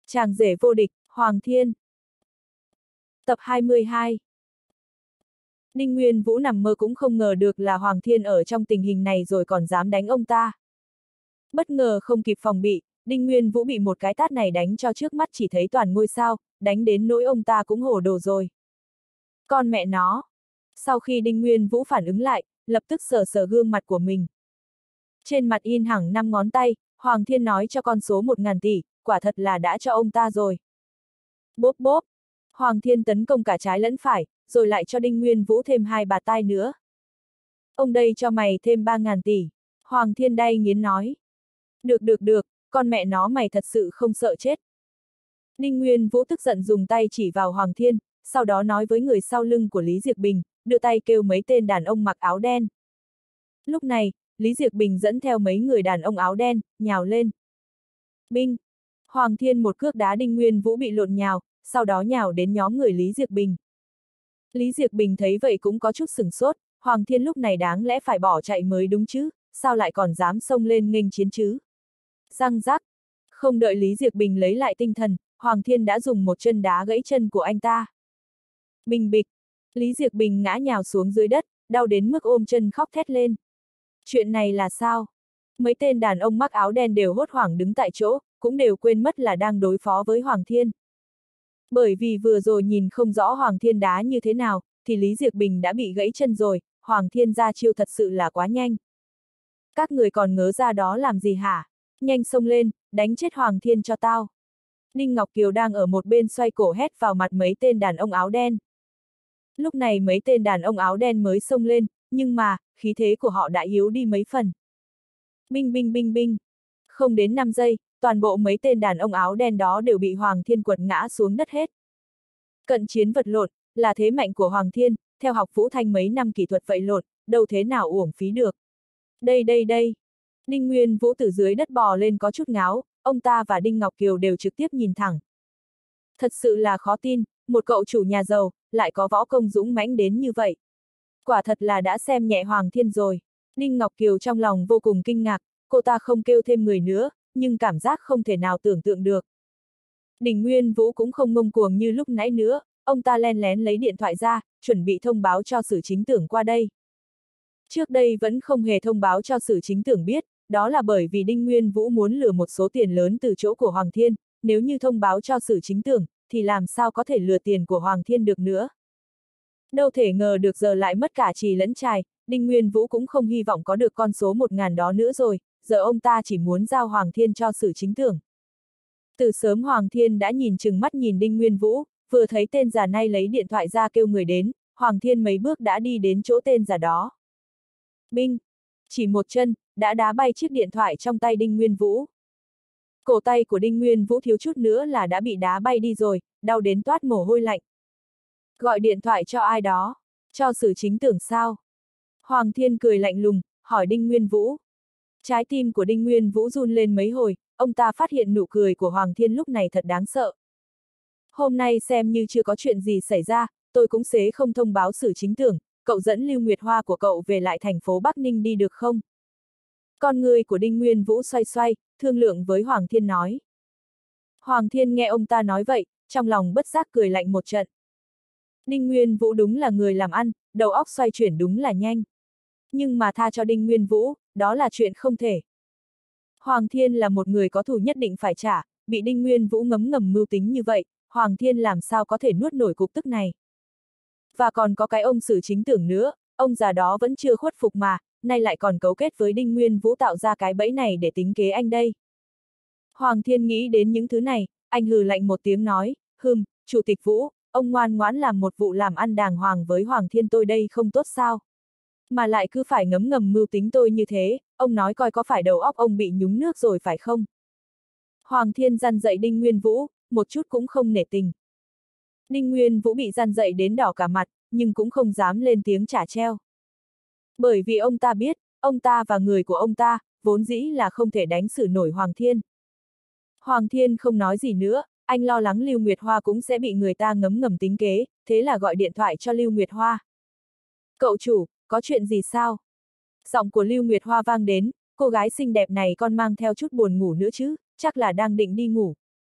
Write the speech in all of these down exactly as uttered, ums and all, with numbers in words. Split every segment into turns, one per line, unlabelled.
Chàng rể vô địch, Hoàng Thiên. Tập hai mươi hai. Ninh Nguyên Vũ nằm mơ cũng không ngờ được là Hoàng Thiên ở trong tình hình này rồi còn dám đánh ông ta. Bất ngờ không kịp phòng bị, Ninh Nguyên Vũ bị một cái tát này đánh cho trước mắt chỉ thấy toàn ngôi sao, đánh đến nỗi ông ta cũng hồ đồ rồi. Con mẹ nó! Sau khi Ninh Nguyên Vũ phản ứng lại, lập tức sờ sờ gương mặt của mình. Trên mặt in hẳn năm ngón tay, Hoàng Thiên nói cho con số một ngàn tỷ, quả thật là đã cho ông ta rồi. Bốp bốp! Hoàng Thiên tấn công cả trái lẫn phải, rồi lại cho Ninh Nguyên Vũ thêm hai bạt tai nữa. Ông đây cho mày thêm ba ngàn tỷ. Hoàng Thiên đay nghiến nói. Được được được, con mẹ nó mày thật sự không sợ chết. Ninh Nguyên Vũ tức giận dùng tay chỉ vào Hoàng Thiên, sau đó nói với người sau lưng của Lý Diệc Bình, đưa tay kêu mấy tên đàn ông mặc áo đen. Lúc này, Lý Diệc Bình dẫn theo mấy người đàn ông áo đen, nhào lên. Binh! Hoàng Thiên một cước đá Ninh Nguyên Vũ bị lộn nhào, sau đó nhào đến nhóm người Lý Diệc Bình. Lý Diệc Bình thấy vậy cũng có chút sửng sốt, Hoàng Thiên lúc này đáng lẽ phải bỏ chạy mới đúng chứ, sao lại còn dám xông lên nghênh chiến chứ? Răng rắc! Không đợi Lý Diệc Bình lấy lại tinh thần, Hoàng Thiên đã dùng một chân đá gãy chân của anh ta. Bình bịch! Lý Diệc Bình ngã nhào xuống dưới đất, đau đến mức ôm chân khóc thét lên. Chuyện này là sao? Mấy tên đàn ông mặc áo đen đều hốt hoảng đứng tại chỗ, cũng đều quên mất là đang đối phó với Hoàng Thiên. Bởi vì vừa rồi nhìn không rõ Hoàng Thiên đá như thế nào, thì Lý Diệc Bình đã bị gãy chân rồi, Hoàng Thiên ra chiêu thật sự là quá nhanh. Các người còn ngớ ra đó làm gì hả? Nhanh xông lên, đánh chết Hoàng Thiên cho tao. Ninh Ngọc Kiều đang ở một bên xoay cổ hét vào mặt mấy tên đàn ông áo đen. Lúc này mấy tên đàn ông áo đen mới xông lên, nhưng mà, khí thế của họ đã yếu đi mấy phần. Binh binh binh binh. Không đến năm giây, toàn bộ mấy tên đàn ông áo đen đó đều bị Hoàng Thiên quật ngã xuống đất hết. Cận chiến vật lộn, là thế mạnh của Hoàng Thiên, theo học Vũ Thanh mấy năm kỹ thuật vậy lộn, đâu thế nào uổng phí được. Đây đây đây. Ninh Nguyên Vũ từ dưới đất bò lên có chút ngáo, ông ta và Đinh Ngọc Kiều đều trực tiếp nhìn thẳng. Thật sự là khó tin, một cậu chủ nhà giàu, lại có võ công dũng mãnh đến như vậy. Quả thật là đã xem nhẹ Hoàng Thiên rồi. Đinh Ngọc Kiều trong lòng vô cùng kinh ngạc, cô ta không kêu thêm người nữa, nhưng cảm giác không thể nào tưởng tượng được. Đỉnh Nguyên Vũ cũng không ngông cuồng như lúc nãy nữa, ông ta len lén lấy điện thoại ra, chuẩn bị thông báo cho Sử Chính Tưởng qua đây. Trước đây vẫn không hề thông báo cho Sử Chính Tưởng biết, đó là bởi vì Đinh Nguyên Vũ muốn lừa một số tiền lớn từ chỗ của Hoàng Thiên, nếu như thông báo cho Sử Chính Tưởng, thì làm sao có thể lừa tiền của Hoàng Thiên được nữa. Đâu thể ngờ được giờ lại mất cả chì lẫn chài, Đinh Nguyên Vũ cũng không hy vọng có được con số một ngàn đó nữa rồi, giờ ông ta chỉ muốn giao Hoàng Thiên cho Sử Chính Tưởng. Từ sớm Hoàng Thiên đã nhìn chừng mắt nhìn Đinh Nguyên Vũ, vừa thấy tên già này lấy điện thoại ra kêu người đến, Hoàng Thiên mấy bước đã đi đến chỗ tên già đó. Binh! Chỉ một chân, đã đá bay chiếc điện thoại trong tay Đinh Nguyên Vũ. Cổ tay của Đinh Nguyên Vũ thiếu chút nữa là đã bị đá bay đi rồi, đau đến toát mồ hôi lạnh. Gọi điện thoại cho ai đó? Cho Sử Chính Tưởng sao? Hoàng Thiên cười lạnh lùng, hỏi Đinh Nguyên Vũ. Trái tim của Đinh Nguyên Vũ run lên mấy hồi, ông ta phát hiện nụ cười của Hoàng Thiên lúc này thật đáng sợ. Hôm nay xem như chưa có chuyện gì xảy ra, tôi cũng sẽ không thông báo Sử Chính Tưởng, cậu dẫn Lưu Nguyệt Hoa của cậu về lại thành phố Bắc Ninh đi được không? Con người của Đinh Nguyên Vũ xoay xoay, thương lượng với Hoàng Thiên nói. Hoàng Thiên nghe ông ta nói vậy, trong lòng bất giác cười lạnh một trận. Đinh Nguyên Vũ đúng là người làm ăn, đầu óc xoay chuyển đúng là nhanh. Nhưng mà tha cho Đinh Nguyên Vũ, đó là chuyện không thể. Hoàng Thiên là một người có thù nhất định phải trả, bị Đinh Nguyên Vũ ngấm ngầm mưu tính như vậy, Hoàng Thiên làm sao có thể nuốt nổi cục tức này. Và còn có cái ông Sử Chính Tưởng nữa, ông già đó vẫn chưa khuất phục mà, nay lại còn cấu kết với Đinh Nguyên Vũ tạo ra cái bẫy này để tính kế anh đây. Hoàng Thiên nghĩ đến những thứ này, anh hừ lạnh một tiếng nói, hừm, Chủ tịch Vũ, ông ngoan ngoãn làm một vụ làm ăn đàng hoàng với Hoàng Thiên tôi đây không tốt sao? Mà lại cứ phải ngấm ngầm mưu tính tôi như thế, ông nói coi có phải đầu óc ông bị nhúng nước rồi phải không? Hoàng Thiên răn dậy Đinh Nguyên Vũ, một chút cũng không nể tình. Đinh Nguyên Vũ bị răn dậy đến đỏ cả mặt, nhưng cũng không dám lên tiếng trả treo. Bởi vì ông ta biết, ông ta và người của ông ta, vốn dĩ là không thể đánh xử nổi Hoàng Thiên. Hoàng Thiên không nói gì nữa, anh lo lắng Lưu Nguyệt Hoa cũng sẽ bị người ta ngấm ngầm tính kế, thế là gọi điện thoại cho Lưu Nguyệt Hoa. Cậu chủ, có chuyện gì sao? Giọng của Lưu Nguyệt Hoa vang đến, cô gái xinh đẹp này còn mang theo chút buồn ngủ nữa chứ, chắc là đang định đi ngủ.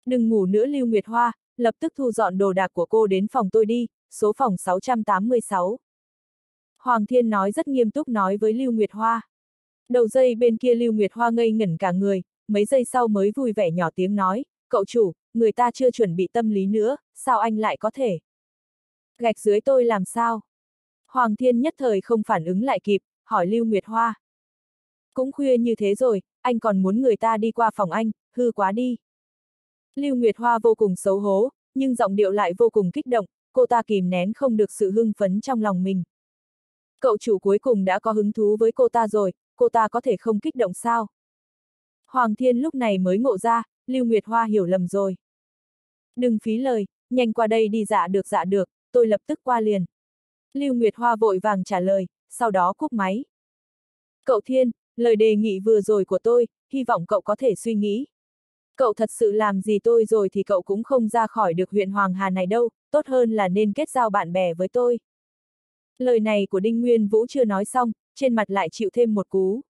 Đừng ngủ nữa Lưu Nguyệt Hoa, lập tức thu dọn đồ đạc của cô đến phòng tôi đi, số phòng sáu trăm tám mươi sáu. Hoàng Thiên nói rất nghiêm túc nói với Lưu Nguyệt Hoa. Đầu dây bên kia Lưu Nguyệt Hoa ngây ngẩn cả người, mấy giây sau mới vui vẻ nhỏ tiếng nói, cậu chủ, người ta chưa chuẩn bị tâm lý nữa, sao anh lại có thể? Gạch dưới tôi làm sao? Hoàng Thiên nhất thời không phản ứng lại kịp, hỏi Lưu Nguyệt Hoa. Cũng khuya như thế rồi, anh còn muốn người ta đi qua phòng anh, hư quá đi. Lưu Nguyệt Hoa vô cùng xấu hổ, nhưng giọng điệu lại vô cùng kích động, cô ta kìm nén không được sự hưng phấn trong lòng mình. Cậu chủ cuối cùng đã có hứng thú với cô ta rồi, cô ta có thể không kích động sao? Hoàng Thiên lúc này mới ngộ ra, Lưu Nguyệt Hoa hiểu lầm rồi. Đừng phí lời, nhanh qua đây đi dạ được dạ được, tôi lập tức qua liền. Lưu Nguyệt Hoa vội vàng trả lời, sau đó cúp máy. Cậu Thiên, lời đề nghị vừa rồi của tôi, hy vọng cậu có thể suy nghĩ. Cậu thật sự làm gì tôi rồi thì cậu cũng không ra khỏi được huyện Hoàng Hà này đâu, tốt hơn là nên kết giao bạn bè với tôi. Lời này của Đinh Nguyên Vũ chưa nói xong, trên mặt lại chịu thêm một cú.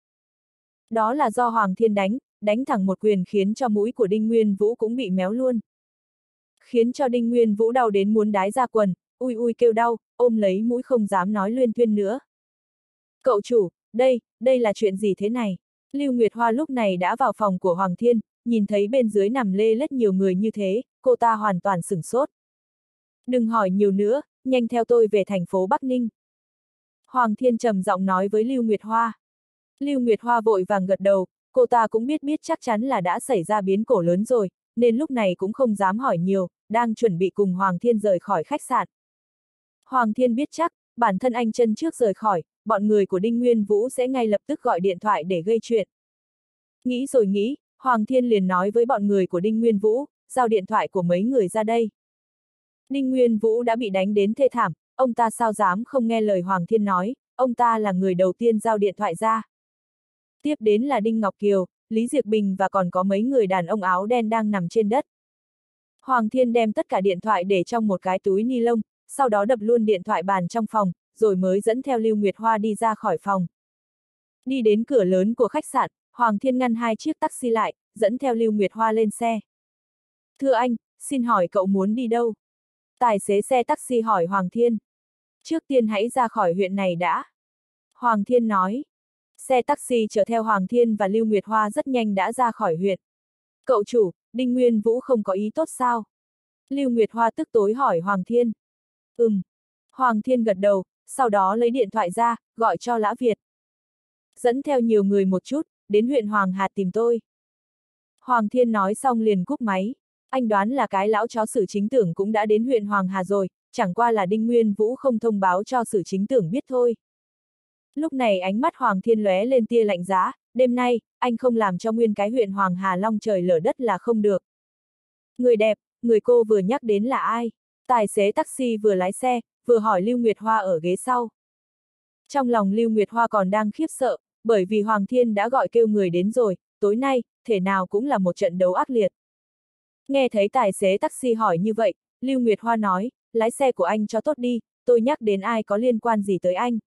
Đó là do Hoàng Thiên đánh, đánh thẳng một quyền khiến cho mũi của Đinh Nguyên Vũ cũng bị méo luôn. Khiến cho Đinh Nguyên Vũ đau đến muốn đái ra quần, ui ui kêu đau, ôm lấy mũi không dám nói luyên thuyên nữa. Cậu chủ, đây, đây là chuyện gì thế này? Lưu Nguyệt Hoa lúc này đã vào phòng của Hoàng Thiên, nhìn thấy bên dưới nằm lê lết nhiều người như thế, cô ta hoàn toàn sửng sốt. Đừng hỏi nhiều nữa, nhanh theo tôi về thành phố Bắc Ninh. Hoàng Thiên trầm giọng nói với Lưu Nguyệt Hoa. Lưu Nguyệt Hoa vội vàng gật đầu, cô ta cũng biết biết chắc chắn là đã xảy ra biến cố lớn rồi, nên lúc này cũng không dám hỏi nhiều, đang chuẩn bị cùng Hoàng Thiên rời khỏi khách sạn. Hoàng Thiên biết chắc, bản thân anh chân trước rời khỏi, bọn người của Đinh Nguyên Vũ sẽ ngay lập tức gọi điện thoại để gây chuyện. Nghĩ rồi nghĩ, Hoàng Thiên liền nói với bọn người của Đinh Nguyên Vũ, giao điện thoại của mấy người ra đây. Đinh Nguyên Vũ đã bị đánh đến thê thảm, ông ta sao dám không nghe lời Hoàng Thiên nói, ông ta là người đầu tiên giao điện thoại ra. Tiếp đến là Đinh Ngọc Kiều, Lý Diệp Bình và còn có mấy người đàn ông áo đen đang nằm trên đất. Hoàng Thiên đem tất cả điện thoại để trong một cái túi ni lông, sau đó đập luôn điện thoại bàn trong phòng, rồi mới dẫn theo Lưu Nguyệt Hoa đi ra khỏi phòng. Đi đến cửa lớn của khách sạn, Hoàng Thiên ngăn hai chiếc taxi lại, dẫn theo Lưu Nguyệt Hoa lên xe. Thưa anh, xin hỏi cậu muốn đi đâu? Tài xế xe taxi hỏi Hoàng Thiên. Trước tiên hãy ra khỏi huyện này đã. Hoàng Thiên nói. Xe taxi chở theo Hoàng Thiên và Lưu Nguyệt Hoa rất nhanh đã ra khỏi huyện. Cậu chủ, Đinh Nguyên Vũ không có ý tốt sao? Lưu Nguyệt Hoa tức tối hỏi Hoàng Thiên. Ừm. Hoàng Thiên gật đầu, sau đó lấy điện thoại ra, gọi cho Lã Việt. Dẫn theo nhiều người một chút, đến huyện Hoàng Hà tìm tôi. Hoàng Thiên nói xong liền cúp máy. Anh đoán là cái lão chó Sử Chính Tưởng cũng đã đến huyện Hoàng Hà rồi, chẳng qua là Đinh Nguyên Vũ không thông báo cho Sử Chính Tưởng biết thôi. Lúc này ánh mắt Hoàng Thiên lóe lên tia lạnh giá, đêm nay, anh không làm cho nguyên cái huyện Hoàng Hà long trời lở đất là không được. Người đẹp, người cô vừa nhắc đến là ai? Tài xế taxi vừa lái xe, vừa hỏi Lưu Nguyệt Hoa ở ghế sau. Trong lòng Lưu Nguyệt Hoa còn đang khiếp sợ, bởi vì Hoàng Thiên đã gọi kêu người đến rồi, tối nay, thể nào cũng là một trận đấu ác liệt. Nghe thấy tài xế taxi hỏi như vậy, Lưu Nguyệt Hoa nói, lái xe của anh cho tốt đi, tôi nhắc đến ai có liên quan gì tới anh.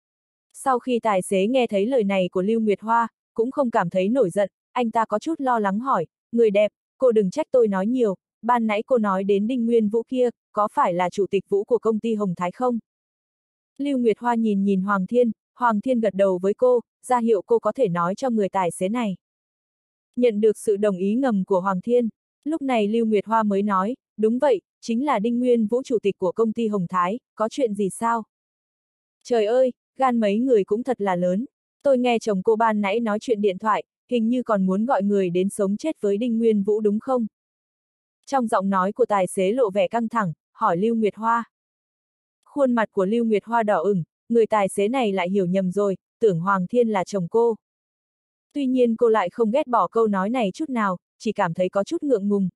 Sau khi tài xế nghe thấy lời này của Lưu Nguyệt Hoa, cũng không cảm thấy nổi giận, anh ta có chút lo lắng hỏi, người đẹp, cô đừng trách tôi nói nhiều, ban nãy cô nói đến Đinh Nguyên Vũ kia, có phải là chủ tịch Vũ của công ty Hồng Thái không? Lưu Nguyệt Hoa nhìn nhìn Hoàng Thiên, Hoàng Thiên gật đầu với cô, ra hiệu cô có thể nói cho người tài xế này. Nhận được sự đồng ý ngầm của Hoàng Thiên, lúc này Lưu Nguyệt Hoa mới nói, đúng vậy, chính là Đinh Nguyên Vũ chủ tịch của công ty Hồng Thái, có chuyện gì sao? Trời ơi, gan mấy người cũng thật là lớn, tôi nghe chồng cô ban nãy nói chuyện điện thoại, hình như còn muốn gọi người đến sống chết với Đinh Nguyên Vũ đúng không? Trong giọng nói của tài xế lộ vẻ căng thẳng, hỏi Lưu Nguyệt Hoa. Khuôn mặt của Lưu Nguyệt Hoa đỏ ửng, người tài xế này lại hiểu nhầm rồi, tưởng Hoàng Thiên là chồng cô. Tuy nhiên cô lại không ghét bỏ câu nói này chút nào, chỉ cảm thấy có chút ngượng ngùng.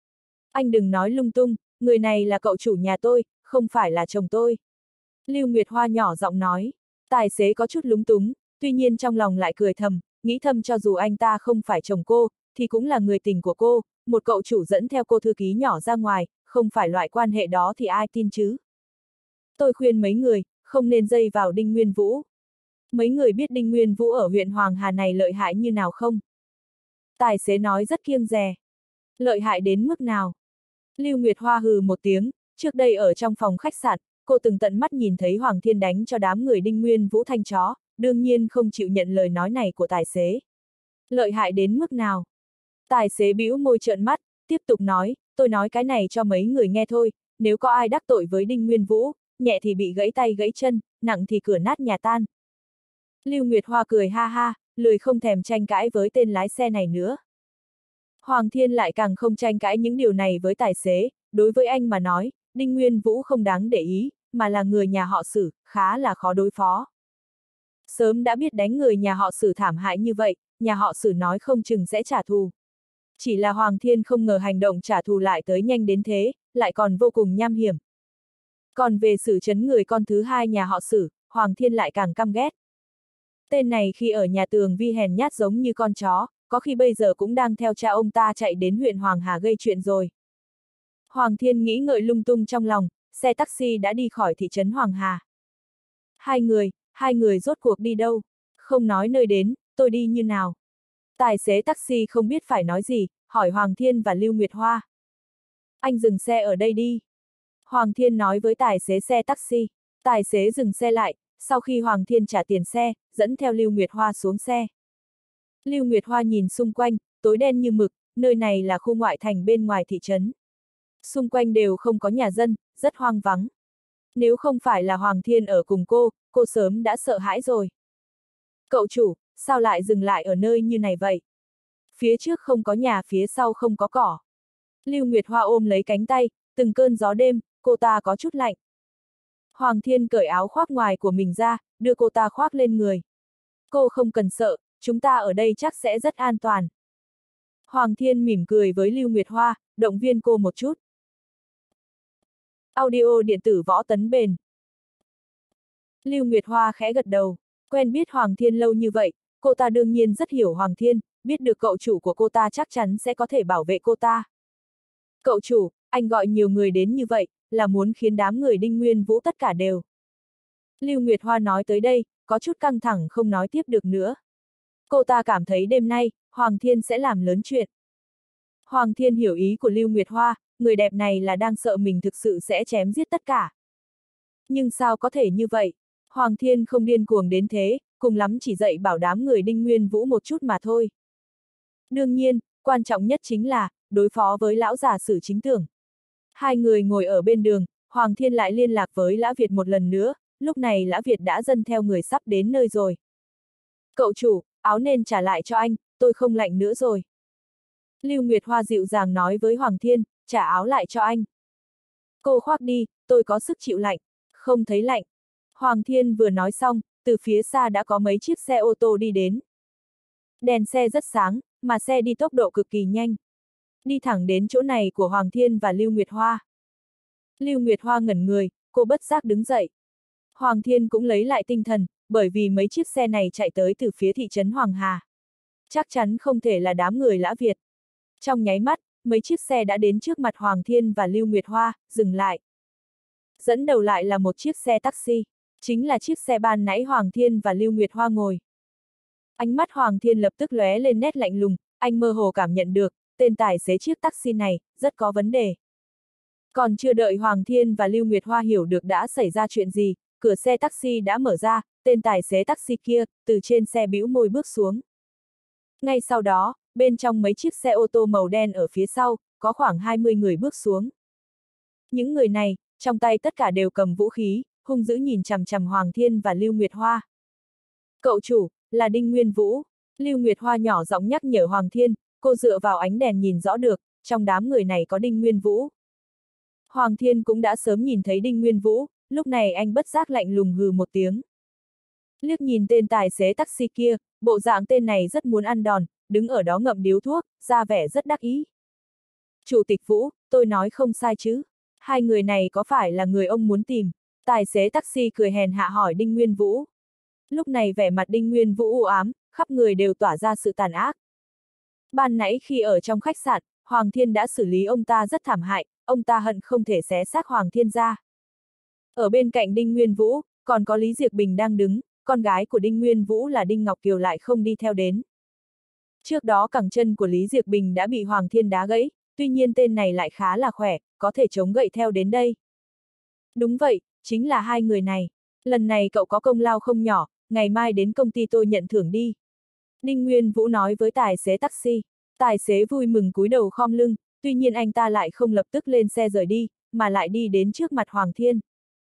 Anh đừng nói lung tung, người này là cậu chủ nhà tôi, không phải là chồng tôi. Lưu Nguyệt Hoa nhỏ giọng nói, tài xế có chút lúng túng, tuy nhiên trong lòng lại cười thầm, nghĩ thầm cho dù anh ta không phải chồng cô, thì cũng là người tình của cô, một cậu chủ dẫn theo cô thư ký nhỏ ra ngoài, không phải loại quan hệ đó thì ai tin chứ. Tôi khuyên mấy người, không nên dây vào Đinh Nguyên Vũ. Mấy người biết Đinh Nguyên Vũ ở huyện Hoàng Hà này lợi hại như nào không? Tài xế nói rất kiêng dè. Lợi hại đến mức nào? Lưu Nguyệt Hoa hừ một tiếng, trước đây ở trong phòng khách sạn, cô từng tận mắt nhìn thấy Hoàng Thiên đánh cho đám người Đinh Nguyên Vũ thanh chó, đương nhiên không chịu nhận lời nói này của tài xế. Lợi hại đến mức nào? Tài xế bĩu môi trợn mắt, tiếp tục nói, tôi nói cái này cho mấy người nghe thôi, nếu có ai đắc tội với Đinh Nguyên Vũ, nhẹ thì bị gãy tay gãy chân, nặng thì cửa nát nhà tan. Lưu Nguyệt Hoa cười ha ha, lười không thèm tranh cãi với tên lái xe này nữa. Hoàng Thiên lại càng không tranh cãi những điều này với tài xế, đối với anh mà nói, Đinh Nguyên Vũ không đáng để ý, mà là người nhà họ Sử, khá là khó đối phó. Sớm đã biết đánh người nhà họ Sử thảm hại như vậy, nhà họ Sử nói không chừng sẽ trả thù. Chỉ là Hoàng Thiên không ngờ hành động trả thù lại tới nhanh đến thế, lại còn vô cùng nham hiểm. Còn về Sử Chấn người con thứ hai nhà họ Sử, Hoàng Thiên lại càng căm ghét. Tên này khi ở nhà Tường Vi hèn nhát giống như con chó, có khi bây giờ cũng đang theo cha ông ta chạy đến huyện Hoàng Hà gây chuyện rồi. Hoàng Thiên nghĩ ngợi lung tung trong lòng, xe taxi đã đi khỏi thị trấn Hoàng Hà. Hai người, hai người rốt cuộc đi đâu? Không nói nơi đến, tôi đi như nào? Tài xế taxi không biết phải nói gì, hỏi Hoàng Thiên và Lưu Nguyệt Hoa. Anh dừng xe ở đây đi. Hoàng Thiên nói với tài xế xe taxi. Tài xế dừng xe lại, sau khi Hoàng Thiên trả tiền xe, dẫn theo Lưu Nguyệt Hoa xuống xe. Lưu Nguyệt Hoa nhìn xung quanh, tối đen như mực, nơi này là khu ngoại thành bên ngoài thị trấn. Xung quanh đều không có nhà dân, rất hoang vắng. Nếu không phải là Hoàng Thiên ở cùng cô, cô sớm đã sợ hãi rồi. Cậu chủ, sao lại dừng lại ở nơi như này vậy? Phía trước không có nhà, phía sau không có cỏ. Lưu Nguyệt Hoa ôm lấy cánh tay, từng cơn gió đêm, cô ta có chút lạnh. Hoàng Thiên cởi áo khoác ngoài của mình ra, đưa cô ta khoác lên người. Cô không cần sợ, chúng ta ở đây chắc sẽ rất an toàn. Hoàng Thiên mỉm cười với Lưu Nguyệt Hoa, động viên cô một chút. Audio điện tử Võ Tấn Bền. Lưu Nguyệt Hoa khẽ gật đầu, quen biết Hoàng Thiên lâu như vậy, cô ta đương nhiên rất hiểu Hoàng Thiên, biết được cậu chủ của cô ta chắc chắn sẽ có thể bảo vệ cô ta. Cậu chủ, anh gọi nhiều người đến như vậy, là muốn khiến đám người Đinh Nguyên Vũ tất cả đều. Lưu Nguyệt Hoa nói tới đây, có chút căng thẳng không nói tiếp được nữa. Cô ta cảm thấy đêm nay, Hoàng Thiên sẽ làm lớn chuyện. Hoàng Thiên hiểu ý của Lưu Nguyệt Hoa, người đẹp này là đang sợ mình thực sự sẽ chém giết tất cả. Nhưng sao có thể như vậy? Hoàng Thiên không điên cuồng đến thế, cùng lắm chỉ dạy bảo đám người Đinh Nguyên Vũ một chút mà thôi. Đương nhiên, quan trọng nhất chính là, đối phó với lão già Sử Chính Tưởng. Hai người ngồi ở bên đường, Hoàng Thiên lại liên lạc với Lã Việt một lần nữa, lúc này Lã Việt đã dâng theo người sắp đến nơi rồi. Cậu chủ, áo nên trả lại cho anh, tôi không lạnh nữa rồi. Lưu Nguyệt Hoa dịu dàng nói với Hoàng Thiên, trả áo lại cho anh. Cô khoác đi, tôi có sức chịu lạnh, không thấy lạnh. Hoàng Thiên vừa nói xong, từ phía xa đã có mấy chiếc xe ô tô đi đến. Đèn xe rất sáng, mà xe đi tốc độ cực kỳ nhanh. Đi thẳng đến chỗ này của Hoàng Thiên và Lưu Nguyệt Hoa. Lưu Nguyệt Hoa ngẩn người, cô bất giác đứng dậy. Hoàng Thiên cũng lấy lại tinh thần, bởi vì mấy chiếc xe này chạy tới từ phía thị trấn Hoàng Hà. Chắc chắn không thể là đám người Lã Việt. Trong nháy mắt, mấy chiếc xe đã đến trước mặt Hoàng Thiên và Lưu Nguyệt Hoa, dừng lại. Dẫn đầu lại là một chiếc xe taxi, chính là chiếc xe ban nãy Hoàng Thiên và Lưu Nguyệt Hoa ngồi. Ánh mắt Hoàng Thiên lập tức lóe lên nét lạnh lùng, anh mơ hồ cảm nhận được, tên tài xế chiếc taxi này, rất có vấn đề. Còn chưa đợi Hoàng Thiên và Lưu Nguyệt Hoa hiểu được đã xảy ra chuyện gì, cửa xe taxi đã mở ra, tên tài xế taxi kia, từ trên xe bĩu môi bước xuống. Ngay sau đó, bên trong mấy chiếc xe ô tô màu đen ở phía sau, có khoảng hai mươi người bước xuống. Những người này, trong tay tất cả đều cầm vũ khí, hung dữ nhìn chằm chằm Hoàng Thiên và Lưu Nguyệt Hoa. Cậu chủ, là Đinh Nguyên Vũ. Lưu Nguyệt Hoa nhỏ giọng nhắc nhở Hoàng Thiên, cô dựa vào ánh đèn nhìn rõ được, trong đám người này có Đinh Nguyên Vũ. Hoàng Thiên cũng đã sớm nhìn thấy Đinh Nguyên Vũ, lúc này anh bất giác lạnh lùng hừ một tiếng. Liếc nhìn tên tài xế taxi kia, bộ dạng tên này rất muốn ăn đòn, đứng ở đó ngậm điếu thuốc, ra vẻ rất đắc ý. Chủ tịch Vũ, tôi nói không sai chứ? Hai người này có phải là người ông muốn tìm? Tài xế taxi cười hèn hạ hỏi Đinh Nguyên Vũ. Lúc này vẻ mặt Đinh Nguyên Vũ u ám, khắp người đều tỏa ra sự tàn ác. Ban nãy khi ở trong khách sạn, Hoàng Thiên đã xử lý ông ta rất thảm hại, ông ta hận không thể xé xác Hoàng Thiên ra. Ở bên cạnh Đinh Nguyên Vũ, còn có Lý Diệc Bình đang đứng, con gái của Đinh Nguyên Vũ là Đinh Ngọc Kiều lại không đi theo đến. Trước đó cẳng chân của Lý Diệc Bình đã bị Hoàng Thiên đá gãy, tuy nhiên tên này lại khá là khỏe, có thể chống gậy theo đến đây. Đúng vậy, chính là hai người này. Lần này cậu có công lao không nhỏ, ngày mai đến công ty tôi nhận thưởng đi. Đinh Nguyên Vũ nói với tài xế taxi. Tài xế vui mừng cúi đầu khom lưng, tuy nhiên anh ta lại không lập tức lên xe rời đi, mà lại đi đến trước mặt Hoàng Thiên.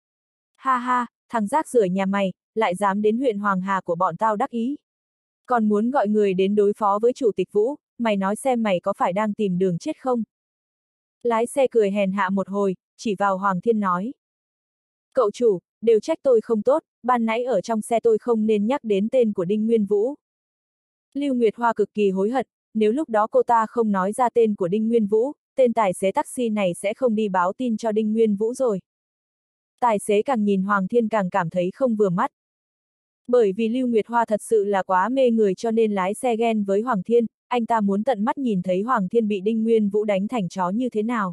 Ha ha, thằng rác rưởi nhà mày, lại dám đến huyện Hoàng Hà của bọn tao đắc ý. Còn muốn gọi người đến đối phó với chủ tịch Vũ, mày nói xem mày có phải đang tìm đường chết không? Lái xe cười hèn hạ một hồi, chỉ vào Hoàng Thiên nói. Cậu chủ, đều trách tôi không tốt, ban nãy ở trong xe tôi không nên nhắc đến tên của Đinh Nguyên Vũ. Lưu Nguyệt Hoa cực kỳ hối hận, nếu lúc đó cô ta không nói ra tên của Đinh Nguyên Vũ, tên tài xế taxi này sẽ không đi báo tin cho Đinh Nguyên Vũ rồi. Tài xế càng nhìn Hoàng Thiên càng cảm thấy không vừa mắt. Bởi vì Lưu Nguyệt Hoa thật sự là quá mê người cho nên lái xe ghen với Hoàng Thiên, anh ta muốn tận mắt nhìn thấy Hoàng Thiên bị Đinh Nguyên Vũ đánh thành chó như thế nào.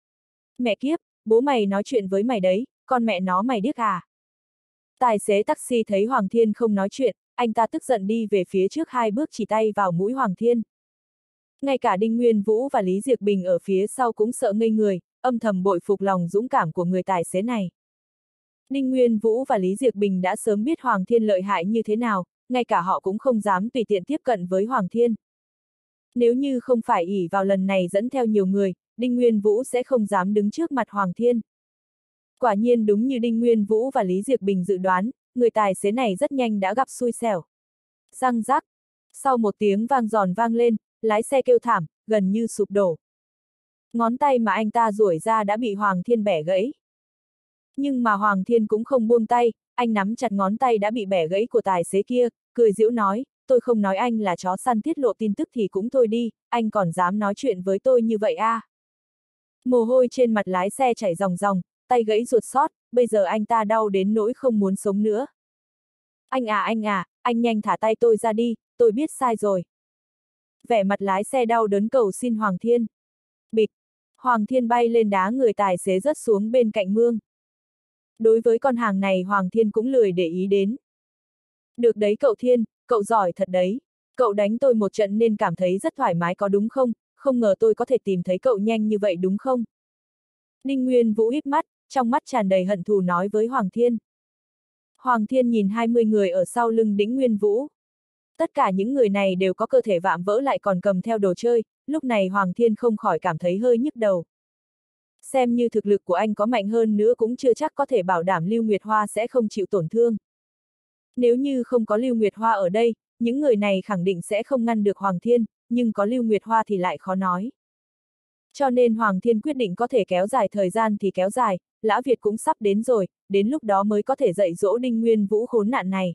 Mẹ kiếp, bố mày nói chuyện với mày đấy, con mẹ nó mày điếc à? Tài xế taxi thấy Hoàng Thiên không nói chuyện, anh ta tức giận đi về phía trước hai bước chỉ tay vào mũi Hoàng Thiên. Ngay cả Đinh Nguyên Vũ và Lý Diệc Bình ở phía sau cũng sợ ngây người, âm thầm bội phục lòng dũng cảm của người tài xế này. Đinh Nguyên Vũ và Lý Diệc Bình đã sớm biết Hoàng Thiên lợi hại như thế nào, ngay cả họ cũng không dám tùy tiện tiếp cận với Hoàng Thiên. Nếu như không phải ỷ vào lần này dẫn theo nhiều người, Đinh Nguyên Vũ sẽ không dám đứng trước mặt Hoàng Thiên. Quả nhiên đúng như Đinh Nguyên Vũ và Lý Diệc Bình dự đoán, người tài xế này rất nhanh đã gặp xui xẻo. Răng rắc. Sau một tiếng vang giòn vang lên, lái xe kêu thảm, gần như sụp đổ. Ngón tay mà anh ta duỗi ra đã bị Hoàng Thiên bẻ gãy. Nhưng mà Hoàng Thiên cũng không buông tay, anh nắm chặt ngón tay đã bị bẻ gãy của tài xế kia, cười giễu nói, tôi không nói anh là chó săn tiết lộ tin tức thì cũng thôi đi, anh còn dám nói chuyện với tôi như vậy à? Mồ hôi trên mặt lái xe chảy ròng ròng, tay gãy ruột sót, bây giờ anh ta đau đến nỗi không muốn sống nữa. Anh à anh à, anh nhanh thả tay tôi ra đi, tôi biết sai rồi. Vẻ mặt lái xe đau đớn cầu xin Hoàng Thiên. Bịch, Hoàng Thiên bay lên đá người tài xế rớt xuống bên cạnh mương. Đối với con hàng này Hoàng Thiên cũng lười để ý đến. Được đấy cậu Thiên, cậu giỏi thật đấy. Cậu đánh tôi một trận nên cảm thấy rất thoải mái có đúng không, không ngờ tôi có thể tìm thấy cậu nhanh như vậy đúng không? Đinh Nguyên Vũ híp mắt, trong mắt tràn đầy hận thù nói với Hoàng Thiên. Hoàng Thiên nhìn hai mươi người ở sau lưng Đinh Nguyên Vũ. Tất cả những người này đều có cơ thể vạm vỡ lại còn cầm theo đồ chơi, lúc này Hoàng Thiên không khỏi cảm thấy hơi nhức đầu. Xem như thực lực của anh có mạnh hơn nữa cũng chưa chắc có thể bảo đảm Lưu Nguyệt Hoa sẽ không chịu tổn thương. Nếu như không có Lưu Nguyệt Hoa ở đây, những người này khẳng định sẽ không ngăn được Hoàng Thiên, nhưng có Lưu Nguyệt Hoa thì lại khó nói. Cho nên Hoàng Thiên quyết định có thể kéo dài thời gian thì kéo dài, Lã Việt cũng sắp đến rồi, đến lúc đó mới có thể dạy dỗ Đinh Nguyên Vũ khốn nạn này.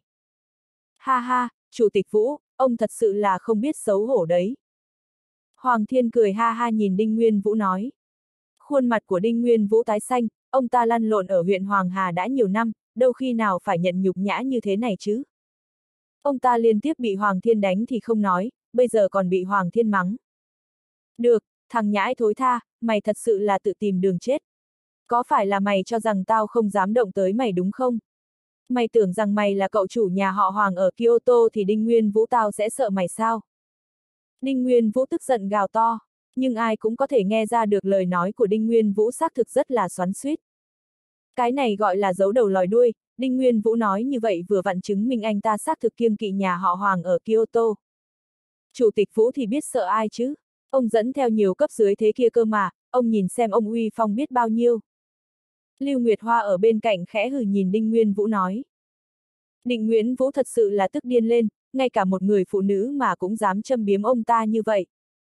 Ha ha, Chủ tịch Vũ, ông thật sự là không biết xấu hổ đấy. Hoàng Thiên cười ha ha nhìn Đinh Nguyên Vũ nói. Khuôn mặt của Đinh Nguyên Vũ tái xanh, ông ta lăn lộn ở huyện Hoàng Hà đã nhiều năm, đâu khi nào phải nhận nhục nhã như thế này chứ. Ông ta liên tiếp bị Hoàng Thiên đánh thì không nói, bây giờ còn bị Hoàng Thiên mắng. Được, thằng nhãi thối tha, mày thật sự là tự tìm đường chết. Có phải là mày cho rằng tao không dám động tới mày đúng không? Mày tưởng rằng mày là cậu chủ nhà họ Hoàng ở Kyoto thì Đinh Nguyên Vũ tao sẽ sợ mày sao? Đinh Nguyên Vũ tức giận gào to, nhưng ai cũng có thể nghe ra được lời nói của Đinh Nguyên Vũ xác thực rất là xoắn xuýt. Cái này gọi là giấu đầu lòi đuôi, Đinh Nguyên Vũ nói như vậy vừa vặn chứng minh anh ta xác thực kiêng kỵ nhà họ Hoàng ở Kyoto. Chủ tịch Vũ thì biết sợ ai chứ? Ông dẫn theo nhiều cấp dưới thế kia cơ mà, ông nhìn xem ông uy phong biết bao nhiêu. Lưu Nguyệt Hoa ở bên cạnh khẽ hừ nhìn Đinh Nguyên Vũ nói. Đinh Nguyên Vũ thật sự là tức điên lên, ngay cả một người phụ nữ mà cũng dám châm biếm ông ta như vậy.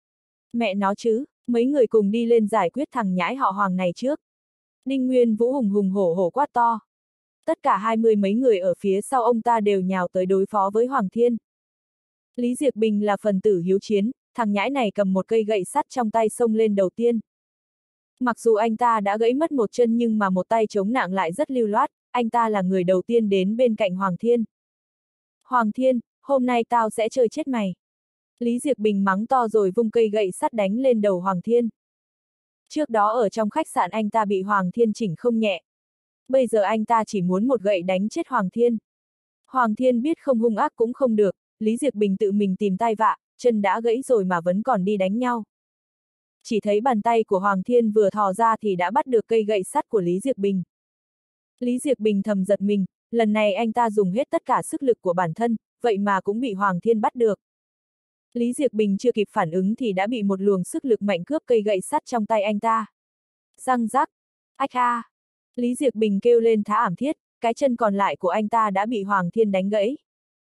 Mẹ nó chứ, mấy người cùng đi lên giải quyết thằng nhãi họ Hoàng này trước. Đinh Nguyên Vũ hùng hùng hổ hổ quát to. Tất cả hai mươi mấy người ở phía sau ông ta đều nhào tới đối phó với Hoàng Thiên. Lý Diệc Bình là phần tử hiếu chiến, thằng nhãi này cầm một cây gậy sắt trong tay xông lên đầu tiên. Mặc dù anh ta đã gãy mất một chân nhưng mà một tay chống nặng lại rất lưu loát, anh ta là người đầu tiên đến bên cạnh Hoàng Thiên. Hoàng Thiên, hôm nay tao sẽ chơi chết mày. Lý Diệc Bình mắng to rồi vung cây gậy sắt đánh lên đầu Hoàng Thiên. Trước đó ở trong khách sạn anh ta bị Hoàng Thiên chỉnh không nhẹ. Bây giờ anh ta chỉ muốn một gậy đánh chết Hoàng Thiên. Hoàng Thiên biết không hung ác cũng không được, Lý Diệc Bình tự mình tìm tai vạ, chân đã gãy rồi mà vẫn còn đi đánh nhau. chỉ thấy bàn tay của Hoàng Thiên vừa thò ra thì đã bắt được cây gậy sắt của Lý Diệc Bình. Lý Diệc Bình thầm giật mình, lần này anh ta dùng hết tất cả sức lực của bản thân, vậy mà cũng bị Hoàng Thiên bắt được. Lý Diệc Bình chưa kịp phản ứng thì đã bị một luồng sức lực mạnh cướp cây gậy sắt trong tay anh ta. Răng rắc, ách a! Lý Diệc Bình kêu lên thá ảm thiết, cái chân còn lại của anh ta đã bị Hoàng Thiên đánh gãy.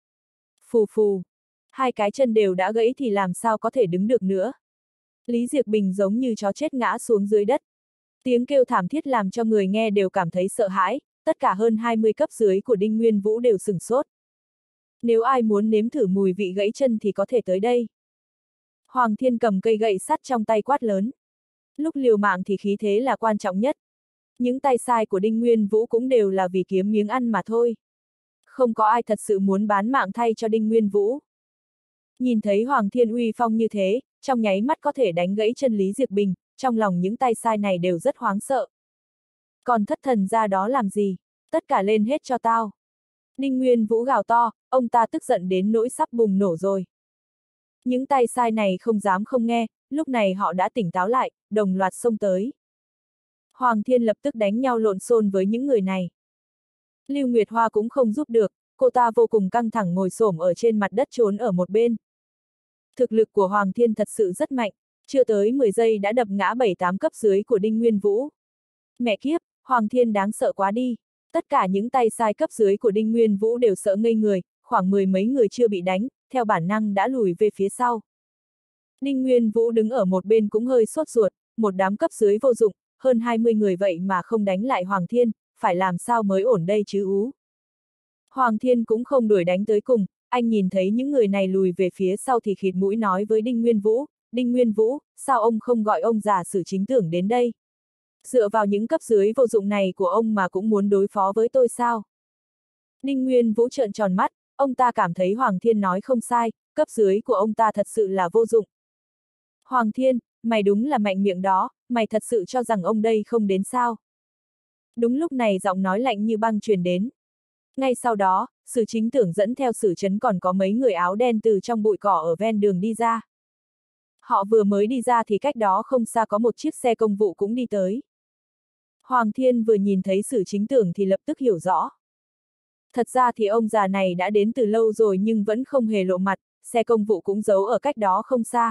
Phù phù, hai cái chân đều đã gãy thì làm sao có thể đứng được nữa. Lý Diệc Bình giống như chó chết ngã xuống dưới đất. Tiếng kêu thảm thiết làm cho người nghe đều cảm thấy sợ hãi, tất cả hơn hai mươi cấp dưới của Đinh Nguyên Vũ đều sửng sốt. Nếu ai muốn nếm thử mùi vị gãy chân thì có thể tới đây. Hoàng Thiên cầm cây gậy sắt trong tay quát lớn. Lúc liều mạng thì khí thế là quan trọng nhất. Những tay sai của Đinh Nguyên Vũ cũng đều là vì kiếm miếng ăn mà thôi. Không có ai thật sự muốn bán mạng thay cho Đinh Nguyên Vũ. Nhìn thấy Hoàng Thiên uy phong như thế, trong nháy mắt có thể đánh gãy chân Lý Diệc Bình, trong lòng những tay sai này đều rất hoảng sợ. Còn thất thần ra đó làm gì? Tất cả lên hết cho tao. Đinh Nguyên Vũ gào to, ông ta tức giận đến nỗi sắp bùng nổ rồi. Những tay sai này không dám không nghe, lúc này họ đã tỉnh táo lại, đồng loạt xông tới. Hoàng Thiên lập tức đánh nhau lộn xộn với những người này. Lưu Nguyệt Hoa cũng không giúp được, cô ta vô cùng căng thẳng ngồi xổm ở trên mặt đất trốn ở một bên. Thực lực của Hoàng Thiên thật sự rất mạnh, chưa tới mười giây đã đập ngã bảy tám cấp dưới của Đinh Nguyên Vũ. Mẹ kiếp, Hoàng Thiên đáng sợ quá đi. Tất cả những tay sai cấp dưới của Đinh Nguyên Vũ đều sợ ngây người, khoảng mười mấy người chưa bị đánh, theo bản năng đã lùi về phía sau. Đinh Nguyên Vũ đứng ở một bên cũng hơi sốt ruột, một đám cấp dưới vô dụng, hơn hai mươi người vậy mà không đánh lại Hoàng Thiên, phải làm sao mới ổn đây chứ ú. Hoàng Thiên cũng không đuổi đánh tới cùng, anh nhìn thấy những người này lùi về phía sau thì khịt mũi nói với Đinh Nguyên Vũ, Đinh Nguyên Vũ, sao ông không gọi ông già Sử Chính Tưởng đến đây? Dựa vào những cấp dưới vô dụng này của ông mà cũng muốn đối phó với tôi sao? Đinh Nguyên Vũ trợn tròn mắt, ông ta cảm thấy Hoàng Thiên nói không sai, cấp dưới của ông ta thật sự là vô dụng. Hoàng Thiên, mày đúng là mạnh miệng đó, mày thật sự cho rằng ông đây không đến sao? Đúng lúc này giọng nói lạnh như băng truyền đến. Ngay sau đó, Sử Chính Tưởng dẫn theo Sử Chấn còn có mấy người áo đen từ trong bụi cỏ ở ven đường đi ra. Họ vừa mới đi ra thì cách đó không xa có một chiếc xe công vụ cũng đi tới. Hoàng Thiên vừa nhìn thấy Sử Chính Tưởng thì lập tức hiểu rõ. Thật ra thì ông già này đã đến từ lâu rồi nhưng vẫn không hề lộ mặt, xe công vụ cũng giấu ở cách đó không xa.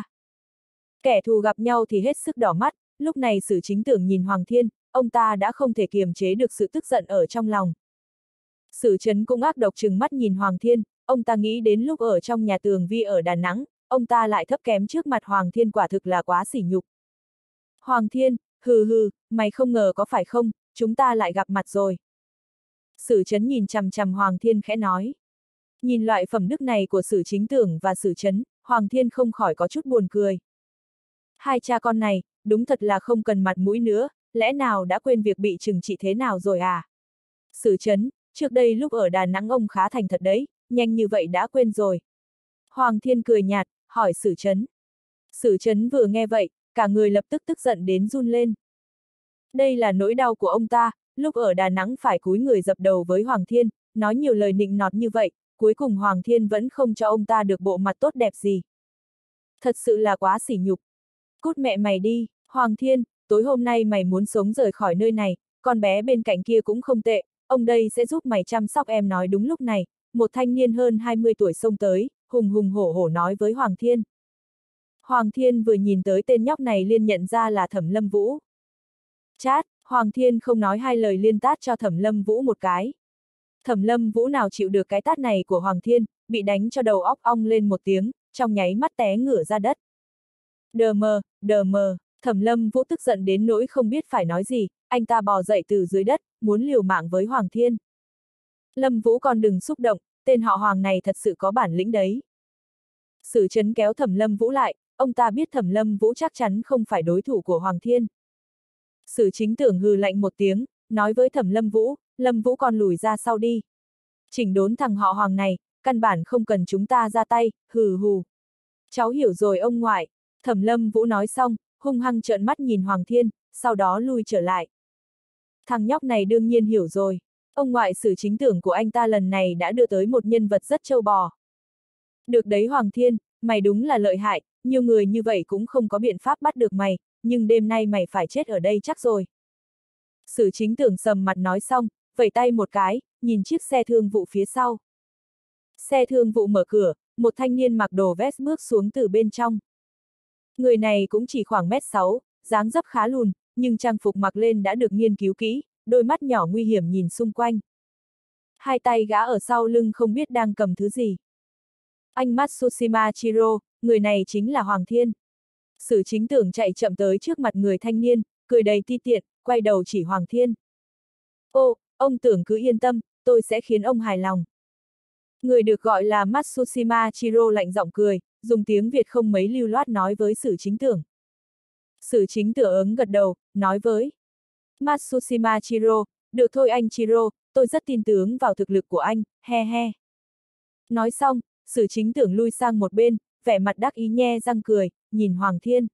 Kẻ thù gặp nhau thì hết sức đỏ mắt, lúc này Sử Chính Tưởng nhìn Hoàng Thiên, ông ta đã không thể kiềm chế được sự tức giận ở trong lòng. Sử Chấn cũng ác độc trừng mắt nhìn Hoàng Thiên, ông ta nghĩ đến lúc ở trong nhà Tường Vi ở Đà Nẵng, ông ta lại thấp kém trước mặt Hoàng Thiên quả thực là quá sỉ nhục. Hoàng Thiên, hừ hừ, mày không ngờ có phải không, chúng ta lại gặp mặt rồi. Sử Chấn nhìn chằm chằm Hoàng Thiên khẽ nói. Nhìn loại phẩm đức này của Sử Chính Tưởng và Sử Chấn, Hoàng Thiên không khỏi có chút buồn cười. Hai cha con này, đúng thật là không cần mặt mũi nữa, lẽ nào đã quên việc bị trừng trị thế nào rồi à? Sử Chấn, trước đây lúc ở Đà Nẵng ông khá thành thật đấy, nhanh như vậy đã quên rồi. Hoàng Thiên cười nhạt, hỏi Sử Chấn. Sử Chấn vừa nghe vậy, cả người lập tức tức giận đến run lên. Đây là nỗi đau của ông ta, lúc ở Đà Nẵng phải cúi người dập đầu với Hoàng Thiên, nói nhiều lời nịnh nọt như vậy, cuối cùng Hoàng Thiên vẫn không cho ông ta được bộ mặt tốt đẹp gì. Thật sự là quá sỉ nhục. Cút mẹ mày đi, Hoàng Thiên, tối hôm nay mày muốn sống rời khỏi nơi này, con bé bên cạnh kia cũng không tệ, ông đây sẽ giúp mày chăm sóc em. Nói đúng lúc này, một thanh niên hơn hai mươi tuổi xông tới, hùng hùng hổ hổ nói với Hoàng Thiên. Hoàng Thiên vừa nhìn tới tên nhóc này liền nhận ra là Thẩm Lâm Vũ. Chát, Hoàng Thiên không nói hai lời liên tát cho Thẩm Lâm Vũ một cái. Thẩm Lâm Vũ nào chịu được cái tát này của Hoàng Thiên, bị đánh cho đầu óc ong lên một tiếng, trong nháy mắt té ngửa ra đất. Đờ mờ, đờ mờ, Thẩm Lâm Vũ tức giận đến nỗi không biết phải nói gì, anh ta bò dậy từ dưới đất, muốn liều mạng với Hoàng Thiên. Lâm Vũ còn đừng xúc động, tên họ Hoàng này thật sự có bản lĩnh đấy. Sử Chấn kéo Thẩm Lâm Vũ lại, ông ta biết Thẩm Lâm Vũ chắc chắn không phải đối thủ của Hoàng Thiên. Sử Chính Tưởng hừ lạnh một tiếng, nói với Thẩm Lâm Vũ, Lâm Vũ con lùi ra sau đi. Chỉnh đốn thằng họ Hoàng này, căn bản không cần chúng ta ra tay, hừ hù. Cháu hiểu rồi ông ngoại. Thẩm Lâm Vũ nói xong, hung hăng trợn mắt nhìn Hoàng Thiên, sau đó lui trở lại. Thằng nhóc này đương nhiên hiểu rồi. Ông ngoại Sử Chính Tưởng của anh ta lần này đã đưa tới một nhân vật rất trâu bò. Được đấy Hoàng Thiên, mày đúng là lợi hại, nhiều người như vậy cũng không có biện pháp bắt được mày, nhưng đêm nay mày phải chết ở đây chắc rồi. Sử chính tưởng sầm mặt nói xong, vẩy tay một cái, nhìn chiếc xe thương vụ phía sau. Xe thương vụ mở cửa, một thanh niên mặc đồ vest bước xuống từ bên trong. Người này cũng chỉ khoảng mét sáu, dáng dấp khá lùn, nhưng trang phục mặc lên đã được nghiên cứu kỹ, đôi mắt nhỏ nguy hiểm nhìn xung quanh. Hai tay gã ở sau lưng không biết đang cầm thứ gì. Anh Matsushima Chiro, người này chính là Hoàng Thiên. Sử chính tưởng chạy chậm tới trước mặt người thanh niên, cười đầy ti tiện, quay đầu chỉ Hoàng Thiên. Ô, ông tưởng cứ yên tâm, tôi sẽ khiến ông hài lòng. Người được gọi là Matsushima Chiro lạnh giọng cười, dùng tiếng Việt không mấy lưu loát nói với Sử chính tưởng. Sử chính tưởng ứng gật đầu, nói với Matsushima Chiro, được thôi anh Chiro, tôi rất tin tưởng vào thực lực của anh, he he. Nói xong, Sử chính tưởng lui sang một bên, vẻ mặt đắc ý nhe răng cười, nhìn Hoàng Thiên.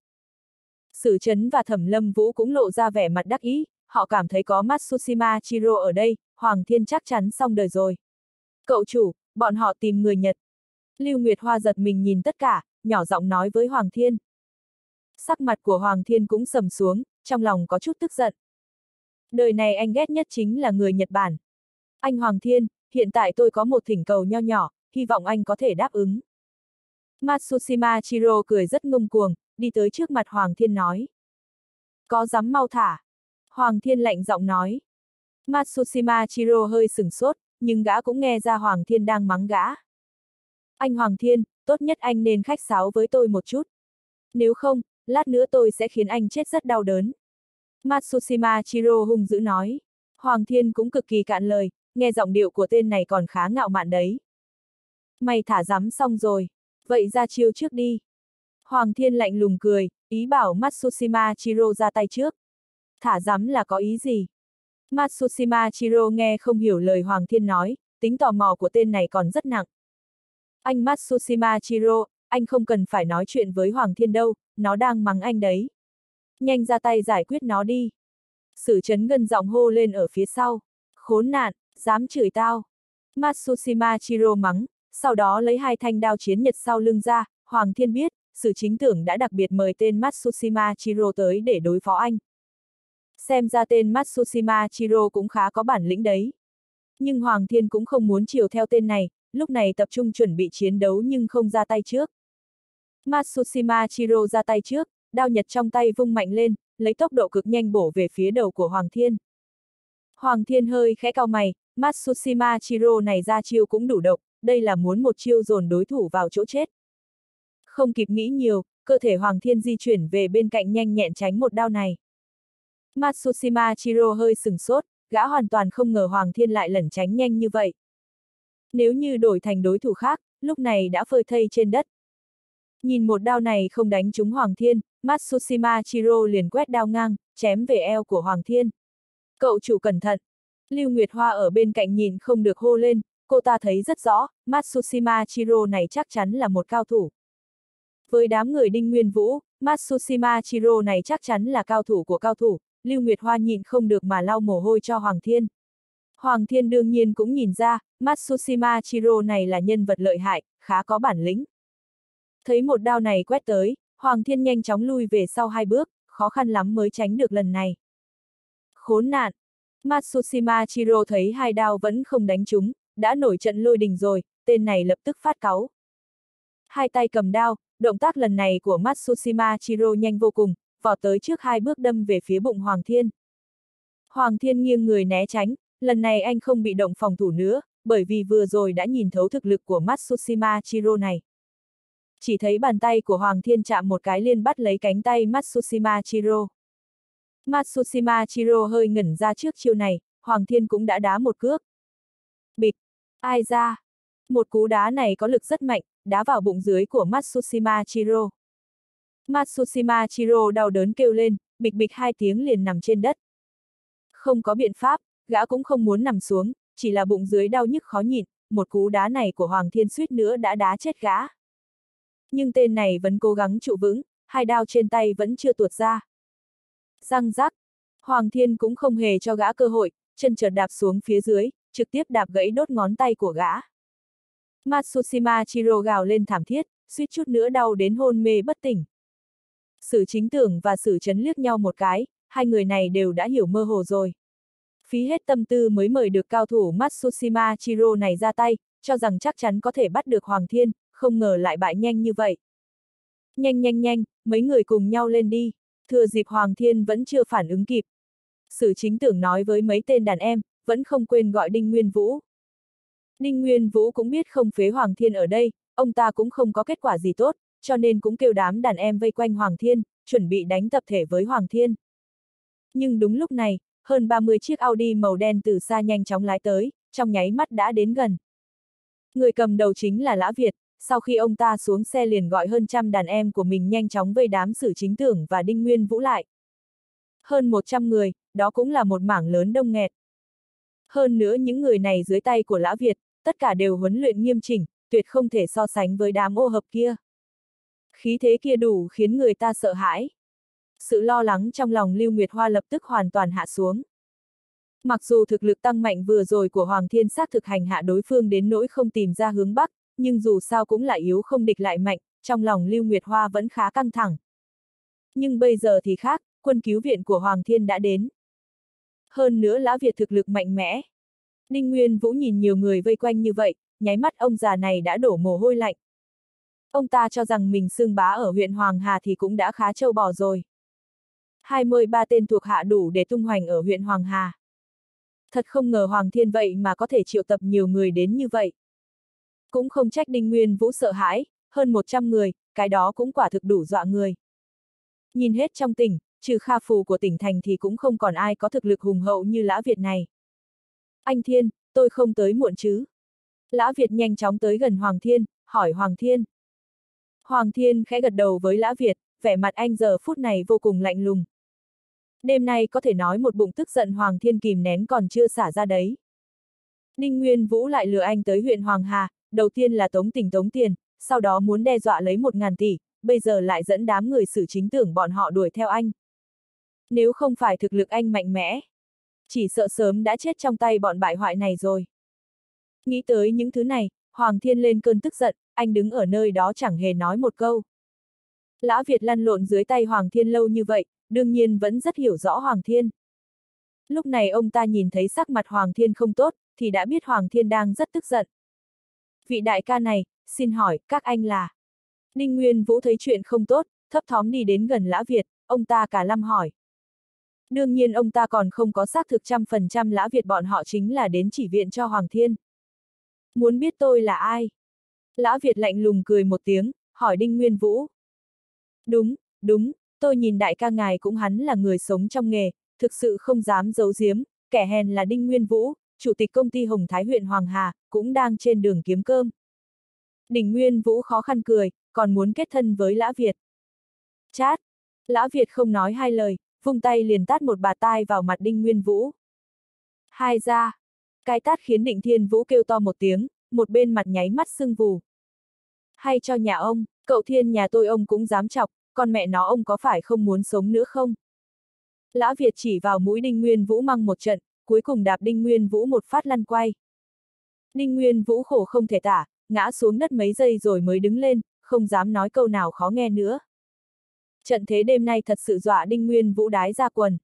Sử Chấn và Thẩm Lâm Vũ cũng lộ ra vẻ mặt đắc ý, họ cảm thấy có Matsushima Chiro ở đây, Hoàng Thiên chắc chắn xong đời rồi. Cậu chủ, bọn họ tìm người Nhật. Lưu Nguyệt Hoa giật mình nhìn tất cả, nhỏ giọng nói với Hoàng Thiên. Sắc mặt của Hoàng Thiên cũng sầm xuống, trong lòng có chút tức giận. Đời này anh ghét nhất chính là người Nhật Bản. Anh Hoàng Thiên, hiện tại tôi có một thỉnh cầu nho nhỏ, hy vọng anh có thể đáp ứng. Matsushima Chiro cười rất ngông cuồng, đi tới trước mặt Hoàng Thiên nói. Có dám mau thả? Hoàng Thiên lạnh giọng nói. Matsushima Chiro hơi sửng sốt, nhưng gã cũng nghe ra Hoàng Thiên đang mắng gã. Anh Hoàng Thiên, tốt nhất anh nên khách sáo với tôi một chút. Nếu không, lát nữa tôi sẽ khiến anh chết rất đau đớn. Matsushima Chiro hung dữ nói. Hoàng Thiên cũng cực kỳ cạn lời, nghe giọng điệu của tên này còn khá ngạo mạn đấy. Mày thả rắm xong rồi, vậy ra chiêu trước đi. Hoàng Thiên lạnh lùng cười, ý bảo Matsushima Chiro ra tay trước. Thả rắm là có ý gì? Matsushima Chiro nghe không hiểu lời Hoàng Thiên nói, tính tò mò của tên này còn rất nặng. Anh Matsushima Chiro, anh không cần phải nói chuyện với Hoàng Thiên đâu, nó đang mắng anh đấy. Nhanh ra tay giải quyết nó đi. Sử Chấn gần giọng hô lên ở phía sau. Khốn nạn, dám chửi tao. Matsushima Chiro mắng, sau đó lấy hai thanh đao chiến nhật sau lưng ra, Hoàng Thiên biết, Sử chính tưởng đã đặc biệt mời tên Matsushima Chiro tới để đối phó anh. Xem ra tên Matsushima Chiro cũng khá có bản lĩnh đấy. Nhưng Hoàng Thiên cũng không muốn chiều theo tên này, lúc này tập trung chuẩn bị chiến đấu nhưng không ra tay trước. Matsushima Chiro ra tay trước, đao nhật trong tay vung mạnh lên, lấy tốc độ cực nhanh bổ về phía đầu của Hoàng Thiên. Hoàng Thiên hơi khẽ cau mày, Matsushima Chiro này ra chiêu cũng đủ độc, đây là muốn một chiêu dồn đối thủ vào chỗ chết. Không kịp nghĩ nhiều, cơ thể Hoàng Thiên di chuyển về bên cạnh nhanh nhẹn tránh một đao này. Matsushima Chiro hơi sừng sốt, gã hoàn toàn không ngờ Hoàng Thiên lại lẩn tránh nhanh như vậy. Nếu như đổi thành đối thủ khác, lúc này đã phơi thây trên đất. Nhìn một đao này không đánh trúng Hoàng Thiên, Matsushima Chiro liền quét đao ngang, chém về eo của Hoàng Thiên. Cậu chủ cẩn thận. Lưu Nguyệt Hoa ở bên cạnh nhìn không được hô lên, cô ta thấy rất rõ, Matsushima Chiro này chắc chắn là một cao thủ. Với đám người Đinh Nguyên Vũ, Matsushima Chiro này chắc chắn là cao thủ của cao thủ, Lưu Nguyệt Hoa nhìn không được mà lau mồ hôi cho Hoàng Thiên. Hoàng Thiên đương nhiên cũng nhìn ra, Matsushima Chiro này là nhân vật lợi hại, khá có bản lĩnh. Thấy một đao này quét tới, Hoàng Thiên nhanh chóng lui về sau hai bước, khó khăn lắm mới tránh được lần này. Khốn nạn! Matsushima Chiro thấy hai đao vẫn không đánh trúng, đã nổi trận lôi đình rồi, tên này lập tức phát cáu. Hai tay cầm đao, động tác lần này của Matsushima Chiro nhanh vô cùng, vọt tới trước hai bước đâm về phía bụng Hoàng Thiên. Hoàng Thiên nghiêng người né tránh, lần này anh không bị động phòng thủ nữa, bởi vì vừa rồi đã nhìn thấu thực lực của Matsushima Chiro này. Chỉ thấy bàn tay của Hoàng Thiên chạm một cái liền bắt lấy cánh tay Matsushima Chiro. Matsushima Chiro hơi ngẩn ra trước chiêu này, Hoàng Thiên cũng đã đá một cước. Bịch! Ai ra? Một cú đá này có lực rất mạnh, đá vào bụng dưới của Matsushima Chiro. Matsushima Chiro đau đớn kêu lên, bịch bịch hai tiếng liền nằm trên đất. Không có biện pháp, gã cũng không muốn nằm xuống, chỉ là bụng dưới đau nhức khó nhịn, một cú đá này của Hoàng Thiên suýt nữa đã đá chết gã. Nhưng tên này vẫn cố gắng trụ vững, hai đao trên tay vẫn chưa tuột ra. Răng rắc, Hoàng Thiên cũng không hề cho gã cơ hội, chân chợt đạp xuống phía dưới, trực tiếp đạp gãy đốt ngón tay của gã. Matsushima Chiro gào lên thảm thiết, suýt chút nữa đau đến hôn mê bất tỉnh. Sử Chính Tưởng và Sử Chấn liếc nhau một cái, hai người này đều đã hiểu mơ hồ rồi. Phí hết tâm tư mới mời được cao thủ Matsushima Chiro này ra tay, cho rằng chắc chắn có thể bắt được Hoàng Thiên, không ngờ lại bại nhanh như vậy. Nhanh nhanh nhanh, mấy người cùng nhau lên đi, thừa dịp Hoàng Thiên vẫn chưa phản ứng kịp. Sử Chính Tưởng nói với mấy tên đàn em, vẫn không quên gọi Đinh Nguyên Vũ. Đinh Nguyên Vũ cũng biết không phế Hoàng Thiên ở đây, ông ta cũng không có kết quả gì tốt, cho nên cũng kêu đám đàn em vây quanh Hoàng Thiên, chuẩn bị đánh tập thể với Hoàng Thiên. Nhưng đúng lúc này, hơn ba mươi chiếc Audi màu đen từ xa nhanh chóng lái tới, trong nháy mắt đã đến gần. Người cầm đầu chính là Lã Việt, sau khi ông ta xuống xe liền gọi hơn trăm đàn em của mình nhanh chóng vây đám Sử Chính Tưởng và Đinh Nguyên Vũ lại. Hơn một trăm người, đó cũng là một mảng lớn đông nghẹt. Hơn nữa những người này dưới tay của Lã Việt, tất cả đều huấn luyện nghiêm chỉnh, tuyệt không thể so sánh với đám ô hợp kia. Khí thế kia đủ khiến người ta sợ hãi. Sự lo lắng trong lòng Lưu Nguyệt Hoa lập tức hoàn toàn hạ xuống. Mặc dù thực lực tăng mạnh vừa rồi của Hoàng Thiên xác thực hành hạ đối phương đến nỗi không tìm ra hướng Bắc, nhưng dù sao cũng là yếu không địch lại mạnh, trong lòng Lưu Nguyệt Hoa vẫn khá căng thẳng. Nhưng bây giờ thì khác, quân cứu viện của Hoàng Thiên đã đến. Hơn nữa Lã Việt thực lực mạnh mẽ. Đinh Nguyên Vũ nhìn nhiều người vây quanh như vậy, nháy mắt ông già này đã đổ mồ hôi lạnh. Ông ta cho rằng mình xương bá ở huyện Hoàng Hà thì cũng đã khá trâu bò rồi. hai mươi ba tên thuộc hạ đủ để tung hoành ở huyện Hoàng Hà. Thật không ngờ Hoàng Thiên vậy mà có thể triệu tập nhiều người đến như vậy. Cũng không trách Đinh Nguyên Vũ sợ hãi, hơn một trăm người, cái đó cũng quả thực đủ dọa người. Nhìn hết trong tỉnh, trừ Kha Phù của tỉnh thành thì cũng không còn ai có thực lực hùng hậu như Lã Việt này. Anh Thiên, tôi không tới muộn chứ? Lã Việt nhanh chóng tới gần Hoàng Thiên, hỏi Hoàng Thiên. Hoàng Thiên khẽ gật đầu với Lã Việt, vẻ mặt anh giờ phút này vô cùng lạnh lùng. Đêm nay có thể nói một bụng tức giận Hoàng Thiên kìm nén còn chưa xả ra đấy. Đinh Nguyên Vũ lại lừa anh tới huyện Hoàng Hà, đầu tiên là tống tình tống tiền, sau đó muốn đe dọa lấy một ngàn tỷ, bây giờ lại dẫn đám người Sử Chính Tưởng bọn họ đuổi theo anh. Nếu không phải thực lực anh mạnh mẽ, chỉ sợ sớm đã chết trong tay bọn bại hoại này rồi. Nghĩ tới những thứ này, Hoàng Thiên lên cơn tức giận, anh đứng ở nơi đó chẳng hề nói một câu. Lã Việt lăn lộn dưới tay Hoàng Thiên lâu như vậy, đương nhiên vẫn rất hiểu rõ Hoàng Thiên. Lúc này ông ta nhìn thấy sắc mặt Hoàng Thiên không tốt, thì đã biết Hoàng Thiên đang rất tức giận. Vị đại ca này, xin hỏi, các anh là? Đinh Nguyên Vũ thấy chuyện không tốt, thấp thóm đi đến gần Lã Việt, ông ta cả lâm hỏi. Đương nhiên ông ta còn không có xác thực trăm phần trăm Lã Việt bọn họ chính là đến chỉ viện cho Hoàng Thiên. Muốn biết tôi là ai? Lã Việt lạnh lùng cười một tiếng, hỏi Đinh Nguyên Vũ. Đúng, đúng, tôi nhìn đại ca ngài cũng hắn là người sống trong nghề, thực sự không dám giấu giếm, kẻ hèn là Đinh Nguyên Vũ, chủ tịch công ty Hồng Thái huyện Hoàng Hà, cũng đang trên đường kiếm cơm. Đinh Nguyên Vũ khó khăn cười, còn muốn kết thân với Lã Việt. Chát! Lã Việt không nói hai lời, vung tay liền tát một bà tai vào mặt Đinh Nguyên Vũ. Hai ra! Cái tát khiến Định Thiên Vũ kêu to một tiếng, một bên mặt nháy mắt sưng vù. Hay cho nhà ông, cậu Thiên nhà tôi ông cũng dám chọc, con mẹ nó ông có phải không muốn sống nữa không? Lã Việt chỉ vào mũi Đinh Nguyên Vũ măng một trận, cuối cùng đạp Đinh Nguyên Vũ một phát lăn quay. Đinh Nguyên Vũ khổ không thể tả, ngã xuống đất mấy giây rồi mới đứng lên, không dám nói câu nào khó nghe nữa. Trận thế đêm nay thật sự dọa Đinh Nguyên Vũ đái ra quần.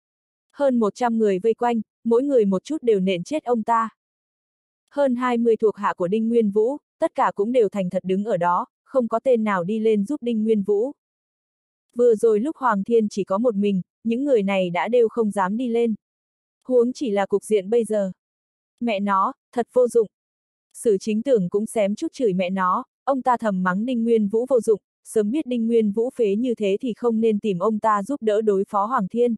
Hơn một trăm người vây quanh, mỗi người một chút đều nện chết ông ta. Hơn hai mươi thuộc hạ của Đinh Nguyên Vũ, tất cả cũng đều thành thật đứng ở đó, không có tên nào đi lên giúp Đinh Nguyên Vũ. Vừa rồi lúc Hoàng Thiên chỉ có một mình, những người này đã đều không dám đi lên. Huống chỉ là cục diện bây giờ. Mẹ nó, thật vô dụng. Sử Chính Tưởng cũng xém chút chửi mẹ nó, ông ta thầm mắng Đinh Nguyên Vũ vô dụng, sớm biết Đinh Nguyên Vũ phế như thế thì không nên tìm ông ta giúp đỡ đối phó Hoàng Thiên.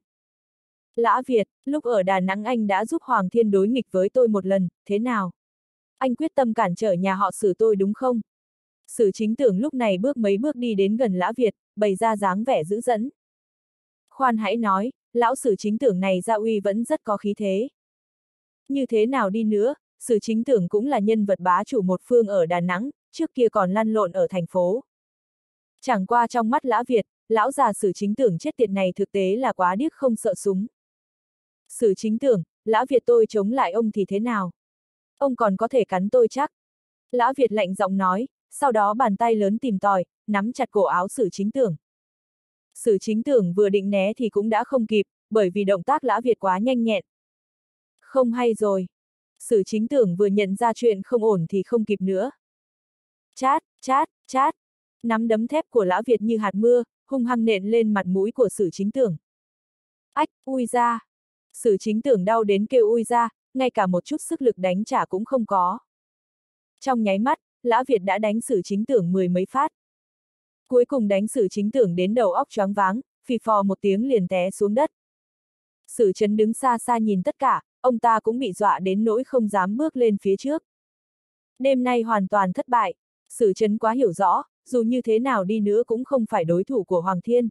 Lã Việt, lúc ở Đà Nẵng anh đã giúp Hoàng Thiên đối nghịch với tôi một lần, thế nào? Anh quyết tâm cản trở nhà họ Sử tôi đúng không? Sử Chính Tưởng lúc này bước mấy bước đi đến gần Lã Việt, bày ra dáng vẻ dữ dẫn. Khoan hãy nói, lão Sử Chính Tưởng này gia uy vẫn rất có khí thế. Như thế nào đi nữa, Sử Chính Tưởng cũng là nhân vật bá chủ một phương ở Đà Nẵng, trước kia còn lăn lộn ở thành phố. Chẳng qua trong mắt Lã Việt, lão già Sử Chính Tưởng chết tiệt này thực tế là quá điếc không sợ súng. Sử Chính Tưởng, Lã Việt tôi chống lại ông thì thế nào? Ông còn có thể cắn tôi chắc. Lã Việt lạnh giọng nói, sau đó bàn tay lớn tìm tòi, nắm chặt cổ áo Sử Chính Tưởng. Sử Chính Tưởng vừa định né thì cũng đã không kịp, bởi vì động tác Lã Việt quá nhanh nhẹn. Không hay rồi. Sử Chính Tưởng vừa nhận ra chuyện không ổn thì không kịp nữa. Chát, chát, chát. Nắm đấm thép của Lã Việt như hạt mưa, hung hăng nện lên mặt mũi của Sử Chính Tưởng. Ách, ui ra. Sử Chính Tưởng đau đến kêu ui ra, ngay cả một chút sức lực đánh trả cũng không có. Trong nháy mắt, Lã Việt đã đánh Sử Chính Tưởng mười mấy phát. Cuối cùng đánh Sử Chính Tưởng đến đầu óc choáng váng, phì phò một tiếng liền té xuống đất. Sử Chấn đứng xa xa nhìn tất cả, ông ta cũng bị dọa đến nỗi không dám bước lên phía trước. Đêm nay hoàn toàn thất bại, Sử Chấn quá hiểu rõ, dù như thế nào đi nữa cũng không phải đối thủ của Hoàng Thiên.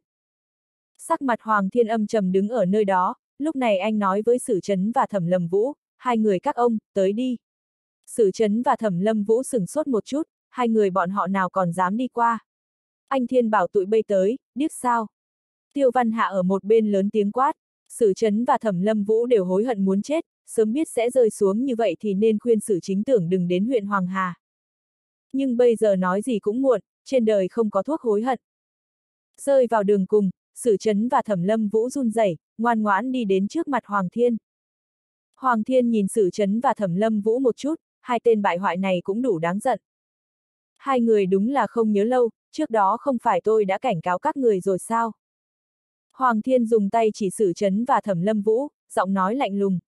Sắc mặt Hoàng Thiên âm trầm đứng ở nơi đó, lúc này anh nói với Sử Chấn và Thẩm Lâm Vũ, hai người các ông, tới đi. Sử Chấn và Thẩm Lâm Vũ sửng sốt một chút, hai người bọn họ nào còn dám đi qua. Anh Thiên bảo tụi bay tới, điếc sao? Tiêu Văn Hạ ở một bên lớn tiếng quát, Sử Chấn và Thẩm Lâm Vũ đều hối hận muốn chết, sớm biết sẽ rơi xuống như vậy thì nên khuyên Sử Chính Tưởng đừng đến huyện Hoàng Hà. Nhưng bây giờ nói gì cũng muộn, trên đời không có thuốc hối hận. Rơi vào đường cùng, Sử Chấn và Thẩm Lâm Vũ run rẩy, ngoan ngoãn đi đến trước mặt Hoàng Thiên. Hoàng Thiên nhìn Sử Chấn và Thẩm Lâm Vũ một chút, hai tên bại hoại này cũng đủ đáng giận. Hai người đúng là không nhớ lâu, trước đó không phải tôi đã cảnh cáo các người rồi sao? Hoàng Thiên dùng tay chỉ Sử Chấn và Thẩm Lâm Vũ, giọng nói lạnh lùng.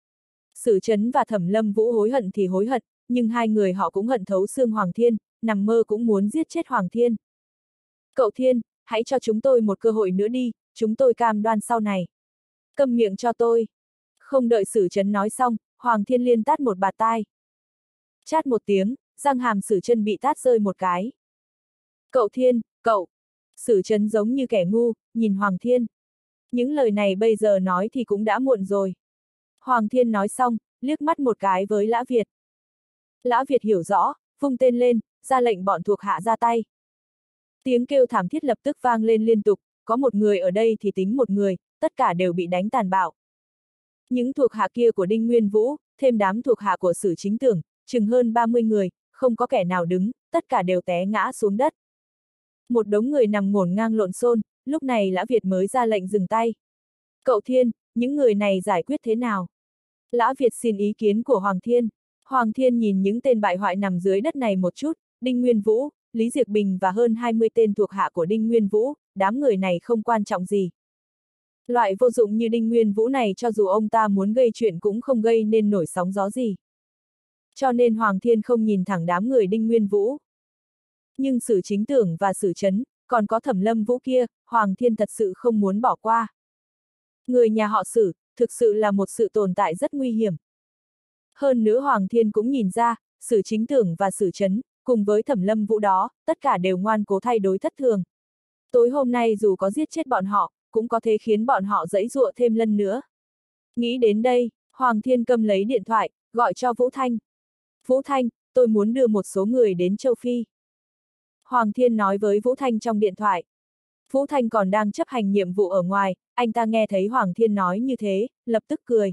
Sử Chấn và Thẩm Lâm Vũ hối hận thì hối hận, nhưng hai người họ cũng hận thấu xương Hoàng Thiên, nằm mơ cũng muốn giết chết Hoàng Thiên. Cậu Thiên, hãy cho chúng tôi một cơ hội nữa đi, chúng tôi cam đoan sau này. Câm miệng cho tôi. Không đợi Sử Chấn nói xong, Hoàng Thiên liên tát một bạt tai. Chát một tiếng, răng hàm Sử Chân bị tát rơi một cái. Cậu Thiên, cậu. Sử Chấn giống như kẻ ngu, nhìn Hoàng Thiên. Những lời này bây giờ nói thì cũng đã muộn rồi. Hoàng Thiên nói xong, liếc mắt một cái với Lã Việt. Lã Việt hiểu rõ, vung tên lên, ra lệnh bọn thuộc hạ ra tay. Tiếng kêu thảm thiết lập tức vang lên liên tục, có một người ở đây thì tính một người, tất cả đều bị đánh tàn bạo. Những thuộc hạ kia của Đinh Nguyên Vũ, thêm đám thuộc hạ của Sử Chính Tưởng, chừng hơn ba mươi người, không có kẻ nào đứng, tất cả đều té ngã xuống đất. Một đống người nằm ngổn ngang lộn xôn, lúc này Lã Việt mới ra lệnh dừng tay. Cậu Thiên, những người này giải quyết thế nào? Lã Việt xin ý kiến của Hoàng Thiên. Hoàng Thiên nhìn những tên bại hoại nằm dưới đất này một chút, Đinh Nguyên Vũ, Lý Diệc Bình và hơn hai mươi tên thuộc hạ của Đinh Nguyên Vũ, đám người này không quan trọng gì. Loại vô dụng như Đinh Nguyên Vũ này cho dù ông ta muốn gây chuyện cũng không gây nên nổi sóng gió gì. Cho nên Hoàng Thiên không nhìn thẳng đám người Đinh Nguyên Vũ. Nhưng Sử Chính Tưởng và Sử Chấn, còn có Thẩm Lâm Vũ kia, Hoàng Thiên thật sự không muốn bỏ qua. Người nhà họ Sử, thực sự là một sự tồn tại rất nguy hiểm. Hơn nữa Hoàng Thiên cũng nhìn ra, Sử Chính Tưởng và Sử Chấn, cùng với Thẩm Lâm Vũ đó, tất cả đều ngoan cố thay đối thất thường. Tối hôm nay dù có giết chết bọn họ, cũng có thể khiến bọn họ giãy giụa thêm lần nữa. Nghĩ đến đây, Hoàng Thiên cầm lấy điện thoại, gọi cho Vũ Thanh. Vũ Thanh, tôi muốn đưa một số người đến châu Phi. Hoàng Thiên nói với Vũ Thanh trong điện thoại. Vũ Thanh còn đang chấp hành nhiệm vụ ở ngoài, anh ta nghe thấy Hoàng Thiên nói như thế, lập tức cười.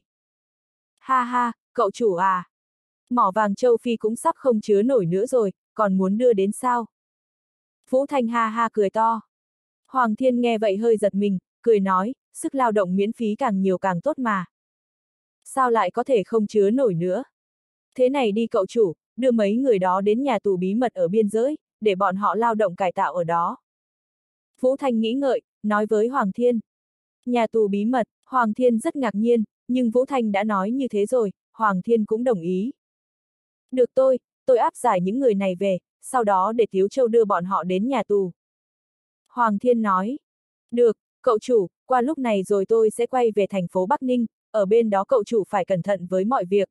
Ha ha, cậu chủ à. Mỏ vàng châu Phi cũng sắp không chứa nổi nữa rồi, còn muốn đưa đến sao? Vũ Thanh ha ha cười to. Hoàng Thiên nghe vậy hơi giật mình, cười nói, sức lao động miễn phí càng nhiều càng tốt mà. Sao lại có thể không chứa nổi nữa? Thế này đi cậu chủ, đưa mấy người đó đến nhà tù bí mật ở biên giới, để bọn họ lao động cải tạo ở đó. Vũ Thanh nghĩ ngợi, nói với Hoàng Thiên. Nhà tù bí mật, Hoàng Thiên rất ngạc nhiên, nhưng Vũ Thanh đã nói như thế rồi, Hoàng Thiên cũng đồng ý. Được tôi, tôi áp giải những người này về, sau đó để Tiếu Châu đưa bọn họ đến nhà tù. Hoàng Thiên nói. Được, cậu chủ, qua lúc này rồi tôi sẽ quay về thành phố Bắc Ninh, ở bên đó cậu chủ phải cẩn thận với mọi việc.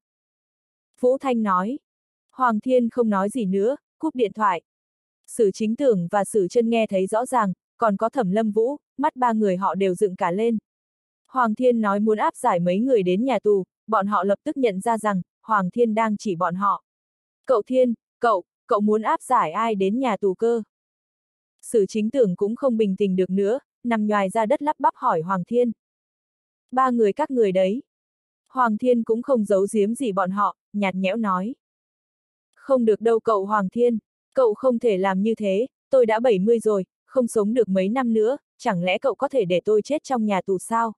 Vũ Thanh nói. Hoàng Thiên không nói gì nữa, cúp điện thoại. Sử Chính Tưởng và Sử Chân nghe thấy rõ ràng, còn có Thẩm Lâm Vũ, mắt ba người họ đều dựng cả lên. Hoàng Thiên nói muốn áp giải mấy người đến nhà tù, bọn họ lập tức nhận ra rằng, Hoàng Thiên đang chỉ bọn họ. Cậu Thiên, cậu, cậu muốn áp giải ai đến nhà tù cơ? Sử Chính Tưởng cũng không bình tĩnh được nữa, nằm nhoài ra đất lắp bắp hỏi Hoàng Thiên. Ba người các người đấy. Hoàng Thiên cũng không giấu giếm gì bọn họ, nhạt nhẽo nói. Không được đâu cậu Hoàng Thiên, cậu không thể làm như thế, tôi đã bảy mươi rồi, không sống được mấy năm nữa, chẳng lẽ cậu có thể để tôi chết trong nhà tù sao?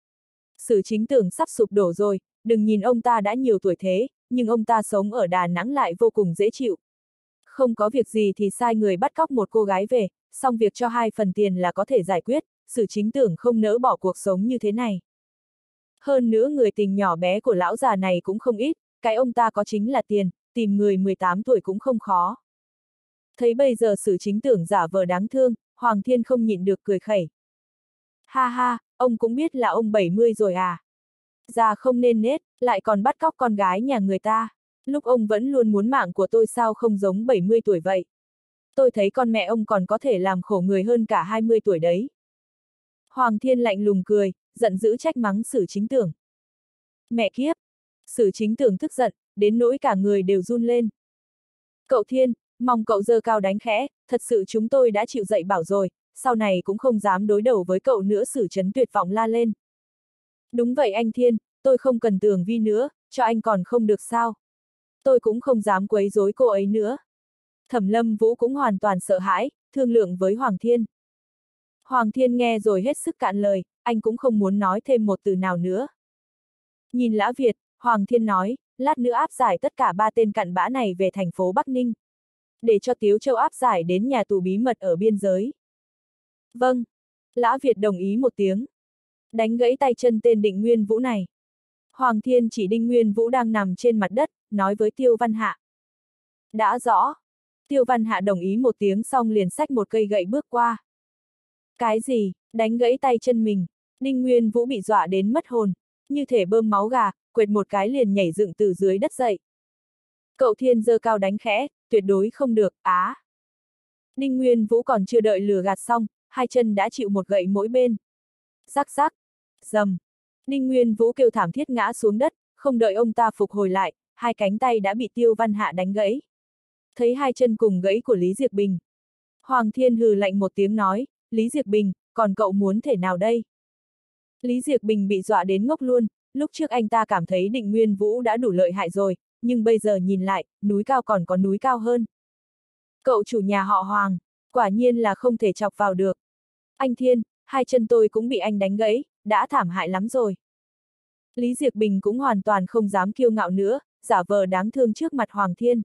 Sử Chính Tưởng sắp sụp đổ rồi, đừng nhìn ông ta đã nhiều tuổi thế, nhưng ông ta sống ở Đà Nẵng lại vô cùng dễ chịu. Không có việc gì thì sai người bắt cóc một cô gái về, xong việc cho hai phần tiền là có thể giải quyết, Sử Chính Tưởng không nỡ bỏ cuộc sống như thế này. Hơn nữa người tình nhỏ bé của lão già này cũng không ít, cái ông ta có chính là tiền, tìm người mười tám tuổi cũng không khó. Thấy bây giờ Sử Chính Tưởng giả vờ đáng thương, Hoàng Thiên không nhịn được cười khẩy. Ha ha, ông cũng biết là ông bảy mươi rồi à? Già không nên nết, lại còn bắt cóc con gái nhà người ta. Lúc ông vẫn luôn muốn mạng của tôi sao không giống bảy mươi tuổi vậy? Tôi thấy con mẹ ông còn có thể làm khổ người hơn cả hai mươi tuổi đấy. Hoàng Thiên lạnh lùng cười, giận dữ trách mắng Sử Chính Tưởng. Mẹ kiếp! Sử Chính Tưởng tức giận, đến nỗi cả người đều run lên. Cậu Thiên, mong cậu giơ cao đánh khẽ, thật sự chúng tôi đã chịu dạy bảo rồi, sau này cũng không dám đối đầu với cậu nữa. Sử Chấn tuyệt vọng la lên. Đúng vậy anh Thiên, tôi không cần Tường Vi nữa, cho anh còn không được sao? Tôi cũng không dám quấy rối cô ấy nữa. Thẩm Lâm Vũ cũng hoàn toàn sợ hãi, thương lượng với Hoàng Thiên. Hoàng Thiên nghe rồi hết sức cạn lời, anh cũng không muốn nói thêm một từ nào nữa. Nhìn Lã Việt, Hoàng Thiên nói, lát nữa áp giải tất cả ba tên cặn bã này về thành phố Bắc Ninh. Để cho Tiếu Châu áp giải đến nhà tù bí mật ở biên giới. Vâng. Lã Việt đồng ý một tiếng. Đánh gãy tay chân tên Định Nguyên Vũ này. Hoàng Thiên chỉ Đinh Nguyên Vũ đang nằm trên mặt đất, nói với Tiêu Văn Hạ. Đã rõ. Tiêu Văn Hạ đồng ý một tiếng xong liền xách một cây gậy bước qua. Cái gì, đánh gãy tay chân mình? Đinh Nguyên Vũ bị dọa đến mất hồn, như thể bơm máu gà, quệt một cái liền nhảy dựng từ dưới đất dậy. Cậu Thiên giơ cao đánh khẽ, tuyệt đối không được, á. Đinh Nguyên Vũ còn chưa đợi lừa gạt xong, hai chân đã chịu một gậy mỗi bên. Rắc rắc, dầm. Đinh Nguyên Vũ kêu thảm thiết ngã xuống đất, không đợi ông ta phục hồi lại, hai cánh tay đã bị Tiêu Văn Hạ đánh gãy. Thấy hai chân cùng gãy của Lý Diệc Bình. Hoàng Thiên hừ lạnh một tiếng nói, Lý Diệc Bình, còn cậu muốn thể nào đây? Lý Diệc Bình bị dọa đến ngốc luôn, lúc trước anh ta cảm thấy Định Nguyên Vũ đã đủ lợi hại rồi, nhưng bây giờ nhìn lại, núi cao còn có núi cao hơn. Cậu chủ nhà họ Hoàng, quả nhiên là không thể chọc vào được. Anh Thiên, hai chân tôi cũng bị anh đánh gãy, đã thảm hại lắm rồi. Lý Diệc Bình cũng hoàn toàn không dám kiêu ngạo nữa, giả vờ đáng thương trước mặt Hoàng Thiên.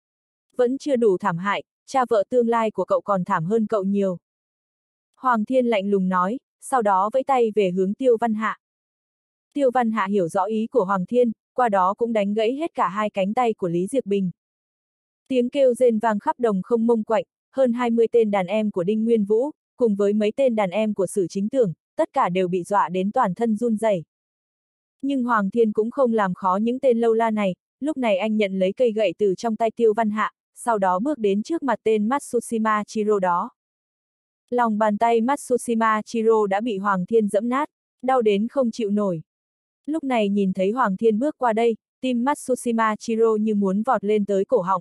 Vẫn chưa đủ thảm hại, cha vợ tương lai của cậu còn thảm hơn cậu nhiều. Hoàng Thiên lạnh lùng nói, sau đó vẫy tay về hướng Tiêu Văn Hạ. Tiêu Văn Hạ hiểu rõ ý của Hoàng Thiên, qua đó cũng đánh gãy hết cả hai cánh tay của Lý Diệc Bình. Tiếng kêu rên vang khắp đồng không mông quạnh, hơn hai mươi tên đàn em của Đinh Nguyên Vũ, cùng với mấy tên đàn em của Sử Chính Tưởng, tất cả đều bị dọa đến toàn thân run rẩy. Nhưng Hoàng Thiên cũng không làm khó những tên lâu la này, lúc này anh nhận lấy cây gậy từ trong tay Tiêu Văn Hạ, sau đó bước đến trước mặt tên Matsushima Chiro đó. Lòng bàn tay Matsushima Chiro đã bị Hoàng Thiên giẫm nát, đau đến không chịu nổi. Lúc này nhìn thấy Hoàng Thiên bước qua đây, tim Matsushima Chiro như muốn vọt lên tới cổ họng.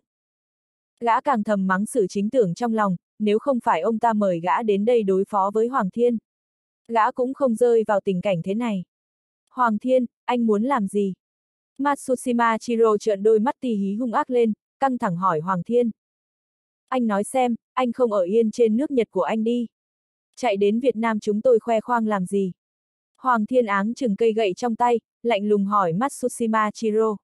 Gã càng thầm mắng Sử Chính Tưởng trong lòng, nếu không phải ông ta mời gã đến đây đối phó với Hoàng Thiên. Gã cũng không rơi vào tình cảnh thế này. Hoàng Thiên, anh muốn làm gì? Matsushima Chiro trợn đôi mắt tì hí hung ác lên, căng thẳng hỏi Hoàng Thiên. Anh nói xem, anh không ở yên trên nước Nhật của anh đi. Chạy đến Việt Nam chúng tôi khoe khoang làm gì? Hoàng Thiên áng chừng cây gậy trong tay, lạnh lùng hỏi Matsushima Chiro.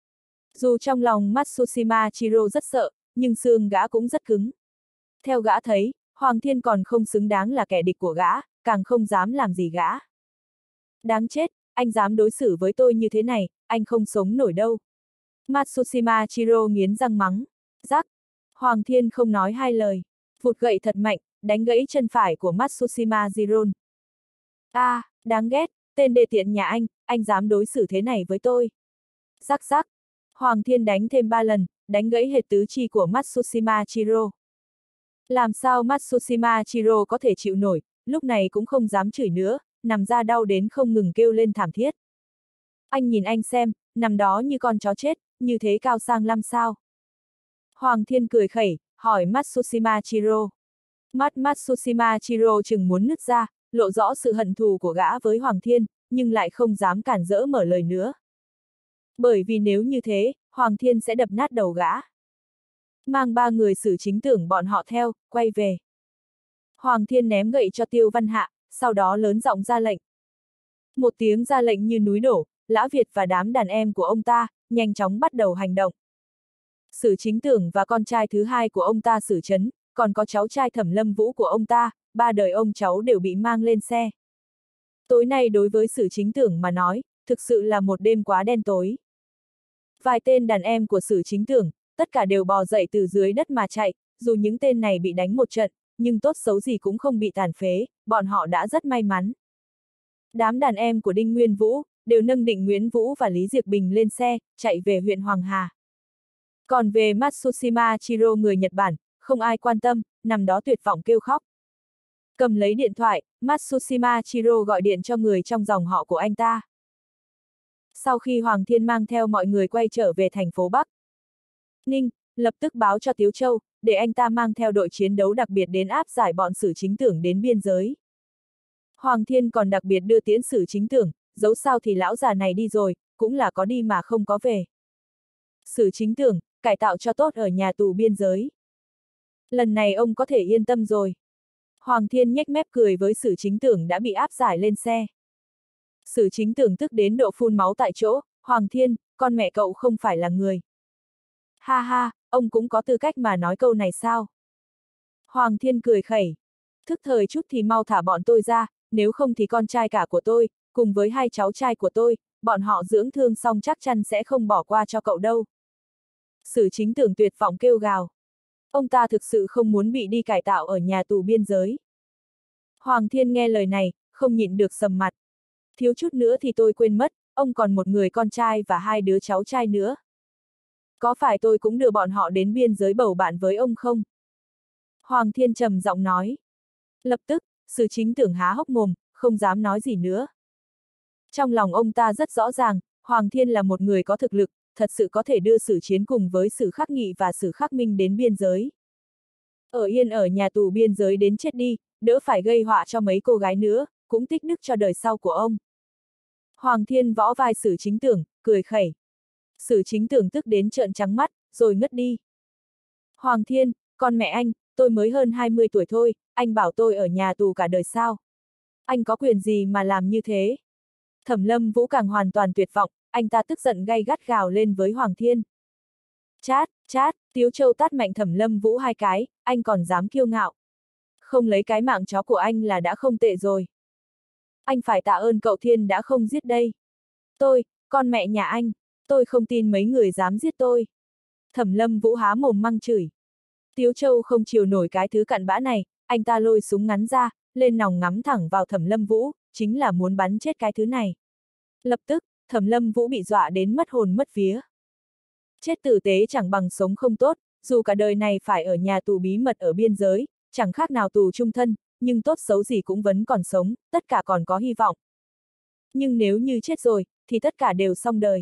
Dù trong lòng Matsushima Chiro rất sợ, nhưng xương gã cũng rất cứng. Theo gã thấy, Hoàng Thiên còn không xứng đáng là kẻ địch của gã, càng không dám làm gì gã. Đáng chết, anh dám đối xử với tôi như thế này, anh không sống nổi đâu. Matsushima Chiro nghiến răng mắng. Rắc. Hoàng Thiên không nói hai lời, vụt gậy thật mạnh, đánh gãy chân phải của Matsushima Chiron. A, à, đáng ghét, tên đê tiện nhà anh, anh dám đối xử thế này với tôi. Rắc rắc. Hoàng Thiên đánh thêm ba lần, đánh gãy hệt tứ chi của Matsushima Chiro. Làm sao Matsushima Chiro có thể chịu nổi, lúc này cũng không dám chửi nữa, nằm ra đau đến không ngừng kêu lên thảm thiết. Anh nhìn anh xem, nằm đó như con chó chết, như thế cao sang lắm sao? Hoàng Thiên cười khẩy, hỏi Matsushima Chiro. Mắt Matsushima Chiro chừng muốn nứt ra, lộ rõ sự hận thù của gã với Hoàng Thiên, nhưng lại không dám cản rỡ mở lời nữa. Bởi vì nếu như thế, Hoàng Thiên sẽ đập nát đầu gã. Mang ba người Sử Chính Tưởng bọn họ theo, quay về. Hoàng Thiên ném gậy cho Tiêu Văn Hạ, sau đó lớn giọng ra lệnh. Một tiếng ra lệnh như núi đổ, Lã Việt và đám đàn em của ông ta, nhanh chóng bắt đầu hành động. Sử Chính Tưởng và con trai thứ hai của ông ta Sử Chấn, còn có cháu trai Thẩm Lâm Vũ của ông ta, ba đời ông cháu đều bị mang lên xe. Tối nay đối với Sử Chính Tưởng mà nói, thực sự là một đêm quá đen tối. Vài tên đàn em của Sử Chính Tưởng, tất cả đều bò dậy từ dưới đất mà chạy, dù những tên này bị đánh một trận, nhưng tốt xấu gì cũng không bị tàn phế, bọn họ đã rất may mắn. Đám đàn em của Đinh Nguyên Vũ, đều nâng Định Nguyễn Vũ và Lý Diệc Bình lên xe, chạy về huyện Hoàng Hà. Còn về Matsushima Chiro người Nhật Bản, không ai quan tâm, nằm đó tuyệt vọng kêu khóc. Cầm lấy điện thoại, Matsushima Chiro gọi điện cho người trong dòng họ của anh ta. Sau khi Hoàng Thiên mang theo mọi người quay trở về thành phố Bắc Ninh, lập tức báo cho Tiếu Châu, để anh ta mang theo đội chiến đấu đặc biệt đến áp giải bọn Sử Chính Tưởng đến biên giới. Hoàng Thiên còn đặc biệt đưa tiễn Sử Chính Tưởng, dẫu sao thì lão già này đi rồi, cũng là có đi mà không có về. Sử Chính Tưởng, cải tạo cho tốt ở nhà tù biên giới. Lần này ông có thể yên tâm rồi. Hoàng Thiên nhếch mép cười với Sử Chính Tưởng đã bị áp giải lên xe. Sử Chính Tưởng tức đến độ phun máu tại chỗ, Hoàng Thiên, con mẹ cậu không phải là người. Ha ha, ông cũng có tư cách mà nói câu này sao? Hoàng Thiên cười khẩy. Thức thời chút thì mau thả bọn tôi ra, nếu không thì con trai cả của tôi, cùng với hai cháu trai của tôi, bọn họ dưỡng thương xong chắc chắn sẽ không bỏ qua cho cậu đâu. Sử Chính Tưởng tuyệt vọng kêu gào. Ông ta thực sự không muốn bị đi cải tạo ở nhà tù biên giới. Hoàng Thiên nghe lời này, không nhịn được sầm mặt. Thiếu chút nữa thì tôi quên mất, ông còn một người con trai và hai đứa cháu trai nữa. Có phải tôi cũng đưa bọn họ đến biên giới bầu bạn với ông không? Hoàng Thiên trầm giọng nói. Lập tức, Sử Chính Tưởng há hốc mồm, không dám nói gì nữa. Trong lòng ông ta rất rõ ràng, Hoàng Thiên là một người có thực lực, thật sự có thể đưa Sử Chiến cùng với Sử Khắc Nghị và Sử Khắc Minh đến biên giới. Ở yên ở nhà tù biên giới đến chết đi, đỡ phải gây họa cho mấy cô gái nữa, cũng tích đức cho đời sau của ông. Hoàng Thiên võ vai Sử Chính Tưởng, cười khẩy. Sử Chính Tưởng tức đến trợn trắng mắt, rồi ngất đi. Hoàng Thiên, con mẹ anh, tôi mới hơn hai mươi tuổi thôi, anh bảo tôi ở nhà tù cả đời sao? Anh có quyền gì mà làm như thế? Thẩm Lâm Vũ càng hoàn toàn tuyệt vọng, anh ta tức giận gay gắt gào lên với Hoàng Thiên. Chát, chát, Tiếu Châu tát mạnh Thẩm Lâm Vũ hai cái, anh còn dám kiêu ngạo. Không lấy cái mạng chó của anh là đã không tệ rồi. Anh phải tạ ơn cậu Thiên đã không giết đây. Tôi, con mẹ nhà anh, tôi không tin mấy người dám giết tôi. Thẩm Lâm Vũ há mồm măng chửi. Tiếu Châu không chịu nổi cái thứ cặn bã này, anh ta lôi súng ngắn ra, lên nòng ngắm thẳng vào Thẩm Lâm Vũ, chính là muốn bắn chết cái thứ này. Lập tức, Thẩm Lâm Vũ bị dọa đến mất hồn mất vía. Chết tử tế chẳng bằng sống không tốt, dù cả đời này phải ở nhà tù bí mật ở biên giới, chẳng khác nào tù chung thân, nhưng tốt xấu gì cũng vẫn còn sống, tất cả còn có hy vọng. Nhưng nếu như chết rồi, thì tất cả đều xong đời.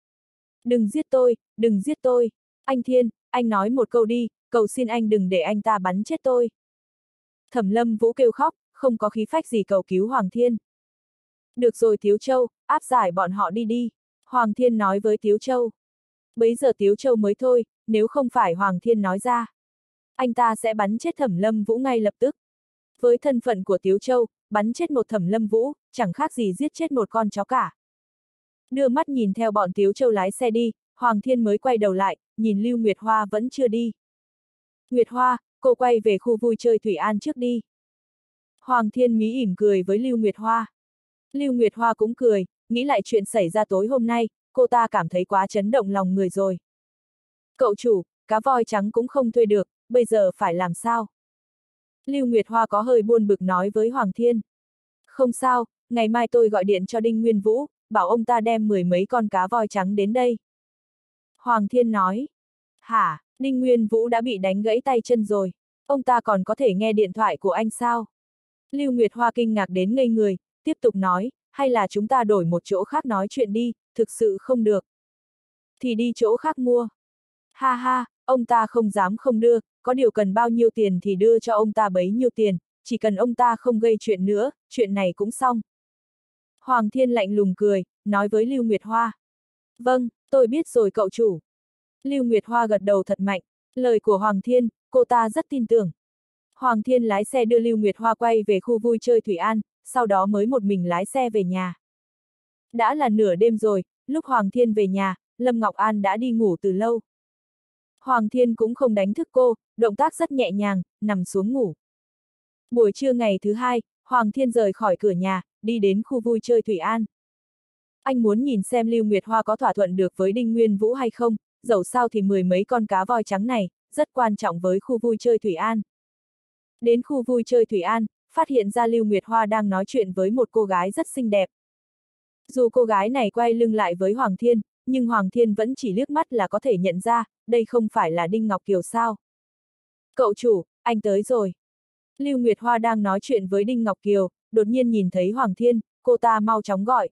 Đừng giết tôi, đừng giết tôi. Anh Thiên, anh nói một câu đi, cầu xin anh đừng để anh ta bắn chết tôi. Thẩm Lâm Vũ kêu khóc, không có khí phách gì cầu cứu Hoàng Thiên. Được rồi Tiếu Châu, áp giải bọn họ đi đi. Hoàng Thiên nói với Tiếu Châu. Bấy giờ Tiếu Châu mới thôi, nếu không phải Hoàng Thiên nói ra. Anh ta sẽ bắn chết Thẩm Lâm Vũ ngay lập tức. Với thân phận của Tiếu Châu, bắn chết một Thẩm Lâm Vũ, chẳng khác gì giết chết một con chó cả. Đưa mắt nhìn theo bọn Tiếu Châu lái xe đi, Hoàng Thiên mới quay đầu lại, nhìn Lưu Nguyệt Hoa vẫn chưa đi. Nguyệt Hoa, cô quay về khu vui chơi Thủy An trước đi. Hoàng Thiên mí ỉm cười với Lưu Nguyệt Hoa. Lưu Nguyệt Hoa cũng cười, nghĩ lại chuyện xảy ra tối hôm nay, cô ta cảm thấy quá chấn động lòng người rồi. Cậu chủ, cá voi trắng cũng không thuê được, bây giờ phải làm sao? Lưu Nguyệt Hoa có hơi buồn bực nói với Hoàng Thiên. Không sao, ngày mai tôi gọi điện cho Đinh Nguyên Vũ, bảo ông ta đem mười mấy con cá voi trắng đến đây. Hoàng Thiên nói. Hả, Đinh Nguyên Vũ đã bị đánh gãy tay chân rồi, ông ta còn có thể nghe điện thoại của anh sao? Lưu Nguyệt Hoa kinh ngạc đến ngây người, tiếp tục nói, hay là chúng ta đổi một chỗ khác nói chuyện đi, thực sự không được. Thì đi chỗ khác mua. Ha ha, ông ta không dám không đưa, có điều cần bao nhiêu tiền thì đưa cho ông ta bấy nhiêu tiền, chỉ cần ông ta không gây chuyện nữa, chuyện này cũng xong. Hoàng Thiên lạnh lùng cười, nói với Lưu Nguyệt Hoa. Vâng, tôi biết rồi cậu chủ. Lưu Nguyệt Hoa gật đầu thật mạnh, lời của Hoàng Thiên, cô ta rất tin tưởng. Hoàng Thiên lái xe đưa Lưu Nguyệt Hoa quay về khu vui chơi Thủy An, sau đó mới một mình lái xe về nhà. Đã là nửa đêm rồi, lúc Hoàng Thiên về nhà, Lâm Ngọc An đã đi ngủ từ lâu. Hoàng Thiên cũng không đánh thức cô, động tác rất nhẹ nhàng, nằm xuống ngủ. Buổi trưa ngày thứ hai, Hoàng Thiên rời khỏi cửa nhà, đi đến khu vui chơi Thủy An. Anh muốn nhìn xem Lưu Nguyệt Hoa có thỏa thuận được với Đinh Nguyên Vũ hay không, dẫu sao thì mười mấy con cá voi trắng này, rất quan trọng với khu vui chơi Thủy An. Đến khu vui chơi Thủy An, phát hiện ra Lưu Nguyệt Hoa đang nói chuyện với một cô gái rất xinh đẹp. Dù cô gái này quay lưng lại với Hoàng Thiên, nhưng Hoàng Thiên vẫn chỉ liếc mắt là có thể nhận ra, đây không phải là Đinh Ngọc Kiều sao. Cậu chủ, anh tới rồi. Lưu Nguyệt Hoa đang nói chuyện với Đinh Ngọc Kiều, đột nhiên nhìn thấy Hoàng Thiên, cô ta mau chóng gọi.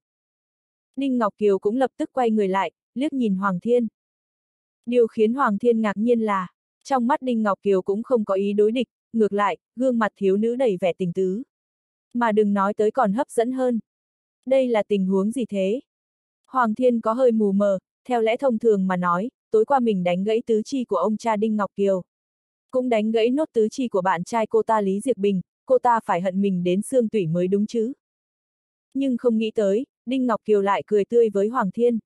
Đinh Ngọc Kiều cũng lập tức quay người lại, liếc nhìn Hoàng Thiên. Điều khiến Hoàng Thiên ngạc nhiên là, trong mắt Đinh Ngọc Kiều cũng không có ý đối địch, ngược lại, gương mặt thiếu nữ đầy vẻ tình tứ. Mà đừng nói tới còn hấp dẫn hơn. Đây là tình huống gì thế? Hoàng Thiên có hơi mù mờ, theo lẽ thông thường mà nói, tối qua mình đánh gãy tứ chi của ông cha Đinh Ngọc Kiều. Cũng đánh gãy nốt tứ chi của bạn trai cô ta Lý Diệp Bình, cô ta phải hận mình đến xương tủy mới đúng chứ. Nhưng không nghĩ tới, Đinh Ngọc Kiều lại cười tươi với Hoàng Thiên.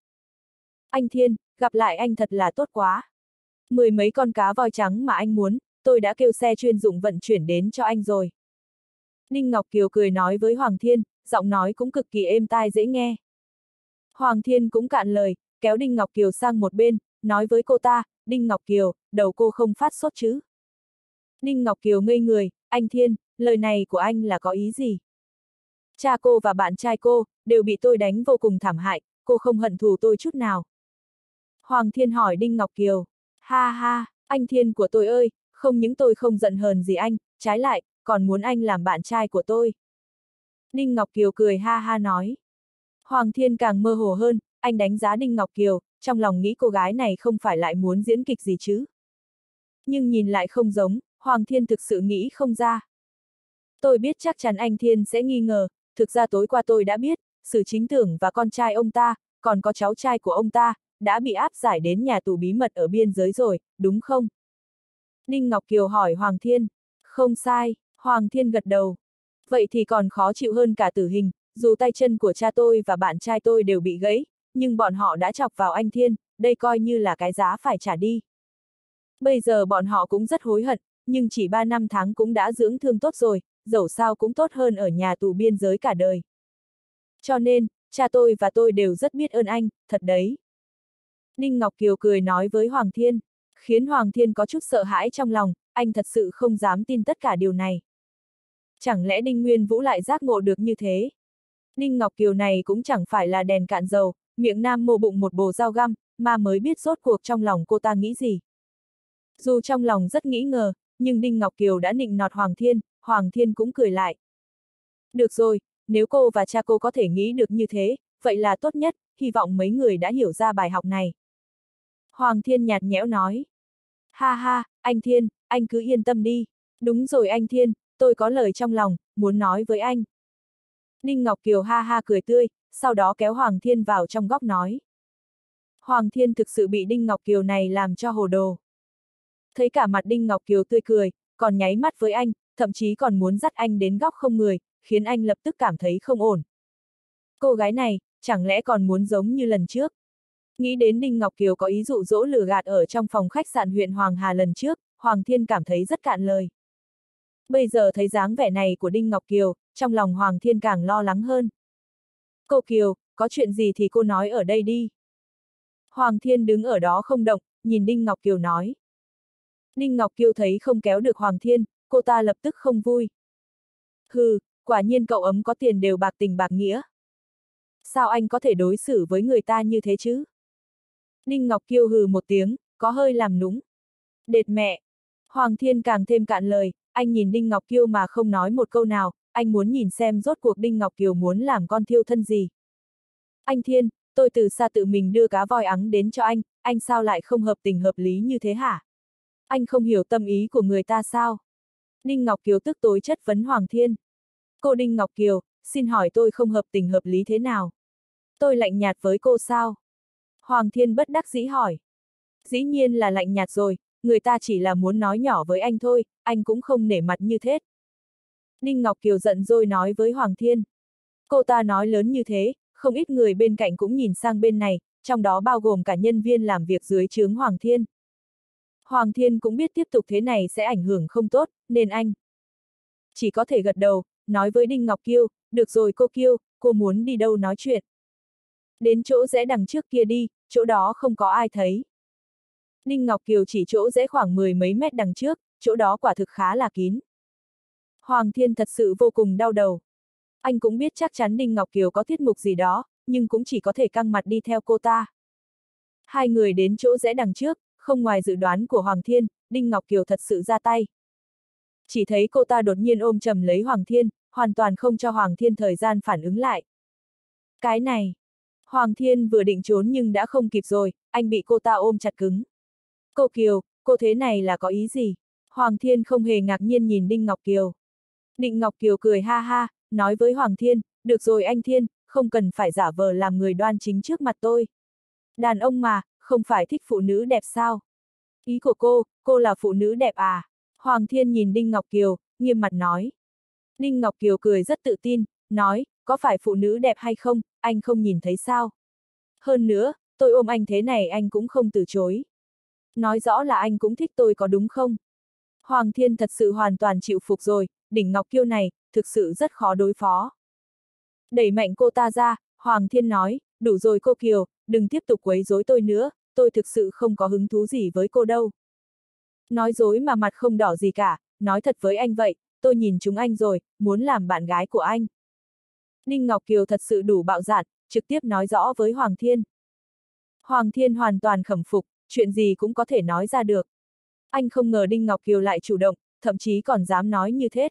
Anh Thiên, gặp lại anh thật là tốt quá. Mười mấy con cá voi trắng mà anh muốn, tôi đã kêu xe chuyên dụng vận chuyển đến cho anh rồi. Đinh Ngọc Kiều cười nói với Hoàng Thiên, giọng nói cũng cực kỳ êm tai dễ nghe. Hoàng Thiên cũng cạn lời, kéo Đinh Ngọc Kiều sang một bên, nói với cô ta, Đinh Ngọc Kiều, đầu cô không phát sốt chứ? Đinh Ngọc Kiều ngây người, anh Thiên, lời này của anh là có ý gì? Cha cô và bạn trai cô, đều bị tôi đánh vô cùng thảm hại, cô không hận thù tôi chút nào. Hoàng Thiên hỏi Đinh Ngọc Kiều, ha ha, anh Thiên của tôi ơi, không những tôi không giận hờn gì anh, trái lại, còn muốn anh làm bạn trai của tôi. Đinh Ngọc Kiều cười ha ha nói. Hoàng Thiên càng mơ hồ hơn, anh đánh giá Đinh Ngọc Kiều, trong lòng nghĩ cô gái này không phải lại muốn diễn kịch gì chứ. Nhưng nhìn lại không giống, Hoàng Thiên thực sự nghĩ không ra. Tôi biết chắc chắn anh Thiên sẽ nghi ngờ, thực ra tối qua tôi đã biết, Sử Chính Tưởng và con trai ông ta, còn có cháu trai của ông ta, đã bị áp giải đến nhà tù bí mật ở biên giới rồi, đúng không? Đinh Ngọc Kiều hỏi Hoàng Thiên. Không sai, Hoàng Thiên gật đầu. Vậy thì còn khó chịu hơn cả tử hình, dù tay chân của cha tôi và bạn trai tôi đều bị gãy, nhưng bọn họ đã chọc vào anh Thiên, đây coi như là cái giá phải trả đi. Bây giờ bọn họ cũng rất hối hận, nhưng chỉ ba năm tháng cũng đã dưỡng thương tốt rồi, dẫu sao cũng tốt hơn ở nhà tù biên giới cả đời. Cho nên, cha tôi và tôi đều rất biết ơn anh, thật đấy. Đinh Ngọc Kiều cười nói với Hoàng Thiên, khiến Hoàng Thiên có chút sợ hãi trong lòng, anh thật sự không dám tin tất cả điều này. Chẳng lẽ Đinh Nguyên Vũ lại giác ngộ được như thế? Đinh Ngọc Kiều này cũng chẳng phải là đèn cạn dầu, miệng nam mô bụng một bồ dao găm, mà mới biết rốt cuộc trong lòng cô ta nghĩ gì. Dù trong lòng rất nghĩ ngờ, nhưng Đinh Ngọc Kiều đã nịnh nọt Hoàng Thiên, Hoàng Thiên cũng cười lại. Được rồi, nếu cô và cha cô có thể nghĩ được như thế, vậy là tốt nhất, hy vọng mấy người đã hiểu ra bài học này. Hoàng Thiên nhạt nhẽo nói. Ha ha, anh Thiên, anh cứ yên tâm đi. Đúng rồi anh Thiên, tôi có lời trong lòng, muốn nói với anh. Đinh Ngọc Kiều ha ha cười tươi, sau đó kéo Hoàng Thiên vào trong góc nói. Hoàng Thiên thực sự bị Đinh Ngọc Kiều này làm cho hồ đồ. Thấy cả mặt Đinh Ngọc Kiều tươi cười, còn nháy mắt với anh, thậm chí còn muốn dắt anh đến góc không người, khiến anh lập tức cảm thấy không ổn. Cô gái này, chẳng lẽ còn muốn giống như lần trước? Nghĩ đến Đinh Ngọc Kiều có ý dụ dỗ lừa gạt ở trong phòng khách sạn huyện Hoàng Hà lần trước, Hoàng Thiên cảm thấy rất cạn lời. Bây giờ thấy dáng vẻ này của Đinh Ngọc Kiều, trong lòng Hoàng Thiên càng lo lắng hơn. Cô Kiều, có chuyện gì thì cô nói ở đây đi. Hoàng Thiên đứng ở đó không động, nhìn Đinh Ngọc Kiều nói. Đinh Ngọc Kiều thấy không kéo được Hoàng Thiên, cô ta lập tức không vui. Hừ, quả nhiên cậu ấm có tiền đều bạc tình bạc nghĩa. Sao anh có thể đối xử với người ta như thế chứ? Đinh Ngọc Kiều hừ một tiếng, có hơi làm nũng. Đệt mẹ! Hoàng Thiên càng thêm cạn lời, anh nhìn Đinh Ngọc Kiều mà không nói một câu nào, anh muốn nhìn xem rốt cuộc Đinh Ngọc Kiều muốn làm con thiêu thân gì. Anh Thiên, tôi từ xa tự mình đưa cá voi ắng đến cho anh, anh sao lại không hợp tình hợp lý như thế hả? Anh không hiểu tâm ý của người ta sao? Đinh Ngọc Kiều tức tối chất vấn Hoàng Thiên. Cô Đinh Ngọc Kiều, xin hỏi tôi không hợp tình hợp lý thế nào? Tôi lạnh nhạt với cô sao? Hoàng Thiên bất đắc dĩ hỏi. Dĩ nhiên là lạnh nhạt rồi, người ta chỉ là muốn nói nhỏ với anh thôi, anh cũng không nể mặt như thế. Ninh Ngọc Kiều giận dỗi nói với Hoàng Thiên. Cô ta nói lớn như thế, không ít người bên cạnh cũng nhìn sang bên này, trong đó bao gồm cả nhân viên làm việc dưới trướng Hoàng Thiên. Hoàng Thiên cũng biết tiếp tục thế này sẽ ảnh hưởng không tốt, nên anh chỉ có thể gật đầu, nói với Đinh Ngọc Kiều, được rồi cô Kiều, cô muốn đi đâu nói chuyện. Đến chỗ rẽ đằng trước kia đi, chỗ đó không có ai thấy. Đinh Ngọc Kiều chỉ chỗ rẽ khoảng mười mấy mét đằng trước, chỗ đó quả thực khá là kín. Hoàng Thiên thật sự vô cùng đau đầu. Anh cũng biết chắc chắn Đinh Ngọc Kiều có tiết mục gì đó, nhưng cũng chỉ có thể căng mặt đi theo cô ta. Hai người đến chỗ rẽ đằng trước, không ngoài dự đoán của Hoàng Thiên, Đinh Ngọc Kiều thật sự ra tay. Chỉ thấy cô ta đột nhiên ôm chầm lấy Hoàng Thiên, hoàn toàn không cho Hoàng Thiên thời gian phản ứng lại. Cái này, Hoàng Thiên vừa định trốn nhưng đã không kịp rồi, anh bị cô ta ôm chặt cứng. Cô Kiều, cô thế này là có ý gì? Hoàng Thiên không hề ngạc nhiên nhìn Đinh Ngọc Kiều. Đinh Ngọc Kiều cười ha ha, nói với Hoàng Thiên, được rồi anh Thiên, không cần phải giả vờ làm người đoan chính trước mặt tôi. Đàn ông mà, không phải thích phụ nữ đẹp sao? Ý của cô, cô là phụ nữ đẹp à? Hoàng Thiên nhìn Đinh Ngọc Kiều, nghiêm mặt nói. Đinh Ngọc Kiều cười rất tự tin, nói, có phải phụ nữ đẹp hay không, anh không nhìn thấy sao? Hơn nữa, tôi ôm anh thế này anh cũng không từ chối. Nói rõ là anh cũng thích tôi có đúng không? Hoàng Thiên thật sự hoàn toàn chịu phục rồi, Đinh Ngọc Kiều này, thực sự rất khó đối phó. Đẩy mạnh cô ta ra, Hoàng Thiên nói, đủ rồi cô Kiều, đừng tiếp tục quấy rối tôi nữa, tôi thực sự không có hứng thú gì với cô đâu. Nói dối mà mặt không đỏ gì cả, nói thật với anh vậy, tôi nhìn chúng anh rồi, muốn làm bạn gái của anh. Đinh Ngọc Kiều thật sự đủ bạo dạn, trực tiếp nói rõ với Hoàng Thiên. Hoàng Thiên hoàn toàn khâm phục, chuyện gì cũng có thể nói ra được. Anh không ngờ Đinh Ngọc Kiều lại chủ động, thậm chí còn dám nói như thế.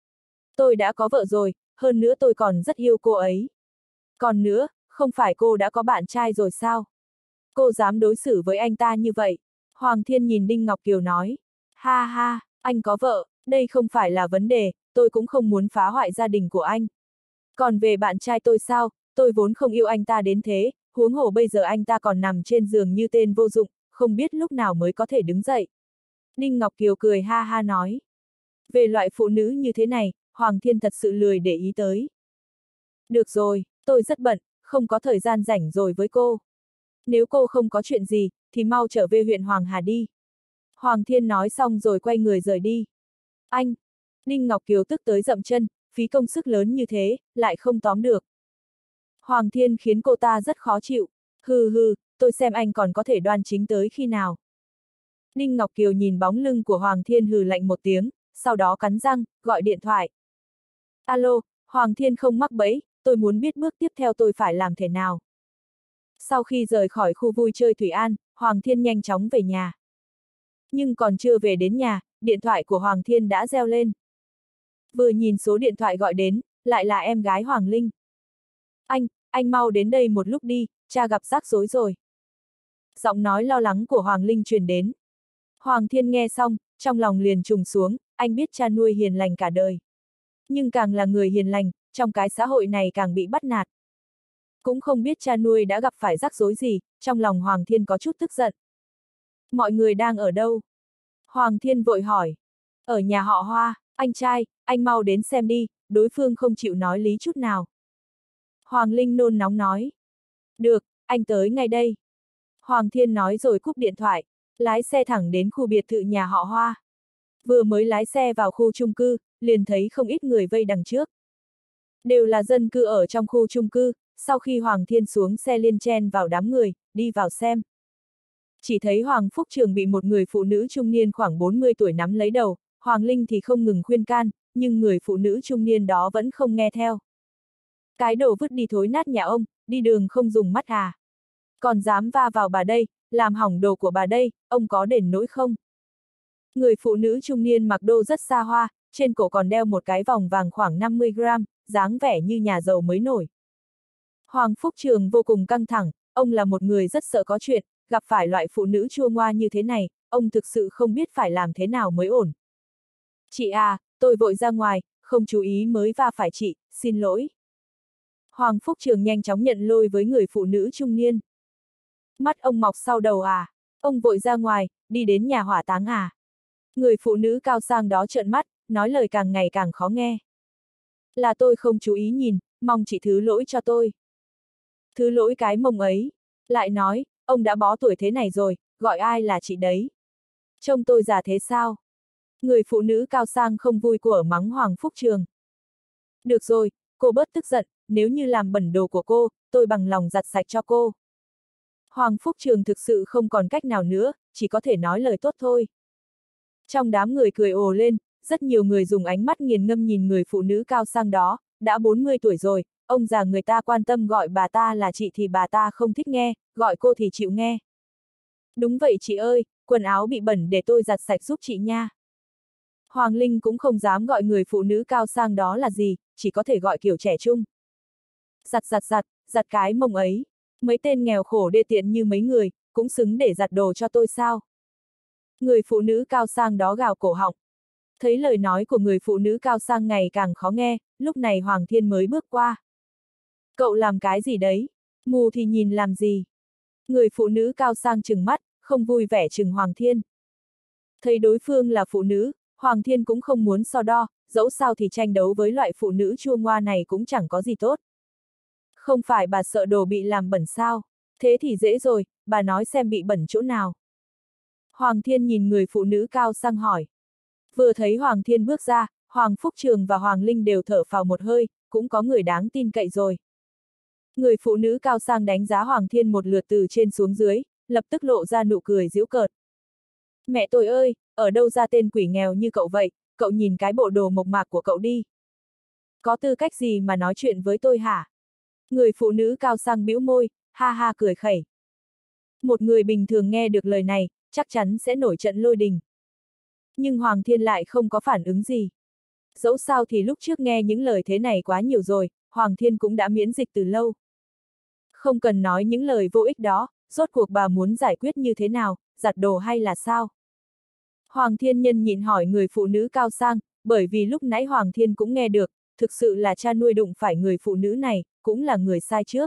Tôi đã có vợ rồi, hơn nữa tôi còn rất yêu cô ấy. Còn nữa, không phải cô đã có bạn trai rồi sao? Cô dám đối xử với anh ta như vậy. Hoàng Thiên nhìn Đinh Ngọc Kiều nói. Ha ha, anh có vợ, đây không phải là vấn đề, tôi cũng không muốn phá hoại gia đình của anh. Còn về bạn trai tôi sao, tôi vốn không yêu anh ta đến thế, huống hồ bây giờ anh ta còn nằm trên giường như tên vô dụng, không biết lúc nào mới có thể đứng dậy. Đinh Ngọc Kiều cười ha ha nói. Về loại phụ nữ như thế này, Hoàng Thiên thật sự lười để ý tới. Được rồi, tôi rất bận, không có thời gian rảnh rồi với cô. Nếu cô không có chuyện gì, thì mau trở về huyện Hoàng Hà đi. Hoàng Thiên nói xong rồi quay người rời đi. Anh! Đinh Ngọc Kiều tức tới dậm chân, phí công sức lớn như thế, lại không tóm được. Hoàng Thiên khiến cô ta rất khó chịu. Hừ hừ, tôi xem anh còn có thể đoan chính tới khi nào. Đinh Ngọc Kiều nhìn bóng lưng của Hoàng Thiên hừ lạnh một tiếng, sau đó cắn răng, gọi điện thoại. Alo, Hoàng Thiên không mắc bẫy, tôi muốn biết bước tiếp theo tôi phải làm thế nào. Sau khi rời khỏi khu vui chơi Thủy An, Hoàng Thiên nhanh chóng về nhà. Nhưng còn chưa về đến nhà, điện thoại của Hoàng Thiên đã reo lên. Vừa nhìn số điện thoại gọi đến, lại là em gái Hoàng Linh. Anh, anh mau đến đây một lúc đi, cha gặp rắc rối rồi. Giọng nói lo lắng của Hoàng Linh truyền đến. Hoàng Thiên nghe xong, trong lòng liền trùng xuống, anh biết cha nuôi hiền lành cả đời. Nhưng càng là người hiền lành, trong cái xã hội này càng bị bắt nạt. Cũng không biết cha nuôi đã gặp phải rắc rối gì, trong lòng Hoàng Thiên có chút tức giận. Mọi người đang ở đâu? Hoàng Thiên vội hỏi. Ở nhà họ Hoa, anh trai, anh mau đến xem đi, đối phương không chịu nói lý chút nào. Hoàng Linh nôn nóng nói. Được, anh tới ngay đây. Hoàng Thiên nói rồi cúp điện thoại, lái xe thẳng đến khu biệt thự nhà họ Hoa. Vừa mới lái xe vào khu chung cư, liền thấy không ít người vây đằng trước. Đều là dân cư ở trong khu chung cư, sau khi Hoàng Thiên xuống xe liền chen vào đám người, đi vào xem. Chỉ thấy Hoàng Phúc Trường bị một người phụ nữ trung niên khoảng bốn mươi tuổi nắm lấy đầu, Hoàng Linh thì không ngừng khuyên can, nhưng người phụ nữ trung niên đó vẫn không nghe theo. Cái đồ vứt đi thối nát nhà ông, đi đường không dùng mắt à? Còn dám va vào bà đây, làm hỏng đồ của bà đây, ông có đền nỗi không? Người phụ nữ trung niên mặc đồ rất xa hoa, trên cổ còn đeo một cái vòng vàng khoảng năm mươi gram, dáng vẻ như nhà giàu mới nổi. Hoàng Phúc Trường vô cùng căng thẳng, ông là một người rất sợ có chuyện, gặp phải loại phụ nữ chua ngoa như thế này, ông thực sự không biết phải làm thế nào mới ổn. Chị à, tôi vội ra ngoài, không chú ý mới va phải chị, xin lỗi. Hoàng Phúc Trường nhanh chóng nhận lôi với người phụ nữ trung niên. Mắt ông mọc sau đầu à? Ông vội ra ngoài, đi đến nhà hỏa táng à? Người phụ nữ cao sang đó trợn mắt, nói lời càng ngày càng khó nghe. Là tôi không chú ý nhìn, mong chị thứ lỗi cho tôi. Thứ lỗi cái mông ấy. Lại nói, ông đã bó tuổi thế này rồi, gọi ai là chị đấy? Trông tôi già thế sao? Người phụ nữ cao sang không vui của mắng Hoàng Phúc Trường. Được rồi, cô bớt tức giận, nếu như làm bẩn đồ của cô, tôi bằng lòng giặt sạch cho cô. Hoàng Phúc Trường thực sự không còn cách nào nữa, chỉ có thể nói lời tốt thôi. Trong đám người cười ồ lên, rất nhiều người dùng ánh mắt nghiền ngâm nhìn người phụ nữ cao sang đó, đã bốn mươi tuổi rồi, ông già người ta quan tâm gọi bà ta là chị thì bà ta không thích nghe, gọi cô thì chịu nghe. Đúng vậy chị ơi, quần áo bị bẩn để tôi giặt sạch giúp chị nha. Hoàng Linh cũng không dám gọi người phụ nữ cao sang đó là gì, chỉ có thể gọi kiểu trẻ trung. Giặt giặt giặt, giặt cái mông ấy. Mấy tên nghèo khổ đê tiện như mấy người, cũng xứng để giặt đồ cho tôi sao? Người phụ nữ cao sang đó gào cổ họng. Thấy lời nói của người phụ nữ cao sang ngày càng khó nghe, lúc này Hoàng Thiên mới bước qua. Cậu làm cái gì đấy? Mù thì nhìn làm gì? Người phụ nữ cao sang trừng mắt, không vui vẻ trừng Hoàng Thiên. Thấy đối phương là phụ nữ, Hoàng Thiên cũng không muốn so đo, dẫu sao thì tranh đấu với loại phụ nữ chua ngoa này cũng chẳng có gì tốt. Không phải bà sợ đồ bị làm bẩn sao? Thế thì dễ rồi, bà nói xem bị bẩn chỗ nào. Hoàng Thiên nhìn người phụ nữ cao sang hỏi. Vừa thấy Hoàng Thiên bước ra, Hoàng Phúc Trường và Hoàng Linh đều thở phào một hơi, cũng có người đáng tin cậy rồi. Người phụ nữ cao sang đánh giá Hoàng Thiên một lượt từ trên xuống dưới, lập tức lộ ra nụ cười giễu cợt. Mẹ tôi ơi, ở đâu ra tên quỷ nghèo như cậu vậy, cậu nhìn cái bộ đồ mộc mạc của cậu đi. Có tư cách gì mà nói chuyện với tôi hả? Người phụ nữ cao sang bĩu môi, ha ha cười khẩy. Một người bình thường nghe được lời này, chắc chắn sẽ nổi trận lôi đình. Nhưng Hoàng Thiên lại không có phản ứng gì. Dẫu sao thì lúc trước nghe những lời thế này quá nhiều rồi, Hoàng Thiên cũng đã miễn dịch từ lâu. Không cần nói những lời vô ích đó, rốt cuộc bà muốn giải quyết như thế nào, giặt đồ hay là sao? Hoàng Thiên nhân nhịn hỏi người phụ nữ cao sang, bởi vì lúc nãy Hoàng Thiên cũng nghe được, thực sự là cha nuôi đụng phải người phụ nữ này, cũng là người sai trước.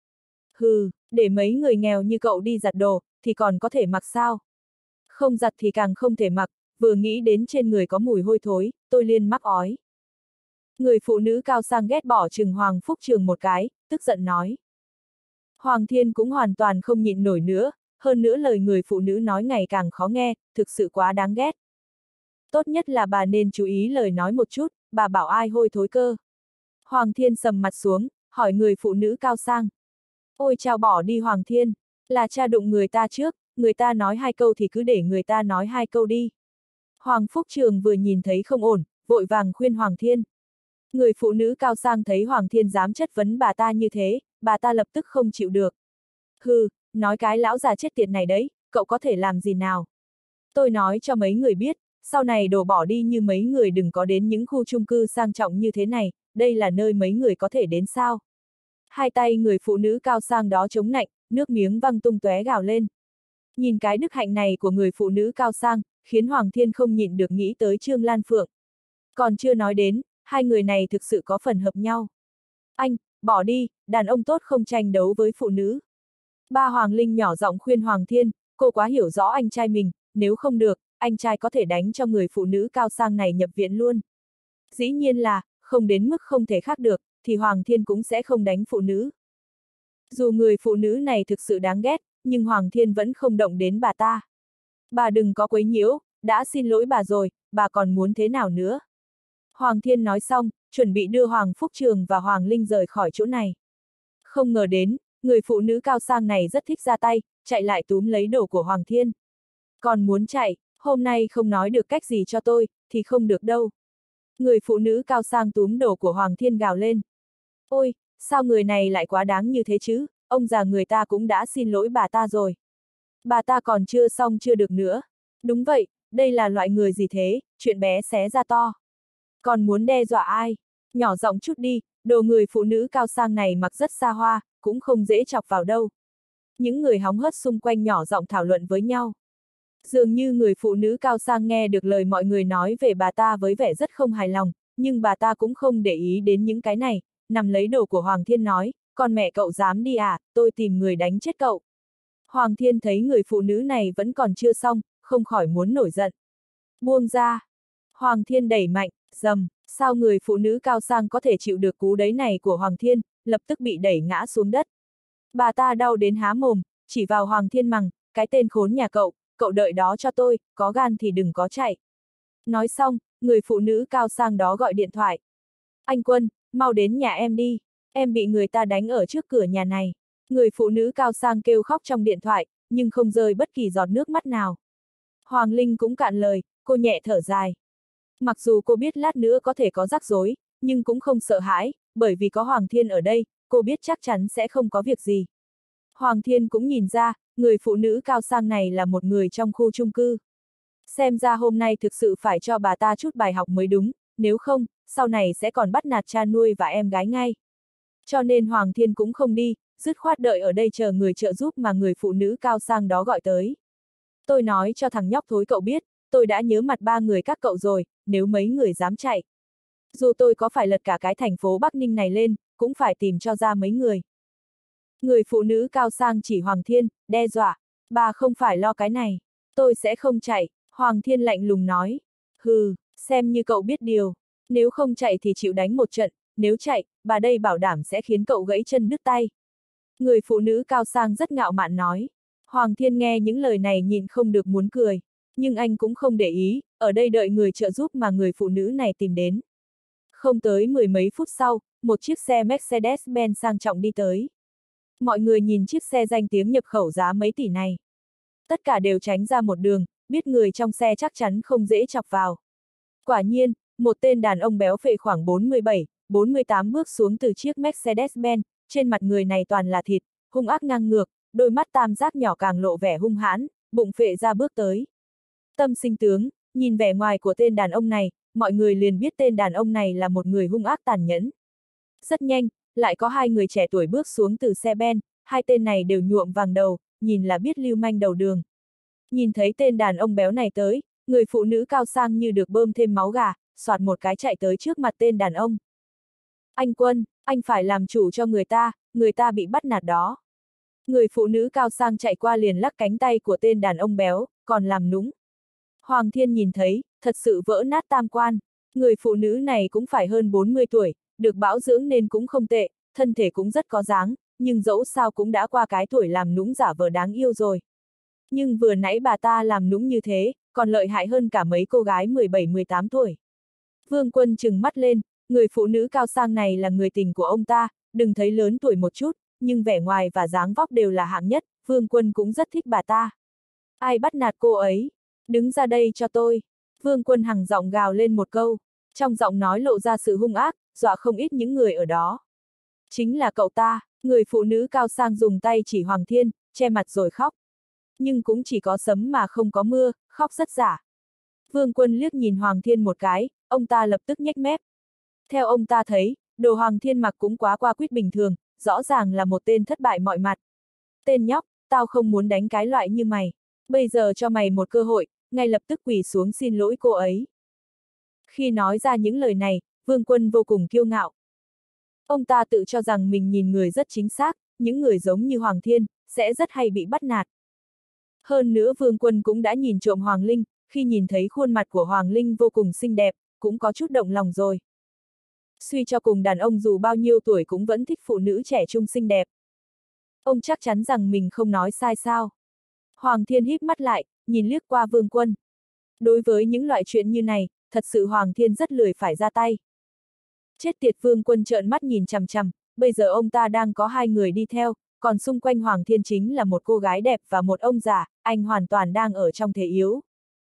Hừ, để mấy người nghèo như cậu đi giặt đồ, thì còn có thể mặc sao? Không giặt thì càng không thể mặc, vừa nghĩ đến trên người có mùi hôi thối, tôi liền mắc ói. Người phụ nữ cao sang ghét bỏ chừng Hoàng Phúc Trường một cái, tức giận nói. Hoàng Thiên cũng hoàn toàn không nhịn nổi nữa, hơn nữa lời người phụ nữ nói ngày càng khó nghe, thực sự quá đáng ghét. Tốt nhất là bà nên chú ý lời nói một chút, bà bảo ai hôi thối cơ. Hoàng Thiên sầm mặt xuống, hỏi người phụ nữ cao sang. Ôi chao bỏ đi Hoàng Thiên, là cha đụng người ta trước, người ta nói hai câu thì cứ để người ta nói hai câu đi. Hoàng Phúc Trường vừa nhìn thấy không ổn, vội vàng khuyên Hoàng Thiên. Người phụ nữ cao sang thấy Hoàng Thiên dám chất vấn bà ta như thế, bà ta lập tức không chịu được. Hừ, nói cái lão già chết tiệt này đấy, cậu có thể làm gì nào? Tôi nói cho mấy người biết, sau này đổ bỏ đi như mấy người đừng có đến những khu chung cư sang trọng như thế này, đây là nơi mấy người có thể đến sao? Hai tay người phụ nữ cao sang đó chống nạnh, nước miếng văng tung tóe gào lên. Nhìn cái đức hạnh này của người phụ nữ cao sang, khiến Hoàng Thiên không nhịn được nghĩ tới Trương Lan Phượng. Còn chưa nói đến, hai người này thực sự có phần hợp nhau. Anh, bỏ đi, đàn ông tốt không tranh đấu với phụ nữ. Ba Hoàng Linh nhỏ giọng khuyên Hoàng Thiên, cô quá hiểu rõ anh trai mình, nếu không được, anh trai có thể đánh cho người phụ nữ cao sang này nhập viện luôn. Dĩ nhiên là, không đến mức không thể khác được, thì Hoàng Thiên cũng sẽ không đánh phụ nữ. Dù người phụ nữ này thực sự đáng ghét, nhưng Hoàng Thiên vẫn không động đến bà ta. Bà đừng có quấy nhiễu, đã xin lỗi bà rồi, bà còn muốn thế nào nữa? Hoàng Thiên nói xong, chuẩn bị đưa Hoàng Phúc Trường và Hoàng Linh rời khỏi chỗ này. Không ngờ đến, người phụ nữ cao sang này rất thích ra tay, chạy lại túm lấy đồ của Hoàng Thiên. Còn muốn chạy, hôm nay không nói được cách gì cho tôi, thì không được đâu. Người phụ nữ cao sang túm đồ của Hoàng Thiên gào lên. Ôi, sao người này lại quá đáng như thế chứ, ông già người ta cũng đã xin lỗi bà ta rồi. Bà ta còn chưa xong chưa được nữa. Đúng vậy, đây là loại người gì thế, chuyện bé xé ra to. Còn muốn đe dọa ai? Nhỏ giọng chút đi, đồ người phụ nữ cao sang này mặc rất xa hoa, cũng không dễ chọc vào đâu. Những người hóng hớt xung quanh nhỏ giọng thảo luận với nhau. Dường như người phụ nữ cao sang nghe được lời mọi người nói về bà ta với vẻ rất không hài lòng, nhưng bà ta cũng không để ý đến những cái này, nằm lấy đồ của Hoàng Thiên nói, con mẹ cậu dám đi à, tôi tìm người đánh chết cậu. Hoàng Thiên thấy người phụ nữ này vẫn còn chưa xong, không khỏi muốn nổi giận. Buông ra. Hoàng Thiên đẩy mạnh, dầm, sao người phụ nữ cao sang có thể chịu được cú đẩy này của Hoàng Thiên, lập tức bị đẩy ngã xuống đất. Bà ta đau đến há mồm, chỉ vào Hoàng Thiên mắng, cái tên khốn nhà cậu, cậu đợi đó cho tôi, có gan thì đừng có chạy. Nói xong, người phụ nữ cao sang đó gọi điện thoại. Anh Quân, mau đến nhà em đi, em bị người ta đánh ở trước cửa nhà này. Người phụ nữ cao sang kêu khóc trong điện thoại, nhưng không rơi bất kỳ giọt nước mắt nào. Hoàng Linh cũng cạn lời, cô nhẹ thở dài. Mặc dù cô biết lát nữa có thể có rắc rối, nhưng cũng không sợ hãi, bởi vì có Hoàng Thiên ở đây, cô biết chắc chắn sẽ không có việc gì. Hoàng Thiên cũng nhìn ra, người phụ nữ cao sang này là một người trong khu chung cư. Xem ra hôm nay thực sự phải cho bà ta chút bài học mới đúng, nếu không, sau này sẽ còn bắt nạt cha nuôi và em gái ngay. Cho nên Hoàng Thiên cũng không đi, dứt khoát đợi ở đây chờ người trợ giúp mà người phụ nữ cao sang đó gọi tới. Tôi nói cho thằng nhóc thối cậu biết, tôi đã nhớ mặt ba người các cậu rồi, nếu mấy người dám chạy. Dù tôi có phải lật cả cái thành phố Bắc Ninh này lên, cũng phải tìm cho ra mấy người. Người phụ nữ cao sang chỉ Hoàng Thiên, đe dọa, bà không phải lo cái này, tôi sẽ không chạy. Hoàng Thiên lạnh lùng nói, hừ, xem như cậu biết điều, nếu không chạy thì chịu đánh một trận, nếu chạy, bà đây bảo đảm sẽ khiến cậu gãy chân đứt tay. Người phụ nữ cao sang rất ngạo mạn nói. Hoàng Thiên nghe những lời này nhịn không được muốn cười, nhưng anh cũng không để ý, ở đây đợi người trợ giúp mà người phụ nữ này tìm đến. Không tới mười mấy phút sau, một chiếc xe Mercedes-Benz sang trọng đi tới. Mọi người nhìn chiếc xe danh tiếng nhập khẩu giá mấy tỷ này. Tất cả đều tránh ra một đường, biết người trong xe chắc chắn không dễ chọc vào. Quả nhiên, một tên đàn ông béo phệ khoảng bốn mươi bảy, bốn mươi tám bước xuống từ chiếc Mercedes-Benz, trên mặt người này toàn là thịt, hung ác ngang ngược, đôi mắt tam giác nhỏ càng lộ vẻ hung hãn, bụng phệ ra bước tới. Tâm sinh tướng, nhìn vẻ ngoài của tên đàn ông này, mọi người liền biết tên đàn ông này là một người hung ác tàn nhẫn. Rất nhanh, lại có hai người trẻ tuổi bước xuống từ xe ben, hai tên này đều nhuộm vàng đầu, nhìn là biết lưu manh đầu đường. Nhìn thấy tên đàn ông béo này tới, người phụ nữ cao sang như được bơm thêm máu gà, soạt một cái chạy tới trước mặt tên đàn ông. Anh Quân, anh phải làm chủ cho người ta, người ta bị bắt nạt đó. Người phụ nữ cao sang chạy qua liền lắc cánh tay của tên đàn ông béo, còn làm nũng. Hoàng Thiên nhìn thấy, thật sự vỡ nát tam quan. Người phụ nữ này cũng phải hơn bốn mươi tuổi, được bảo dưỡng nên cũng không tệ, thân thể cũng rất có dáng, nhưng dẫu sao cũng đã qua cái tuổi làm nũng giả vờ đáng yêu rồi. Nhưng vừa nãy bà ta làm nũng như thế, còn lợi hại hơn cả mấy cô gái mười bảy mười tám tuổi. Vương Quân trừng mắt lên, người phụ nữ cao sang này là người tình của ông ta, đừng thấy lớn tuổi một chút, nhưng vẻ ngoài và dáng vóc đều là hạng nhất, Vương Quân cũng rất thích bà ta. Ai bắt nạt cô ấy? Đứng ra đây cho tôi. Vương Quân hằng giọng gào lên một câu, trong giọng nói lộ ra sự hung ác, dọa không ít những người ở đó. Chính là cậu ta, người phụ nữ cao sang dùng tay chỉ Hoàng Thiên, che mặt rồi khóc. Nhưng cũng chỉ có sấm mà không có mưa, khóc rất giả. Vương Quân liếc nhìn Hoàng Thiên một cái, ông ta lập tức nhếch mép. Theo ông ta thấy, đồ Hoàng Thiên mặc cũng quá qua quýt bình thường, rõ ràng là một tên thất bại mọi mặt. Tên nhóc, tao không muốn đánh cái loại như mày. Bây giờ cho mày một cơ hội, ngay lập tức quỳ xuống xin lỗi cô ấy. Khi nói ra những lời này, Vương Quân vô cùng kiêu ngạo. Ông ta tự cho rằng mình nhìn người rất chính xác, những người giống như Hoàng Thiên, sẽ rất hay bị bắt nạt. Hơn nữa Vương Quân cũng đã nhìn trộm Hoàng Linh, khi nhìn thấy khuôn mặt của Hoàng Linh vô cùng xinh đẹp, cũng có chút động lòng rồi. Suy cho cùng đàn ông dù bao nhiêu tuổi cũng vẫn thích phụ nữ trẻ trung xinh đẹp. Ông chắc chắn rằng mình không nói sai sao. Hoàng Thiên híp mắt lại, nhìn liếc qua Vương Quân. Đối với những loại chuyện như này, thật sự Hoàng Thiên rất lười phải ra tay. Chết tiệt, Vương Quân trợn mắt nhìn chằm chằm, bây giờ ông ta đang có hai người đi theo, còn xung quanh Hoàng Thiên chính là một cô gái đẹp và một ông già, anh hoàn toàn đang ở trong thế yếu.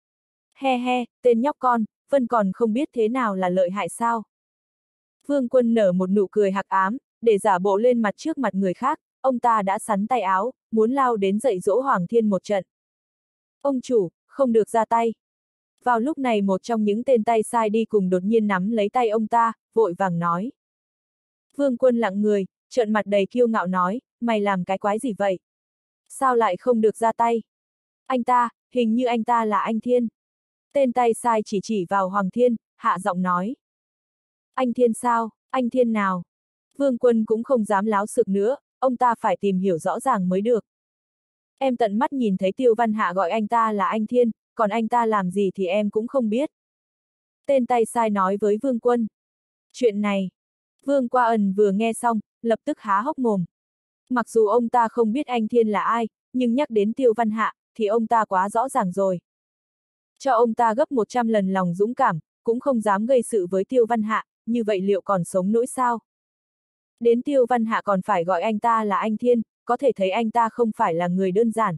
He he, tên nhóc con, Vân còn không biết thế nào là lợi hại sao. Vương Quân nở một nụ cười hạc ám, để giả bộ lên mặt trước mặt người khác, ông ta đã sắn tay áo, muốn lao đến dạy dỗ Hoàng Thiên một trận. Ông chủ, không được ra tay. Vào lúc này một trong những tên tay sai đi cùng đột nhiên nắm lấy tay ông ta, vội vàng nói. Vương Quân lặng người, trợn mặt đầy kiêu ngạo nói, mày làm cái quái gì vậy? Sao lại không được ra tay? Anh ta, hình như anh ta là anh Thiên. Tên tay sai chỉ chỉ vào Hoàng Thiên, hạ giọng nói. Anh Thiên sao? Anh Thiên nào? Vương Quân cũng không dám láo xược nữa, ông ta phải tìm hiểu rõ ràng mới được. Em tận mắt nhìn thấy Tiêu Văn Hạ gọi anh ta là anh Thiên, còn anh ta làm gì thì em cũng không biết. Tên tay sai nói với Vương Quân. Chuyện này, Vương Qua Ẩn vừa nghe xong, lập tức há hốc mồm. Mặc dù ông ta không biết anh Thiên là ai, nhưng nhắc đến Tiêu Văn Hạ, thì ông ta quá rõ ràng rồi. Cho ông ta gấp một trăm lần lòng dũng cảm, cũng không dám gây sự với Tiêu Văn Hạ, như vậy liệu còn sống nổi sao? Đến Tiêu Văn Hạ còn phải gọi anh ta là anh Thiên, có thể thấy anh ta không phải là người đơn giản.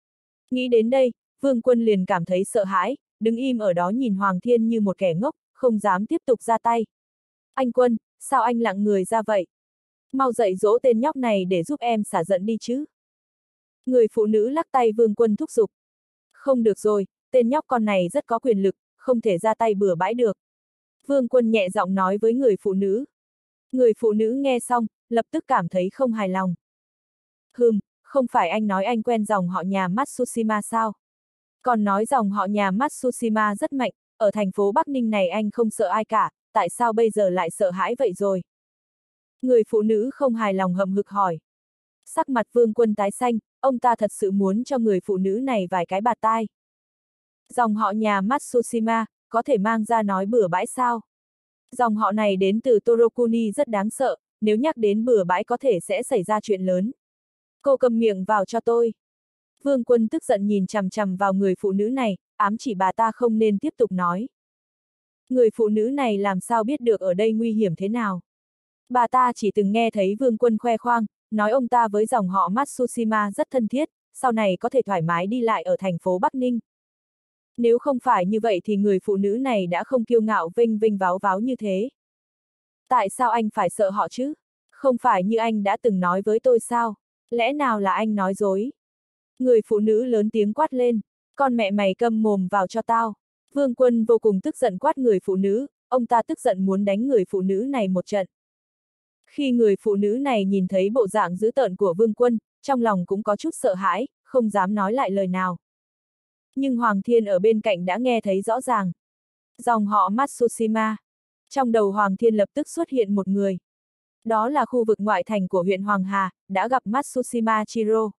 Nghĩ đến đây, Vương Quân liền cảm thấy sợ hãi, đứng im ở đó nhìn Hoàng Thiên như một kẻ ngốc, không dám tiếp tục ra tay. Anh Quân, sao anh lặng người ra vậy? Mau dạy dỗ tên nhóc này để giúp em xả giận đi chứ. Người phụ nữ lắc tay Vương Quân thúc giục. Không được rồi, tên nhóc con này rất có quyền lực, không thể ra tay bừa bãi được. Vương Quân nhẹ giọng nói với người phụ nữ. Người phụ nữ nghe xong, lập tức cảm thấy không hài lòng. Hừm, không phải anh nói anh quen dòng họ nhà Matsushima sao? Còn nói dòng họ nhà Matsushima rất mạnh, ở thành phố Bắc Ninh này anh không sợ ai cả, tại sao bây giờ lại sợ hãi vậy rồi? Người phụ nữ không hài lòng hậm hực hỏi. Sắc mặt Vương Quân tái xanh, ông ta thật sự muốn cho người phụ nữ này vài cái bạt tai. Dòng họ nhà Matsushima, có thể mang ra nói bừa bãi sao? Dòng họ này đến từ Torokuni rất đáng sợ, nếu nhắc đến bừa bãi có thể sẽ xảy ra chuyện lớn. Cô cầm miệng vào cho tôi. Vương Quân tức giận nhìn chằm chằm vào người phụ nữ này, ám chỉ bà ta không nên tiếp tục nói. Người phụ nữ này làm sao biết được ở đây nguy hiểm thế nào? Bà ta chỉ từng nghe thấy Vương Quân khoe khoang, nói ông ta với dòng họ Matsushima rất thân thiết, sau này có thể thoải mái đi lại ở thành phố Bắc Ninh. Nếu không phải như vậy thì người phụ nữ này đã không kiêu ngạo vinh vinh váo váo như thế. Tại sao anh phải sợ họ chứ? Không phải như anh đã từng nói với tôi sao? Lẽ nào là anh nói dối? Người phụ nữ lớn tiếng quát lên, con mẹ mày câm mồm vào cho tao. Vương Quân vô cùng tức giận quát người phụ nữ, ông ta tức giận muốn đánh người phụ nữ này một trận. Khi người phụ nữ này nhìn thấy bộ dạng dữ tợn của Vương Quân, trong lòng cũng có chút sợ hãi, không dám nói lại lời nào. Nhưng Hoàng Thiên ở bên cạnh đã nghe thấy rõ ràng. Dòng họ Matsushima. Trong đầu Hoàng Thiên lập tức xuất hiện một người. Đó là khu vực ngoại thành của huyện Hoàng Hà, đã gặp Matsushima Chiro.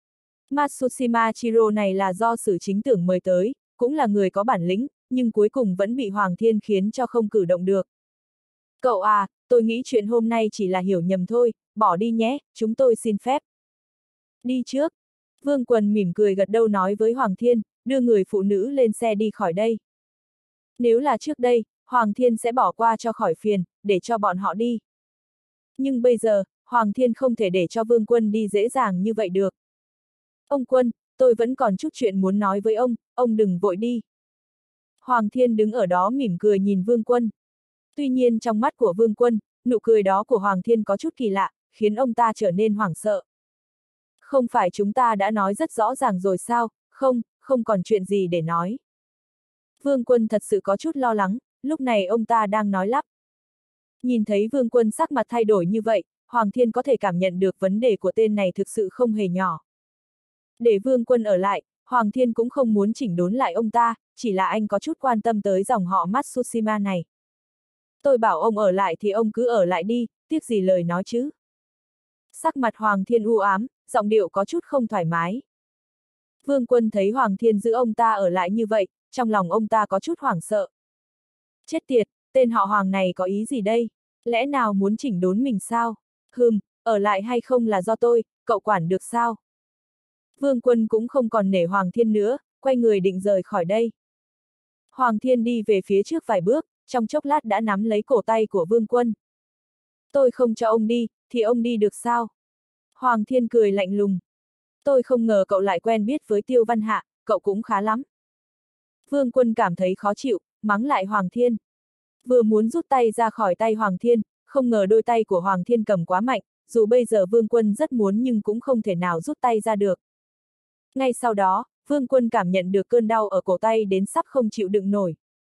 Matsushima Chiro này là do Sử Chính Tưởng mời tới, cũng là người có bản lĩnh, nhưng cuối cùng vẫn bị Hoàng Thiên khiến cho không cử động được. Cậu à, tôi nghĩ chuyện hôm nay chỉ là hiểu nhầm thôi, bỏ đi nhé, chúng tôi xin phép. Đi trước. Vương Quân mỉm cười gật đầu nói với Hoàng Thiên, đưa người phụ nữ lên xe đi khỏi đây. Nếu là trước đây, Hoàng Thiên sẽ bỏ qua cho khỏi phiền, để cho bọn họ đi. Nhưng bây giờ, Hoàng Thiên không thể để cho Vương Quân đi dễ dàng như vậy được. Ông Quân, tôi vẫn còn chút chuyện muốn nói với ông, ông đừng vội đi. Hoàng Thiên đứng ở đó mỉm cười nhìn Vương Quân. Tuy nhiên trong mắt của Vương Quân, nụ cười đó của Hoàng Thiên có chút kỳ lạ, khiến ông ta trở nên hoảng sợ. Không phải chúng ta đã nói rất rõ ràng rồi sao, không, không còn chuyện gì để nói. Vương Quân thật sự có chút lo lắng, lúc này ông ta đang nói lắp. Nhìn thấy Vương Quân sắc mặt thay đổi như vậy, Hoàng Thiên có thể cảm nhận được vấn đề của tên này thực sự không hề nhỏ. Để Vương Quân ở lại, Hoàng Thiên cũng không muốn chỉnh đốn lại ông ta, chỉ là anh có chút quan tâm tới dòng họ Matsushima này. Tôi bảo ông ở lại thì ông cứ ở lại đi, tiếc gì lời nói chứ. Sắc mặt Hoàng Thiên u ám, giọng điệu có chút không thoải mái. Vương Quân thấy Hoàng Thiên giữ ông ta ở lại như vậy, trong lòng ông ta có chút hoảng sợ. Chết tiệt, tên họ Hoàng này có ý gì đây? Lẽ nào muốn chỉnh đốn mình sao? Hừm, ở lại hay không là do tôi, cậu quản được sao? Vương Quân cũng không còn nể Hoàng Thiên nữa, quay người định rời khỏi đây. Hoàng Thiên đi về phía trước vài bước, trong chốc lát đã nắm lấy cổ tay của Vương Quân. Tôi không cho ông đi, thì ông đi được sao? Hoàng Thiên cười lạnh lùng. Tôi không ngờ cậu lại quen biết với Tiêu Văn Hạ, cậu cũng khá lắm. Vương Quân cảm thấy khó chịu, mắng lại Hoàng Thiên. Vừa muốn rút tay ra khỏi tay Hoàng Thiên, không ngờ đôi tay của Hoàng Thiên cầm quá mạnh, dù bây giờ Vương Quân rất muốn nhưng cũng không thể nào rút tay ra được. Ngay sau đó, Vương Quân cảm nhận được cơn đau ở cổ tay đến sắp không chịu đựng nổi.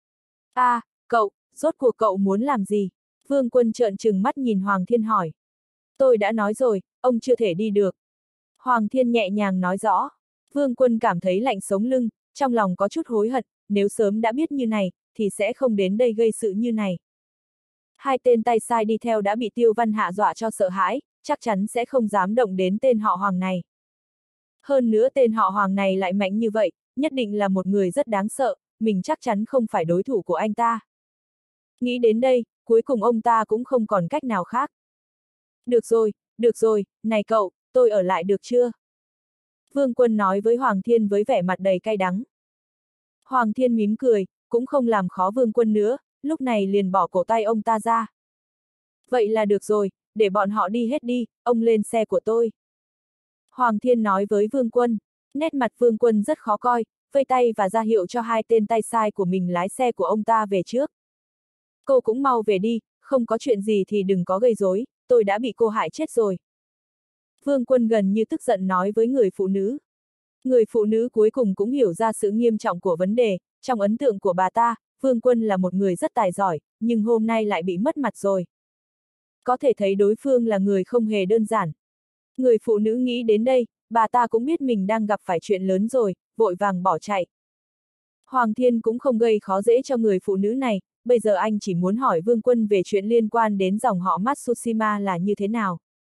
À, cậu, rốt cuộc cậu muốn làm gì? Vương Quân trợn trừng mắt nhìn Hoàng Thiên hỏi. Tôi đã nói rồi, ông chưa thể đi được. Hoàng Thiên nhẹ nhàng nói rõ. Vương Quân cảm thấy lạnh sống lưng, trong lòng có chút hối hận, nếu sớm đã biết như này, thì sẽ không đến đây gây sự như này. Hai tên tay sai đi theo đã bị Tiêu Văn Hạ dọa cho sợ hãi, chắc chắn sẽ không dám động đến tên họ Hoàng này. Hơn nữa tên họ Hoàng này lại mạnh như vậy, nhất định là một người rất đáng sợ, mình chắc chắn không phải đối thủ của anh ta. Nghĩ đến đây, cuối cùng ông ta cũng không còn cách nào khác. Được rồi, được rồi, này cậu, tôi ở lại được chưa? Vương Quân nói với Hoàng Thiên với vẻ mặt đầy cay đắng. Hoàng Thiên mím cười, cũng không làm khó Vương Quân nữa, lúc này liền bỏ cổ tay ông ta ra. Vậy là được rồi, để bọn họ đi hết đi, ông lên xe của tôi. Hoàng Thiên nói với Vương Quân, nét mặt Vương Quân rất khó coi, vây tay và ra hiệu cho hai tên tay sai của mình lái xe của ông ta về trước. Cô cũng mau về đi, không có chuyện gì thì đừng có gây rối, tôi đã bị cô hại chết rồi. Vương Quân gần như tức giận nói với người phụ nữ. Người phụ nữ cuối cùng cũng hiểu ra sự nghiêm trọng của vấn đề, trong ấn tượng của bà ta, Vương Quân là một người rất tài giỏi, nhưng hôm nay lại bị mất mặt rồi. Có thể thấy đối phương là người không hề đơn giản. Người phụ nữ nghĩ đến đây, bà ta cũng biết mình đang gặp phải chuyện lớn rồi, vội vàng bỏ chạy. Hoàng Thiên cũng không gây khó dễ cho người phụ nữ này, bây giờ anh chỉ muốn hỏi Vương Quân về chuyện liên quan đến dòng họ Matsushima là như thế nào.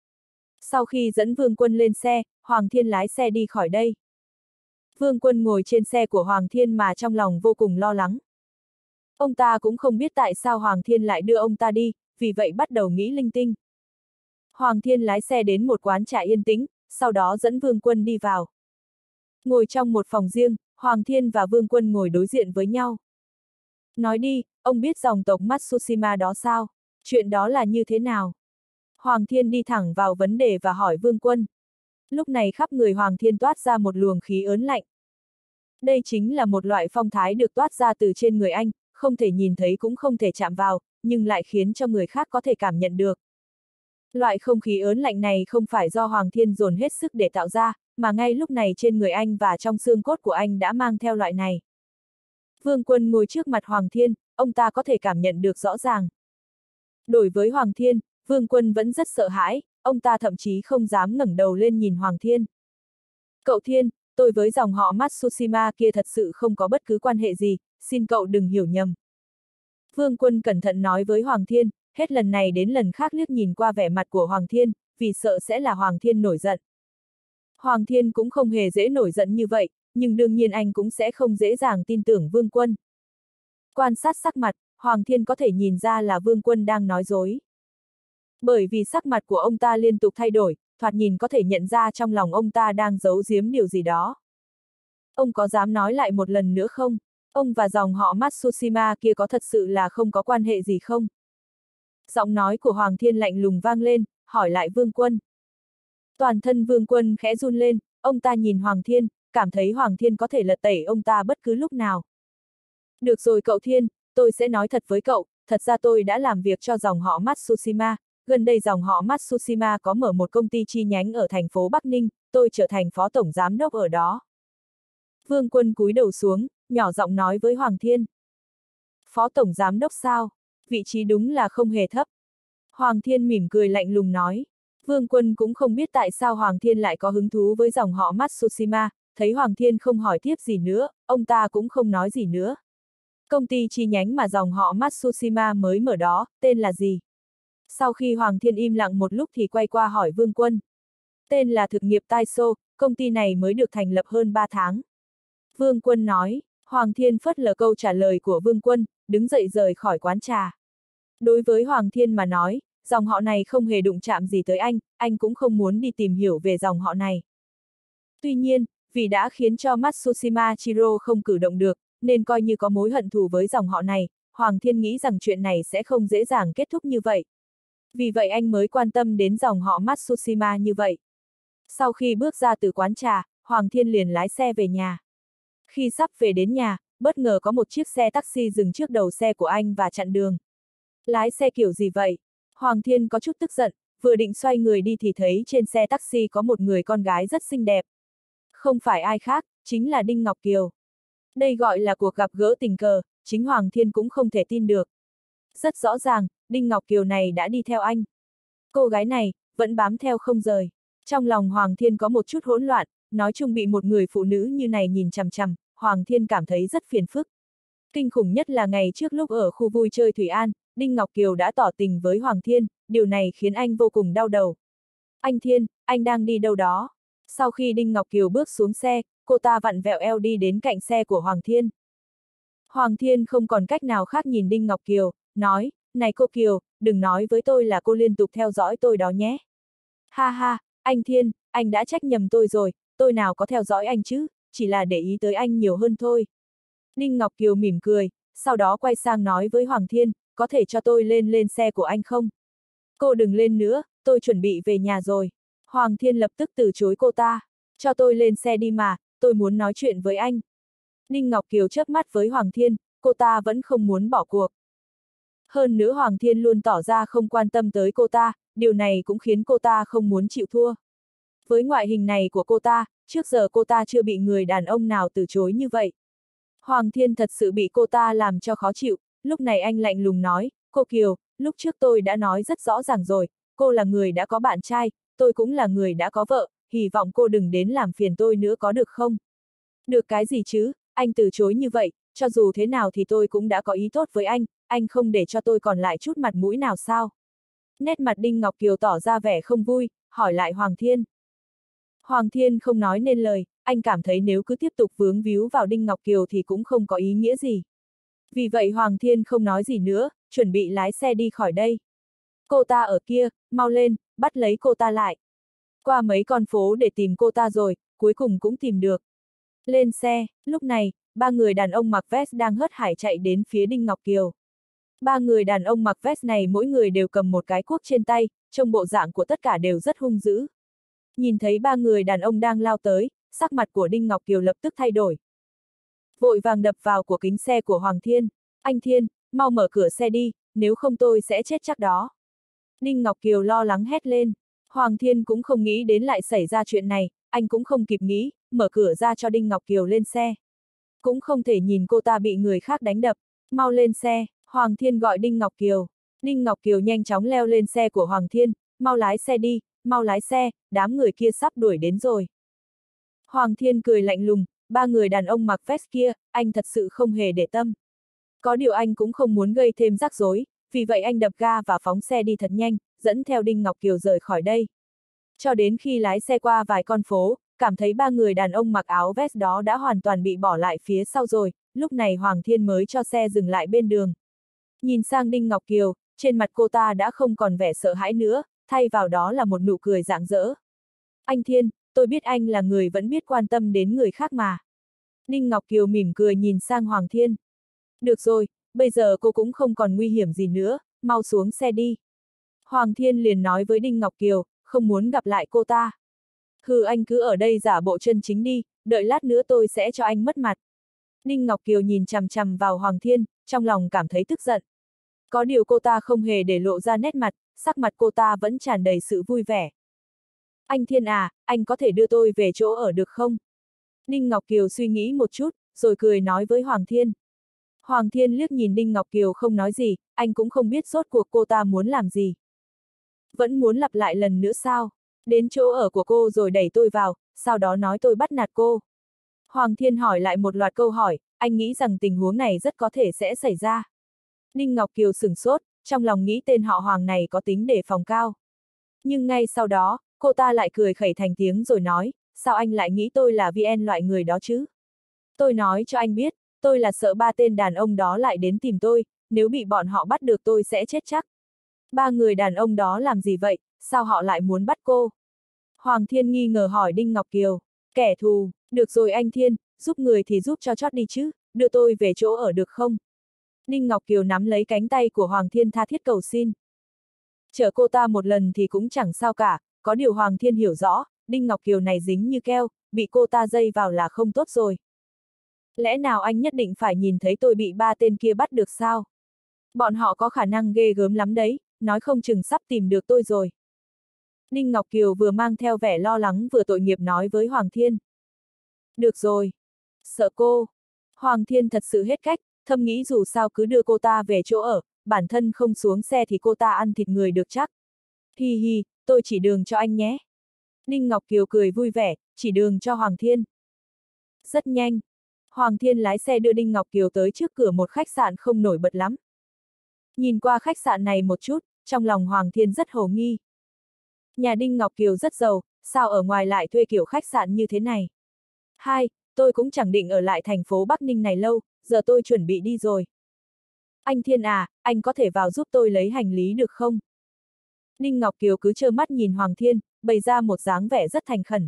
Sau khi dẫn Vương Quân lên xe, Hoàng Thiên lái xe đi khỏi đây. Vương Quân ngồi trên xe của Hoàng Thiên mà trong lòng vô cùng lo lắng. Ông ta cũng không biết tại sao Hoàng Thiên lại đưa ông ta đi, vì vậy bắt đầu nghĩ linh tinh. Hoàng Thiên lái xe đến một quán trà yên tĩnh, sau đó dẫn Vương Quân đi vào. Ngồi trong một phòng riêng, Hoàng Thiên và Vương Quân ngồi đối diện với nhau. Nói đi, ông biết dòng tộc Matsushima đó sao? Chuyện đó là như thế nào? Hoàng Thiên đi thẳng vào vấn đề và hỏi Vương Quân. Lúc này khắp người Hoàng Thiên toát ra một luồng khí ớn lạnh. Đây chính là một loại phong thái được toát ra từ trên người anh, không thể nhìn thấy cũng không thể chạm vào, nhưng lại khiến cho người khác có thể cảm nhận được. Loại không khí ớn lạnh này không phải do Hoàng Thiên dồn hết sức để tạo ra, mà ngay lúc này trên người anh và trong xương cốt của anh đã mang theo loại này. Vương Quân ngồi trước mặt Hoàng Thiên, ông ta có thể cảm nhận được rõ ràng. Đối với Hoàng Thiên, Vương Quân vẫn rất sợ hãi, ông ta thậm chí không dám ngẩng đầu lên nhìn Hoàng Thiên. Cậu Thiên, tôi với dòng họ Matsushima kia thật sự không có bất cứ quan hệ gì, xin cậu đừng hiểu nhầm. Vương Quân cẩn thận nói với Hoàng Thiên, hết lần này đến lần khác liếc nhìn qua vẻ mặt của Hoàng Thiên, vì sợ sẽ là Hoàng Thiên nổi giận. Hoàng Thiên cũng không hề dễ nổi giận như vậy, nhưng đương nhiên anh cũng sẽ không dễ dàng tin tưởng Vương Quân. Quan sát sắc mặt, Hoàng Thiên có thể nhìn ra là Vương Quân đang nói dối. Bởi vì sắc mặt của ông ta liên tục thay đổi, thoạt nhìn có thể nhận ra trong lòng ông ta đang giấu giếm điều gì đó. Ông có dám nói lại một lần nữa không? Ông và dòng họ Matsushima kia có thật sự là không có quan hệ gì không? Giọng nói của Hoàng Thiên lạnh lùng vang lên, hỏi lại Vương Quân. Toàn thân Vương Quân khẽ run lên, ông ta nhìn Hoàng Thiên, cảm thấy Hoàng Thiên có thể lật tẩy ông ta bất cứ lúc nào. Được rồi cậu Thiên, tôi sẽ nói thật với cậu, thật ra tôi đã làm việc cho dòng họ Matsushima, gần đây dòng họ Matsushima có mở một công ty chi nhánh ở thành phố Bắc Ninh, tôi trở thành phó tổng giám đốc ở đó. Vương Quân cúi đầu xuống, nhỏ giọng nói với Hoàng Thiên. Phó tổng giám đốc sao? Vị trí đúng là không hề thấp. Hoàng Thiên mỉm cười lạnh lùng nói. Vương Quân cũng không biết tại sao Hoàng Thiên lại có hứng thú với dòng họ Matsushima, thấy Hoàng Thiên không hỏi tiếp gì nữa, ông ta cũng không nói gì nữa. Công ty chi nhánh mà dòng họ Matsushima mới mở đó, tên là gì? Sau khi Hoàng Thiên im lặng một lúc thì quay qua hỏi Vương Quân. Tên là Thực nghiệp Taiso, công ty này mới được thành lập hơn ba tháng. Vương Quân nói, Hoàng Thiên phớt lờ câu trả lời của Vương Quân, đứng dậy rời khỏi quán trà. Đối với Hoàng Thiên mà nói, dòng họ này không hề đụng chạm gì tới anh, anh cũng không muốn đi tìm hiểu về dòng họ này. Tuy nhiên, vì đã khiến cho Matsushima Chiro không cử động được, nên coi như có mối hận thù với dòng họ này, Hoàng Thiên nghĩ rằng chuyện này sẽ không dễ dàng kết thúc như vậy. Vì vậy anh mới quan tâm đến dòng họ Matsushima như vậy. Sau khi bước ra từ quán trà, Hoàng Thiên liền lái xe về nhà. Khi sắp về đến nhà, bất ngờ có một chiếc xe taxi dừng trước đầu xe của anh và chặn đường. Lái xe kiểu gì vậy? Hoàng Thiên có chút tức giận, vừa định xoay người đi thì thấy trên xe taxi có một người con gái rất xinh đẹp. Không phải ai khác, chính là Đinh Ngọc Kiều. Đây gọi là cuộc gặp gỡ tình cờ, chính Hoàng Thiên cũng không thể tin được. Rất rõ ràng, Đinh Ngọc Kiều này đã đi theo anh. Cô gái này, vẫn bám theo không rời. Trong lòng Hoàng Thiên có một chút hỗn loạn, nói chung bị một người phụ nữ như này nhìn chằm chằm, Hoàng Thiên cảm thấy rất phiền phức. Kinh khủng nhất là ngày trước lúc ở khu vui chơi Thủy An, Đinh Ngọc Kiều đã tỏ tình với Hoàng Thiên, điều này khiến anh vô cùng đau đầu. Anh Thiên, anh đang đi đâu đó? Sau khi Đinh Ngọc Kiều bước xuống xe, cô ta vặn vẹo eo đi đến cạnh xe của Hoàng Thiên. Hoàng Thiên không còn cách nào khác nhìn Đinh Ngọc Kiều, nói, này cô Kiều, đừng nói với tôi là cô liên tục theo dõi tôi đó nhé. Ha ha, anh Thiên, anh đã trách nhầm tôi rồi, tôi nào có theo dõi anh chứ, chỉ là để ý tới anh nhiều hơn thôi. Đinh Ngọc Kiều mỉm cười, sau đó quay sang nói với Hoàng Thiên, có thể cho tôi lên lên xe của anh không? Cô đừng lên nữa, tôi chuẩn bị về nhà rồi. Hoàng Thiên lập tức từ chối cô ta, cho tôi lên xe đi mà, tôi muốn nói chuyện với anh. Đinh Ngọc Kiều chớp mắt với Hoàng Thiên, cô ta vẫn không muốn bỏ cuộc. Hơn nữa Hoàng Thiên luôn tỏ ra không quan tâm tới cô ta, điều này cũng khiến cô ta không muốn chịu thua. Với ngoại hình này của cô ta, trước giờ cô ta chưa bị người đàn ông nào từ chối như vậy. Hoàng Thiên thật sự bị cô ta làm cho khó chịu, lúc này anh lạnh lùng nói, cô Kiều, lúc trước tôi đã nói rất rõ ràng rồi, cô là người đã có bạn trai, tôi cũng là người đã có vợ, hy vọng cô đừng đến làm phiền tôi nữa có được không? Được cái gì chứ, anh từ chối như vậy, cho dù thế nào thì tôi cũng đã có ý tốt với anh, anh không để cho tôi còn lại chút mặt mũi nào sao? Nét mặt Đinh Ngọc Kiều tỏ ra vẻ không vui, hỏi lại Hoàng Thiên. Hoàng Thiên không nói nên lời, anh cảm thấy nếu cứ tiếp tục vướng víu vào Đinh Ngọc Kiều thì cũng không có ý nghĩa gì. Vì vậy Hoàng Thiên không nói gì nữa, chuẩn bị lái xe đi khỏi đây. Cô ta ở kia, mau lên, bắt lấy cô ta lại. Qua mấy con phố để tìm cô ta rồi, cuối cùng cũng tìm được. Lên xe, lúc này, ba người đàn ông mặc vest đang hớt hải chạy đến phía Đinh Ngọc Kiều. Ba người đàn ông mặc vest này mỗi người đều cầm một cái cuốc trên tay, trông bộ dạng của tất cả đều rất hung dữ. Nhìn thấy ba người đàn ông đang lao tới, sắc mặt của Đinh Ngọc Kiều lập tức thay đổi. Vội vàng đập vào của kính xe của Hoàng Thiên. Anh Thiên, mau mở cửa xe đi, nếu không tôi sẽ chết chắc đó. Đinh Ngọc Kiều lo lắng hét lên. Hoàng Thiên cũng không nghĩ đến lại xảy ra chuyện này, anh cũng không kịp nghĩ, mở cửa ra cho Đinh Ngọc Kiều lên xe. Cũng không thể nhìn cô ta bị người khác đánh đập. Mau lên xe, Hoàng Thiên gọi Đinh Ngọc Kiều. Đinh Ngọc Kiều nhanh chóng leo lên xe của Hoàng Thiên, mau lái xe đi, mau lái xe, đám người kia sắp đuổi đến rồi. Hoàng Thiên cười lạnh lùng, ba người đàn ông mặc vest kia, anh thật sự không hề để tâm. Có điều anh cũng không muốn gây thêm rắc rối, vì vậy anh đập ga và phóng xe đi thật nhanh, dẫn theo Đinh Ngọc Kiều rời khỏi đây. Cho đến khi lái xe qua vài con phố, cảm thấy ba người đàn ông mặc áo vest đó đã hoàn toàn bị bỏ lại phía sau rồi, lúc này Hoàng Thiên mới cho xe dừng lại bên đường. Nhìn sang Đinh Ngọc Kiều, trên mặt cô ta đã không còn vẻ sợ hãi nữa, thay vào đó là một nụ cười rạng rỡ. Anh Thiên, tôi biết anh là người vẫn biết quan tâm đến người khác mà. Đinh Ngọc Kiều mỉm cười nhìn sang Hoàng Thiên. Được rồi, bây giờ cô cũng không còn nguy hiểm gì nữa, mau xuống xe đi. Hoàng Thiên liền nói với Đinh Ngọc Kiều, không muốn gặp lại cô ta. Hừ, anh cứ ở đây giả bộ chân chính đi, đợi lát nữa tôi sẽ cho anh mất mặt. Đinh Ngọc Kiều nhìn chằm chằm vào Hoàng Thiên, trong lòng cảm thấy tức giận. Có điều cô ta không hề để lộ ra nét mặt, sắc mặt cô ta vẫn tràn đầy sự vui vẻ. Anh Thiên à, anh có thể đưa tôi về chỗ ở được không? Đinh Ngọc Kiều suy nghĩ một chút, rồi cười nói với Hoàng Thiên. Hoàng Thiên liếc nhìn Đinh Ngọc Kiều không nói gì, anh cũng không biết rốt cuộc cô ta muốn làm gì. Vẫn muốn lặp lại lần nữa sao? Đến chỗ ở của cô rồi đẩy tôi vào, sau đó nói tôi bắt nạt cô. Hoàng Thiên hỏi lại một loạt câu hỏi, anh nghĩ rằng tình huống này rất có thể sẽ xảy ra. Đinh Ngọc Kiều sửng sốt, trong lòng nghĩ tên họ Hoàng này có tính đề phòng cao. Nhưng ngay sau đó, cô ta lại cười khẩy thành tiếng rồi nói, sao anh lại nghĩ tôi là vê en loại người đó chứ? Tôi nói cho anh biết, tôi là sợ ba tên đàn ông đó lại đến tìm tôi, nếu bị bọn họ bắt được tôi sẽ chết chắc. Ba người đàn ông đó làm gì vậy, sao họ lại muốn bắt cô? Hoàng Thiên nghi ngờ hỏi Đinh Ngọc Kiều, kẻ thù, được rồi anh Thiên, giúp người thì giúp cho chót đi chứ, đưa tôi về chỗ ở được không? Đinh Ngọc Kiều nắm lấy cánh tay của Hoàng Thiên tha thiết cầu xin. Chở cô ta một lần thì cũng chẳng sao cả, có điều Hoàng Thiên hiểu rõ, Đinh Ngọc Kiều này dính như keo, bị cô ta dây vào là không tốt rồi. Lẽ nào anh nhất định phải nhìn thấy tôi bị ba tên kia bắt được sao? Bọn họ có khả năng ghê gớm lắm đấy, nói không chừng sắp tìm được tôi rồi. Đinh Ngọc Kiều vừa mang theo vẻ lo lắng vừa tội nghiệp nói với Hoàng Thiên. Được rồi. Sợ cô. Hoàng Thiên thật sự hết cách, thầm nghĩ dù sao cứ đưa cô ta về chỗ ở, bản thân không xuống xe thì cô ta ăn thịt người được chắc. Hi hi, tôi chỉ đường cho anh nhé. Đinh Ngọc Kiều cười vui vẻ, chỉ đường cho Hoàng Thiên. Rất nhanh. Hoàng Thiên lái xe đưa Đinh Ngọc Kiều tới trước cửa một khách sạn không nổi bật lắm. Nhìn qua khách sạn này một chút, trong lòng Hoàng Thiên rất hồ nghi. Nhà Đinh Ngọc Kiều rất giàu, sao ở ngoài lại thuê kiểu khách sạn như thế này? Hai, tôi cũng chẳng định ở lại thành phố Bắc Ninh này lâu, giờ tôi chuẩn bị đi rồi. Anh Thiên à, anh có thể vào giúp tôi lấy hành lý được không? Ninh Ngọc Kiều cứ trơ mắt nhìn Hoàng Thiên, bày ra một dáng vẻ rất thành khẩn.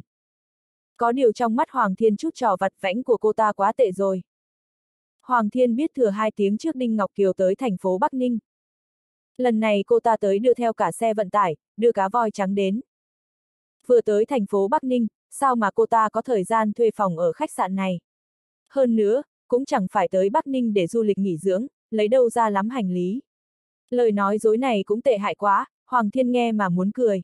Có điều trong mắt Hoàng Thiên chút trò vặt vãnh của cô ta quá tệ rồi. Hoàng Thiên biết thừa hai tiếng trước Ninh Ngọc Kiều tới thành phố Bắc Ninh. Lần này cô ta tới đưa theo cả xe vận tải, đưa cá voi trắng đến. Vừa tới thành phố Bắc Ninh, sao mà cô ta có thời gian thuê phòng ở khách sạn này? Hơn nữa, cũng chẳng phải tới Bắc Ninh để du lịch nghỉ dưỡng, lấy đâu ra lắm hành lý. Lời nói dối này cũng tệ hại quá, Hoàng Thiên nghe mà muốn cười.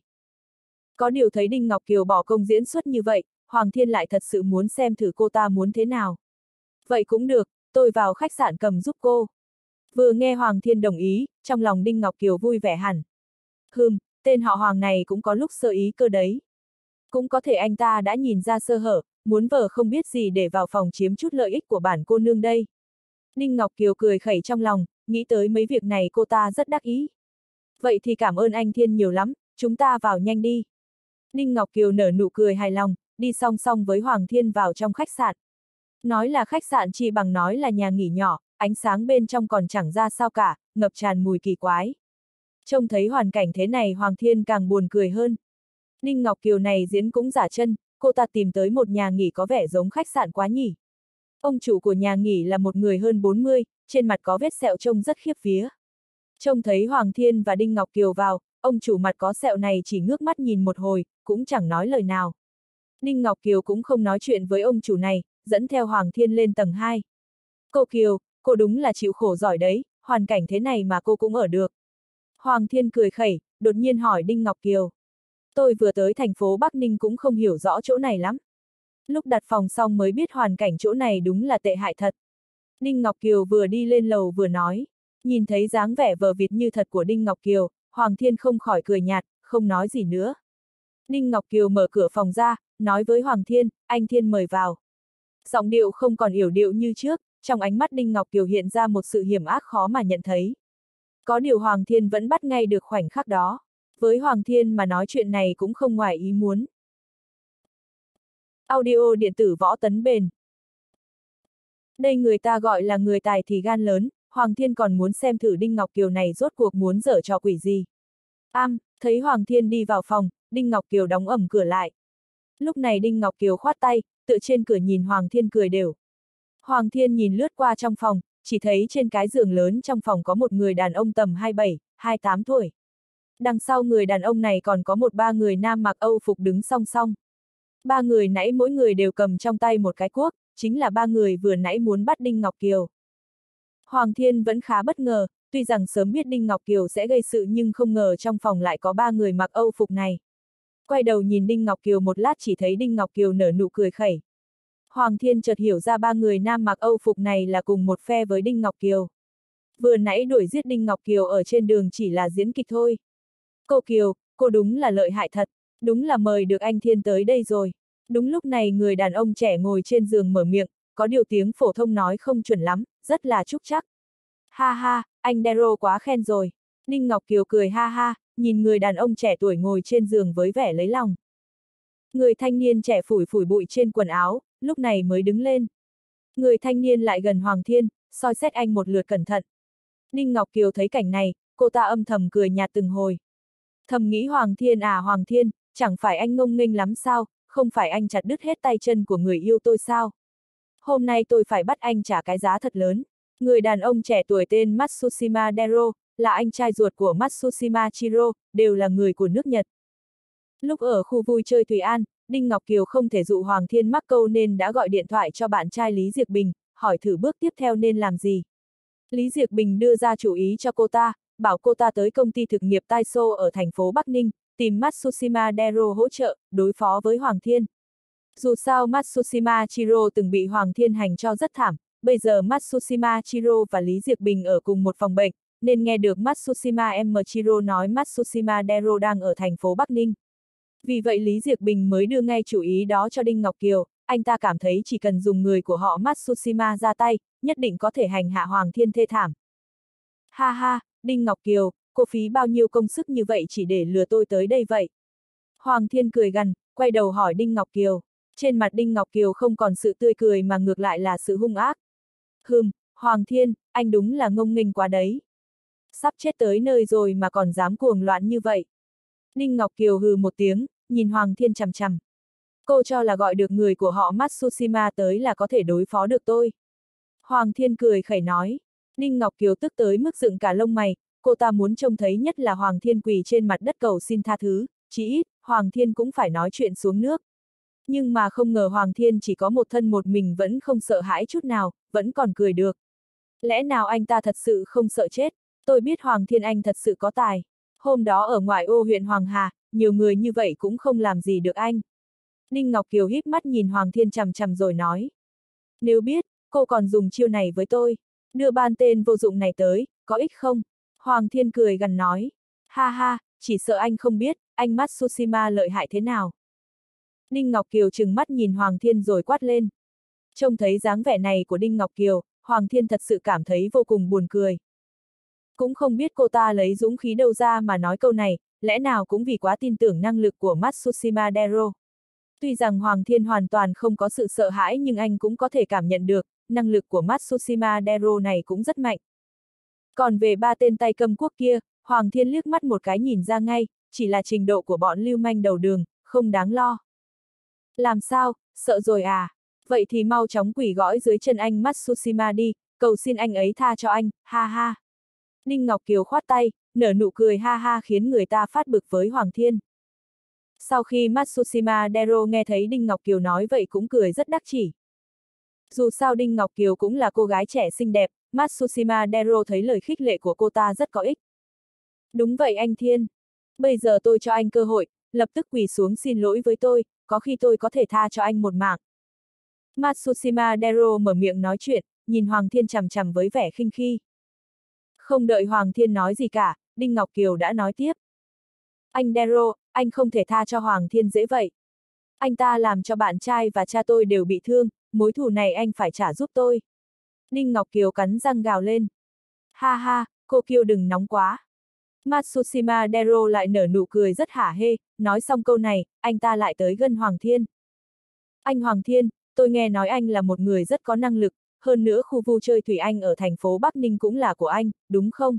Có điều thấy Đinh Ngọc Kiều bỏ công diễn xuất như vậy, Hoàng Thiên lại thật sự muốn xem thử cô ta muốn thế nào. Vậy cũng được, tôi vào khách sạn cầm giúp cô. Vừa nghe Hoàng Thiên đồng ý, trong lòng Đinh Ngọc Kiều vui vẻ hẳn. Hừm, tên họ Hoàng này cũng có lúc sơ ý cơ đấy. Cũng có thể anh ta đã nhìn ra sơ hở, muốn vờ không biết gì để vào phòng chiếm chút lợi ích của bản cô nương đây. Đinh Ngọc Kiều cười khẩy trong lòng, nghĩ tới mấy việc này cô ta rất đắc ý. Vậy thì cảm ơn anh Thiên nhiều lắm, chúng ta vào nhanh đi. Đinh Ngọc Kiều nở nụ cười hài lòng, đi song song với Hoàng Thiên vào trong khách sạn. Nói là khách sạn chỉ bằng nói là nhà nghỉ nhỏ, ánh sáng bên trong còn chẳng ra sao cả, ngập tràn mùi kỳ quái. Trông thấy hoàn cảnh thế này Hoàng Thiên càng buồn cười hơn. Đinh Ngọc Kiều này diễn cũng giả chân, cô ta tìm tới một nhà nghỉ có vẻ giống khách sạn quá nhỉ. Ông chủ của nhà nghỉ là một người hơn bốn mươi, trên mặt có vết sẹo trông rất khiếp vía. Trông thấy Hoàng Thiên và Đinh Ngọc Kiều vào, ông chủ mặt có sẹo này chỉ ngước mắt nhìn một hồi, cũng chẳng nói lời nào. Đinh Ngọc Kiều cũng không nói chuyện với ông chủ này, dẫn theo Hoàng Thiên lên tầng hai. Cô Kiều, cô đúng là chịu khổ giỏi đấy, hoàn cảnh thế này mà cô cũng ở được. Hoàng Thiên cười khẩy, đột nhiên hỏi Đinh Ngọc Kiều. Tôi vừa tới thành phố Bắc Ninh cũng không hiểu rõ chỗ này lắm. Lúc đặt phòng xong mới biết hoàn cảnh chỗ này đúng là tệ hại thật. Đinh Ngọc Kiều vừa đi lên lầu vừa nói. Nhìn thấy dáng vẻ vờ vịt như thật của Đinh Ngọc Kiều, Hoàng Thiên không khỏi cười nhạt, không nói gì nữa. Đinh Ngọc Kiều mở cửa phòng ra, nói với Hoàng Thiên, anh Thiên mời vào. Giọng điệu không còn yểu điệu như trước, trong ánh mắt Đinh Ngọc Kiều hiện ra một sự hiểm ác khó mà nhận thấy. Có điều Hoàng Thiên vẫn bắt ngay được khoảnh khắc đó. Với Hoàng Thiên mà nói chuyện này cũng không ngoài ý muốn. Audio điện tử Võ Tấn Bền. Đây người ta gọi là người tài thì gan lớn, Hoàng Thiên còn muốn xem thử Đinh Ngọc Kiều này rốt cuộc muốn giở trò quỷ gì. Am, thấy Hoàng Thiên đi vào phòng, Đinh Ngọc Kiều đóng ẩm cửa lại. Lúc này Đinh Ngọc Kiều khoát tay, tựa trên cửa nhìn Hoàng Thiên cười đều. Hoàng Thiên nhìn lướt qua trong phòng, chỉ thấy trên cái giường lớn trong phòng có một người đàn ông tầm hai mươi bảy, hai mươi tám tuổi. Đằng sau người đàn ông này còn có một ba người nam mặc Âu phục đứng song song. Ba người nãy mỗi người đều cầm trong tay một cái cuốc, chính là ba người vừa nãy muốn bắt Đinh Ngọc Kiều. Hoàng Thiên vẫn khá bất ngờ, tuy rằng sớm biết Đinh Ngọc Kiều sẽ gây sự nhưng không ngờ trong phòng lại có ba người mặc Âu phục này. Quay đầu nhìn Đinh Ngọc Kiều một lát chỉ thấy Đinh Ngọc Kiều nở nụ cười khẩy. Hoàng Thiên chợt hiểu ra ba người nam mặc Âu phục này là cùng một phe với Đinh Ngọc Kiều. Vừa nãy đuổi giết Đinh Ngọc Kiều ở trên đường chỉ là diễn kịch thôi. Cô Kiều, cô đúng là lợi hại thật, đúng là mời được anh Thiên tới đây rồi. Đúng lúc này người đàn ông trẻ ngồi trên giường mở miệng, có điều tiếng phổ thông nói không chuẩn lắm, rất là trúc chắc. Ha ha, anh Dero quá khen rồi. Đinh Ngọc Kiều cười ha ha, nhìn người đàn ông trẻ tuổi ngồi trên giường với vẻ lấy lòng. Người thanh niên trẻ phủi phủi bụi trên quần áo, lúc này mới đứng lên. Người thanh niên lại gần Hoàng Thiên, soi xét anh một lượt cẩn thận. Đinh Ngọc Kiều thấy cảnh này, cô ta âm thầm cười nhạt từng hồi. Thầm nghĩ Hoàng Thiên à Hoàng Thiên, chẳng phải anh ngông nghênh lắm sao, không phải anh chặt đứt hết tay chân của người yêu tôi sao? Hôm nay tôi phải bắt anh trả cái giá thật lớn. Người đàn ông trẻ tuổi tên Matsushima Dero, là anh trai ruột của Matsushima Chiro, đều là người của nước Nhật. Lúc ở khu vui chơi Thùy An, Đinh Ngọc Kiều không thể dụ Hoàng Thiên mắc câu nên đã gọi điện thoại cho bạn trai Lý Diệc Bình, hỏi thử bước tiếp theo nên làm gì. Lý Diệc Bình đưa ra chủ ý cho cô ta, bảo cô ta tới công ty thực nghiệp Taiso ở thành phố Bắc Ninh, tìm Matsushima Dero hỗ trợ, đối phó với Hoàng Thiên. Dù sao Matsushima Chiro từng bị Hoàng Thiên hành cho rất thảm, bây giờ Matsushima Chiro và Lý Diệc Bình ở cùng một phòng bệnh, nên nghe được Matsushima M. Chiro nói Matsushima Dero đang ở thành phố Bắc Ninh. Vì vậy Lý Diệc Bình mới đưa ngay chủ ý đó cho Đinh Ngọc Kiều, anh ta cảm thấy chỉ cần dùng người của họ Matsushima ra tay, nhất định có thể hành hạ Hoàng Thiên thê thảm. Ha ha, Đinh Ngọc Kiều, cô phí bao nhiêu công sức như vậy chỉ để lừa tôi tới đây vậy? Hoàng Thiên cười gằn, quay đầu hỏi Đinh Ngọc Kiều. Trên mặt Đinh Ngọc Kiều không còn sự tươi cười mà ngược lại là sự hung ác. Hừm, Hoàng Thiên, anh đúng là ngông nghênh quá đấy. Sắp chết tới nơi rồi mà còn dám cuồng loạn như vậy. Đinh Ngọc Kiều hừ một tiếng, nhìn Hoàng Thiên chằm chằm. Cô cho là gọi được người của họ Matsushima tới là có thể đối phó được tôi. Hoàng Thiên cười khẩy nói. Đinh Ngọc Kiều tức tới mức dựng cả lông mày, cô ta muốn trông thấy nhất là Hoàng Thiên quỳ trên mặt đất cầu xin tha thứ, chỉ ít, Hoàng Thiên cũng phải nói chuyện xuống nước. Nhưng mà không ngờ Hoàng Thiên chỉ có một thân một mình vẫn không sợ hãi chút nào, vẫn còn cười được. Lẽ nào anh ta thật sự không sợ chết? Tôi biết Hoàng Thiên anh thật sự có tài. Hôm đó ở ngoại ô huyện Hoàng Hà, nhiều người như vậy cũng không làm gì được anh. Đinh Ngọc Kiều híp mắt nhìn Hoàng Thiên chằm chằm rồi nói. Nếu biết, cô còn dùng chiêu này với tôi, đưa ban tên vô dụng này tới, có ích không? Hoàng Thiên cười gằn nói. Ha ha, chỉ sợ anh không biết, anh Matsushima lợi hại thế nào. Đinh Ngọc Kiều trừng mắt nhìn Hoàng Thiên rồi quát lên. Trông thấy dáng vẻ này của Đinh Ngọc Kiều, Hoàng Thiên thật sự cảm thấy vô cùng buồn cười. Cũng không biết cô ta lấy dũng khí đâu ra mà nói câu này, lẽ nào cũng vì quá tin tưởng năng lực của Matsushima Dero. Tuy rằng Hoàng Thiên hoàn toàn không có sự sợ hãi nhưng anh cũng có thể cảm nhận được, năng lực của Matsushima Dero này cũng rất mạnh. Còn về ba tên tay cầm quốc kia, Hoàng Thiên liếc mắt một cái nhìn ra ngay, chỉ là trình độ của bọn lưu manh đầu đường, không đáng lo. Làm sao, sợ rồi à? Vậy thì mau chóng quỳ gõi dưới chân anh Matsushima đi, cầu xin anh ấy tha cho anh, ha ha. Đinh Ngọc Kiều khoát tay, nở nụ cười ha ha khiến người ta phát bực với Hoàng Thiên. Sau khi Matsushima Dero nghe thấy Đinh Ngọc Kiều nói vậy cũng cười rất đắc chỉ. Dù sao Đinh Ngọc Kiều cũng là cô gái trẻ xinh đẹp, Matsushima Dero thấy lời khích lệ của cô ta rất có ích. Đúng vậy anh Thiên. Bây giờ tôi cho anh cơ hội, lập tức quỳ xuống xin lỗi với tôi, có khi tôi có thể tha cho anh một mạng. Matsushima Dero mở miệng nói chuyện, nhìn Hoàng Thiên chằm chằm với vẻ khinh khi. Không đợi Hoàng Thiên nói gì cả, Đinh Ngọc Kiều đã nói tiếp. Anh Dero, anh không thể tha cho Hoàng Thiên dễ vậy. Anh ta làm cho bạn trai và cha tôi đều bị thương, mối thù này anh phải trả giúp tôi. Đinh Ngọc Kiều cắn răng gào lên. Ha ha, cô Kiều đừng nóng quá. Matsushima Dero lại nở nụ cười rất hả hê, nói xong câu này, anh ta lại tới gần Hoàng Thiên. Anh Hoàng Thiên, tôi nghe nói anh là một người rất có năng lực, hơn nữa khu vui chơi Thủy Anh ở thành phố Bắc Ninh cũng là của anh, đúng không?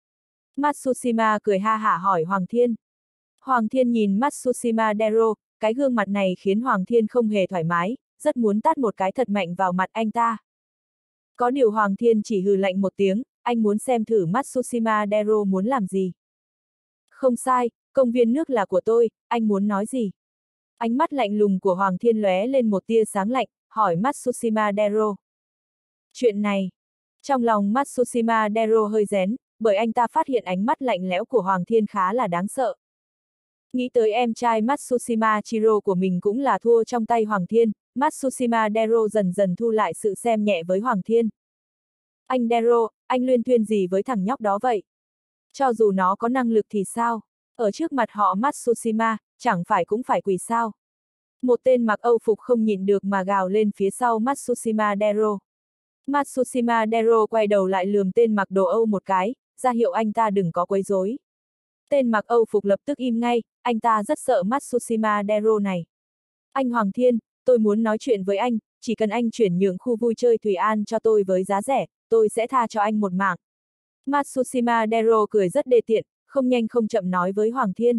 Matsushima cười ha hả hỏi Hoàng Thiên. Hoàng Thiên nhìn Matsushima Dero, cái gương mặt này khiến Hoàng Thiên không hề thoải mái, rất muốn tát một cái thật mạnh vào mặt anh ta. Có điều Hoàng Thiên chỉ hừ lạnh một tiếng, anh muốn xem thử Matsushima Dero muốn làm gì. Không sai, công viên nước là của tôi, anh muốn nói gì? Ánh mắt lạnh lùng của Hoàng Thiên lóe lên một tia sáng lạnh, hỏi Matsushima Dero. Chuyện này, trong lòng Matsushima Dero hơi rén, bởi anh ta phát hiện ánh mắt lạnh lẽo của Hoàng Thiên khá là đáng sợ. Nghĩ tới em trai Matsushima Chiro của mình cũng là thua trong tay Hoàng Thiên, Matsushima Dero dần dần thu lại sự xem nhẹ với Hoàng Thiên. Anh Dero, anh luyên thuyên gì với thằng nhóc đó vậy? Cho dù nó có năng lực thì sao? Ở trước mặt họ Matsushima, chẳng phải cũng phải quỳ sao? Một tên mặc Âu phục không nhịn được mà gào lên phía sau Matsushima Dero. Matsushima Dero quay đầu lại lườm tên mặc đồ Âu một cái, ra hiệu anh ta đừng có quấy rối. Tên mặc Âu phục lập tức im ngay, anh ta rất sợ Matsushima Dero này. Anh Hoàng Thiên, tôi muốn nói chuyện với anh, chỉ cần anh chuyển nhượng khu vui chơi Thủy An cho tôi với giá rẻ, tôi sẽ tha cho anh một mạng. Matsushima Dero cười rất đê tiện, không nhanh không chậm nói với Hoàng Thiên.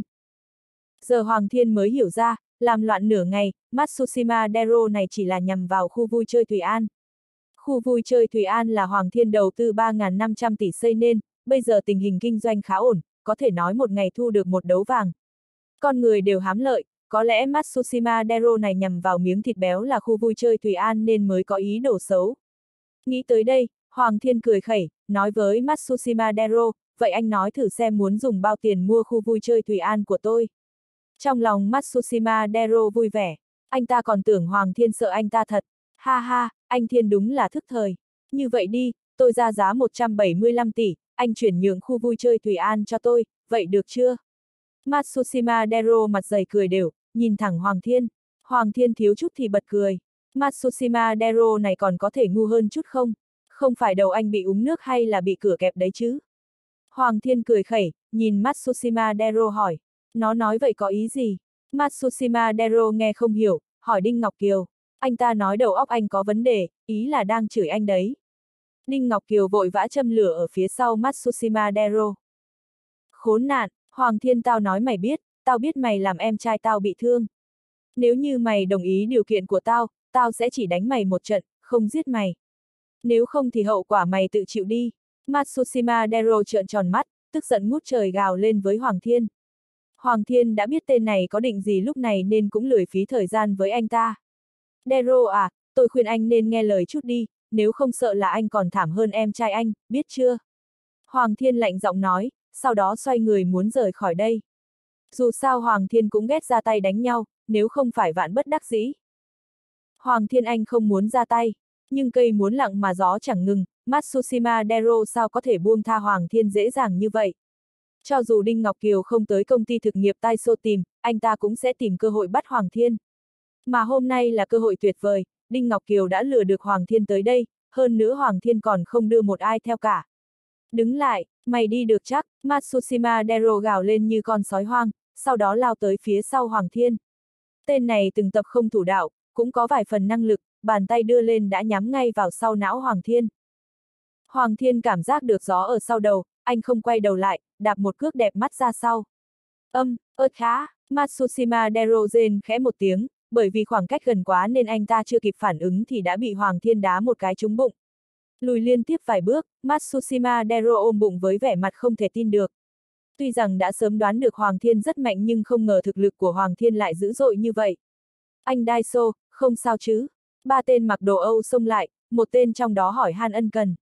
Giờ Hoàng Thiên mới hiểu ra, làm loạn nửa ngày, Matsushima Dero này chỉ là nhằm vào khu vui chơi Thủy An. Khu vui chơi Thủy An là Hoàng Thiên đầu tư ba nghìn năm trăm tỷ xây nên, bây giờ tình hình kinh doanh khá ổn, có thể nói một ngày thu được một đấu vàng. Con người đều hám lợi, có lẽ Matsushima Dero này nhằm vào miếng thịt béo là khu vui chơi Thủy An nên mới có ý đồ xấu. Nghĩ tới đây, Hoàng Thiên cười khẩy, nói với Matsushima Dero, vậy anh nói thử xem muốn dùng bao tiền mua khu vui chơi Thủy An của tôi. Trong lòng Matsushima Dero vui vẻ, anh ta còn tưởng Hoàng Thiên sợ anh ta thật. Ha ha, anh Thiên đúng là thức thời. Như vậy đi, tôi ra giá một trăm bảy mươi lăm tỷ, anh chuyển nhượng khu vui chơi Thủy An cho tôi, vậy được chưa? Matsushima Dero mặt dày cười đều, nhìn thẳng Hoàng Thiên. Hoàng Thiên thiếu chút thì bật cười. Matsushima Dero này còn có thể ngu hơn chút không? Không phải đầu anh bị uống nước hay là bị cửa kẹp đấy chứ? Hoàng Thiên cười khẩy, nhìn Matsushima Dero hỏi. Nó nói vậy có ý gì? Matsushima Dero nghe không hiểu, hỏi Đinh Ngọc Kiều. Anh ta nói đầu óc anh có vấn đề, ý là đang chửi anh đấy. Đinh Ngọc Kiều vội vã châm lửa ở phía sau Matsushima Dero. Khốn nạn, Hoàng Thiên tao nói mày biết, tao biết mày làm em trai tao bị thương. Nếu như mày đồng ý điều kiện của tao, tao sẽ chỉ đánh mày một trận, không giết mày. Nếu không thì hậu quả mày tự chịu đi. Matsushima Dero trợn tròn mắt, tức giận ngút trời gào lên với Hoàng Thiên. Hoàng Thiên đã biết tên này có định gì lúc này nên cũng lười phí thời gian với anh ta. Dero à, tôi khuyên anh nên nghe lời chút đi, nếu không sợ là anh còn thảm hơn em trai anh, biết chưa? Hoàng Thiên lạnh giọng nói, sau đó xoay người muốn rời khỏi đây. Dù sao Hoàng Thiên cũng ghét ra tay đánh nhau, nếu không phải vạn bất đắc dĩ. Hoàng Thiên anh không muốn ra tay, nhưng cây muốn lặng mà gió chẳng ngừng, Matsushima Dero sao có thể buông tha Hoàng Thiên dễ dàng như vậy. Cho dù Đinh Ngọc Kiều không tới công ty thực nghiệp Taiso tìm, anh ta cũng sẽ tìm cơ hội bắt Hoàng Thiên. Mà hôm nay là cơ hội tuyệt vời, Đinh Ngọc Kiều đã lừa được Hoàng Thiên tới đây, hơn nữa Hoàng Thiên còn không đưa một ai theo cả. Đứng lại, mày đi được chắc, Matsushima Dero gào lên như con sói hoang, sau đó lao tới phía sau Hoàng Thiên. Tên này từng tập không thủ đạo, cũng có vài phần năng lực, bàn tay đưa lên đã nhắm ngay vào sau não Hoàng Thiên. Hoàng Thiên cảm giác được gió ở sau đầu, anh không quay đầu lại, đạp một cước đẹp mắt ra sau. Âm, ớt khá, Matsushima Dero rên khẽ một tiếng, bởi vì khoảng cách gần quá nên anh ta chưa kịp phản ứng thì đã bị Hoàng Thiên đá một cái trúng bụng. Lùi liên tiếp vài bước, Matsushima Dero ôm bụng với vẻ mặt không thể tin được. Tuy rằng đã sớm đoán được Hoàng Thiên rất mạnh nhưng không ngờ thực lực của Hoàng Thiên lại dữ dội như vậy. Anh Daiso, không sao chứ? Ba tên mặc đồ Âu xông lại, một tên trong đó hỏi han ân cần.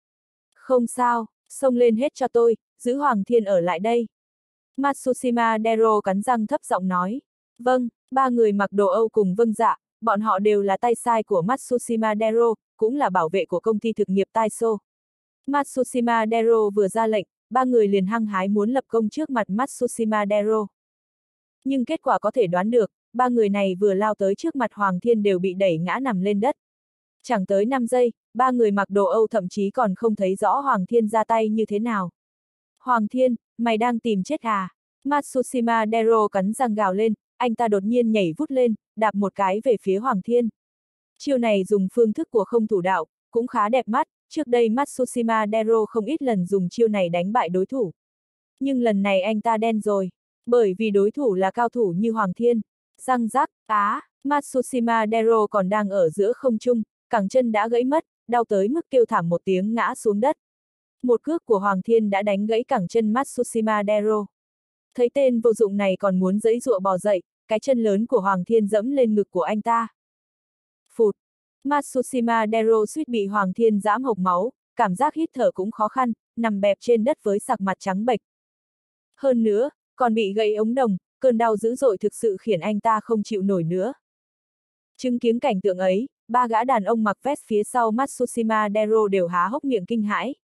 Không sao, xông lên hết cho tôi, giữ Hoàng Thiên ở lại đây. Matsushima Dero cắn răng thấp giọng nói. Vâng, ba người mặc đồ Âu cùng vâng dạ, bọn họ đều là tay sai của Matsushima Dero, cũng là bảo vệ của công ty thực nghiệp Taiso. Matsushima Dero vừa ra lệnh, ba người liền hăng hái muốn lập công trước mặt Matsushima Dero. Nhưng kết quả có thể đoán được, ba người này vừa lao tới trước mặt Hoàng Thiên đều bị đẩy ngã nằm lên đất. Chẳng tới năm giây, ba người mặc đồ Âu thậm chí còn không thấy rõ Hoàng Thiên ra tay như thế nào. Hoàng Thiên, mày đang tìm chết à? Matsushima Dero cắn răng gào lên, anh ta đột nhiên nhảy vút lên, đạp một cái về phía Hoàng Thiên. Chiêu này dùng phương thức của không thủ đạo, cũng khá đẹp mắt, trước đây Matsushima Dero không ít lần dùng chiêu này đánh bại đối thủ. Nhưng lần này anh ta đen rồi, bởi vì đối thủ là cao thủ như Hoàng Thiên. Răng rắc, á, Matsushima Dero còn đang ở giữa không trung, cẳng chân đã gãy mất, đau tới mức kêu thảm một tiếng ngã xuống đất. Một cước của Hoàng Thiên đã đánh gãy cẳng chân Matsushima Dero. Thấy tên vô dụng này còn muốn giãy giụa bò dậy, cái chân lớn của Hoàng Thiên dẫm lên ngực của anh ta. Phụt! Matsushima Dero suýt bị Hoàng Thiên giãm hộc máu, cảm giác hít thở cũng khó khăn, nằm bẹp trên đất với sặc mặt trắng bệch. Hơn nữa, còn bị gãy ống đồng, cơn đau dữ dội thực sự khiến anh ta không chịu nổi nữa. Chứng kiến cảnh tượng ấy, ba gã đàn ông mặc vest phía sau Matsushima Dero đều há hốc miệng kinh hãi.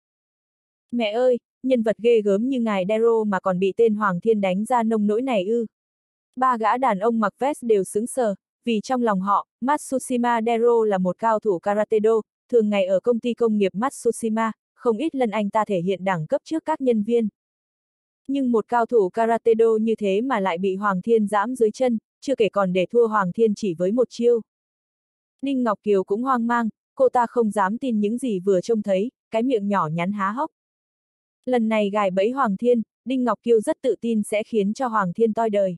Mẹ ơi, nhân vật ghê gớm như ngài Dero mà còn bị tên Hoàng Thiên đánh ra nông nỗi này ư. Ba gã đàn ông mặc vest đều sững sờ, vì trong lòng họ, Matsushima Dero là một cao thủ karate-do, thường ngày ở công ty công nghiệp Matsushima, không ít lần anh ta thể hiện đẳng cấp trước các nhân viên. Nhưng một cao thủ karate-do như thế mà lại bị Hoàng Thiên giẫm dưới chân, chưa kể còn để thua Hoàng Thiên chỉ với một chiêu. Đinh Ngọc Kiều cũng hoang mang, cô ta không dám tin những gì vừa trông thấy, cái miệng nhỏ nhắn há hốc. Lần này gài bẫy Hoàng Thiên, Đinh Ngọc Kiều rất tự tin sẽ khiến cho Hoàng Thiên toi đời.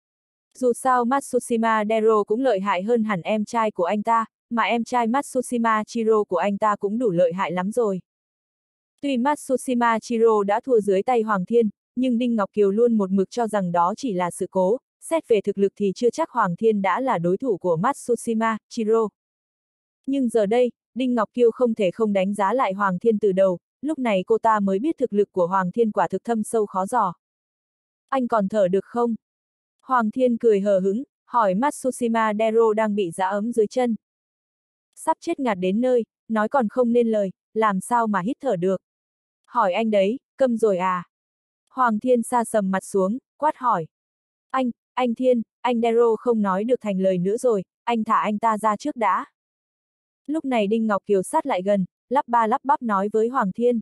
Dù sao Matsushima Dero cũng lợi hại hơn hẳn em trai của anh ta, mà em trai Matsushima Chiro của anh ta cũng đủ lợi hại lắm rồi. Tuy Matsushima Chiro đã thua dưới tay Hoàng Thiên, nhưng Đinh Ngọc Kiều luôn một mực cho rằng đó chỉ là sự cố, xét về thực lực thì chưa chắc Hoàng Thiên đã là đối thủ của Matsushima Chiro. Nhưng giờ đây, Đinh Ngọc Kiều không thể không đánh giá lại Hoàng Thiên từ đầu, lúc này cô ta mới biết thực lực của Hoàng Thiên quả thực thâm sâu khó dò. Anh còn thở được không? Hoàng Thiên cười hờ hững, hỏi Matsushima Dero đang bị giã ấm dưới chân. Sắp chết ngạt đến nơi, nói còn không nên lời, làm sao mà hít thở được? Hỏi anh đấy, câm rồi à? Hoàng Thiên sa sầm mặt xuống, quát hỏi. Anh, anh Thiên, anh Dero không nói được thành lời nữa rồi, anh thả anh ta ra trước đã. Lúc này Đinh Ngọc Kiều sát lại gần, lắp ba lắp bắp nói với Hoàng Thiên.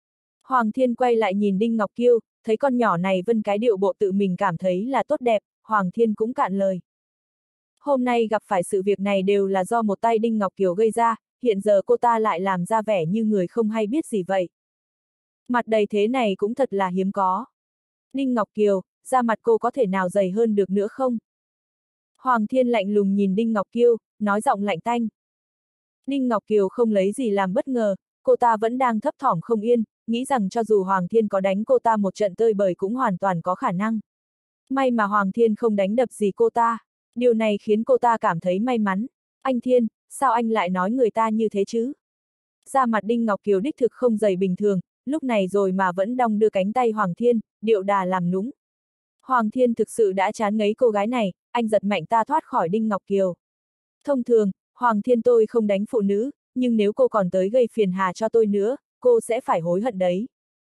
Hoàng Thiên quay lại nhìn Đinh Ngọc Kiều, thấy con nhỏ này vân cái điệu bộ tự mình cảm thấy là tốt đẹp, Hoàng Thiên cũng cạn lời. Hôm nay gặp phải sự việc này đều là do một tay Đinh Ngọc Kiều gây ra, hiện giờ cô ta lại làm ra vẻ như người không hay biết gì vậy. Mặt đầy thế này cũng thật là hiếm có. Đinh Ngọc Kiều, da mặt cô có thể nào dày hơn được nữa không? Hoàng Thiên lạnh lùng nhìn Đinh Ngọc Kiều, nói giọng lạnh tanh. Đinh Ngọc Kiều không lấy gì làm bất ngờ, cô ta vẫn đang thấp thỏm không yên, nghĩ rằng cho dù Hoàng Thiên có đánh cô ta một trận tơi bời cũng hoàn toàn có khả năng. May mà Hoàng Thiên không đánh đập gì cô ta, điều này khiến cô ta cảm thấy may mắn. Anh Thiên, sao anh lại nói người ta như thế chứ? Da mặt Đinh Ngọc Kiều đích thực không dày bình thường, lúc này rồi mà vẫn đong đưa cánh tay Hoàng Thiên, điệu đà làm nũng. Hoàng Thiên thực sự đã chán ngấy cô gái này, anh giật mạnh ta thoát khỏi Đinh Ngọc Kiều. Thông thường, Hoàng Thiên tôi không đánh phụ nữ, nhưng nếu cô còn tới gây phiền hà cho tôi nữa, cô sẽ phải hối hận đấy.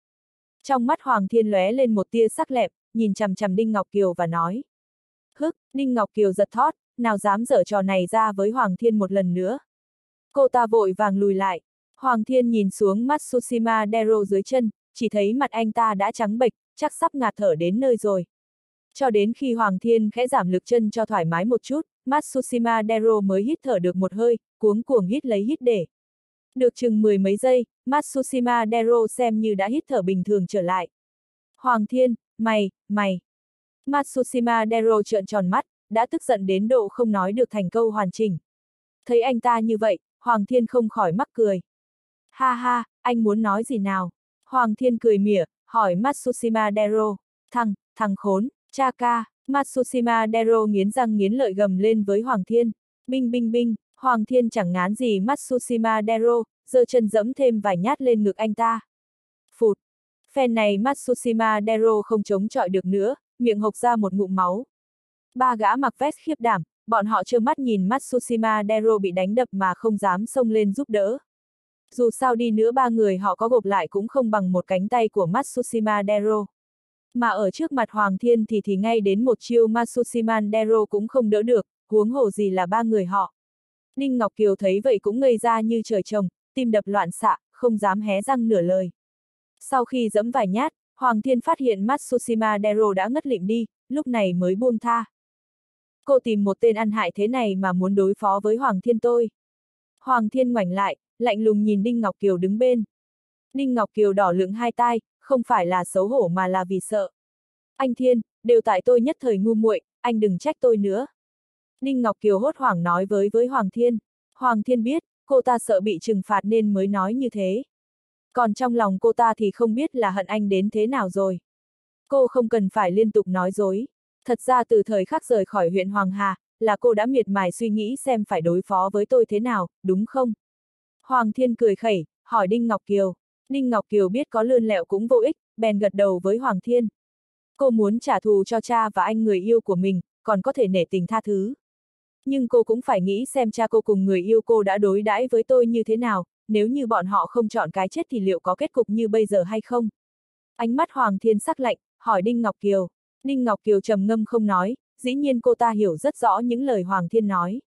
Trong mắt Hoàng Thiên lóe lên một tia sắc lẹm, nhìn chằm chằm Đinh Ngọc Kiều và nói. Hức, Đinh Ngọc Kiều giật thót, nào dám giở trò này ra với Hoàng Thiên một lần nữa. Cô ta vội vàng lùi lại. Hoàng Thiên nhìn xuống Matsushima Dero dưới chân, chỉ thấy mặt anh ta đã trắng bệch, chắc sắp ngạt thở đến nơi rồi. Cho đến khi Hoàng Thiên khẽ giảm lực chân cho thoải mái một chút, Matsushima Dero mới hít thở được một hơi, cuống cuồng hít lấy hít để. Được chừng mười mấy giây, Matsushima Dero xem như đã hít thở bình thường trở lại. Hoàng Thiên, mày, mày. Matsushima Dero trợn tròn mắt, đã tức giận đến độ không nói được thành câu hoàn chỉnh. Thấy anh ta như vậy, Hoàng Thiên không khỏi mắc cười. Ha ha, anh muốn nói gì nào? Hoàng Thiên cười mỉa, hỏi Matsushima Dero. Thằng, thằng khốn, cha ca. Matsushima Dero nghiến răng nghiến lợi gầm lên với Hoàng Thiên. Binh binh binh, Hoàng Thiên chẳng ngán gì Matsushima Dero, giơ chân dẫm thêm vài nhát lên ngực anh ta. Phụt. Phen này Matsushima Dero không chống chọi được nữa, miệng hộc ra một ngụm máu. Ba gã mặc vest khiếp đảm, bọn họ trơ mắt nhìn Matsushima Dero bị đánh đập mà không dám xông lên giúp đỡ. Dù sao đi nữa ba người họ có gộp lại cũng không bằng một cánh tay của Matsushima Dero. Mà ở trước mặt Hoàng Thiên thì thì ngay đến một chiêu Matsushima Dero cũng không đỡ được, huống hồ gì là ba người họ. Đinh Ngọc Kiều thấy vậy cũng ngây ra như trời trồng, tim đập loạn xạ, không dám hé răng nửa lời. Sau khi giẫm vài nhát, Hoàng Thiên phát hiện Matsushima Dero đã ngất lịm đi, lúc này mới buông tha. Cô tìm một tên ăn hại thế này mà muốn đối phó với Hoàng Thiên tôi. Hoàng Thiên ngoảnh lại, lạnh lùng nhìn Đinh Ngọc Kiều đứng bên. Đinh Ngọc Kiều đỏ lựng hai tai, không phải là xấu hổ mà là vì sợ. Anh Thiên, đều tại tôi nhất thời ngu muội, anh đừng trách tôi nữa. Đinh Ngọc Kiều hốt hoảng nói với với Hoàng Thiên. Hoàng Thiên biết, cô ta sợ bị trừng phạt nên mới nói như thế. Còn trong lòng cô ta thì không biết là hận anh đến thế nào rồi. Cô không cần phải liên tục nói dối. Thật ra từ thời khắc rời khỏi huyện Hoàng Hà, là cô đã miệt mài suy nghĩ xem phải đối phó với tôi thế nào, đúng không? Hoàng Thiên cười khẩy, hỏi Đinh Ngọc Kiều. Đinh Ngọc Kiều biết có lươn lẹo cũng vô ích, bèn gật đầu với Hoàng Thiên. Cô muốn trả thù cho cha và anh người yêu của mình, còn có thể nể tình tha thứ. Nhưng cô cũng phải nghĩ xem cha cô cùng người yêu cô đã đối đãi với tôi như thế nào, nếu như bọn họ không chọn cái chết thì liệu có kết cục như bây giờ hay không? Ánh mắt Hoàng Thiên sắc lạnh, hỏi Đinh Ngọc Kiều. Đinh Ngọc Kiều trầm ngâm không nói, dĩ nhiên cô ta hiểu rất rõ những lời Hoàng Thiên nói.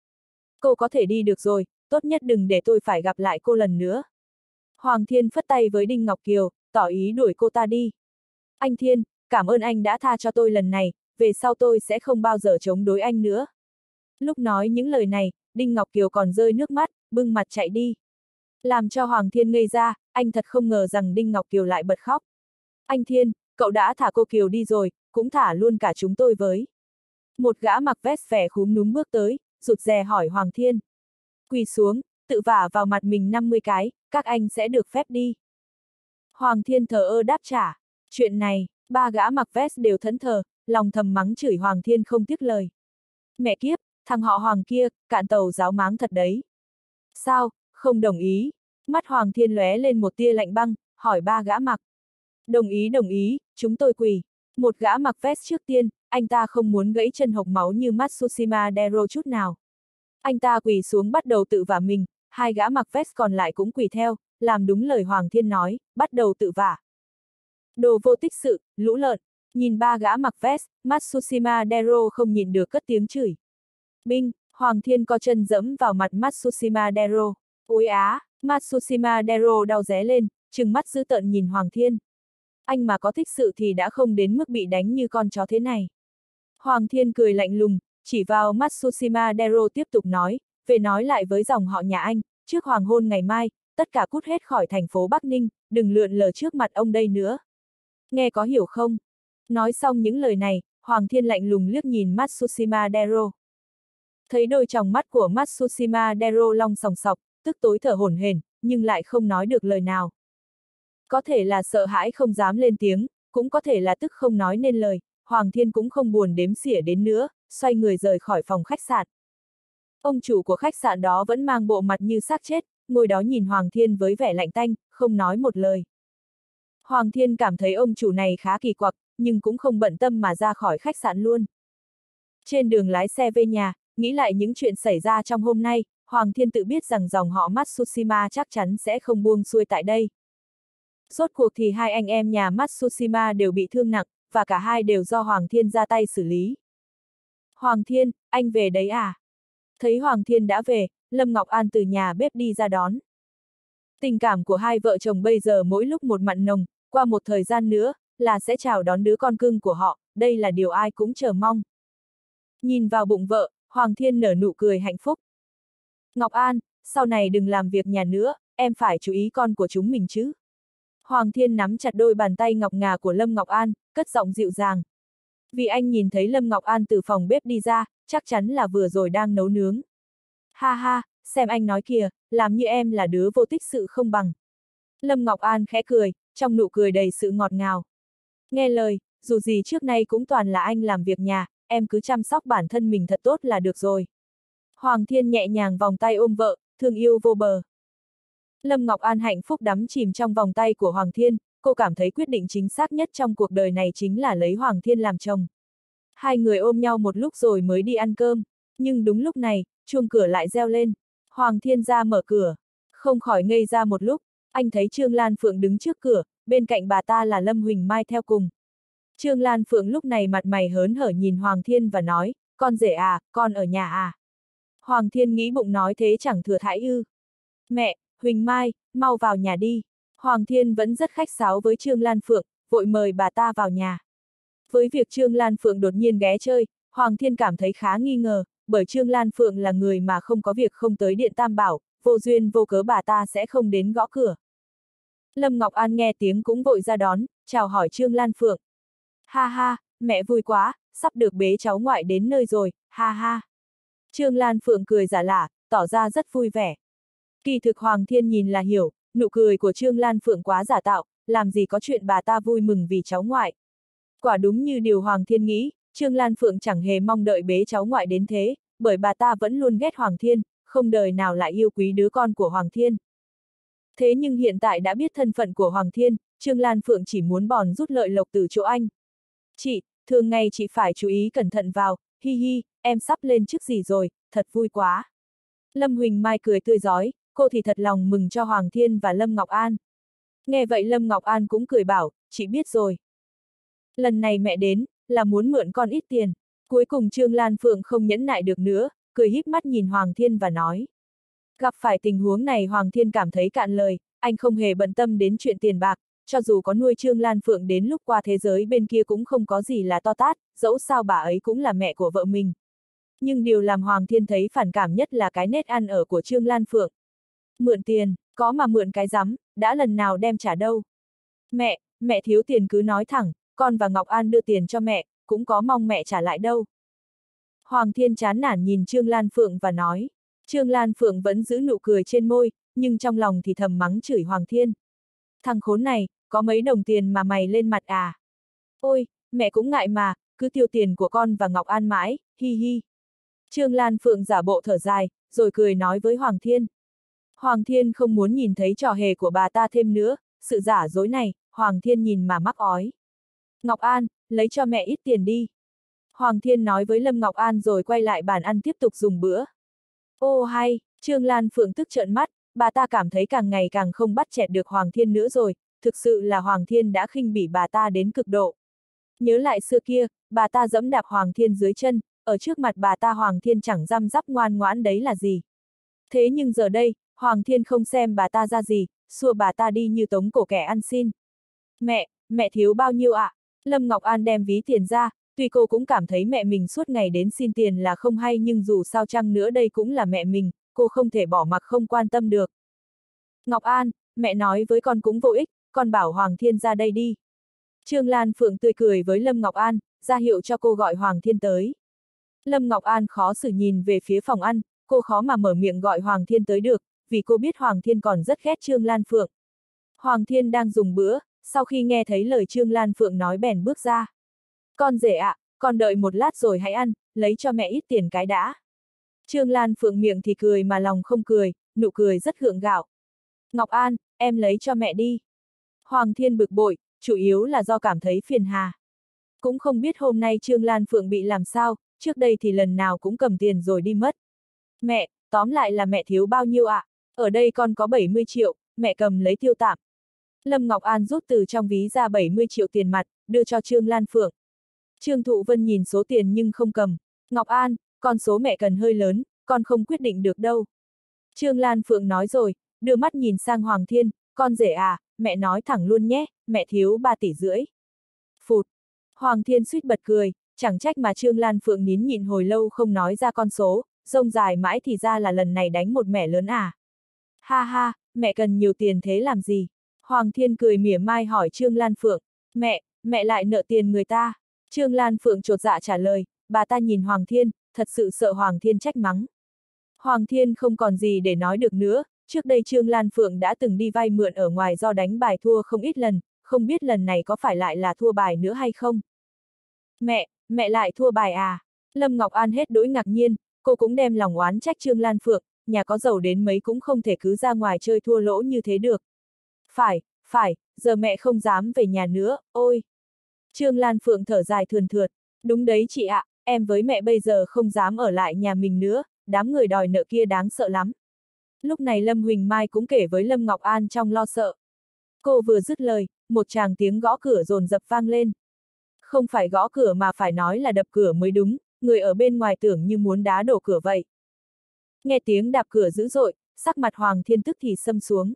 Cô có thể đi được rồi, tốt nhất đừng để tôi phải gặp lại cô lần nữa. Hoàng Thiên phất tay với Đinh Ngọc Kiều, tỏ ý đuổi cô ta đi. Anh Thiên, cảm ơn anh đã tha cho tôi lần này, về sau tôi sẽ không bao giờ chống đối anh nữa. Lúc nói những lời này, Đinh Ngọc Kiều còn rơi nước mắt, bưng mặt chạy đi. Làm cho Hoàng Thiên ngây ra, anh thật không ngờ rằng Đinh Ngọc Kiều lại bật khóc. Anh Thiên, cậu đã thả cô Kiều đi rồi, cũng thả luôn cả chúng tôi với. Một gã mặc vest vẻ khúm núm bước tới, rụt rè hỏi Hoàng Thiên. Quỳ xuống, tự vả vào mặt mình năm mươi cái, các anh sẽ được phép đi. Hoàng Thiên thờ ơ đáp trả. Chuyện này, ba gã mặc vest đều thẫn thờ, lòng thầm mắng chửi Hoàng Thiên không tiếc lời. Mẹ kiếp, thằng họ Hoàng kia, cạn tàu giáo máng thật đấy. Sao, không đồng ý? Mắt Hoàng Thiên lóe lên một tia lạnh băng, hỏi ba gã mặc. Đồng ý đồng ý, chúng tôi quỳ. Một gã mặc vest trước tiên, anh ta không muốn gãy chân hộc máu như Matsushima Dero chút nào. Anh ta quỳ xuống bắt đầu tự vả mình, hai gã mặc vest còn lại cũng quỳ theo, làm đúng lời Hoàng Thiên nói, bắt đầu tự vả. Đồ vô tích sự, lũ lợn, nhìn ba gã mặc vest, Matsushima Dero không nhìn được cất tiếng chửi. Binh, Hoàng Thiên co chân dẫm vào mặt Matsushima Dero. Ôi á, Matsushima Dero đau ré lên, trừng mắt dữ tợn nhìn Hoàng Thiên. Anh mà có thích sự thì đã không đến mức bị đánh như con chó thế này. Hoàng Thiên cười lạnh lùng, chỉ vào Matsushima Dero tiếp tục nói, về nói lại với dòng họ nhà anh, trước hoàng hôn ngày mai, tất cả cút hết khỏi thành phố Bắc Ninh, đừng lượn lờ trước mặt ông đây nữa. Nghe có hiểu không? Nói xong những lời này, Hoàng Thiên lạnh lùng liếc nhìn Matsushima Dero. Thấy đôi tròng mắt của Matsushima Dero long sòng sọc, tức tối thở hổn hển, nhưng lại không nói được lời nào. Có thể là sợ hãi không dám lên tiếng, cũng có thể là tức không nói nên lời, Hoàng Thiên cũng không buồn đếm xỉa đến nữa, xoay người rời khỏi phòng khách sạn. Ông chủ của khách sạn đó vẫn mang bộ mặt như xác chết, ngồi đó nhìn Hoàng Thiên với vẻ lạnh tanh, không nói một lời. Hoàng Thiên cảm thấy ông chủ này khá kỳ quặc, nhưng cũng không bận tâm mà ra khỏi khách sạn luôn. Trên đường lái xe về nhà, nghĩ lại những chuyện xảy ra trong hôm nay, Hoàng Thiên tự biết rằng dòng họ Matsushima chắc chắn sẽ không buông xuôi tại đây. Rốt cuộc thì hai anh em nhà Matsushima đều bị thương nặng, và cả hai đều do Hoàng Thiên ra tay xử lý. Hoàng Thiên, anh về đấy à? Thấy Hoàng Thiên đã về, Lâm Ngọc An từ nhà bếp đi ra đón. Tình cảm của hai vợ chồng bây giờ mỗi lúc một mặn nồng, qua một thời gian nữa, là sẽ chào đón đứa con cưng của họ, đây là điều ai cũng chờ mong. Nhìn vào bụng vợ, Hoàng Thiên nở nụ cười hạnh phúc. Ngọc An, sau này đừng làm việc nhà nữa, em phải chú ý con của chúng mình chứ. Hoàng Thiên nắm chặt đôi bàn tay ngọc ngà của Lâm Ngọc An, cất giọng dịu dàng. Vì anh nhìn thấy Lâm Ngọc An từ phòng bếp đi ra, chắc chắn là vừa rồi đang nấu nướng. Ha ha, xem anh nói kìa, làm như em là đứa vô tích sự không bằng. Lâm Ngọc An khẽ cười, trong nụ cười đầy sự ngọt ngào. Nghe lời, dù gì trước nay cũng toàn là anh làm việc nhà, em cứ chăm sóc bản thân mình thật tốt là được rồi. Hoàng Thiên nhẹ nhàng vòng tay ôm vợ, thương yêu vô bờ. Lâm Ngọc An hạnh phúc đắm chìm trong vòng tay của Hoàng Thiên, cô cảm thấy quyết định chính xác nhất trong cuộc đời này chính là lấy Hoàng Thiên làm chồng. Hai người ôm nhau một lúc rồi mới đi ăn cơm, nhưng đúng lúc này, chuông cửa lại reo lên. Hoàng Thiên ra mở cửa, không khỏi ngây ra một lúc, anh thấy Trương Lan Phượng đứng trước cửa, bên cạnh bà ta là Lâm Huỳnh Mai theo cùng. Trương Lan Phượng lúc này mặt mày hớn hở nhìn Hoàng Thiên và nói, con rể à, con ở nhà à. Hoàng Thiên nghĩ bụng nói thế chẳng thừa thãi ư. Mẹ, Huỳnh Mai, mau vào nhà đi. Hoàng Thiên vẫn rất khách sáo với Trương Lan Phượng, vội mời bà ta vào nhà. Với việc Trương Lan Phượng đột nhiên ghé chơi, Hoàng Thiên cảm thấy khá nghi ngờ, bởi Trương Lan Phượng là người mà không có việc không tới Điện Tam Bảo, vô duyên vô cớ bà ta sẽ không đến gõ cửa. Lâm Ngọc An nghe tiếng cũng vội ra đón, chào hỏi Trương Lan Phượng. Ha ha, mẹ vui quá, sắp được bế cháu ngoại đến nơi rồi, ha ha. Trương Lan Phượng cười giả lả, tỏ ra rất vui vẻ. Kỳ thực Hoàng Thiên nhìn là hiểu, nụ cười của Trương Lan Phượng quá giả tạo, làm gì có chuyện bà ta vui mừng vì cháu ngoại. Quả đúng như điều Hoàng Thiên nghĩ, Trương Lan Phượng chẳng hề mong đợi bế cháu ngoại đến thế, bởi bà ta vẫn luôn ghét Hoàng Thiên, không đời nào lại yêu quý đứa con của Hoàng Thiên. Thế nhưng hiện tại đã biết thân phận của Hoàng Thiên, Trương Lan Phượng chỉ muốn bòn rút lợi lộc từ chỗ anh. Chị, thường ngày chị phải chú ý cẩn thận vào, hi hi, em sắp lên chức gì rồi, thật vui quá. Lâm Huỳnh Mai cười tươi rói, cô thì thật lòng mừng cho Hoàng Thiên và Lâm Ngọc An. Nghe vậy Lâm Ngọc An cũng cười bảo, chị biết rồi. Lần này mẹ đến, là muốn mượn con ít tiền. Cuối cùng Trương Lan Phượng không nhẫn nại được nữa, cười híp mắt nhìn Hoàng Thiên và nói. Gặp phải tình huống này Hoàng Thiên cảm thấy cạn lời, anh không hề bận tâm đến chuyện tiền bạc, cho dù có nuôi Trương Lan Phượng đến lúc qua thế giới bên kia cũng không có gì là to tát, dẫu sao bà ấy cũng là mẹ của vợ mình. Nhưng điều làm Hoàng Thiên thấy phản cảm nhất là cái nết ăn ở của Trương Lan Phượng. Mượn tiền, có mà mượn cái rắm, đã lần nào đem trả đâu. Mẹ, mẹ thiếu tiền cứ nói thẳng, con và Ngọc An đưa tiền cho mẹ, cũng có mong mẹ trả lại đâu. Hoàng Thiên chán nản nhìn Trương Lan Phượng và nói. Trương Lan Phượng vẫn giữ nụ cười trên môi, nhưng trong lòng thì thầm mắng chửi Hoàng Thiên. Thằng khốn này, có mấy đồng tiền mà mày lên mặt à? Ôi, mẹ cũng ngại mà, cứ tiêu tiền của con và Ngọc An mãi, hi hi. Trương Lan Phượng giả bộ thở dài, rồi cười nói với Hoàng Thiên. Hoàng Thiên không muốn nhìn thấy trò hề của bà ta thêm nữa, sự giả dối này, Hoàng Thiên nhìn mà mắc ói. Ngọc An, lấy cho mẹ ít tiền đi. Hoàng Thiên nói với Lâm Ngọc An rồi quay lại bàn ăn tiếp tục dùng bữa. Ô hay, Trương Lan Phượng tức trợn mắt, bà ta cảm thấy càng ngày càng không bắt chẹt được Hoàng Thiên nữa rồi, thực sự là Hoàng Thiên đã khinh bỉ bà ta đến cực độ. Nhớ lại xưa kia, bà ta giẫm đạp Hoàng Thiên dưới chân, ở trước mặt bà ta Hoàng Thiên chẳng răm rắp ngoan ngoãn đấy là gì. Thế nhưng giờ đây, Hoàng Thiên không xem bà ta ra gì, xua bà ta đi như tống cổ kẻ ăn xin. Mẹ, mẹ thiếu bao nhiêu ạ? À? Lâm Ngọc An đem ví tiền ra, Tuy cô cũng cảm thấy mẹ mình suốt ngày đến xin tiền là không hay, nhưng dù sao chăng nữa đây cũng là mẹ mình, cô không thể bỏ mặc không quan tâm được. Ngọc An, mẹ nói với con cũng vô ích, con bảo Hoàng Thiên ra đây đi. Trương Lan Phượng tươi cười với Lâm Ngọc An, ra hiệu cho cô gọi Hoàng Thiên tới. Lâm Ngọc An khó xử nhìn về phía phòng ăn, cô khó mà mở miệng gọi Hoàng Thiên tới được, vì cô biết Hoàng Thiên còn rất ghét Trương Lan Phượng. Hoàng Thiên đang dùng bữa, sau khi nghe thấy lời Trương Lan Phượng nói bèn bước ra. Con rể ạ, à, con đợi một lát rồi hãy ăn, lấy cho mẹ ít tiền cái đã. Trương Lan Phượng miệng thì cười mà lòng không cười, nụ cười rất gượng gạo. Ngọc An, em lấy cho mẹ đi. Hoàng Thiên bực bội, chủ yếu là do cảm thấy phiền hà. Cũng không biết hôm nay Trương Lan Phượng bị làm sao, trước đây thì lần nào cũng cầm tiền rồi đi mất. Mẹ, tóm lại là mẹ thiếu bao nhiêu ạ? À? Ở đây con có bảy mươi triệu, mẹ cầm lấy tiêu tạm. Lâm Ngọc An rút từ trong ví ra bảy mươi triệu tiền mặt, đưa cho Trương Lan Phượng. Trương Thụ Vân nhìn số tiền nhưng không cầm. Ngọc An, con số mẹ cần hơi lớn, con không quyết định được đâu. Trương Lan Phượng nói rồi, đưa mắt nhìn sang Hoàng Thiên, con rể à, mẹ nói thẳng luôn nhé, mẹ thiếu ba tỷ rưỡi. Phụt. Hoàng Thiên suýt bật cười, chẳng trách mà Trương Lan Phượng nín nhịn hồi lâu không nói ra con số, rông dài mãi thì ra là lần này đánh một mẻ lớn à. Ha ha, mẹ cần nhiều tiền thế làm gì? Hoàng Thiên cười mỉa mai hỏi Trương Lan Phượng, mẹ, mẹ lại nợ tiền người ta. Trương Lan Phượng chột dạ trả lời, bà ta nhìn Hoàng Thiên, thật sự sợ Hoàng Thiên trách mắng. Hoàng Thiên không còn gì để nói được nữa, trước đây Trương Lan Phượng đã từng đi vay mượn ở ngoài do đánh bài thua không ít lần, không biết lần này có phải lại là thua bài nữa hay không. Mẹ, mẹ lại thua bài à? Lâm Ngọc An hết đỗi ngạc nhiên, cô cũng đem lòng oán trách Trương Lan Phượng, nhà có giàu đến mấy cũng không thể cứ ra ngoài chơi thua lỗ như thế được. Phải, phải, giờ mẹ không dám về nhà nữa, ôi. Trương Lan Phượng thở dài thườn thượt, đúng đấy chị ạ, em với mẹ bây giờ không dám ở lại nhà mình nữa, đám người đòi nợ kia đáng sợ lắm. Lúc này Lâm Huỳnh Mai cũng kể với Lâm Ngọc An trong lo sợ. Cô vừa dứt lời, một tràng tiếng gõ cửa dồn dập vang lên. Không phải gõ cửa mà phải nói là đập cửa mới đúng, người ở bên ngoài tưởng như muốn đá đổ cửa vậy. Nghe tiếng đạp cửa dữ dội, sắc mặt Hoàng Thiên tức thì sâm xuống.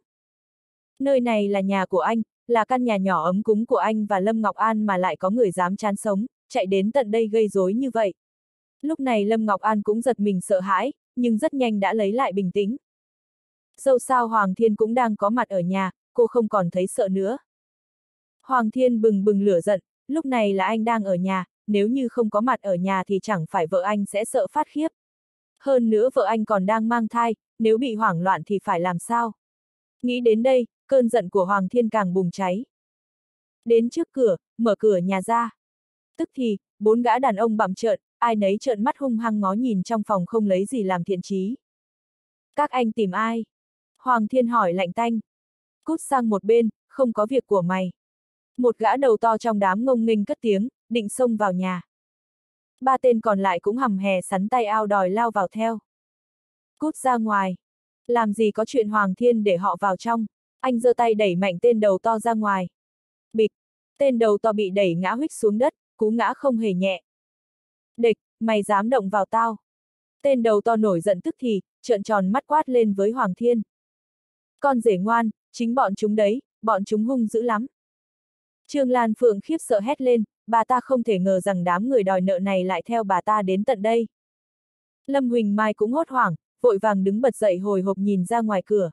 Nơi này là nhà của anh, là căn nhà nhỏ ấm cúng của anh và Lâm Ngọc An mà lại có người dám chán sống, chạy đến tận đây gây rối như vậy. Lúc này Lâm Ngọc An cũng giật mình sợ hãi, nhưng rất nhanh đã lấy lại bình tĩnh. Dẫu sao Hoàng Thiên cũng đang có mặt ở nhà, cô không còn thấy sợ nữa. Hoàng Thiên bừng bừng lửa giận, lúc này là anh đang ở nhà, nếu như không có mặt ở nhà thì chẳng phải vợ anh sẽ sợ phát khiếp. Hơn nữa vợ anh còn đang mang thai, nếu bị hoảng loạn thì phải làm sao? Nghĩ đến đây, cơn giận của Hoàng Thiên càng bùng cháy. Đến trước cửa, mở cửa nhà ra. Tức thì, bốn gã đàn ông bặm trợn, ai nấy trợn mắt hung hăng ngó nhìn trong phòng không lấy gì làm thiện chí. Các anh tìm ai? Hoàng Thiên hỏi lạnh tanh. Cút sang một bên, không có việc của mày. Một gã đầu to trong đám ngông nghênh cất tiếng, định xông vào nhà. Ba tên còn lại cũng hầm hè sắn tay ao đòi lao vào theo. Cút ra ngoài. Làm gì có chuyện Hoàng Thiên để họ vào trong. Anh giơ tay đẩy mạnh tên đầu to ra ngoài. Bịch. Tên đầu to bị đẩy ngã huých xuống đất, cú ngã không hề nhẹ. Địch, mày dám động vào tao. Tên đầu to nổi giận tức thì, trợn tròn mắt quát lên với Hoàng Thiên. Con rể ngoan, chính bọn chúng đấy, bọn chúng hung dữ lắm. Trương Lan Phượng khiếp sợ hét lên, bà ta không thể ngờ rằng đám người đòi nợ này lại theo bà ta đến tận đây. Lâm Huỳnh Mai cũng hốt hoảng, vội vàng đứng bật dậy hồi hộp nhìn ra ngoài cửa.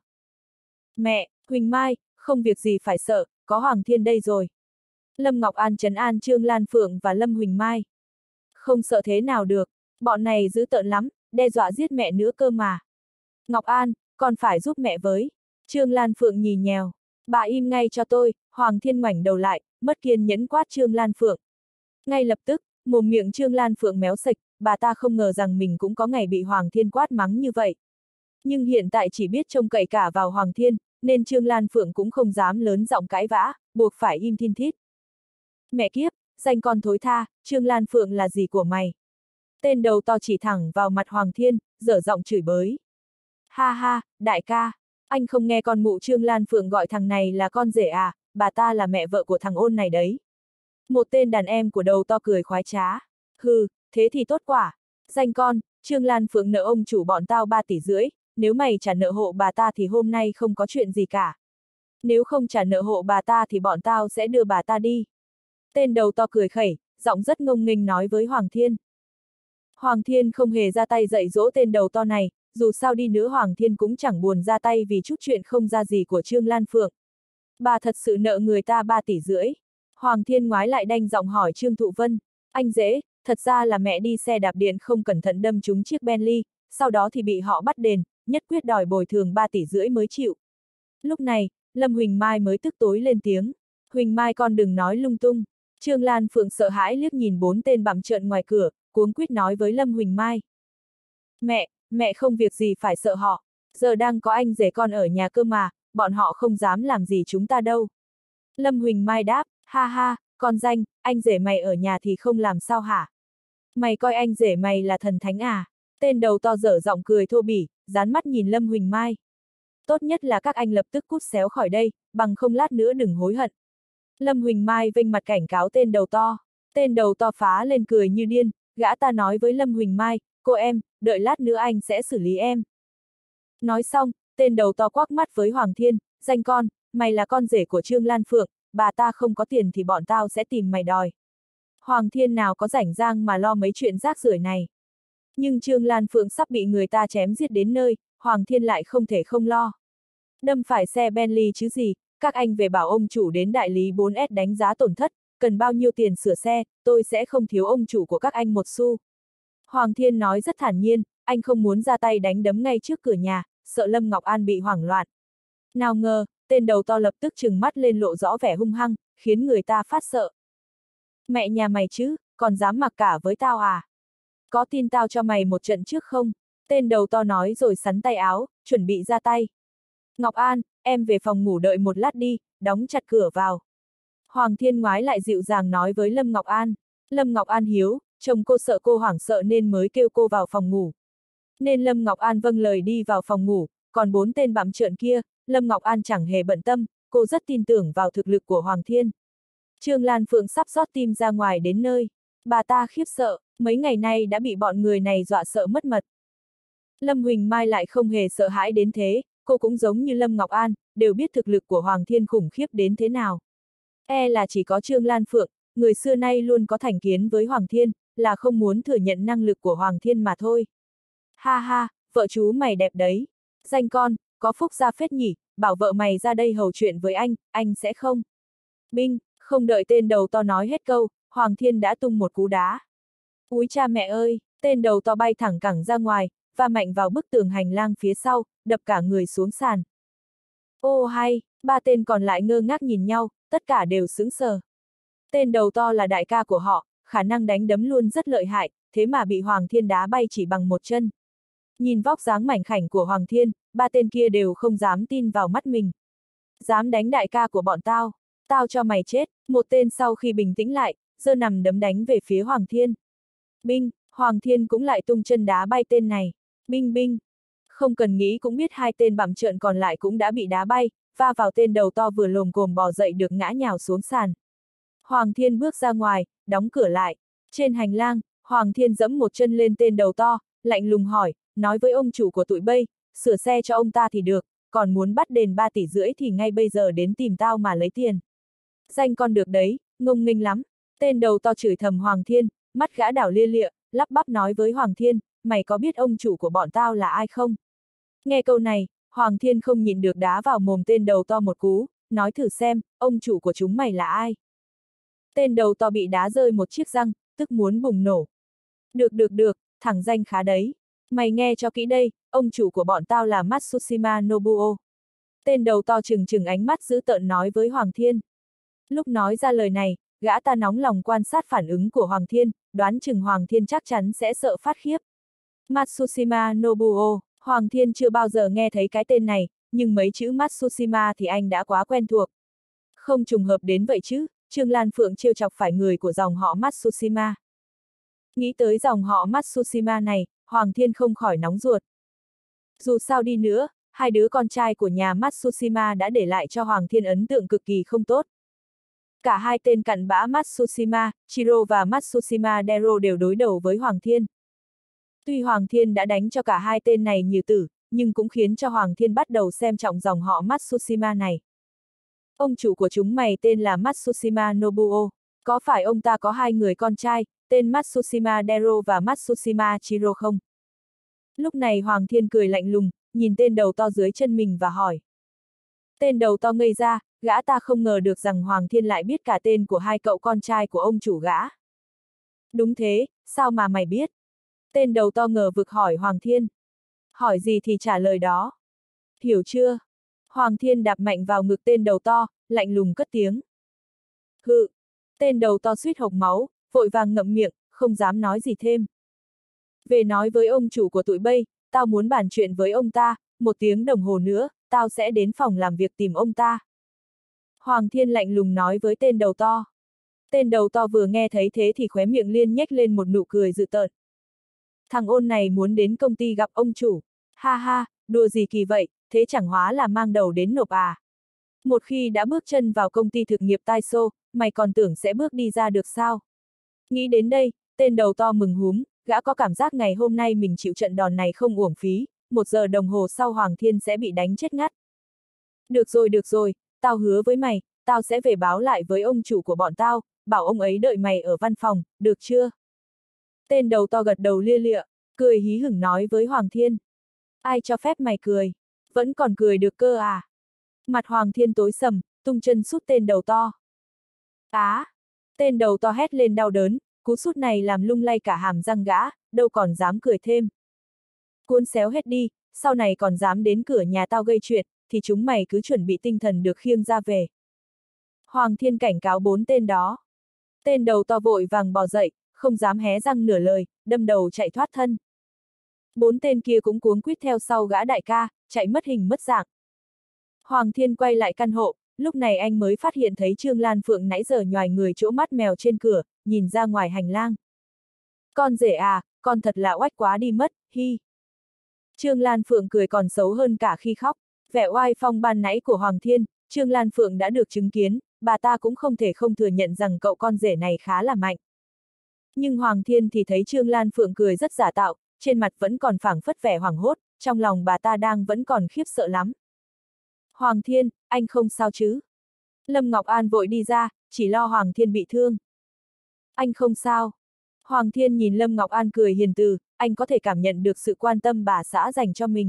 Mẹ, Huỳnh Mai, không việc gì phải sợ, có Hoàng Thiên đây rồi. Lâm Ngọc An trấn an Trương Lan Phượng và Lâm Huỳnh Mai. Không sợ thế nào được, bọn này dữ tợn lắm, đe dọa giết mẹ nữa cơ mà. Ngọc An, con phải giúp mẹ với. Trương Lan Phượng nhì nhèo. Bà im ngay cho tôi, Hoàng Thiên ngoảnh đầu lại, mất kiên nhẫn quát Trương Lan Phượng. Ngay lập tức, mồm miệng Trương Lan Phượng méo sạch, bà ta không ngờ rằng mình cũng có ngày bị Hoàng Thiên quát mắng như vậy. Nhưng hiện tại chỉ biết trông cậy cả vào Hoàng Thiên, nên Trương Lan Phượng cũng không dám lớn giọng cãi vã, buộc phải im thin thít. Mẹ kiếp, danh con thối tha, Trương Lan Phượng là gì của mày? Tên đầu to chỉ thẳng vào mặt Hoàng Thiên, dở giọng chửi bới. Ha ha, đại ca, anh không nghe con mụ Trương Lan Phượng gọi thằng này là con rể à, bà ta là mẹ vợ của thằng ôn này đấy. Một tên đàn em của đầu to cười khoái trá. Hừ, thế thì tốt quả. Danh con, Trương Lan Phượng nợ ông chủ bọn tao ba tỷ rưỡi, nếu mày trả nợ hộ bà ta thì hôm nay không có chuyện gì cả. Nếu không trả nợ hộ bà ta thì bọn tao sẽ đưa bà ta đi. Tên đầu to cười khẩy, giọng rất ngông nghênh nói với Hoàng Thiên. Hoàng Thiên không hề ra tay dạy dỗ tên đầu to này, dù sao đi nữa Hoàng Thiên cũng chẳng buồn ra tay vì chút chuyện không ra gì của Trương Lan Phượng. Bà thật sự nợ người ta ba tỷ rưỡi. Hoàng Thiên ngoái lại đanh giọng hỏi Trương Thụ Vân, anh dễ, thật ra là mẹ đi xe đạp điện không cẩn thận đâm trúng chiếc Bentley, sau đó thì bị họ bắt đền, nhất quyết đòi bồi thường ba tỷ rưỡi mới chịu. Lúc này, Lâm Huỳnh Mai mới tức tối lên tiếng, Huỳnh Mai con đừng nói lung tung. Trương Lan Phượng sợ hãi liếc nhìn bốn tên bặm trợn ngoài cửa, cuống quýt nói với Lâm Huỳnh Mai. Mẹ, mẹ không việc gì phải sợ họ, giờ đang có anh rể con ở nhà cơ mà, bọn họ không dám làm gì chúng ta đâu. Lâm Huỳnh Mai đáp, ha ha, con danh, anh rể mày ở nhà thì không làm sao hả? Mày coi anh rể mày là thần thánh à? Tên đầu to dở giọng cười thô bỉ, dán mắt nhìn Lâm Huỳnh Mai. Tốt nhất là các anh lập tức cút xéo khỏi đây, bằng không lát nữa đừng hối hận. Lâm Huỳnh Mai vênh mặt cảnh cáo tên đầu to. Tên đầu to phá lên cười như điên, gã ta nói với Lâm Huỳnh Mai, cô em, đợi lát nữa anh sẽ xử lý em. Nói xong, tên đầu to quắc mắt với Hoàng Thiên, danh con, mày là con rể của Trương Lan Phượng, bà ta không có tiền thì bọn tao sẽ tìm mày đòi. Hoàng Thiên nào có rảnh rang mà lo mấy chuyện rác rưởi này. Nhưng Trương Lan Phượng sắp bị người ta chém giết đến nơi, Hoàng Thiên lại không thể không lo. Đâm phải xe Bentley chứ gì, các anh về bảo ông chủ đến đại lý bốn S đánh giá tổn thất, cần bao nhiêu tiền sửa xe, tôi sẽ không thiếu ông chủ của các anh một xu. Hoàng Thiên nói rất thản nhiên, anh không muốn ra tay đánh đấm ngay trước cửa nhà, sợ Lâm Ngọc An bị hoảng loạn. Nào ngờ, tên đầu to lập tức trừng mắt lên lộ rõ vẻ hung hăng, khiến người ta phát sợ. Mẹ nhà mày chứ, còn dám mặc cả với tao à? Có tin tao cho mày một trận trước không? Tên đầu to nói rồi sắn tay áo, chuẩn bị ra tay. Ngọc An, em về phòng ngủ đợi một lát đi, đóng chặt cửa vào. Hoàng Thiên ngoái lại dịu dàng nói với Lâm Ngọc An. Lâm Ngọc An hiếu, chồng cô sợ cô hoảng sợ nên mới kêu cô vào phòng ngủ. Nên Lâm Ngọc An vâng lời đi vào phòng ngủ, còn bốn tên bặm trợn kia, Lâm Ngọc An chẳng hề bận tâm, cô rất tin tưởng vào thực lực của Hoàng Thiên. Trương Lan Phượng sắp rót tim ra ngoài đến nơi. Bà ta khiếp sợ, mấy ngày nay đã bị bọn người này dọa sợ mất mật. Lâm Huỳnh Mai lại không hề sợ hãi đến thế, cô cũng giống như Lâm Ngọc An, đều biết thực lực của Hoàng Thiên khủng khiếp đến thế nào. E là chỉ có Trương Lan Phượng, người xưa nay luôn có thành kiến với Hoàng Thiên, là không muốn thừa nhận năng lực của Hoàng Thiên mà thôi. Ha ha, vợ chú mày đẹp đấy. Danh con, có phúc gia phết nhỉ, bảo vợ mày ra đây hầu chuyện với anh, anh sẽ không. Binh, không đợi tên đầu to nói hết câu, Hoàng Thiên đã tung một cú đá. Úi cha mẹ ơi, tên đầu to bay thẳng cẳng ra ngoài, và mạnh vào bức tường hành lang phía sau, đập cả người xuống sàn. Ô hay, ba tên còn lại ngơ ngác nhìn nhau, tất cả đều sững sờ. Tên đầu to là đại ca của họ, khả năng đánh đấm luôn rất lợi hại, thế mà bị Hoàng Thiên đá bay chỉ bằng một chân. Nhìn vóc dáng mảnh khảnh của Hoàng Thiên, ba tên kia đều không dám tin vào mắt mình. Dám đánh đại ca của bọn tao, tao cho mày chết, một tên sau khi bình tĩnh lại, giơ nằm đấm đánh về phía Hoàng Thiên. Binh, Hoàng Thiên cũng lại tung chân đá bay tên này. Binh binh. Không cần nghĩ cũng biết hai tên bặm trợn còn lại cũng đã bị đá bay, va vào tên đầu to vừa lồm cồm bò dậy được ngã nhào xuống sàn. Hoàng Thiên bước ra ngoài, đóng cửa lại. Trên hành lang, Hoàng Thiên giẫm một chân lên tên đầu to, lạnh lùng hỏi, nói với ông chủ của tụi bay, sửa xe cho ông ta thì được, còn muốn bắt đền ba tỷ rưỡi thì ngay bây giờ đến tìm tao mà lấy tiền. Danh con được đấy, ngông nghênh lắm. Tên đầu to chửi thầm Hoàng Thiên, mắt gã đảo lia lịa, lắp bắp nói với Hoàng Thiên, mày có biết ông chủ của bọn tao là ai không? Nghe câu này, Hoàng Thiên không nhịn được đá vào mồm tên đầu to một cú, nói thử xem, ông chủ của chúng mày là ai? Tên đầu to bị đá rơi một chiếc răng, tức muốn bùng nổ. Được được được, thằng danh khá đấy. Mày nghe cho kỹ đây, ông chủ của bọn tao là Matsushima Nobuo. Tên đầu to trừng trừng ánh mắt dữ tợn nói với Hoàng Thiên. Lúc nói ra lời này, gã ta nóng lòng quan sát phản ứng của Hoàng Thiên, đoán chừng Hoàng Thiên chắc chắn sẽ sợ phát khiếp. Matsushima Nobuo, Hoàng Thiên chưa bao giờ nghe thấy cái tên này, nhưng mấy chữ Matsushima thì anh đã quá quen thuộc. Không trùng hợp đến vậy chứ, Trương Lan Phượng trêu chọc phải người của dòng họ Matsushima. Nghĩ tới dòng họ Matsushima này, Hoàng Thiên không khỏi nóng ruột. Dù sao đi nữa, hai đứa con trai của nhà Matsushima đã để lại cho Hoàng Thiên ấn tượng cực kỳ không tốt. Cả hai tên cặn bã Matsushima, Chiro và Matsushima Dero đều đối đầu với Hoàng Thiên. Tuy Hoàng Thiên đã đánh cho cả hai tên này như tử, nhưng cũng khiến cho Hoàng Thiên bắt đầu xem trọng dòng họ Matsushima này. Ông chủ của chúng mày tên là Matsushima Nobuo. Có phải ông ta có hai người con trai, tên Matsushima Dero và Matsushima Chiro không? Lúc này Hoàng Thiên cười lạnh lùng, nhìn tên đầu to dưới chân mình và hỏi. Tên đầu to ngây ra, gã ta không ngờ được rằng Hoàng Thiên lại biết cả tên của hai cậu con trai của ông chủ gã. Đúng thế, sao mà mày biết? Tên đầu to ngờ vực hỏi Hoàng Thiên. Hỏi gì thì trả lời đó. Hiểu chưa? Hoàng Thiên đạp mạnh vào ngực tên đầu to, lạnh lùng cất tiếng. Hự! Tên đầu to suýt hộc máu, vội vàng ngậm miệng, không dám nói gì thêm. Về nói với ông chủ của tụi bay, tao muốn bàn chuyện với ông ta, một tiếng đồng hồ nữa, tao sẽ đến phòng làm việc tìm ông ta. Hoàng Thiên lạnh lùng nói với tên đầu to. Tên đầu to vừa nghe thấy thế thì khóe miệng liên nhếch lên một nụ cười dữ tợn. Thằng ôn này muốn đến công ty gặp ông chủ. Ha ha, đùa gì kỳ vậy, thế chẳng hóa là mang đầu đến nộp à. Một khi đã bước chân vào công ty thực nghiệp Taiso, mày còn tưởng sẽ bước đi ra được sao? Nghĩ đến đây, tên đầu to mừng húm, gã có cảm giác ngày hôm nay mình chịu trận đòn này không uổng phí, một giờ đồng hồ sau Hoàng Thiên sẽ bị đánh chết ngắt. Được rồi được rồi, tao hứa với mày, tao sẽ về báo lại với ông chủ của bọn tao, bảo ông ấy đợi mày ở văn phòng, được chưa? Tên đầu to gật đầu lia lịa, cười hí hửng nói với Hoàng Thiên. Ai cho phép mày cười? Vẫn còn cười được cơ à? Mặt Hoàng Thiên tối sầm, tung chân sút tên đầu to. Á! À, tên đầu to hét lên đau đớn, cú sút này làm lung lay cả hàm răng gã, đâu còn dám cười thêm. Cuốn xéo hết đi, sau này còn dám đến cửa nhà tao gây chuyện, thì chúng mày cứ chuẩn bị tinh thần được khiêng ra về. Hoàng Thiên cảnh cáo bốn tên đó. Tên đầu to vội vàng bò dậy, không dám hé răng nửa lời, đâm đầu chạy thoát thân. Bốn tên kia cũng cuống quýt theo sau gã đại ca, chạy mất hình mất dạng. Hoàng Thiên quay lại căn hộ, lúc này anh mới phát hiện thấy Trương Lan Phượng nãy giờ nhoài người chỗ mắt mèo trên cửa, nhìn ra ngoài hành lang. Con rể à, con thật là oách quá đi mất, hi. Trương Lan Phượng cười còn xấu hơn cả khi khóc, vẻ oai phong ban nãy của Hoàng Thiên, Trương Lan Phượng đã được chứng kiến, bà ta cũng không thể không thừa nhận rằng cậu con rể này khá là mạnh. Nhưng Hoàng Thiên thì thấy Trương Lan Phượng cười rất giả tạo, trên mặt vẫn còn phảng phất vẻ hoảng hốt, trong lòng bà ta đang vẫn còn khiếp sợ lắm. Hoàng Thiên, anh không sao chứ? Lâm Ngọc An vội đi ra, chỉ lo Hoàng Thiên bị thương. Anh không sao. Hoàng Thiên nhìn Lâm Ngọc An cười hiền từ, anh có thể cảm nhận được sự quan tâm bà xã dành cho mình.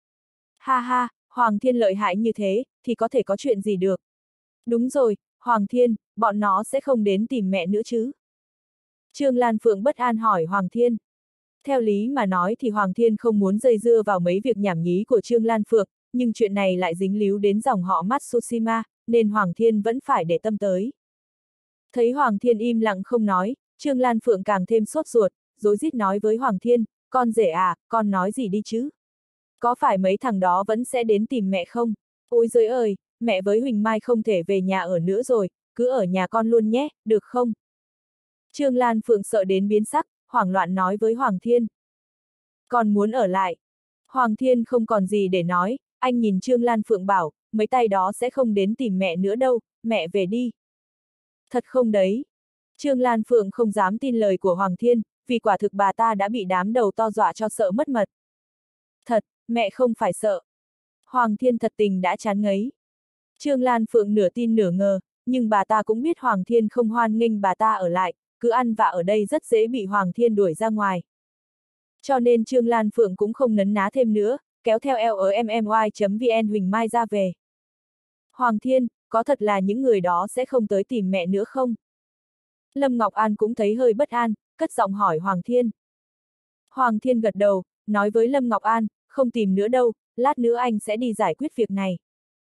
Ha ha, Hoàng Thiên lợi hại như thế, thì có thể có chuyện gì được. Đúng rồi, Hoàng Thiên, bọn nó sẽ không đến tìm mẹ nữa chứ? Trương Lan Phượng bất an hỏi Hoàng Thiên. Theo lý mà nói thì Hoàng Thiên không muốn dây dưa vào mấy việc nhảm nhí của Trương Lan Phượng, nhưng chuyện này lại dính líu đến dòng họ Matsushima, nên Hoàng Thiên vẫn phải để tâm tới. Thấy Hoàng Thiên im lặng không nói, Trương Lan Phượng càng thêm sốt ruột, rối rít nói với Hoàng Thiên, con rể à, con nói gì đi chứ? Có phải mấy thằng đó vẫn sẽ đến tìm mẹ không? Ôi giời ơi, mẹ với Huỳnh Mai không thể về nhà ở nữa rồi, cứ ở nhà con luôn nhé, được không? Trương Lan Phượng sợ đến biến sắc, hoảng loạn nói với Hoàng Thiên. Con muốn ở lại. Hoàng Thiên không còn gì để nói, anh nhìn Trương Lan Phượng bảo, mấy tay đó sẽ không đến tìm mẹ nữa đâu, mẹ về đi. Thật không đấy? Trương Lan Phượng không dám tin lời của Hoàng Thiên, vì quả thực bà ta đã bị đám đầu to dọa cho sợ mất mật. Thật, mẹ không phải sợ. Hoàng Thiên thật tình đã chán ngấy. Trương Lan Phượng nửa tin nửa ngờ, nhưng bà ta cũng biết Hoàng Thiên không hoan nghênh bà ta ở lại, cứ ăn vạ ở đây rất dễ bị Hoàng Thiên đuổi ra ngoài. Cho nên Trương Lan Phượng cũng không nấn ná thêm nữa, kéo theo lmmy chấm vn Huỳnh Mai ra về. Hoàng Thiên, có thật là những người đó sẽ không tới tìm mẹ nữa không? Lâm Ngọc An cũng thấy hơi bất an, cất giọng hỏi Hoàng Thiên. Hoàng Thiên gật đầu, nói với Lâm Ngọc An, không tìm nữa đâu, lát nữa anh sẽ đi giải quyết việc này.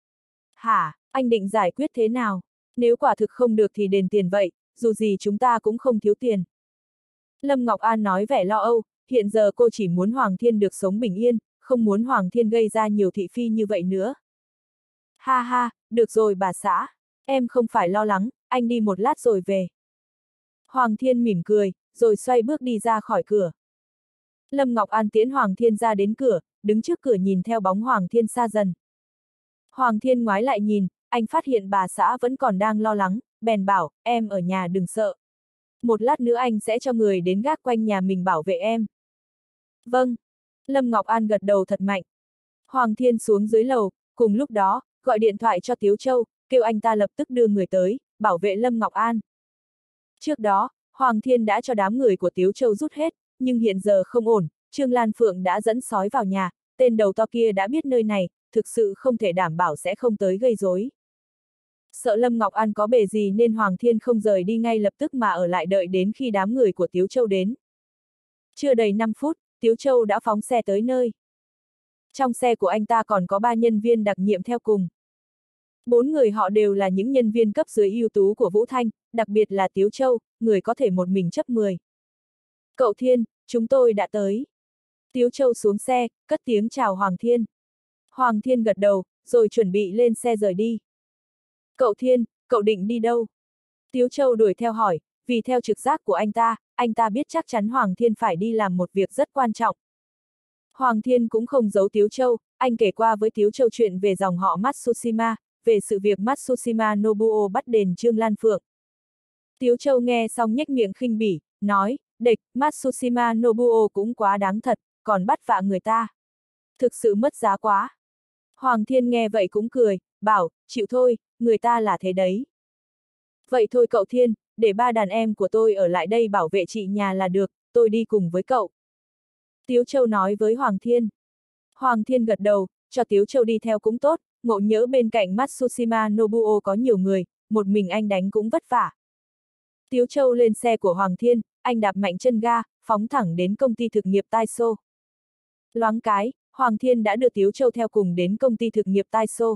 Hả, anh định giải quyết thế nào? Nếu quả thực không được thì đền tiền vậy, dù gì chúng ta cũng không thiếu tiền. Lâm Ngọc An nói vẻ lo âu, hiện giờ cô chỉ muốn Hoàng Thiên được sống bình yên, không muốn Hoàng Thiên gây ra nhiều thị phi như vậy nữa. Ha ha, được rồi bà xã, em không phải lo lắng, anh đi một lát rồi về. Hoàng Thiên mỉm cười, rồi xoay bước đi ra khỏi cửa. Lâm Ngọc An tiễn Hoàng Thiên ra đến cửa, đứng trước cửa nhìn theo bóng Hoàng Thiên xa dần. Hoàng Thiên ngoái lại nhìn, anh phát hiện bà xã vẫn còn đang lo lắng, bèn bảo, em ở nhà đừng sợ. Một lát nữa anh sẽ cho người đến gác quanh nhà mình bảo vệ em. Vâng. Lâm Ngọc An gật đầu thật mạnh. Hoàng Thiên xuống dưới lầu, cùng lúc đó, gọi điện thoại cho Tiếu Châu, kêu anh ta lập tức đưa người tới, bảo vệ Lâm Ngọc An. Trước đó, Hoàng Thiên đã cho đám người của Tiếu Châu rút hết, nhưng hiện giờ không ổn, Trương Lan Phượng đã dẫn sói vào nhà, tên đầu to kia đã biết nơi này, thực sự không thể đảm bảo sẽ không tới gây rối. Sợ Lâm Ngọc An có bề gì nên Hoàng Thiên không rời đi ngay lập tức mà ở lại đợi đến khi đám người của Tiếu Châu đến. Chưa đầy năm phút, Tiếu Châu đã phóng xe tới nơi. Trong xe của anh ta còn có ba nhân viên đặc nhiệm theo cùng. Bốn người họ đều là những nhân viên cấp dưới ưu tú của Vũ Thanh, đặc biệt là Tiếu Châu, người có thể một mình chấp mười. Cậu Thiên, chúng tôi đã tới. Tiếu Châu xuống xe, cất tiếng chào Hoàng Thiên. Hoàng Thiên gật đầu, rồi chuẩn bị lên xe rời đi. Cậu Thiên, cậu định đi đâu? Tiếu Châu đuổi theo hỏi, vì theo trực giác của anh ta, anh ta biết chắc chắn Hoàng Thiên phải đi làm một việc rất quan trọng. Hoàng Thiên cũng không giấu Tiếu Châu, anh kể qua với Tiếu Châu chuyện về dòng họ Matsushima, về sự việc Matsushima Nobuo bắt đền Trương Lan Phượng. Tiếu Châu nghe xong nhếch miệng khinh bỉ, nói, địch, Matsushima Nobuo cũng quá đáng thật, còn bắt vạ người ta. Thực sự mất giá quá. Hoàng Thiên nghe vậy cũng cười, bảo, chịu thôi, người ta là thế đấy. Vậy thôi cậu Thiên, để ba đàn em của tôi ở lại đây bảo vệ chị nhà là được, tôi đi cùng với cậu. Tiếu Châu nói với Hoàng Thiên. Hoàng Thiên gật đầu, cho Tiếu Châu đi theo cũng tốt, ngộ nhỡ bên cạnh Matsushima Nobuo có nhiều người, một mình anh đánh cũng vất vả. Tiếu Châu lên xe của Hoàng Thiên, anh đạp mạnh chân ga, phóng thẳng đến công ty thực nghiệp Taiso. Loáng cái, Hoàng Thiên đã đưa Tiếu Châu theo cùng đến công ty thực nghiệp Taiso.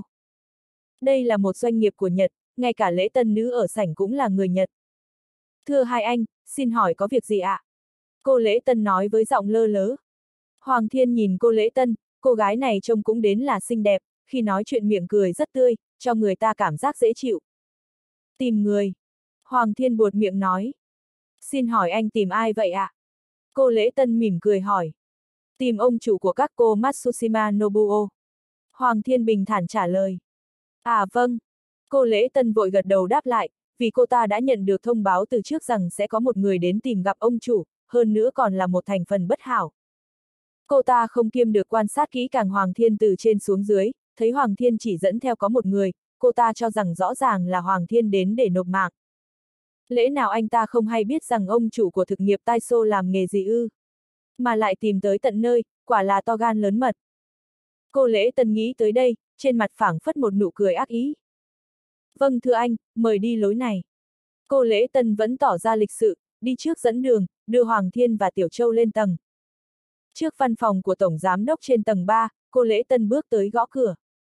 Đây là một doanh nghiệp của Nhật, ngay cả lễ tân nữ ở sảnh cũng là người Nhật. Thưa hai anh, xin hỏi có việc gì ạ? Cô lễ tân nói với giọng lơ lớ. Hoàng Thiên nhìn cô lễ tân, cô gái này trông cũng đến là xinh đẹp, khi nói chuyện miệng cười rất tươi, cho người ta cảm giác dễ chịu. Tìm người. Hoàng Thiên buột miệng nói. Xin hỏi anh tìm ai vậy ạ? Cô lễ tân mỉm cười hỏi. Tìm ông chủ của các cô Matsushima Nobuo. Hoàng Thiên bình thản trả lời. À vâng. Cô lễ tân vội gật đầu đáp lại, vì cô ta đã nhận được thông báo từ trước rằng sẽ có một người đến tìm gặp ông chủ, hơn nữa còn là một thành phần bất hảo. Cô ta không kiêm được quan sát kỹ càng Hoàng Thiên từ trên xuống dưới, thấy Hoàng Thiên chỉ dẫn theo có một người, cô ta cho rằng rõ ràng là Hoàng Thiên đến để nộp mạng. Lẽ nào anh ta không hay biết rằng ông chủ của thực nghiệp Taiso làm nghề gì ư? Mà lại tìm tới tận nơi, quả là to gan lớn mật. Cô lễ tân nghĩ tới đây, trên mặt phảng phất một nụ cười ác ý. Vâng thưa anh, mời đi lối này. Cô lễ tân vẫn tỏ ra lịch sự, đi trước dẫn đường, đưa Hoàng Thiên và Tiểu Châu lên tầng. Trước văn phòng của Tổng Giám đốc trên tầng ba, cô lễ tân bước tới gõ cửa.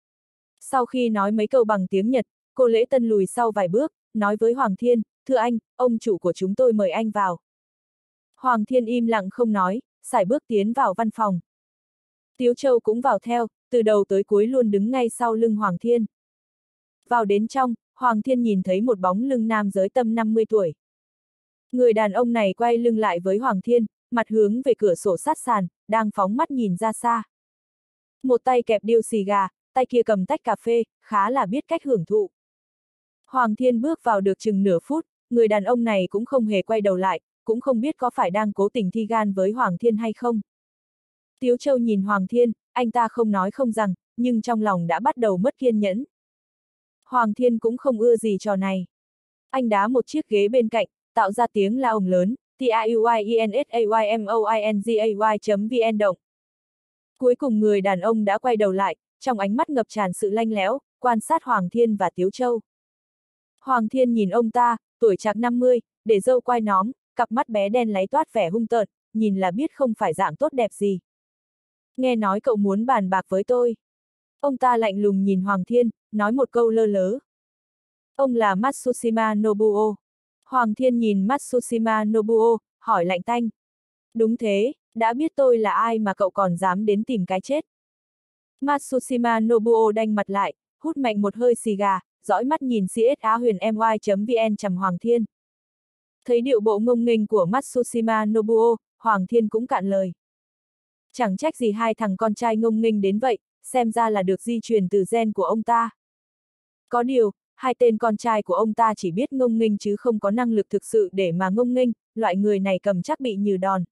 Sau khi nói mấy câu bằng tiếng Nhật, cô lễ tân lùi sau vài bước, nói với Hoàng Thiên, thưa anh, ông chủ của chúng tôi mời anh vào. Hoàng Thiên im lặng không nói, sải bước tiến vào văn phòng. Tiếu Châu cũng vào theo, từ đầu tới cuối luôn đứng ngay sau lưng Hoàng Thiên. Vào đến trong, Hoàng Thiên nhìn thấy một bóng lưng nam giới tầm năm mươi tuổi. Người đàn ông này quay lưng lại với Hoàng Thiên, mặt hướng về cửa sổ sát sàn, đang phóng mắt nhìn ra xa. Một tay kẹp điêu xì gà, tay kia cầm tách cà phê, khá là biết cách hưởng thụ. Hoàng Thiên bước vào được chừng nửa phút, người đàn ông này cũng không hề quay đầu lại, cũng không biết có phải đang cố tình thi gan với Hoàng Thiên hay không. Tiếu Châu nhìn Hoàng Thiên, anh ta không nói không rằng, nhưng trong lòng đã bắt đầu mất kiên nhẫn. Hoàng Thiên cũng không ưa gì trò này. Anh đá một chiếc ghế bên cạnh, tạo ra tiếng la ồng lớn, T I U I E N S A Y M O I N G A Y.vn động. Cuối cùng người đàn ông đã quay đầu lại, trong ánh mắt ngập tràn sự lanh lẽo, quan sát Hoàng Thiên và Tiếu Châu. Hoàng Thiên nhìn ông ta, tuổi trạc năm mươi, để râu quai nóm, cặp mắt bé đen láy toát vẻ hung tợn, nhìn là biết không phải dạng tốt đẹp gì. Nghe nói cậu muốn bàn bạc với tôi. Ông ta lạnh lùng nhìn Hoàng Thiên, nói một câu lơ lớ. Ông là Matsushima Nobuo. Hoàng Thiên nhìn Matsushima Nobuo, hỏi lạnh tanh. Đúng thế, đã biết tôi là ai mà cậu còn dám đến tìm cái chết. Matsushima Nobuo đanh mặt lại, hút mạnh một hơi xì gà, dõi mắt nhìn xê ét a huyền em y.vn chằm Hoàng Thiên. Thấy điệu bộ ngông nghênh của Matsushima Nobuo, Hoàng Thiên cũng cạn lời. Chẳng trách gì hai thằng con trai ngông nghênh đến vậy, xem ra là được di truyền từ gen của ông ta. Có điều, hai tên con trai của ông ta chỉ biết ngông nghênh chứ không có năng lực thực sự để mà ngông nghênh, loại người này cầm chắc bị như đòn.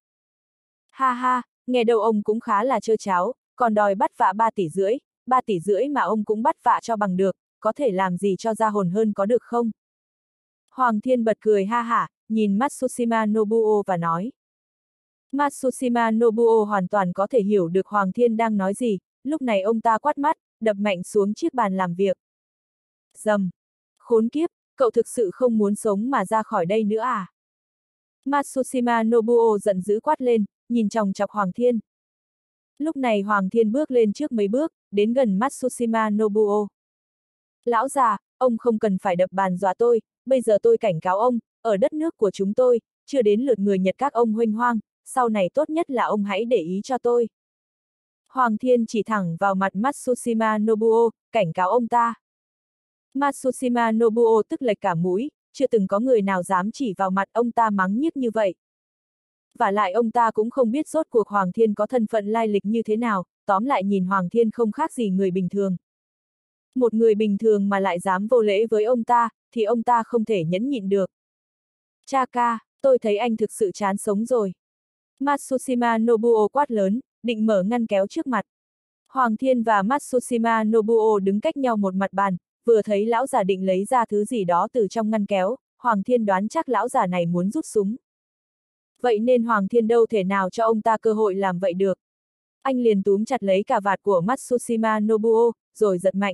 Ha ha, nghe đâu ông cũng khá là trơ cháo, còn đòi bắt vạ ba tỷ rưỡi, ba tỷ rưỡi mà ông cũng bắt vạ cho bằng được, có thể làm gì cho ra hồn hơn có được không? Hoàng Thiên bật cười ha hả, nhìn Matsushima Nobuo và nói. Matsushima Nobuo hoàn toàn có thể hiểu được Hoàng Thiên đang nói gì, lúc này ông ta quát mắt, đập mạnh xuống chiếc bàn làm việc. Dầm! Khốn kiếp, cậu thực sự không muốn sống mà ra khỏi đây nữa à? Matsushima Nobuo giận dữ quát lên, nhìn chòng chọc Hoàng Thiên. Lúc này Hoàng Thiên bước lên trước mấy bước, đến gần Matsushima Nobuo. Lão già, ông không cần phải đập bàn dọa tôi, bây giờ tôi cảnh cáo ông, ở đất nước của chúng tôi, chưa đến lượt người Nhật các ông huênh hoang, sau này tốt nhất là ông hãy để ý cho tôi. Hoàng Thiên chỉ thẳng vào mặt Matsushima Nobuo, cảnh cáo ông ta. Matsushima Nobuo tức lệch cả mũi, chưa từng có người nào dám chỉ vào mặt ông ta mắng nhiếc như vậy. Và lại ông ta cũng không biết rốt cuộc Hoàng Thiên có thân phận lai lịch như thế nào, tóm lại nhìn Hoàng Thiên không khác gì người bình thường. Một người bình thường mà lại dám vô lễ với ông ta, thì ông ta không thể nhẫn nhịn được. Cha ca, tôi thấy anh thực sự chán sống rồi. Matsushima Nobuo quát lớn, định mở ngăn kéo trước mặt. Hoàng Thiên và Matsushima Nobuo đứng cách nhau một mặt bàn, vừa thấy lão già định lấy ra thứ gì đó từ trong ngăn kéo, Hoàng Thiên đoán chắc lão già này muốn rút súng. Vậy nên Hoàng Thiên đâu thể nào cho ông ta cơ hội làm vậy được. Anh liền túm chặt lấy cà vạt của Matsushima Nobuo, rồi giật mạnh.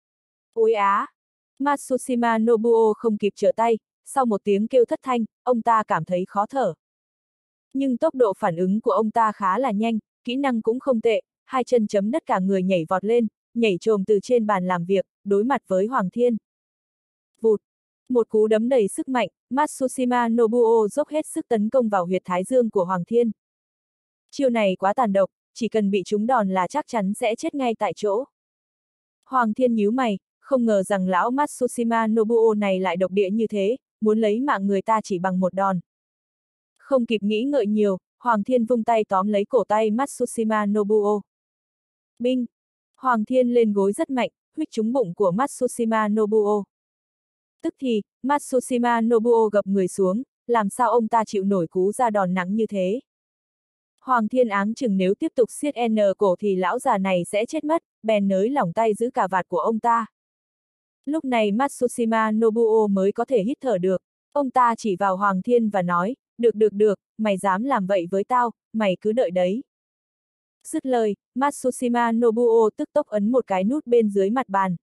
Ôi á! Matsushima Nobuo không kịp trở tay, sau một tiếng kêu thất thanh, ông ta cảm thấy khó thở. Nhưng tốc độ phản ứng của ông ta khá là nhanh, kỹ năng cũng không tệ, hai chân chấm đất cả người nhảy vọt lên, nhảy trồm từ trên bàn làm việc, đối mặt với Hoàng Thiên. Vụt! Một cú đấm đầy sức mạnh, Matsushima Nobuo dốc hết sức tấn công vào huyệt thái dương của Hoàng Thiên. Chiêu này quá tàn độc, chỉ cần bị trúng đòn là chắc chắn sẽ chết ngay tại chỗ. Hoàng Thiên nhíu mày, không ngờ rằng lão Matsushima Nobuo này lại độc địa như thế, muốn lấy mạng người ta chỉ bằng một đòn. Không kịp nghĩ ngợi nhiều, Hoàng Thiên vung tay tóm lấy cổ tay Matsushima Nobuo. Binh! Hoàng Thiên lên gối rất mạnh, huých trúng bụng của Matsushima Nobuo. Tức thì, Matsushima Nobuo gập người xuống, làm sao ông ta chịu nổi cú ra đòn nặng như thế. Hoàng Thiên áng chừng nếu tiếp tục siết n cổ thì lão già này sẽ chết mất, bèn nới lỏng tay giữ cà vạt của ông ta. Lúc này Matsushima Nobuo mới có thể hít thở được, ông ta chỉ vào Hoàng Thiên và nói, được được được, mày dám làm vậy với tao, mày cứ đợi đấy. Dứt lời, Matsushima Nobuo tức tốc ấn một cái nút bên dưới mặt bàn.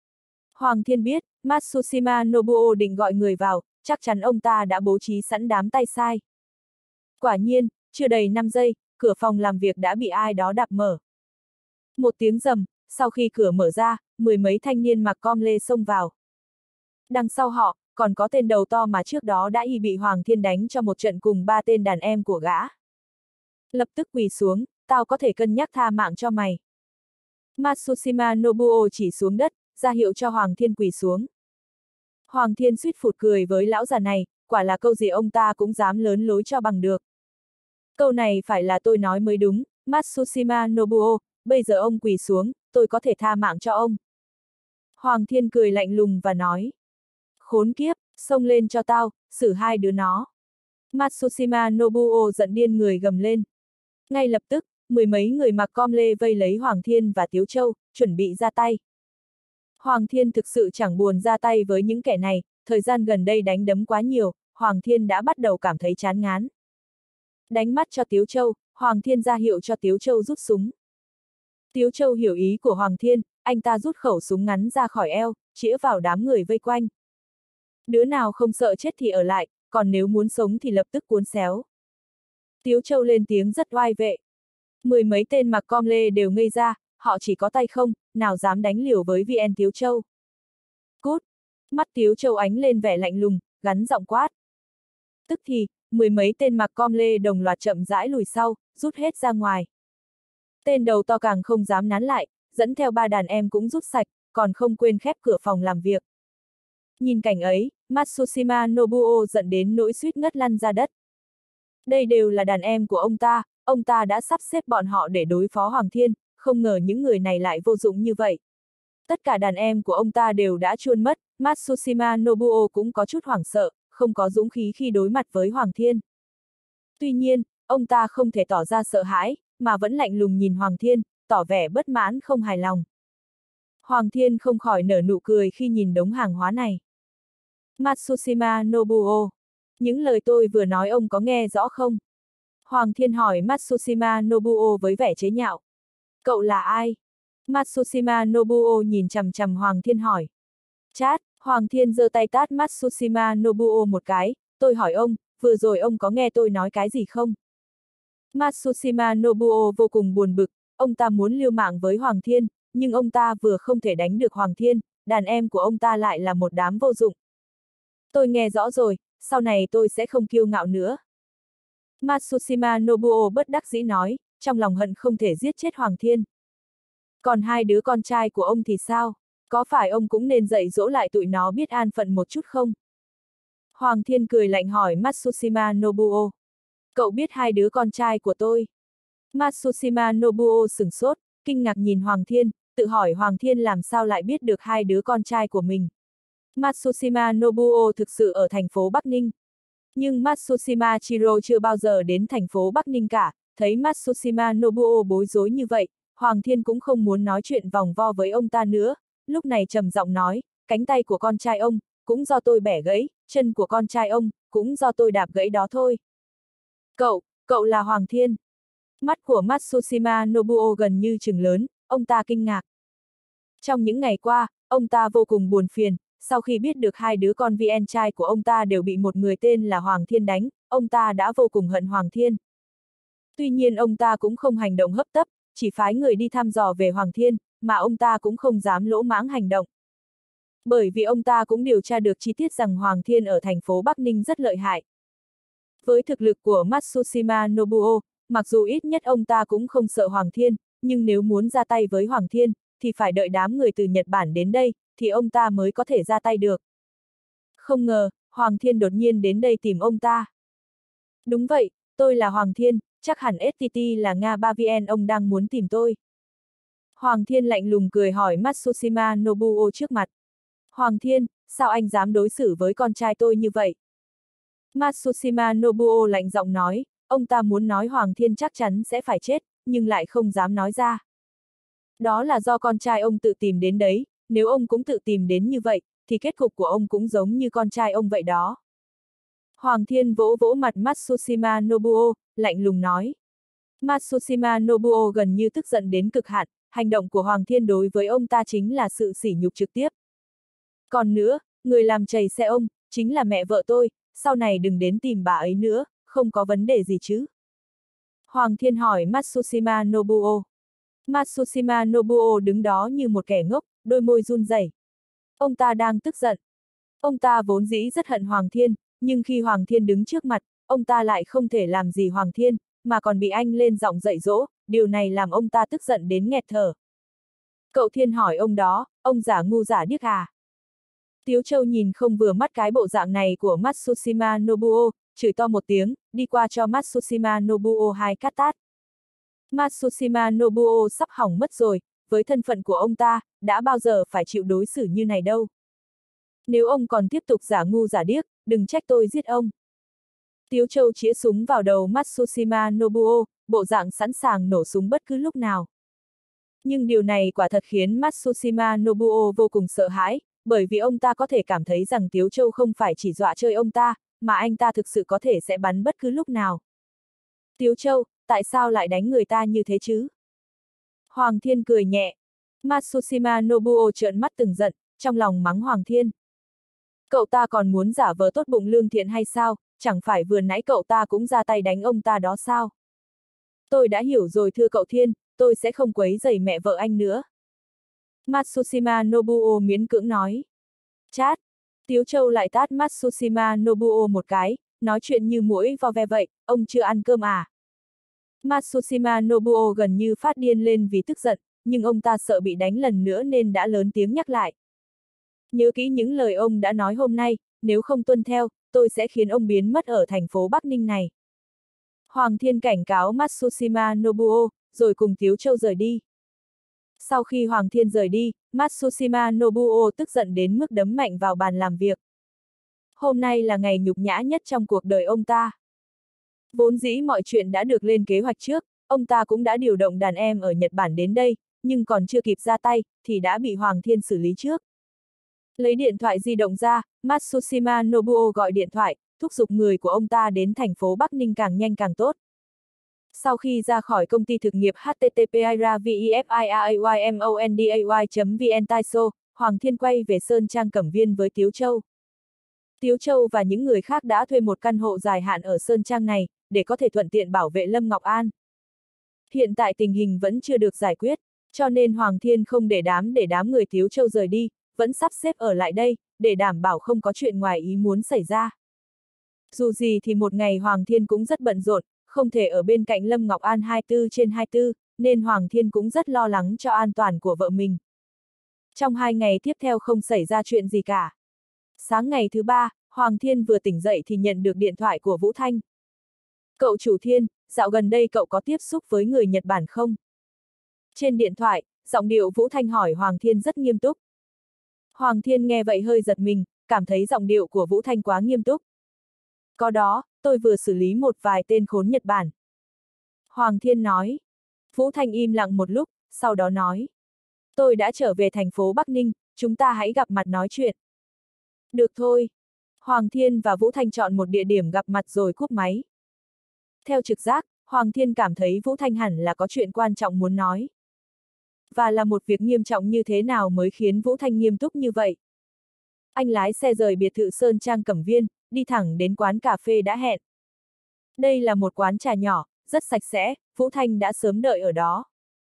Hoàng Thiên biết, Matsushima Nobuo định gọi người vào, chắc chắn ông ta đã bố trí sẵn đám tay sai. Quả nhiên, chưa đầy năm giây, cửa phòng làm việc đã bị ai đó đạp mở. Một tiếng rầm, sau khi cửa mở ra, mười mấy thanh niên mặc com lê xông vào. Đằng sau họ, còn có tên đầu to mà trước đó đã y bị Hoàng Thiên đánh cho một trận cùng ba tên đàn em của gã. Lập tức quỳ xuống, tao có thể cân nhắc tha mạng cho mày. Matsushima Nobuo chỉ xuống đất, ra hiệu cho Hoàng Thiên quỳ xuống. Hoàng Thiên suýt phụt cười với lão già này, quả là câu gì ông ta cũng dám lớn lối cho bằng được. Câu này phải là tôi nói mới đúng, Matsushima Nobuo, bây giờ ông quỳ xuống, tôi có thể tha mạng cho ông. Hoàng Thiên cười lạnh lùng và nói. Khốn kiếp, xông lên cho tao, xử hai đứa nó. Matsushima Nobuo giận điên người gầm lên. Ngay lập tức, mười mấy người mặc com lê vây lấy Hoàng Thiên và Tiếu Châu, chuẩn bị ra tay. Hoàng Thiên thực sự chẳng buồn ra tay với những kẻ này, thời gian gần đây đánh đấm quá nhiều, Hoàng Thiên đã bắt đầu cảm thấy chán ngán. Đánh mắt cho Tiếu Châu, Hoàng Thiên ra hiệu cho Tiếu Châu rút súng. Tiếu Châu hiểu ý của Hoàng Thiên, anh ta rút khẩu súng ngắn ra khỏi eo, chĩa vào đám người vây quanh. Đứa nào không sợ chết thì ở lại, còn nếu muốn sống thì lập tức cuốn xéo. Tiếu Châu lên tiếng rất oai vệ. Mười mấy tên mặc com lê đều ngây ra, họ chỉ có tay không, nào dám đánh liều với vê en Tiếu Châu. Cút! Mắt Tiếu Châu ánh lên vẻ lạnh lùng, gắn giọng quát. Tức thì, mười mấy tên mặc com lê đồng loạt chậm rãi lùi sau, rút hết ra ngoài. Tên đầu to càng không dám nán lại, dẫn theo ba đàn em cũng rút sạch, còn không quên khép cửa phòng làm việc. Nhìn cảnh ấy, Matsushima Nobuo giận đến nỗi suýt ngất lăn ra đất. Đây đều là đàn em của ông ta, ông ta đã sắp xếp bọn họ để đối phó Hoàng Thiên, không ngờ những người này lại vô dụng như vậy. Tất cả đàn em của ông ta đều đã chuôn mất, Matsushima Nobuo cũng có chút hoảng sợ, không có dũng khí khi đối mặt với Hoàng Thiên. Tuy nhiên, ông ta không thể tỏ ra sợ hãi, mà vẫn lạnh lùng nhìn Hoàng Thiên, tỏ vẻ bất mãn không hài lòng. Hoàng Thiên không khỏi nở nụ cười khi nhìn đống hàng hóa này. Matsushima Nobuo, Những lời tôi vừa nói ông có nghe rõ không? Hoàng Thiên hỏi Matsushima Nobuo với vẻ chế nhạo. Cậu là ai? Matsushima Nobuo nhìn chằm chằm Hoàng Thiên hỏi. Chát, Hoàng Thiên giơ tay tát Matsushima Nobuo một cái, tôi hỏi ông, vừa rồi ông có nghe tôi nói cái gì không? Matsushima Nobuo vô cùng buồn bực, ông ta muốn liều mạng với Hoàng Thiên, nhưng ông ta vừa không thể đánh được Hoàng Thiên, đàn em của ông ta lại là một đám vô dụng. Tôi nghe rõ rồi, sau này tôi sẽ không kiêu ngạo nữa. Matsushima Nobuo bất đắc dĩ nói, trong lòng hận không thể giết chết Hoàng Thiên. Còn hai đứa con trai của ông thì sao? Có phải ông cũng nên dạy dỗ lại tụi nó biết an phận một chút không? Hoàng Thiên cười lạnh hỏi Matsushima Nobuo. Cậu biết hai đứa con trai của tôi? Matsushima Nobuo sửng sốt, kinh ngạc nhìn Hoàng Thiên, tự hỏi Hoàng Thiên làm sao lại biết được hai đứa con trai của mình. Matsushima Nobuo thực sự ở thành phố Bắc Ninh. Nhưng Matsushima Chiro chưa bao giờ đến thành phố Bắc Ninh cả, thấy Matsushima Nobuo bối rối như vậy, Hoàng Thiên cũng không muốn nói chuyện vòng vo với ông ta nữa, lúc này trầm giọng nói, cánh tay của con trai ông, cũng do tôi bẻ gãy, chân của con trai ông, cũng do tôi đạp gãy đó thôi. Cậu, cậu là Hoàng Thiên. Mắt của Matsushima Nobuo gần như trừng lớn, ông ta kinh ngạc. Trong những ngày qua, ông ta vô cùng buồn phiền, sau khi biết được hai đứa con vn trai của ông ta đều bị một người tên là Hoàng Thiên đánh, ông ta đã vô cùng hận Hoàng Thiên. Tuy nhiên ông ta cũng không hành động hấp tấp, chỉ phái người đi thăm dò về Hoàng Thiên, mà ông ta cũng không dám lỗ mãng hành động. Bởi vì ông ta cũng điều tra được chi tiết rằng Hoàng Thiên ở thành phố Bắc Ninh rất lợi hại. Với thực lực của Matsushima Nobuo, mặc dù ít nhất ông ta cũng không sợ Hoàng Thiên, nhưng nếu muốn ra tay với Hoàng Thiên, thì phải đợi đám người từ Nhật Bản đến đây, thì ông ta mới có thể ra tay được. Không ngờ, Hoàng Thiên đột nhiên đến đây tìm ông ta. Đúng vậy, tôi là Hoàng Thiên, chắc hẳn ét tê tê là Nga ba vn ông đang muốn tìm tôi. Hoàng Thiên lạnh lùng cười hỏi Matsushima Nobuo trước mặt. Hoàng Thiên, sao anh dám đối xử với con trai tôi như vậy? Matsushima Nobuo lạnh giọng nói, ông ta muốn nói Hoàng Thiên chắc chắn sẽ phải chết, nhưng lại không dám nói ra. Đó là do con trai ông tự tìm đến đấy, nếu ông cũng tự tìm đến như vậy, thì kết cục của ông cũng giống như con trai ông vậy đó. Hoàng Thiên vỗ vỗ mặt Matsushima Nobuo, lạnh lùng nói. Matsushima Nobuo gần như tức giận đến cực hạn, hành động của Hoàng Thiên đối với ông ta chính là sự sỉ nhục trực tiếp. Còn nữa, người làm trầy xe ông, chính là mẹ vợ tôi, sau này đừng đến tìm bà ấy nữa, không có vấn đề gì chứ? Hoàng Thiên hỏi Matsushima Nobuo. Matsushima Nobuo đứng đó như một kẻ ngốc, đôi môi run rẩy. Ông ta đang tức giận. Ông ta vốn dĩ rất hận Hoàng Thiên, nhưng khi Hoàng Thiên đứng trước mặt, ông ta lại không thể làm gì Hoàng Thiên, mà còn bị anh lên giọng dạy dỗ, điều này làm ông ta tức giận đến nghẹt thở. Cậu Thiên hỏi ông đó, ông giả ngu giả điếc à? Tiếu Châu nhìn không vừa mắt cái bộ dạng này của Matsushima Nobuo, chửi to một tiếng, đi qua cho Matsushima Nobuo hai cát tát. Matsushima Nobuo sắp hỏng mất rồi, với thân phận của ông ta, đã bao giờ phải chịu đối xử như này đâu. Nếu ông còn tiếp tục giả ngu giả điếc, đừng trách tôi giết ông. Tiếu Châu chĩa súng vào đầu Matsushima Nobuo, bộ dạng sẵn sàng nổ súng bất cứ lúc nào. Nhưng điều này quả thật khiến Matsushima Nobuo vô cùng sợ hãi, bởi vì ông ta có thể cảm thấy rằng Tiếu Châu không phải chỉ dọa chơi ông ta, mà anh ta thực sự có thể sẽ bắn bất cứ lúc nào. Tiếu Châu, tại sao lại đánh người ta như thế chứ? Hoàng Thiên cười nhẹ. Matsushima Nobuo trợn mắt từng giận, trong lòng mắng Hoàng Thiên. Cậu ta còn muốn giả vờ tốt bụng lương thiện hay sao, chẳng phải vừa nãy cậu ta cũng ra tay đánh ông ta đó sao? Tôi đã hiểu rồi thưa cậu Thiên, tôi sẽ không quấy rầy mẹ vợ anh nữa. Matsushima Nobuo miễn cưỡng nói. Chát! Tiếu Châu lại tát Matsushima Nobuo một cái, nói chuyện như muỗi vo ve vậy, ông chưa ăn cơm à? Matsushima Nobuo gần như phát điên lên vì tức giận, nhưng ông ta sợ bị đánh lần nữa nên đã lớn tiếng nhắc lại. Nhớ kỹ những lời ông đã nói hôm nay, nếu không tuân theo, tôi sẽ khiến ông biến mất ở thành phố Bắc Ninh này. Hoàng Thiên cảnh cáo Matsushima Nobuo, rồi cùng Tiếu Châu rời đi. Sau khi Hoàng Thiên rời đi, Matsushima Nobuo tức giận đến mức đấm mạnh vào bàn làm việc. Hôm nay là ngày nhục nhã nhất trong cuộc đời ông ta. Vốn dĩ mọi chuyện đã được lên kế hoạch trước, ông ta cũng đã điều động đàn em ở Nhật Bản đến đây, nhưng còn chưa kịp ra tay, thì đã bị Hoàng Thiên xử lý trước. Lấy điện thoại di động ra, Matsushima Nobuo gọi điện thoại, thúc giục người của ông ta đến thành phố Bắc Ninh càng nhanh càng tốt. Sau khi ra khỏi công ty thực nghiệp hát tê tê pê i rờ a vê i ép i a a y m o n d a y chấm v n Taiso, Hoàng Thiên quay về Sơn Trang Cẩm Viên với Tiếu Châu. Tiếu Châu và những người khác đã thuê một căn hộ dài hạn ở Sơn Trang này, để có thể thuận tiện bảo vệ Lâm Ngọc An. Hiện tại tình hình vẫn chưa được giải quyết, cho nên Hoàng Thiên không để đám để đám người Tiếu Châu rời đi, vẫn sắp xếp ở lại đây, để đảm bảo không có chuyện ngoài ý muốn xảy ra. Dù gì thì một ngày Hoàng Thiên cũng rất bận rộn, không thể ở bên cạnh Lâm Ngọc An hai mươi bốn trên hai mươi bốn, nên Hoàng Thiên cũng rất lo lắng cho an toàn của vợ mình. Trong hai ngày tiếp theo không xảy ra chuyện gì cả. Sáng ngày thứ ba, Hoàng Thiên vừa tỉnh dậy thì nhận được điện thoại của Vũ Thanh. Cậu chủ Thiên, dạo gần đây cậu có tiếp xúc với người Nhật Bản không? Trên điện thoại, giọng điệu Vũ Thanh hỏi Hoàng Thiên rất nghiêm túc. Hoàng Thiên nghe vậy hơi giật mình, cảm thấy giọng điệu của Vũ Thanh quá nghiêm túc. Có đó, tôi vừa xử lý một vài tên khốn Nhật Bản. Hoàng Thiên nói. Vũ Thanh im lặng một lúc, sau đó nói. Tôi đã trở về thành phố Bắc Ninh, chúng ta hãy gặp mặt nói chuyện. Được thôi. Hoàng Thiên và Vũ Thanh chọn một địa điểm gặp mặt rồi cúp máy. Theo trực giác, Hoàng Thiên cảm thấy Vũ Thanh hẳn là có chuyện quan trọng muốn nói. Và là một việc nghiêm trọng như thế nào mới khiến Vũ Thanh nghiêm túc như vậy? Anh lái xe rời biệt thự Sơn Trang Cẩm Viên, đi thẳng đến quán cà phê đã hẹn. Đây là một quán trà nhỏ, rất sạch sẽ, Vũ Thanh đã sớm đợi ở đó.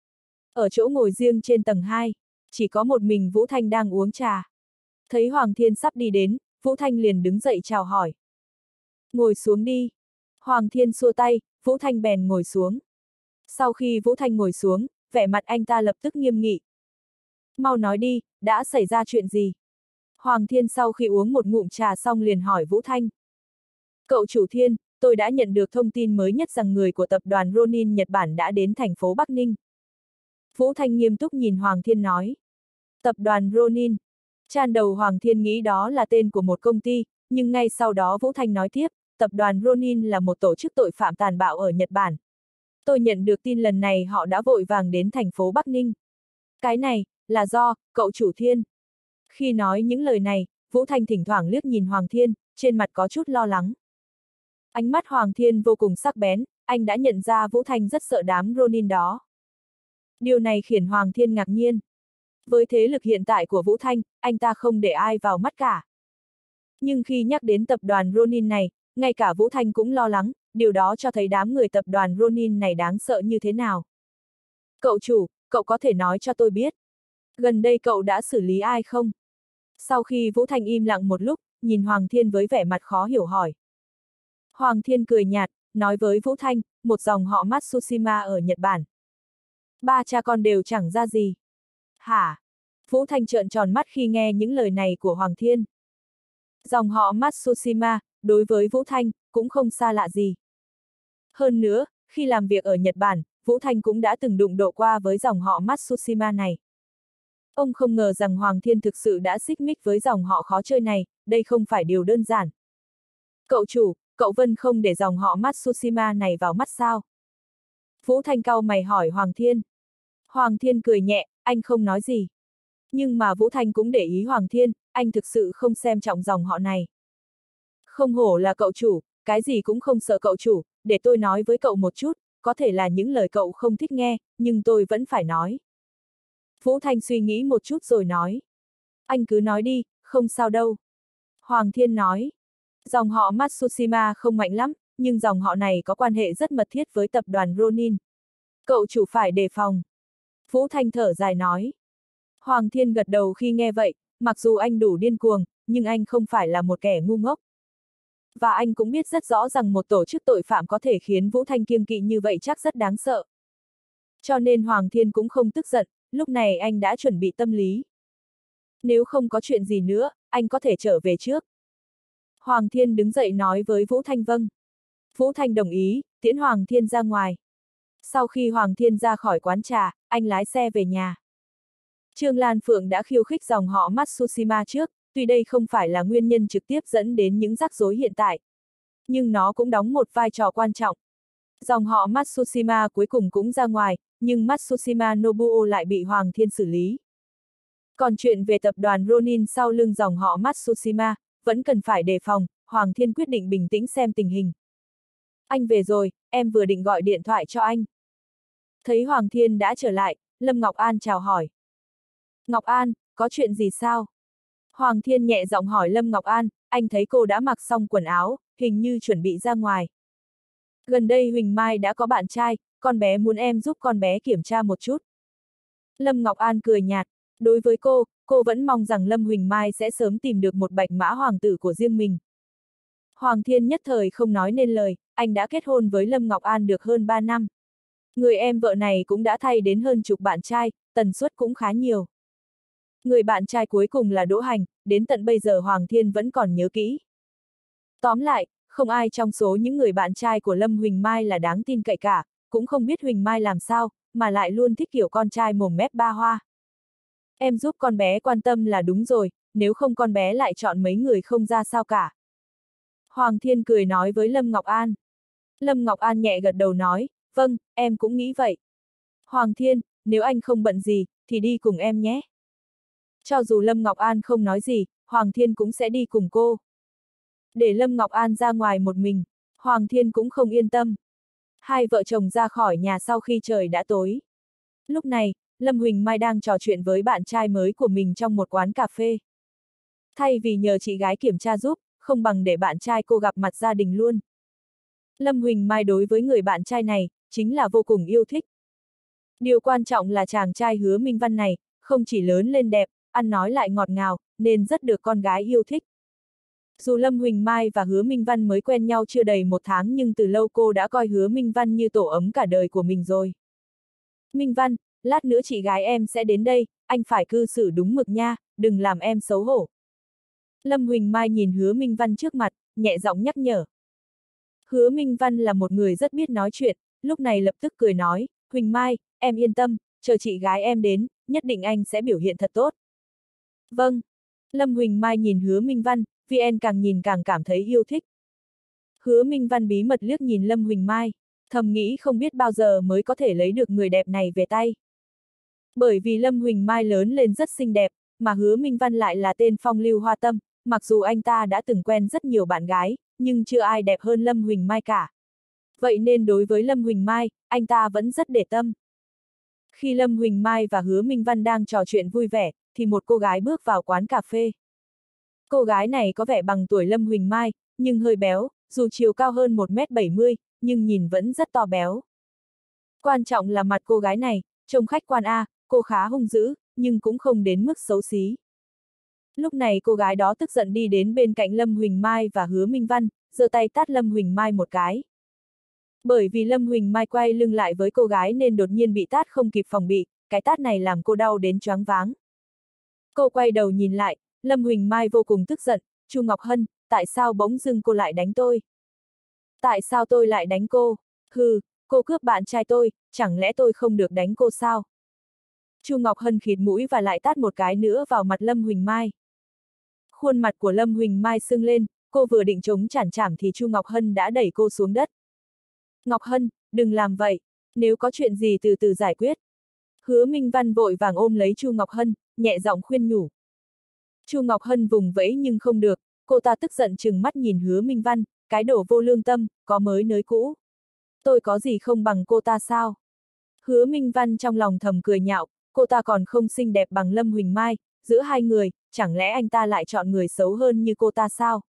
Ở chỗ ngồi riêng trên tầng hai, chỉ có một mình Vũ Thanh đang uống trà. Thấy Hoàng Thiên sắp đi đến, Vũ Thanh liền đứng dậy chào hỏi. Ngồi xuống đi. Hoàng Thiên xua tay, Vũ Thanh bèn ngồi xuống. Sau khi Vũ Thanh ngồi xuống, vẻ mặt anh ta lập tức nghiêm nghị. Mau nói đi, đã xảy ra chuyện gì? Hoàng Thiên sau khi uống một ngụm trà xong liền hỏi Vũ Thanh. Cậu chủ Thiên, tôi đã nhận được thông tin mới nhất rằng người của tập đoàn Ronin Nhật Bản đã đến thành phố Bắc Ninh. Vũ Thanh nghiêm túc nhìn Hoàng Thiên nói. Tập đoàn Ronin. Chan đầu Hoàng Thiên nghĩ đó là tên của một công ty, nhưng ngay sau đó Vũ Thanh nói tiếp, tập đoàn Ronin là một tổ chức tội phạm tàn bạo ở Nhật Bản. Tôi nhận được tin lần này họ đã vội vàng đến thành phố Bắc Ninh. Cái này, là do, cậu chủ Thiên. Khi nói những lời này, Vũ Thanh thỉnh thoảng liếc nhìn Hoàng Thiên, trên mặt có chút lo lắng. Ánh mắt Hoàng Thiên vô cùng sắc bén, anh đã nhận ra Vũ Thanh rất sợ đám Ronin đó. Điều này khiến Hoàng Thiên ngạc nhiên. Với thế lực hiện tại của Vũ Thanh, anh ta không để ai vào mắt cả. Nhưng khi nhắc đến tập đoàn Ronin này, ngay cả Vũ Thanh cũng lo lắng, điều đó cho thấy đám người tập đoàn Ronin này đáng sợ như thế nào. Cậu chủ, cậu có thể nói cho tôi biết. Gần đây cậu đã xử lý ai không? Sau khi Vũ Thanh im lặng một lúc, nhìn Hoàng Thiên với vẻ mặt khó hiểu hỏi. Hoàng Thiên cười nhạt, nói với Vũ Thanh, một dòng họ Matsushima ở Nhật Bản. Ba cha con đều chẳng ra gì. Hả? Vũ Thanh trợn tròn mắt khi nghe những lời này của Hoàng Thiên. Dòng họ Matsushima, đối với Vũ Thanh, cũng không xa lạ gì. Hơn nữa, khi làm việc ở Nhật Bản, Vũ Thanh cũng đã từng đụng độ qua với dòng họ Matsushima này. Ông không ngờ rằng Hoàng Thiên thực sự đã xích mích với dòng họ khó chơi này, đây không phải điều đơn giản. Cậu chủ, cậu Vân không để dòng họ Matsushima này vào mắt sao? Vũ Thanh cau mày hỏi Hoàng Thiên. Hoàng Thiên cười nhẹ, anh không nói gì. Nhưng mà Vũ Thanh cũng để ý Hoàng Thiên, anh thực sự không xem trọng dòng họ này. Không hổ là cậu chủ, cái gì cũng không sợ cậu chủ, để tôi nói với cậu một chút, có thể là những lời cậu không thích nghe, nhưng tôi vẫn phải nói. Vũ Thanh suy nghĩ một chút rồi nói. Anh cứ nói đi, không sao đâu. Hoàng Thiên nói. Dòng họ Matsushima không mạnh lắm, nhưng dòng họ này có quan hệ rất mật thiết với tập đoàn Ronin. Cậu chủ phải đề phòng. Vũ Thanh thở dài nói. Hoàng Thiên gật đầu khi nghe vậy, mặc dù anh đủ điên cuồng, nhưng anh không phải là một kẻ ngu ngốc. Và anh cũng biết rất rõ rằng một tổ chức tội phạm có thể khiến Vũ Thanh kiêng kỵ như vậy chắc rất đáng sợ. Cho nên Hoàng Thiên cũng không tức giận, lúc này anh đã chuẩn bị tâm lý. Nếu không có chuyện gì nữa, anh có thể trở về trước. Hoàng Thiên đứng dậy nói với Vũ Thanh vâng. Vũ Thanh đồng ý, tiễn Hoàng Thiên ra ngoài. Sau khi Hoàng Thiên ra khỏi quán trà, anh lái xe về nhà. Trương Lan Phượng đã khiêu khích dòng họ Matsushima trước, tuy đây không phải là nguyên nhân trực tiếp dẫn đến những rắc rối hiện tại. Nhưng nó cũng đóng một vai trò quan trọng. Dòng họ Matsushima cuối cùng cũng ra ngoài, nhưng Matsushima Nobuo lại bị Hoàng Thiên xử lý. Còn chuyện về tập đoàn Ronin sau lưng dòng họ Matsushima, vẫn cần phải đề phòng, Hoàng Thiên quyết định bình tĩnh xem tình hình. Anh về rồi, em vừa định gọi điện thoại cho anh. Thấy Hoàng Thiên đã trở lại, Lâm Ngọc An chào hỏi. Ngọc An, có chuyện gì sao? Hoàng Thiên nhẹ giọng hỏi Lâm Ngọc An, anh thấy cô đã mặc xong quần áo, hình như chuẩn bị ra ngoài. Gần đây Huỳnh Mai đã có bạn trai, con bé muốn em giúp con bé kiểm tra một chút. Lâm Ngọc An cười nhạt, đối với cô, cô vẫn mong rằng Lâm Huỳnh Mai sẽ sớm tìm được một bạch mã hoàng tử của riêng mình. Hoàng Thiên nhất thời không nói nên lời, anh đã kết hôn với Lâm Ngọc An được hơn ba năm. Người em vợ này cũng đã thay đến hơn chục bạn trai, tần suất cũng khá nhiều. Người bạn trai cuối cùng là Đỗ Hành, đến tận bây giờ Hoàng Thiên vẫn còn nhớ kỹ. Tóm lại, không ai trong số những người bạn trai của Lâm Huỳnh Mai là đáng tin cậy cả, cũng không biết Huỳnh Mai làm sao, mà lại luôn thích kiểu con trai mồm mép ba hoa. Em giúp con bé quan tâm là đúng rồi, nếu không con bé lại chọn mấy người không ra sao cả. Hoàng Thiên cười nói với Lâm Ngọc An. Lâm Ngọc An nhẹ gật đầu nói, vâng, em cũng nghĩ vậy. Hoàng Thiên, nếu anh không bận gì, thì đi cùng em nhé. Cho dù Lâm Ngọc An không nói gì, Hoàng Thiên cũng sẽ đi cùng cô. Để Lâm Ngọc An ra ngoài một mình, Hoàng Thiên cũng không yên tâm. Hai vợ chồng ra khỏi nhà sau khi trời đã tối. Lúc này, Lâm Huỳnh Mai đang trò chuyện với bạn trai mới của mình trong một quán cà phê. Thay vì nhờ chị gái kiểm tra giúp, không bằng để bạn trai cô gặp mặt gia đình luôn. Lâm Huỳnh Mai đối với người bạn trai này, chính là vô cùng yêu thích. Điều quan trọng là chàng trai Hứa Minh Văn này, không chỉ lớn lên đẹp, ăn nói lại ngọt ngào, nên rất được con gái yêu thích. Dù Lâm Huỳnh Mai và Hứa Minh Văn mới quen nhau chưa đầy một tháng nhưng từ lâu cô đã coi Hứa Minh Văn như tổ ấm cả đời của mình rồi. Minh Văn, lát nữa chị gái em sẽ đến đây, anh phải cư xử đúng mực nha, đừng làm em xấu hổ. Lâm Huỳnh Mai nhìn Hứa Minh Văn trước mặt, nhẹ giọng nhắc nhở. Hứa Minh Văn là một người rất biết nói chuyện, lúc này lập tức cười nói, Huỳnh Mai, em yên tâm, chờ chị gái em đến, nhất định anh sẽ biểu hiện thật tốt. Vâng. Lâm Huỳnh Mai nhìn Hứa Minh Văn, vì em càng nhìn càng cảm thấy yêu thích. Hứa Minh Văn bí mật liếc nhìn Lâm Huỳnh Mai, thầm nghĩ không biết bao giờ mới có thể lấy được người đẹp này về tay. Bởi vì Lâm Huỳnh Mai lớn lên rất xinh đẹp, mà Hứa Minh Văn lại là tên phong lưu hoa tâm, mặc dù anh ta đã từng quen rất nhiều bạn gái, nhưng chưa ai đẹp hơn Lâm Huỳnh Mai cả. Vậy nên đối với Lâm Huỳnh Mai, anh ta vẫn rất để tâm. Khi Lâm Huỳnh Mai và Hứa Minh Văn đang trò chuyện vui vẻ, thì một cô gái bước vào quán cà phê. Cô gái này có vẻ bằng tuổi Lâm Huỳnh Mai, nhưng hơi béo, dù chiều cao hơn một mét bảy mươi, nhưng nhìn vẫn rất to béo. Quan trọng là mặt cô gái này, trông khách quan a, cô khá hung dữ, nhưng cũng không đến mức xấu xí. Lúc này cô gái đó tức giận đi đến bên cạnh Lâm Huỳnh Mai và Hứa Minh Văn, giơ tay tát Lâm Huỳnh Mai một cái. Bởi vì Lâm Huỳnh Mai quay lưng lại với cô gái nên đột nhiên bị tát không kịp phòng bị, cái tát này làm cô đau đến choáng váng. Cô quay đầu nhìn lại, Lâm Huỳnh Mai vô cùng tức giận, Chu Ngọc Hân, tại sao bỗng dưng cô lại đánh tôi? Tại sao tôi lại đánh cô? Hừ, cô cướp bạn trai tôi, chẳng lẽ tôi không được đánh cô sao? Chu Ngọc Hân khịt mũi và lại tát một cái nữa vào mặt Lâm Huỳnh Mai. Khuôn mặt của Lâm Huỳnh Mai sưng lên, cô vừa định chống chản chảm thì Chu Ngọc Hân đã đẩy cô xuống đất. Ngọc Hân, đừng làm vậy, nếu có chuyện gì từ từ giải quyết. Hứa Minh Văn vội vàng ôm lấy Chu Ngọc Hân, nhẹ giọng khuyên nhủ. Chu Ngọc Hân vùng vẫy nhưng không được, cô ta tức giận trừng mắt nhìn Hứa Minh Văn, cái đồ vô lương tâm, có mới nới cũ. Tôi có gì không bằng cô ta sao? Hứa Minh Văn trong lòng thầm cười nhạo, cô ta còn không xinh đẹp bằng Lâm Huỳnh Mai, giữa hai người, chẳng lẽ anh ta lại chọn người xấu hơn như cô ta sao?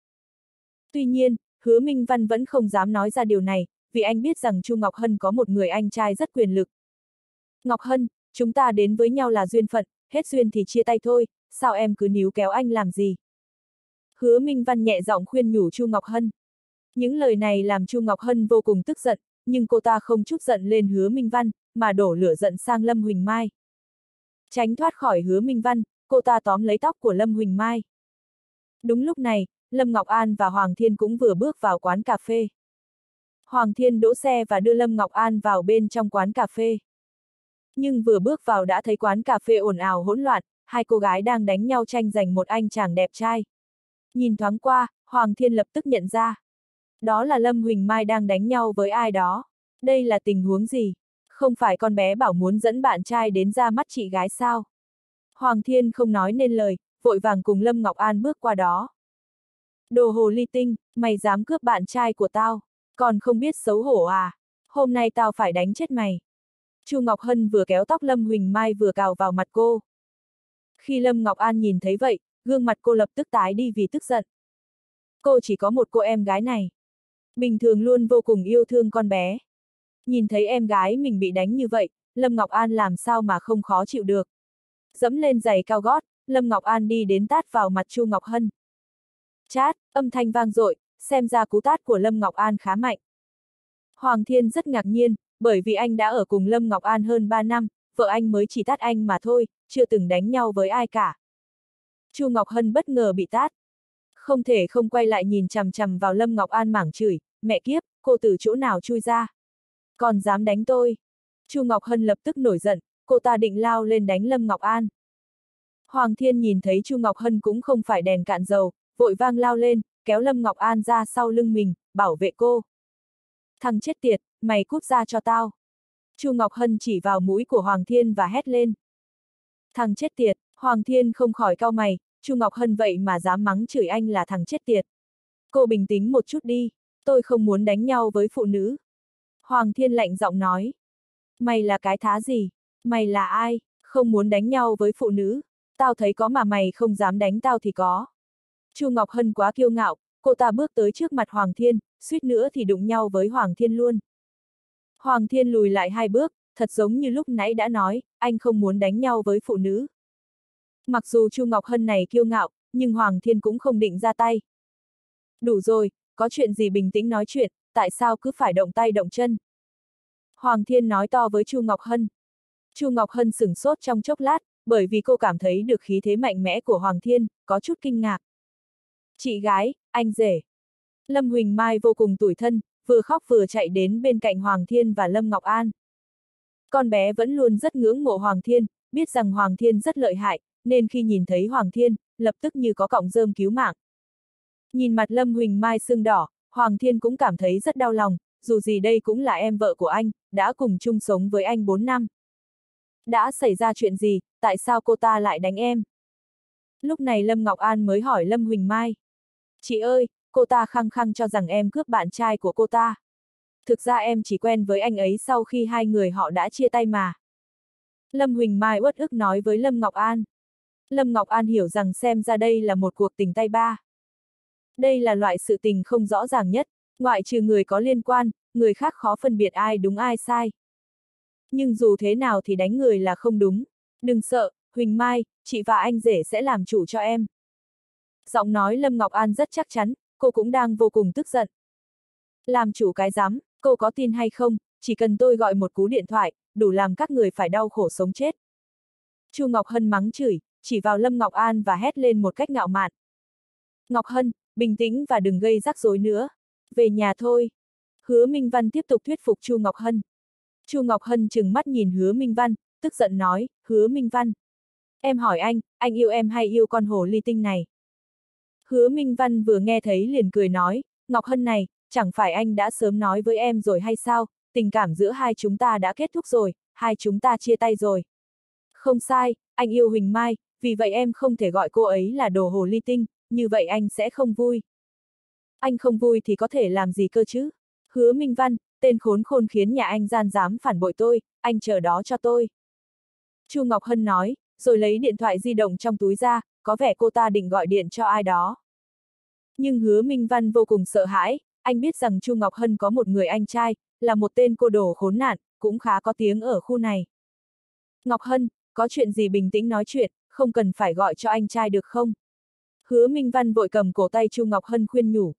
Tuy nhiên, Hứa Minh Văn vẫn không dám nói ra điều này, vì anh biết rằng Chu Ngọc Hân có một người anh trai rất quyền lực. Ngọc Hân, chúng ta đến với nhau là duyên phận, hết duyên thì chia tay thôi, sao em cứ níu kéo anh làm gì? Hứa Minh Văn nhẹ giọng khuyên nhủ Chu Ngọc Hân. Những lời này làm Chu Ngọc Hân vô cùng tức giận, nhưng cô ta không chút giận lên Hứa Minh Văn, mà đổ lửa giận sang Lâm Huỳnh Mai. Tránh thoát khỏi Hứa Minh Văn, cô ta tóm lấy tóc của Lâm Huỳnh Mai. Đúng lúc này, Lâm Ngọc An và Hoàng Thiên cũng vừa bước vào quán cà phê. Hoàng Thiên đỗ xe và đưa Lâm Ngọc An vào bên trong quán cà phê. Nhưng vừa bước vào đã thấy quán cà phê ồn ào hỗn loạn, hai cô gái đang đánh nhau tranh giành một anh chàng đẹp trai. Nhìn thoáng qua, Hoàng Thiên lập tức nhận ra. Đó là Lâm Huỳnh Mai đang đánh nhau với ai đó. Đây là tình huống gì? Không phải con bé bảo muốn dẫn bạn trai đến ra mắt chị gái sao? Hoàng Thiên không nói nên lời, vội vàng cùng Lâm Ngọc An bước qua đó. Đồ hồ ly tinh, mày dám cướp bạn trai của tao, còn không biết xấu hổ à? Hôm nay tao phải đánh chết mày. Chu Ngọc Hân vừa kéo tóc Lâm Huỳnh Mai vừa cào vào mặt cô. Khi Lâm Ngọc An nhìn thấy vậy, gương mặt cô lập tức tái đi vì tức giận. Cô chỉ có một cô em gái này. Bình thường luôn vô cùng yêu thương con bé. Nhìn thấy em gái mình bị đánh như vậy, Lâm Ngọc An làm sao mà không khó chịu được. Dẫm lên giày cao gót, Lâm Ngọc An đi đến tát vào mặt Chu Ngọc Hân. Chát, âm thanh vang dội, xem ra cú tát của Lâm Ngọc An khá mạnh. Hoàng Thiên rất ngạc nhiên, bởi vì anh đã ở cùng Lâm Ngọc An hơn ba năm, vợ anh mới chỉ tát anh mà thôi, chưa từng đánh nhau với ai cả. Chu Ngọc Hân bất ngờ bị tát. Không thể không quay lại nhìn chằm chằm vào Lâm Ngọc An mảng chửi, mẹ kiếp, cô từ chỗ nào chui ra? Còn dám đánh tôi? Chu Ngọc Hân lập tức nổi giận, cô ta định lao lên đánh Lâm Ngọc An. Hoàng Thiên nhìn thấy Chu Ngọc Hân cũng không phải đèn cạn dầu, vội vang lao lên, kéo Lâm Ngọc An ra sau lưng mình, bảo vệ cô. Thằng chết tiệt, mày cút ra cho tao. Chu Ngọc Hân chỉ vào mũi của Hoàng Thiên và hét lên. Thằng chết tiệt, Hoàng Thiên không khỏi cau mày, Chu Ngọc Hân vậy mà dám mắng chửi anh là thằng chết tiệt. Cô bình tĩnh một chút đi, tôi không muốn đánh nhau với phụ nữ. Hoàng Thiên lạnh giọng nói. Mày là cái thá gì? Mày là ai? Không muốn đánh nhau với phụ nữ? Tao thấy có mà mày không dám đánh tao thì có. Chu Ngọc Hân quá kiêu ngạo, cô ta bước tới trước mặt Hoàng Thiên, suýt nữa thì đụng nhau với Hoàng Thiên luôn. Hoàng Thiên lùi lại hai bước, thật giống như lúc nãy đã nói, anh không muốn đánh nhau với phụ nữ. Mặc dù Chu Ngọc Hân này kiêu ngạo, nhưng Hoàng Thiên cũng không định ra tay. Đủ rồi, có chuyện gì bình tĩnh nói chuyện, tại sao cứ phải động tay động chân? Hoàng Thiên nói to với Chu Ngọc Hân. Chu Ngọc Hân sửng sốt trong chốc lát, bởi vì cô cảm thấy được khí thế mạnh mẽ của Hoàng Thiên, có chút kinh ngạc. Chị gái, anh rể. Lâm Huỳnh Mai vô cùng tủi thân, vừa khóc vừa chạy đến bên cạnh Hoàng Thiên và Lâm Ngọc An. Con bé vẫn luôn rất ngưỡng mộ Hoàng Thiên, biết rằng Hoàng Thiên rất lợi hại, nên khi nhìn thấy Hoàng Thiên, lập tức như có cọng rơm cứu mạng. Nhìn mặt Lâm Huỳnh Mai sưng đỏ, Hoàng Thiên cũng cảm thấy rất đau lòng, dù gì đây cũng là em vợ của anh, đã cùng chung sống với anh bốn năm. Đã xảy ra chuyện gì, tại sao cô ta lại đánh em? Lúc này Lâm Ngọc An mới hỏi Lâm Huỳnh Mai. Chị ơi, cô ta khăng khăng cho rằng em cướp bạn trai của cô ta. Thực ra em chỉ quen với anh ấy sau khi hai người họ đã chia tay mà. Lâm Huỳnh Mai uất ức nói với Lâm Ngọc An. Lâm Ngọc An hiểu rằng xem ra đây là một cuộc tình tay ba. Đây là loại sự tình không rõ ràng nhất, ngoại trừ người có liên quan, người khác khó phân biệt ai đúng ai sai. Nhưng dù thế nào thì đánh người là không đúng. Đừng sợ, Huỳnh Mai, chị và anh rể sẽ làm chủ cho em. Giọng nói Lâm Ngọc An rất chắc chắn, cô cũng đang vô cùng tức giận. Làm chủ cái rắm, cô có tin hay không, chỉ cần tôi gọi một cú điện thoại, đủ làm các người phải đau khổ sống chết. Chu Ngọc Hân mắng chửi, chỉ vào Lâm Ngọc An và hét lên một cách ngạo mạn. Ngọc Hân, bình tĩnh và đừng gây rắc rối nữa. Về nhà thôi. Hứa Minh Văn tiếp tục thuyết phục Chu Ngọc Hân. Chu Ngọc Hân trừng mắt nhìn Hứa Minh Văn, tức giận nói, Hứa Minh Văn. Em hỏi anh, anh yêu em hay yêu con hồ ly tinh này? Hứa Minh Văn vừa nghe thấy liền cười nói, Ngọc Hân này, chẳng phải anh đã sớm nói với em rồi hay sao, tình cảm giữa hai chúng ta đã kết thúc rồi, hai chúng ta chia tay rồi. Không sai, anh yêu Huỳnh Mai, vì vậy em không thể gọi cô ấy là đồ hồ ly tinh, như vậy anh sẽ không vui. Anh không vui thì có thể làm gì cơ chứ? Hứa Minh Văn, tên khốn khôn khiến nhà anh gian dám phản bội tôi, anh chờ đó cho tôi. Chu Ngọc Hân nói, rồi lấy điện thoại di động trong túi ra, có vẻ cô ta định gọi điện cho ai đó. Nhưng Hứa Minh Văn vô cùng sợ hãi, anh biết rằng Chu Ngọc Hân có một người anh trai, là một tên cô đồ khốn nạn, cũng khá có tiếng ở khu này. Ngọc Hân, có chuyện gì bình tĩnh nói chuyện, không cần phải gọi cho anh trai được không? Hứa Minh Văn vội cầm cổ tay Chu Ngọc Hân khuyên nhủ.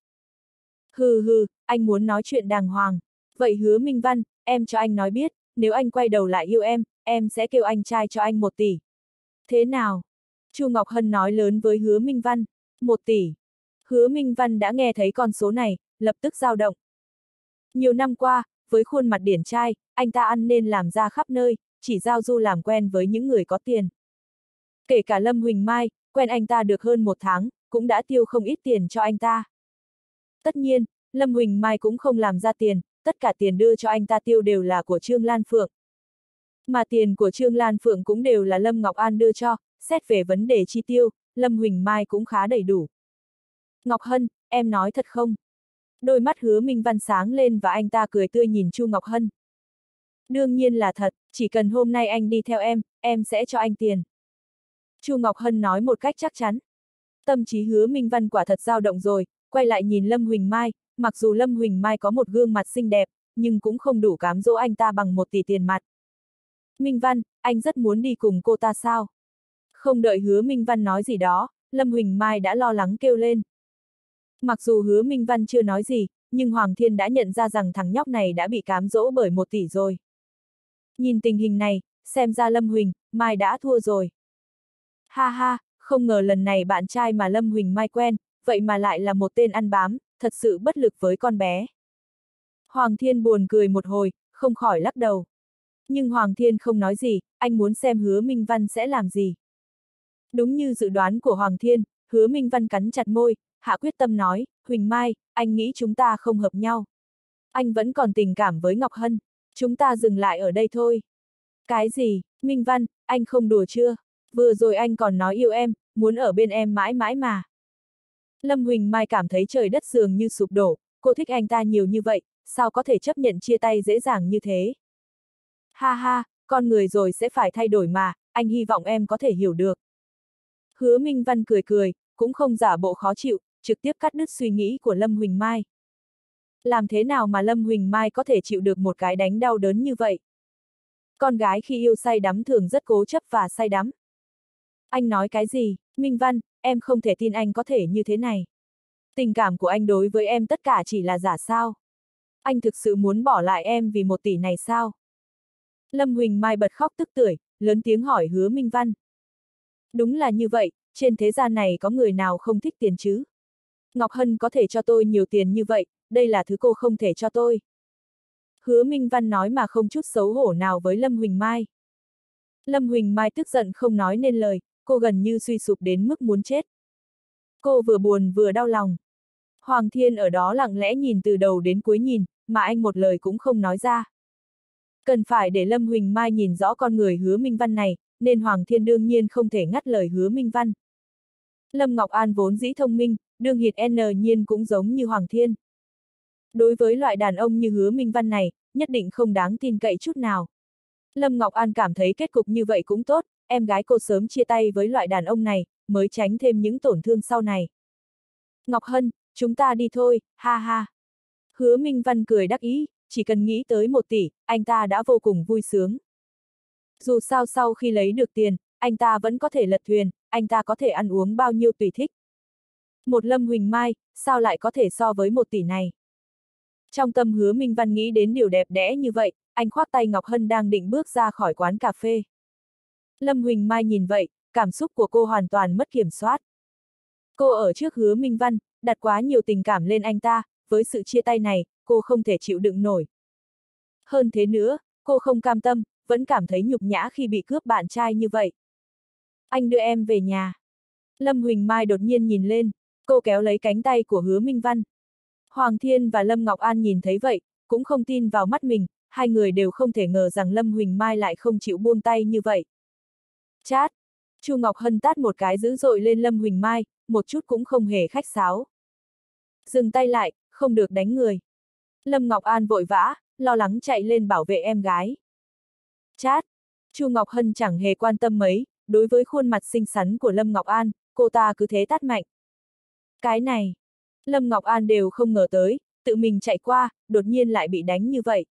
Hừ hừ, anh muốn nói chuyện đàng hoàng. Vậy Hứa Minh Văn, em cho anh nói biết, nếu anh quay đầu lại yêu em, em sẽ kêu anh trai cho anh một tỷ. Thế nào? Chu Ngọc Hân nói lớn với Hứa Minh Văn, một tỷ. Hứa Minh Văn đã nghe thấy con số này, lập tức dao động. Nhiều năm qua, với khuôn mặt điển trai, anh ta ăn nên làm ra khắp nơi, chỉ giao du làm quen với những người có tiền. Kể cả Lâm Huỳnh Mai, quen anh ta được hơn một tháng, cũng đã tiêu không ít tiền cho anh ta. Tất nhiên, Lâm Huỳnh Mai cũng không làm ra tiền, tất cả tiền đưa cho anh ta tiêu đều là của Trương Lan Phượng. Mà tiền của Trương Lan Phượng cũng đều là Lâm Ngọc An đưa cho, xét về vấn đề chi tiêu, Lâm Huỳnh Mai cũng khá đầy đủ. Ngọc Hân, em nói thật không? Đôi mắt Hứa Minh Văn sáng lên và anh ta cười tươi nhìn Chu Ngọc Hân. Đương nhiên là thật, chỉ cần hôm nay anh đi theo em, em sẽ cho anh tiền. Chu Ngọc Hân nói một cách chắc chắn. Tâm trí Hứa Minh Văn quả thật dao động rồi, quay lại nhìn Lâm Huỳnh Mai, mặc dù Lâm Huỳnh Mai có một gương mặt xinh đẹp, nhưng cũng không đủ cám dỗ anh ta bằng một tỷ tiền mặt. Minh Văn, anh rất muốn đi cùng cô ta sao? Không đợi Hứa Minh Văn nói gì đó, Lâm Huỳnh Mai đã lo lắng kêu lên. Mặc dù Hứa Minh Văn chưa nói gì, nhưng Hoàng Thiên đã nhận ra rằng thằng nhóc này đã bị cám dỗ bởi một tỷ rồi. Nhìn tình hình này, xem ra Lâm Huỳnh Mai đã thua rồi. Ha ha, không ngờ lần này bạn trai mà Lâm Huỳnh Mai quen, vậy mà lại là một tên ăn bám, thật sự bất lực với con bé. Hoàng Thiên buồn cười một hồi, không khỏi lắc đầu. Nhưng Hoàng Thiên không nói gì, anh muốn xem Hứa Minh Văn sẽ làm gì. Đúng như dự đoán của Hoàng Thiên, Hứa Minh Văn cắn chặt môi, hạ quyết tâm nói, Huỳnh Mai, anh nghĩ chúng ta không hợp nhau. Anh vẫn còn tình cảm với Ngọc Hân, chúng ta dừng lại ở đây thôi. Cái gì, Minh Văn, anh không đùa chưa? Vừa rồi anh còn nói yêu em, muốn ở bên em mãi mãi mà. Lâm Huỳnh Mai cảm thấy trời đất dường như sụp đổ, cô thích anh ta nhiều như vậy, sao có thể chấp nhận chia tay dễ dàng như thế? Ha ha, con người rồi sẽ phải thay đổi mà, anh hy vọng em có thể hiểu được. Hứa Minh Văn cười cười, cũng không giả bộ khó chịu, trực tiếp cắt đứt suy nghĩ của Lâm Huỳnh Mai. Làm thế nào mà Lâm Huỳnh Mai có thể chịu được một cái đánh đau đớn như vậy? Con gái khi yêu say đắm thường rất cố chấp và say đắm. Anh nói cái gì, Minh Văn, em không thể tin anh có thể như thế này. Tình cảm của anh đối với em tất cả chỉ là giả sao? Anh thực sự muốn bỏ lại em vì một tỷ này sao? Lâm Huỳnh Mai bật khóc tức tưởi, lớn tiếng hỏi Hứa Minh Văn. Đúng là như vậy, trên thế gian này có người nào không thích tiền chứ? Ngọc Hân có thể cho tôi nhiều tiền như vậy, đây là thứ cô không thể cho tôi. Hứa Minh Văn nói mà không chút xấu hổ nào với Lâm Huỳnh Mai. Lâm Huỳnh Mai tức giận không nói nên lời, cô gần như suy sụp đến mức muốn chết. Cô vừa buồn vừa đau lòng. Hoàng Thiên ở đó lặng lẽ nhìn từ đầu đến cuối nhìn, mà anh một lời cũng không nói ra. Cần phải để Lâm Huỳnh Mai nhìn rõ con người Hứa Minh Văn này, nên Hoàng Thiên đương nhiên không thể ngắt lời Hứa Minh Văn. Lâm Ngọc An vốn dĩ thông minh, đương hiệt n nhiên cũng giống như Hoàng Thiên. Đối với loại đàn ông như Hứa Minh Văn này, nhất định không đáng tin cậy chút nào. Lâm Ngọc An cảm thấy kết cục như vậy cũng tốt, em gái cô sớm chia tay với loại đàn ông này, mới tránh thêm những tổn thương sau này. Ngọc Hân, chúng ta đi thôi, ha ha. Hứa Minh Văn cười đắc ý, chỉ cần nghĩ tới một tỷ, anh ta đã vô cùng vui sướng. Dù sao sau khi lấy được tiền, anh ta vẫn có thể lật thuyền, anh ta có thể ăn uống bao nhiêu tùy thích. Một Lâm Huỳnh Mai, sao lại có thể so với một tỷ này? Trong tâm Hứa Minh Văn nghĩ đến điều đẹp đẽ như vậy, anh khoác tay Ngọc Hân đang định bước ra khỏi quán cà phê. Lâm Huỳnh Mai nhìn vậy, cảm xúc của cô hoàn toàn mất kiểm soát. Cô ở trước Hứa Minh Văn, đặt quá nhiều tình cảm lên anh ta, với sự chia tay này, cô không thể chịu đựng nổi. Hơn thế nữa, cô không cam tâm, vẫn cảm thấy nhục nhã khi bị cướp bạn trai như vậy. Anh đưa em về nhà. Lâm Huỳnh Mai đột nhiên nhìn lên, cô kéo lấy cánh tay của Hứa Minh Văn. Hoàng Thiên và Lâm Ngọc An nhìn thấy vậy, cũng không tin vào mắt mình, hai người đều không thể ngờ rằng Lâm Huỳnh Mai lại không chịu buông tay như vậy. Chát! Chu Ngọc Hân tát một cái dữ dội lên Lâm Huỳnh Mai, một chút cũng không hề khách sáo. Dừng tay lại, không được đánh người. Lâm Ngọc An vội vã, lo lắng chạy lên bảo vệ em gái. Chát! Chu Ngọc Hân chẳng hề quan tâm mấy, đối với khuôn mặt xinh xắn của Lâm Ngọc An, cô ta cứ thế tát mạnh. Cái này! Lâm Ngọc An đều không ngờ tới, tự mình chạy qua, đột nhiên lại bị đánh như vậy.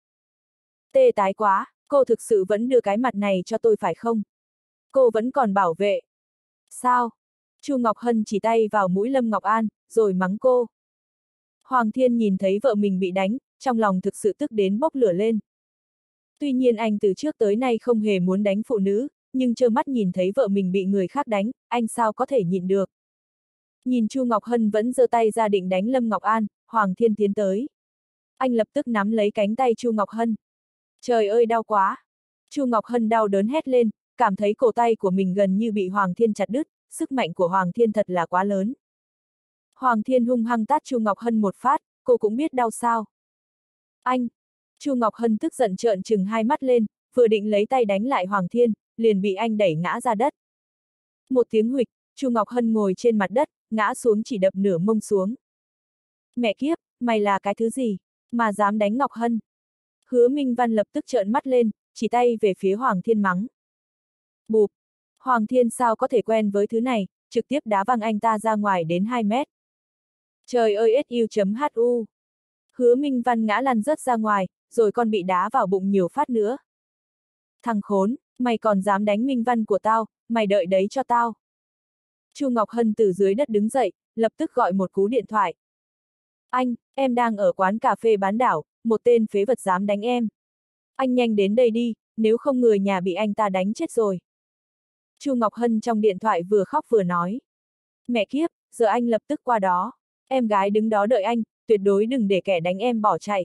Tê tái quá, cô thực sự vẫn đưa cái mặt này cho tôi phải không? Cô vẫn còn bảo vệ. Sao? Chu Ngọc Hân chỉ tay vào mũi Lâm Ngọc An, rồi mắng cô. Hoàng Thiên nhìn thấy vợ mình bị đánh, trong lòng thực sự tức đến bốc lửa lên. Tuy nhiên anh từ trước tới nay không hề muốn đánh phụ nữ, nhưng trơ mắt nhìn thấy vợ mình bị người khác đánh, anh sao có thể nhịn được. Nhìn Chu Ngọc Hân vẫn giơ tay ra định đánh Lâm Ngọc An, Hoàng Thiên tiến tới. Anh lập tức nắm lấy cánh tay Chu Ngọc Hân. Trời ơi đau quá! Chu Ngọc Hân đau đớn hét lên, cảm thấy cổ tay của mình gần như bị Hoàng Thiên chặt đứt, sức mạnh của Hoàng Thiên thật là quá lớn. Hoàng Thiên hung hăng tát Chu Ngọc Hân một phát, cô cũng biết đau sao. Anh! Chu Ngọc Hân tức giận trợn trừng hai mắt lên, vừa định lấy tay đánh lại Hoàng Thiên, liền bị anh đẩy ngã ra đất. Một tiếng huỵch, Chu Ngọc Hân ngồi trên mặt đất, ngã xuống chỉ đập nửa mông xuống. Mẹ kiếp, mày là cái thứ gì, mà dám đánh Ngọc Hân? Hứa Minh Văn lập tức trợn mắt lên, chỉ tay về phía Hoàng Thiên mắng. Bụp! Hoàng Thiên sao có thể quen với thứ này, trực tiếp đá văng anh ta ra ngoài đến hai mét. Trời ơi su.hu! Hứa Minh Văn ngã lăn rớt ra ngoài, rồi còn bị đá vào bụng nhiều phát nữa. Thằng khốn, mày còn dám đánh Minh Văn của tao, mày đợi đấy cho tao. Chu Ngọc Hân từ dưới đất đứng dậy, lập tức gọi một cú điện thoại. Anh, em đang ở quán cà phê bán đảo, một tên phế vật dám đánh em. Anh nhanh đến đây đi, nếu không người nhà bị anh ta đánh chết rồi. Chu Ngọc Hân trong điện thoại vừa khóc vừa nói. Mẹ kiếp, giờ anh lập tức qua đó. Em gái đứng đó đợi anh, tuyệt đối đừng để kẻ đánh em bỏ chạy.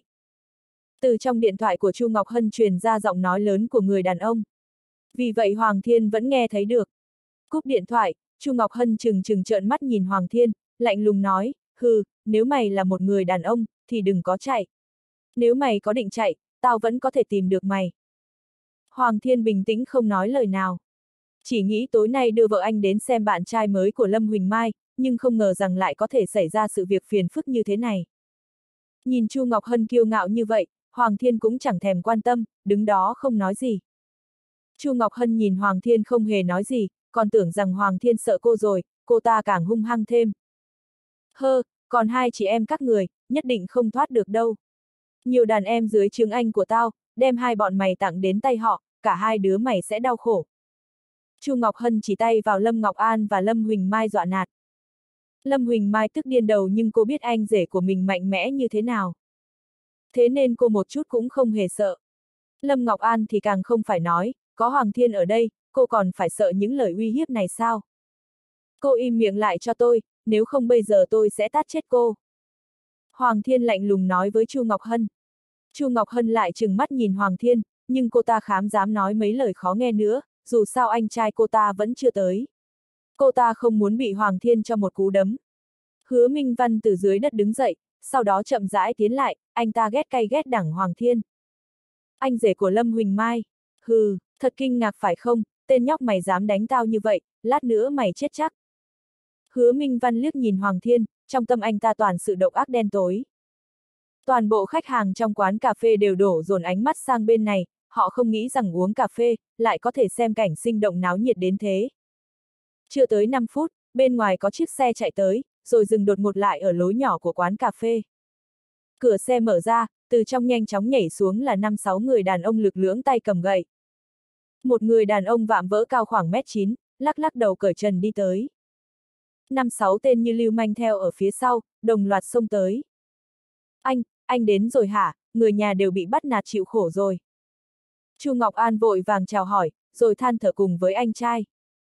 Từ trong điện thoại của Chu Ngọc Hân truyền ra giọng nói lớn của người đàn ông. Vì vậy Hoàng Thiên vẫn nghe thấy được. Cúp điện thoại, Chu Ngọc Hân trừng trừng trợn mắt nhìn Hoàng Thiên, lạnh lùng nói, hừ, nếu mày là một người đàn ông, thì đừng có chạy. Nếu mày có định chạy, tao vẫn có thể tìm được mày. Hoàng Thiên bình tĩnh không nói lời nào. Chỉ nghĩ tối nay đưa vợ anh đến xem bạn trai mới của Lâm Huỳnh Mai, nhưng không ngờ rằng lại có thể xảy ra sự việc phiền phức như thế này. Nhìn Chu Ngọc Hân kiêu ngạo như vậy, Hoàng Thiên cũng chẳng thèm quan tâm, đứng đó không nói gì. Chu Ngọc Hân nhìn Hoàng Thiên không hề nói gì, còn tưởng rằng Hoàng Thiên sợ cô rồi, cô ta càng hung hăng thêm. Hơ, còn hai chị em các người, nhất định không thoát được đâu. Nhiều đàn em dưới trướng anh của tao, đem hai bọn mày tặng đến tay họ, cả hai đứa mày sẽ đau khổ. Chu Ngọc Hân chỉ tay vào Lâm Ngọc An và Lâm Huỳnh Mai dọa nạt. Lâm Huỳnh Mai tức điên đầu nhưng cô biết anh rể của mình mạnh mẽ như thế nào. Thế nên cô một chút cũng không hề sợ. Lâm Ngọc An thì càng không phải nói, có Hoàng Thiên ở đây, cô còn phải sợ những lời uy hiếp này sao? Cô im miệng lại cho tôi, nếu không bây giờ tôi sẽ tát chết cô. Hoàng Thiên lạnh lùng nói với Chu Ngọc Hân. Chu Ngọc Hân lại trừng mắt nhìn Hoàng Thiên, nhưng cô ta khám dám nói mấy lời khó nghe nữa, dù sao anh trai cô ta vẫn chưa tới. Cô ta không muốn bị Hoàng Thiên cho một cú đấm. Hứa Minh Văn từ dưới đất đứng dậy, sau đó chậm rãi tiến lại, anh ta ghét cay ghét đẳng Hoàng Thiên. Anh rể của Lâm Huỳnh Mai. Hừ, thật kinh ngạc phải không, tên nhóc mày dám đánh tao như vậy, lát nữa mày chết chắc. Hứa Minh Văn liếc nhìn Hoàng Thiên, trong tâm anh ta toàn sự độc ác đen tối. Toàn bộ khách hàng trong quán cà phê đều đổ dồn ánh mắt sang bên này, họ không nghĩ rằng uống cà phê, lại có thể xem cảnh sinh động náo nhiệt đến thế. Chưa tới năm phút, bên ngoài có chiếc xe chạy tới, rồi dừng đột ngột lại ở lối nhỏ của quán cà phê. Cửa xe mở ra, từ trong nhanh chóng nhảy xuống là năm sáu người đàn ông lực lưỡng tay cầm gậy. Một người đàn ông vạm vỡ cao khoảng mét chín, lắc lắc đầu cởi trần đi tới. Năm sáu tên như lưu manh theo ở phía sau, đồng loạt xông tới. Anh, anh đến rồi hả, người nhà đều bị bắt nạt chịu khổ rồi. Chu Ngọc An vội vàng chào hỏi, rồi than thở cùng với anh trai.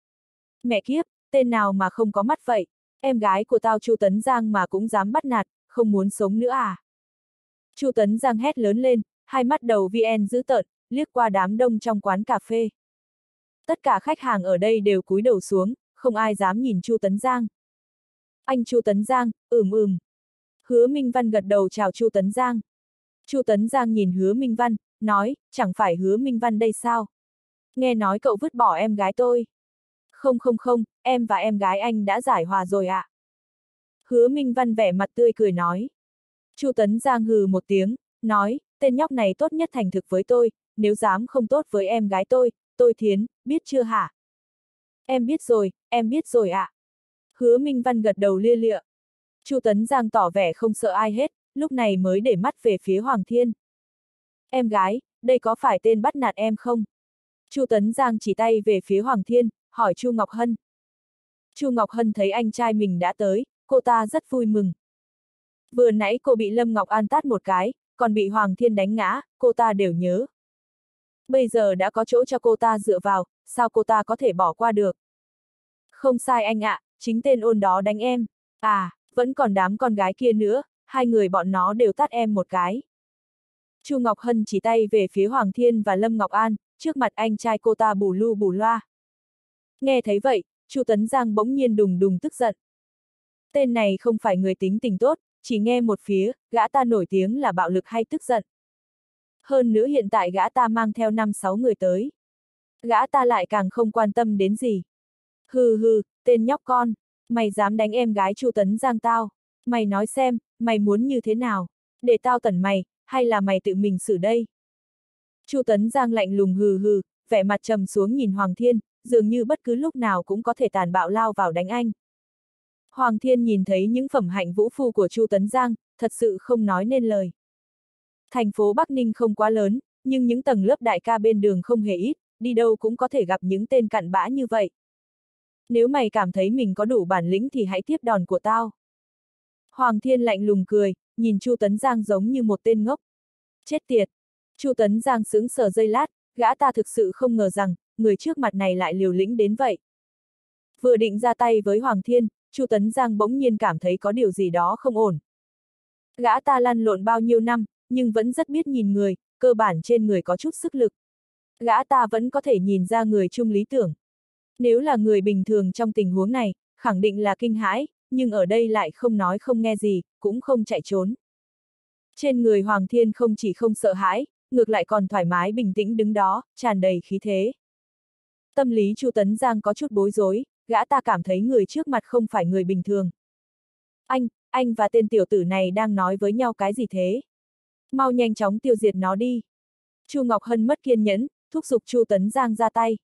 Mẹ kiếp, tên nào mà không có mắt vậy, em gái của tao Chu Tấn Giang mà cũng dám bắt nạt, không muốn sống nữa à? Chu Tấn Giang hét lớn lên, hai mắt đầu vê en dữ tợn, liếc qua đám đông trong quán cà phê. Tất cả khách hàng ở đây đều cúi đầu xuống, không ai dám nhìn Chu Tấn Giang. Anh Chu Tấn Giang, ừm ừm. Hứa Minh Văn gật đầu chào Chu Tấn Giang. Chu Tấn Giang nhìn Hứa Minh Văn, nói, chẳng phải Hứa Minh Văn đây sao? Nghe nói cậu vứt bỏ em gái tôi. Không không không, em và em gái anh đã giải hòa rồi ạ. À. Hứa Minh Văn vẻ mặt tươi cười nói. Chu Tấn Giang hừ một tiếng, nói, tên nhóc này tốt nhất thành thực với tôi, nếu dám không tốt với em gái tôi, tôi thiến, biết chưa hả? Em biết rồi, em biết rồi ạ. À. Hứa Minh Văn gật đầu lia lịa. Chu Tấn Giang tỏ vẻ không sợ ai hết, lúc này mới để mắt về phía Hoàng Thiên. Em gái, đây có phải tên bắt nạt em không? Chu Tấn Giang chỉ tay về phía Hoàng Thiên, hỏi Chu Ngọc Hân. Chu Ngọc Hân thấy anh trai mình đã tới, cô ta rất vui mừng. Vừa nãy cô bị Lâm Ngọc An tát một cái, còn bị Hoàng Thiên đánh ngã, cô ta đều nhớ. Bây giờ đã có chỗ cho cô ta dựa vào, sao cô ta có thể bỏ qua được? Không sai anh ạ, chính tên ôn đó đánh em. À, vẫn còn đám con gái kia nữa, hai người bọn nó đều tát em một cái. Chu Ngọc Hân chỉ tay về phía Hoàng Thiên và Lâm Ngọc An, trước mặt anh trai cô ta bù lu bù loa. Nghe thấy vậy, Chu Tấn Giang bỗng nhiên đùng đùng tức giận. Tên này không phải người tính tình tốt, chỉ nghe một phía, gã ta nổi tiếng là bạo lực hay tức giận. Hơn nữa hiện tại gã ta mang theo năm sáu người tới. Gã ta lại càng không quan tâm đến gì. Hừ hừ, tên nhóc con. Mày dám đánh em gái Chu Tấn Giang tao? Mày nói xem, mày muốn như thế nào? Để tao tẩn mày, hay là mày tự mình xử đây? Chu Tấn Giang lạnh lùng hừ hừ, vẻ mặt trầm xuống nhìn Hoàng Thiên, dường như bất cứ lúc nào cũng có thể tàn bạo lao vào đánh anh. Hoàng Thiên nhìn thấy những phẩm hạnh vũ phu của Chu Tấn Giang, thật sự không nói nên lời. Thành phố Bắc Ninh không quá lớn, nhưng những tầng lớp đại ca bên đường không hề ít, đi đâu cũng có thể gặp những tên cặn bã như vậy. Nếu mày cảm thấy mình có đủ bản lĩnh thì hãy tiếp đòn của tao. Hoàng Thiên lạnh lùng cười, nhìn Chu Tấn Giang giống như một tên ngốc. Chết tiệt! Chu Tấn Giang sững sờ giây lát, gã ta thực sự không ngờ rằng, người trước mặt này lại liều lĩnh đến vậy. Vừa định ra tay với Hoàng Thiên, Chu Tấn Giang bỗng nhiên cảm thấy có điều gì đó không ổn. Gã ta lăn lộn bao nhiêu năm, nhưng vẫn rất biết nhìn người, cơ bản trên người có chút sức lực. Gã ta vẫn có thể nhìn ra người chung lý tưởng. Nếu là người bình thường trong tình huống này, khẳng định là kinh hãi, nhưng ở đây lại không nói không nghe gì, cũng không chạy trốn. Trên người Hoàng Thiên không chỉ không sợ hãi, ngược lại còn thoải mái bình tĩnh đứng đó, tràn đầy khí thế. Tâm lý Chu Tấn Giang có chút bối rối, gã ta cảm thấy người trước mặt không phải người bình thường. Anh, anh và tên tiểu tử này đang nói với nhau cái gì thế? Mau nhanh chóng tiêu diệt nó đi. Chu Ngọc Hân mất kiên nhẫn, thúc giục Chu Tấn Giang ra tay.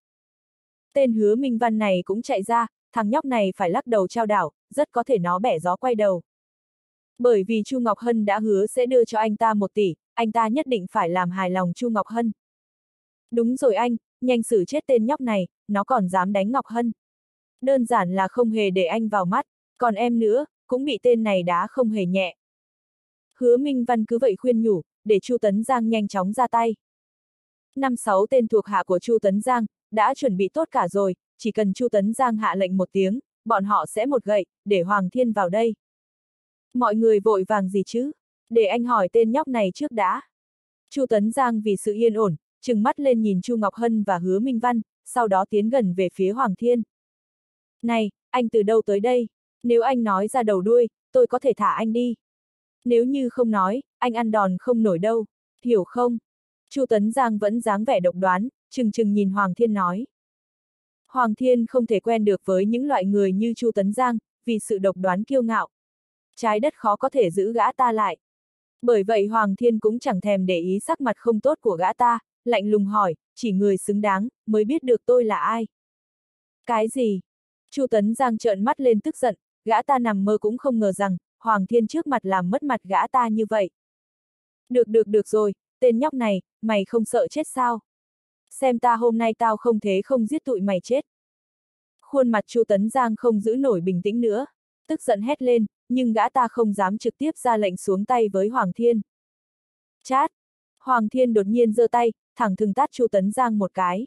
Tên Hứa Minh Văn này cũng chạy ra, thằng nhóc này phải lắc đầu trao đảo, rất có thể nó bẻ gió quay đầu. Bởi vì Chu Ngọc Hân đã hứa sẽ đưa cho anh ta một tỷ, anh ta nhất định phải làm hài lòng Chu Ngọc Hân. Đúng rồi anh, nhanh xử chết tên nhóc này, nó còn dám đánh Ngọc Hân. Đơn giản là không hề để anh vào mắt, còn em nữa, cũng bị tên này đá không hề nhẹ. Hứa Minh Văn cứ vậy khuyên nhủ, để Chu Tấn Giang nhanh chóng ra tay. Năm sáu tên thuộc hạ của Chu Tấn Giang đã chuẩn bị tốt cả rồi, chỉ cần Chu Tấn Giang hạ lệnh một tiếng, bọn họ sẽ một gậy, để Hoàng Thiên vào đây. Mọi người vội vàng gì chứ? Để anh hỏi tên nhóc này trước đã. Chu Tấn Giang vì sự yên ổn, trừng mắt lên nhìn Chu Ngọc Hân và Hứa Minh Văn, sau đó tiến gần về phía Hoàng Thiên. Này, anh từ đâu tới đây? Nếu anh nói ra đầu đuôi, tôi có thể thả anh đi. Nếu như không nói, anh ăn đòn không nổi đâu, hiểu không? Chu Tấn Giang vẫn dáng vẻ độc đoán, trừng trừng nhìn Hoàng Thiên nói. Hoàng Thiên không thể quen được với những loại người như Chu Tấn Giang, vì sự độc đoán kiêu ngạo. Trái đất khó có thể giữ gã ta lại. Bởi vậy Hoàng Thiên cũng chẳng thèm để ý sắc mặt không tốt của gã ta, lạnh lùng hỏi, chỉ người xứng đáng, mới biết được tôi là ai. Cái gì? Chu Tấn Giang trợn mắt lên tức giận, gã ta nằm mơ cũng không ngờ rằng, Hoàng Thiên trước mặt làm mất mặt gã ta như vậy. Được được được rồi, tên nhóc này, mày không sợ chết sao? Xem ta hôm nay tao không thế không giết tụi mày chết. Khuôn mặt Chu Tấn Giang không giữ nổi bình tĩnh nữa, tức giận hét lên, nhưng gã ta không dám trực tiếp ra lệnh xuống tay với Hoàng Thiên. Chát! Hoàng Thiên đột nhiên giơ tay, thẳng thừng tát Chu Tấn Giang một cái.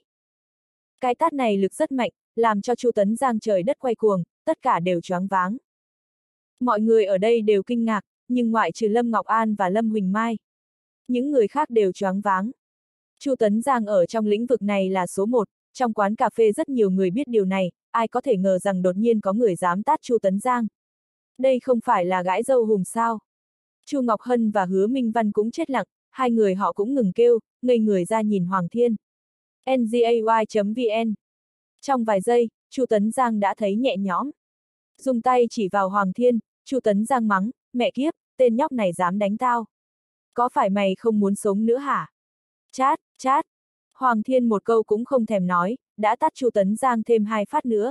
Cái tát này lực rất mạnh, làm cho Chu Tấn Giang trời đất quay cuồng, tất cả đều choáng váng. Mọi người ở đây đều kinh ngạc, nhưng ngoại trừ Lâm Ngọc An và Lâm Huỳnh Mai. Những người khác đều choáng váng. Chu Tấn Giang ở trong lĩnh vực này là số một, trong quán cà phê rất nhiều người biết điều này, ai có thể ngờ rằng đột nhiên có người dám tát Chu Tấn Giang. Đây không phải là gãi dâu hùm sao? Chu Ngọc Hân và Hứa Minh Văn cũng chết lặng, hai người họ cũng ngừng kêu, ngây người ra nhìn Hoàng Thiên. N G A Y chấm V N. Trong vài giây, Chu Tấn Giang đã thấy nhẹ nhõm. Dùng tay chỉ vào Hoàng Thiên, Chu Tấn Giang mắng, mẹ kiếp, tên nhóc này dám đánh tao. Có phải mày không muốn sống nữa hả? Chát, chát. Hoàng Thiên một câu cũng không thèm nói, đã tát Chu Tấn Giang thêm hai phát nữa.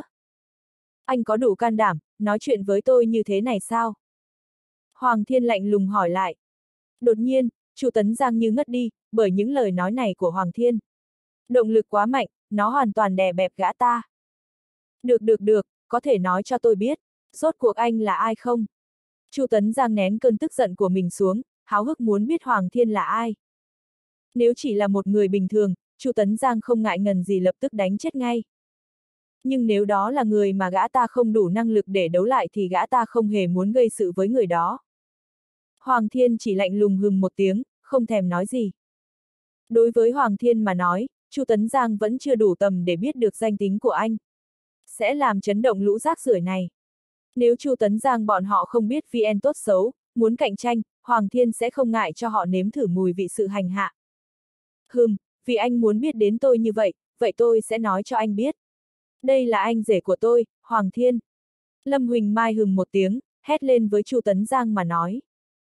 Anh có đủ can đảm, nói chuyện với tôi như thế này sao? Hoàng Thiên lạnh lùng hỏi lại. Đột nhiên, Chu Tấn Giang như ngất đi, bởi những lời nói này của Hoàng Thiên. Động lực quá mạnh, nó hoàn toàn đè bẹp gã ta. Được được được, có thể nói cho tôi biết, rốt cuộc anh là ai không? Chu Tấn Giang nén cơn tức giận của mình xuống, háo hức muốn biết Hoàng Thiên là ai. Nếu chỉ là một người bình thường, Chu Tấn Giang không ngại ngần gì lập tức đánh chết ngay. Nhưng nếu đó là người mà gã ta không đủ năng lực để đấu lại thì gã ta không hề muốn gây sự với người đó. Hoàng Thiên chỉ lạnh lùng hừm một tiếng, không thèm nói gì. Đối với Hoàng Thiên mà nói, Chu Tấn Giang vẫn chưa đủ tầm để biết được danh tính của anh. Sẽ làm chấn động lũ rác rưởi này. Nếu Chu Tấn Giang bọn họ không biết vê en tốt xấu, muốn cạnh tranh, Hoàng Thiên sẽ không ngại cho họ nếm thử mùi vị sự hành hạ. Hừm, vì anh muốn biết đến tôi như vậy, vậy tôi sẽ nói cho anh biết. Đây là anh rể của tôi, Hoàng Thiên. Lâm Huỳnh Mai hừ một tiếng, hét lên với Chu Tấn Giang mà nói.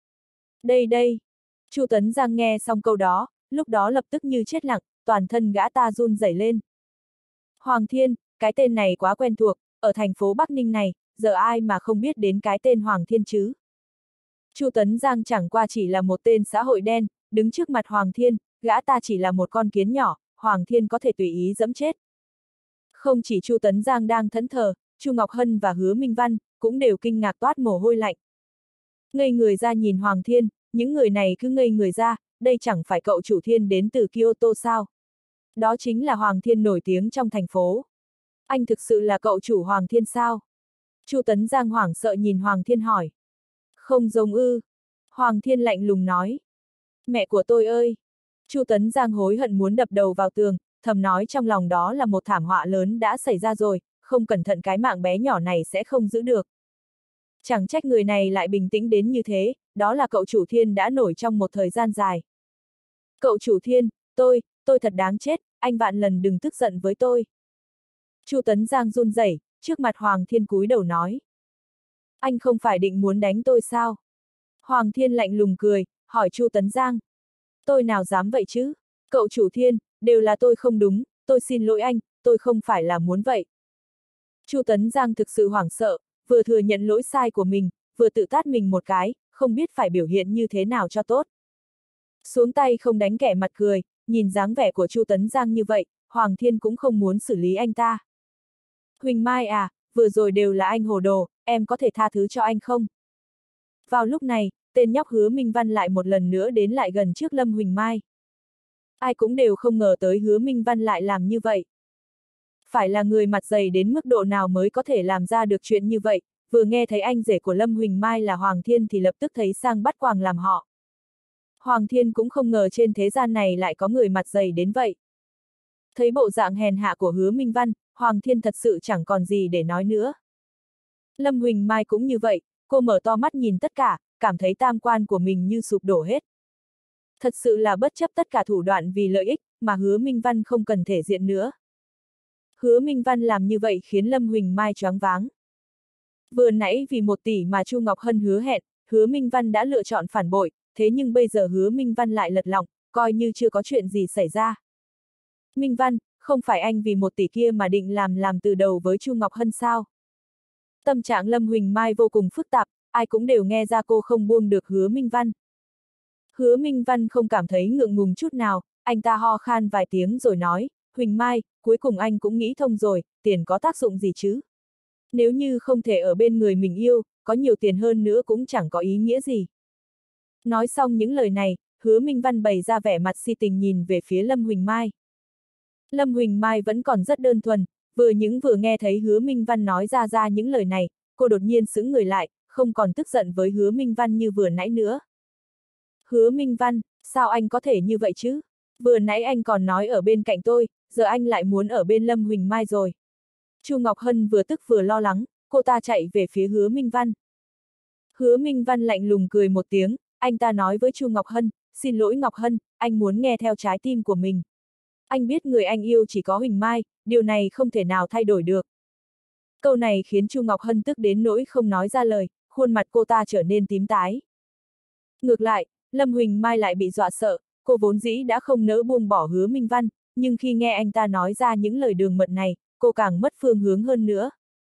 Đây đây! Chu Tấn Giang nghe xong câu đó, lúc đó lập tức như chết lặng, toàn thân gã ta run rẩy lên. Hoàng Thiên, cái tên này quá quen thuộc, ở thành phố Bắc Ninh này, giờ ai mà không biết đến cái tên Hoàng Thiên chứ? Chu Tấn Giang chẳng qua chỉ là một tên xã hội đen, đứng trước mặt Hoàng Thiên, gã ta chỉ là một con kiến nhỏ, Hoàng Thiên có thể tùy ý dẫm chết. Không chỉ Chu Tấn Giang đang thẫn thờ, Chu Ngọc Hân và Hứa Minh Văn cũng đều kinh ngạc toát mồ hôi lạnh. Ngây người ra nhìn Hoàng Thiên, những người này cứ ngây người ra, đây chẳng phải cậu chủ Thiên đến từ Kyoto sao? Đó chính là Hoàng Thiên nổi tiếng trong thành phố. Anh thực sự là cậu chủ Hoàng Thiên sao? Chu Tấn Giang hoảng sợ nhìn Hoàng Thiên hỏi. Không giống ư. Hoàng Thiên lạnh lùng nói. Mẹ của tôi ơi! Chu Tấn Giang hối hận muốn đập đầu vào tường, thầm nói trong lòng đó là một thảm họa lớn đã xảy ra rồi, không cẩn thận cái mạng bé nhỏ này sẽ không giữ được. Chẳng trách người này lại bình tĩnh đến như thế, đó là cậu chủ Thiên đã nổi trong một thời gian dài. Cậu chủ Thiên, tôi, tôi thật đáng chết, anh vạn lần đừng tức giận với tôi. Chu Tấn Giang run rẩy, trước mặt Hoàng Thiên cúi đầu nói. Anh không phải định muốn đánh tôi sao? Hoàng Thiên lạnh lùng cười, hỏi Chu Tấn Giang. Tôi nào dám vậy chứ? Cậu chủ Thiên, đều là tôi không đúng, tôi xin lỗi anh, tôi không phải là muốn vậy. Chu Tấn Giang thực sự hoảng sợ, vừa thừa nhận lỗi sai của mình, vừa tự tát mình một cái, không biết phải biểu hiện như thế nào cho tốt. Xuống tay không đánh kẻ mặt cười, nhìn dáng vẻ của Chu Tấn Giang như vậy, Hoàng Thiên cũng không muốn xử lý anh ta. Huỳnh Mai à, vừa rồi đều là anh hồ đồ, em có thể tha thứ cho anh không? Vào lúc này, tên nhóc Hứa Minh Văn lại một lần nữa đến lại gần trước Lâm Huỳnh Mai. Ai cũng đều không ngờ tới Hứa Minh Văn lại làm như vậy. Phải là người mặt dày đến mức độ nào mới có thể làm ra được chuyện như vậy, vừa nghe thấy anh rể của Lâm Huỳnh Mai là Hoàng Thiên thì lập tức thấy sang bắt quàng làm họ. Hoàng Thiên cũng không ngờ trên thế gian này lại có người mặt dày đến vậy. Thấy bộ dạng hèn hạ của Hứa Minh Văn, Hoàng Thiên thật sự chẳng còn gì để nói nữa. Lâm Huỳnh Mai cũng như vậy, cô mở to mắt nhìn tất cả, cảm thấy tam quan của mình như sụp đổ hết. Thật sự là bất chấp tất cả thủ đoạn vì lợi ích, mà Hứa Minh Văn không cần thể diện nữa. Hứa Minh Văn làm như vậy khiến Lâm Huỳnh Mai choáng váng. Vừa nãy vì một tỷ mà Chu Ngọc Hân hứa hẹn, Hứa Minh Văn đã lựa chọn phản bội, thế nhưng bây giờ Hứa Minh Văn lại lật lọng, coi như chưa có chuyện gì xảy ra. Minh Văn, không phải anh vì một tỷ kia mà định làm làm từ đầu với Chu Ngọc Hân sao? Tâm trạng Lâm Huỳnh Mai vô cùng phức tạp, ai cũng đều nghe ra cô không buông được Hứa Minh Văn. Hứa Minh Văn không cảm thấy ngượng ngùng chút nào, anh ta ho khan vài tiếng rồi nói, Huỳnh Mai, cuối cùng anh cũng nghĩ thông rồi, tiền có tác dụng gì chứ? Nếu như không thể ở bên người mình yêu, có nhiều tiền hơn nữa cũng chẳng có ý nghĩa gì. Nói xong những lời này, Hứa Minh Văn bày ra vẻ mặt si tình nhìn về phía Lâm Huỳnh Mai. Lâm Huỳnh Mai vẫn còn rất đơn thuần, vừa những vừa nghe thấy Hứa Minh Văn nói ra ra những lời này, cô đột nhiên sững người lại, không còn tức giận với Hứa Minh Văn như vừa nãy nữa. Hứa Minh Văn, sao anh có thể như vậy chứ? Vừa nãy anh còn nói ở bên cạnh tôi, giờ anh lại muốn ở bên Lâm Huỳnh Mai rồi. Chu Ngọc Hân vừa tức vừa lo lắng, cô ta chạy về phía Hứa Minh Văn. Hứa Minh Văn lạnh lùng cười một tiếng, anh ta nói với Chu Ngọc Hân, xin lỗi Ngọc Hân, anh muốn nghe theo trái tim của mình. Anh biết người anh yêu chỉ có Huỳnh Mai, điều này không thể nào thay đổi được. Câu này khiến Chu Ngọc Hân tức đến nỗi không nói ra lời, khuôn mặt cô ta trở nên tím tái. Ngược lại, Lâm Huỳnh Mai lại bị dọa sợ, cô vốn dĩ đã không nỡ buông bỏ Hứa Minh Văn, nhưng khi nghe anh ta nói ra những lời đường mật này, cô càng mất phương hướng hơn nữa.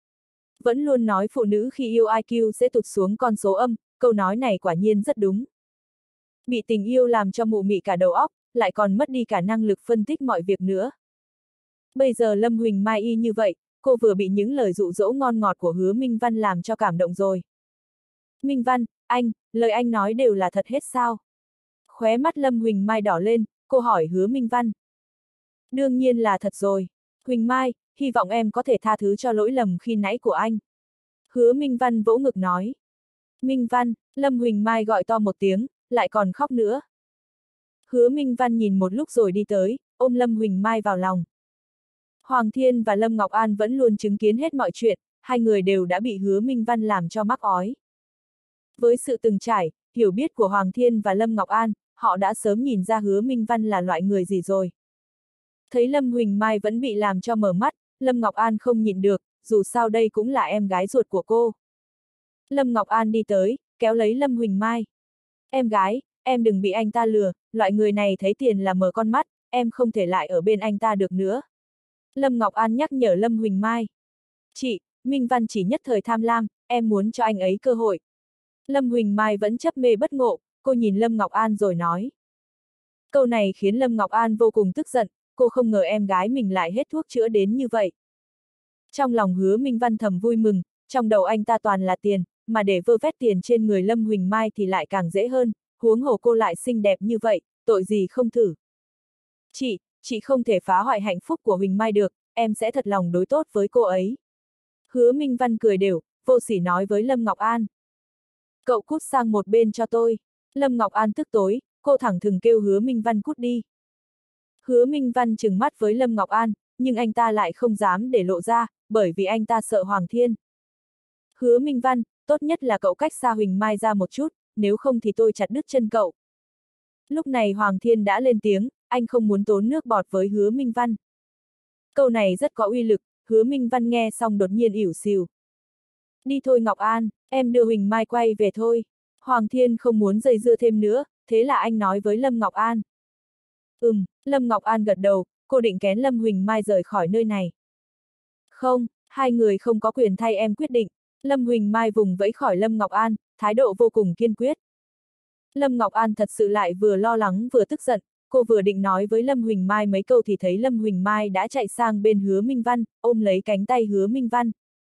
Vẫn luôn nói phụ nữ khi yêu i kiu sẽ tụt xuống con số âm, câu nói này quả nhiên rất đúng. Bị tình yêu làm cho mụ mị cả đầu óc, lại còn mất đi cả năng lực phân tích mọi việc nữa. Bây giờ Lâm Huỳnh Mai y như vậy, cô vừa bị những lời dụ dỗ ngon ngọt của Hứa Minh Văn làm cho cảm động rồi. Minh Văn, anh, lời anh nói đều là thật hết sao? Khóe mắt Lâm Huỳnh Mai đỏ lên, cô hỏi Hứa Minh Văn. Đương nhiên là thật rồi. Huỳnh Mai, hy vọng em có thể tha thứ cho lỗi lầm khi nãy của anh. Hứa Minh Văn vỗ ngực nói. Minh Văn, Lâm Huỳnh Mai gọi to một tiếng, lại còn khóc nữa. Hứa Minh Văn nhìn một lúc rồi đi tới, ôm Lâm Huỳnh Mai vào lòng. Hoàng Thiên và Lâm Ngọc An vẫn luôn chứng kiến hết mọi chuyện, hai người đều đã bị Hứa Minh Văn làm cho mắc ói. Với sự từng trải, hiểu biết của Hoàng Thiên và Lâm Ngọc An, họ đã sớm nhìn ra Hứa Minh Văn là loại người gì rồi. Thấy Lâm Huỳnh Mai vẫn bị làm cho mở mắt, Lâm Ngọc An không nhịn được, dù sao đây cũng là em gái ruột của cô. Lâm Ngọc An đi tới, kéo lấy Lâm Huỳnh Mai. Em gái, em đừng bị anh ta lừa, loại người này thấy tiền là mở con mắt, em không thể lại ở bên anh ta được nữa. Lâm Ngọc An nhắc nhở Lâm Huỳnh Mai. Chị, Minh Văn chỉ nhất thời tham lam, em muốn cho anh ấy cơ hội. Lâm Huỳnh Mai vẫn chấp mê bất ngộ, cô nhìn Lâm Ngọc An rồi nói. Câu này khiến Lâm Ngọc An vô cùng tức giận, cô không ngờ em gái mình lại hết thuốc chữa đến như vậy. Trong lòng Hứa Minh Văn thầm vui mừng, trong đầu anh ta toàn là tiền, mà để vơ vét tiền trên người Lâm Huỳnh Mai thì lại càng dễ hơn, huống hồ cô lại xinh đẹp như vậy, tội gì không thử. Chị, chị không thể phá hoại hạnh phúc của Huỳnh Mai được, em sẽ thật lòng đối tốt với cô ấy. Hứa Minh Văn cười đều, vô sỉ nói với Lâm Ngọc An. Cậu cút sang một bên cho tôi. Lâm Ngọc An tức tối, cô thẳng thừng kêu Hứa Minh Văn cút đi. Hứa Minh Văn trừng mắt với Lâm Ngọc An, nhưng anh ta lại không dám để lộ ra, bởi vì anh ta sợ Hoàng Thiên. Hứa Minh Văn, tốt nhất là cậu cách xa Huỳnh Mai ra một chút, nếu không thì tôi chặt đứt chân cậu. Lúc này Hoàng Thiên đã lên tiếng, anh không muốn tốn nước bọt với Hứa Minh Văn. Câu này rất có uy lực, Hứa Minh Văn nghe xong đột nhiên ỉu xìu. Đi thôi Ngọc An, em đưa Huỳnh Mai quay về thôi. Hoàng Thiên không muốn dây dưa thêm nữa, thế là anh nói với Lâm Ngọc An. Ừm, Lâm Ngọc An gật đầu, cô định kén Lâm Huỳnh Mai rời khỏi nơi này. Không, hai người không có quyền thay em quyết định. Lâm Huỳnh Mai vùng vẫy khỏi Lâm Ngọc An, thái độ vô cùng kiên quyết. Lâm Ngọc An thật sự lại vừa lo lắng vừa tức giận, cô vừa định nói với Lâm Huỳnh Mai mấy câu thì thấy Lâm Huỳnh Mai đã chạy sang bên Hứa Minh Văn, ôm lấy cánh tay Hứa Minh Văn.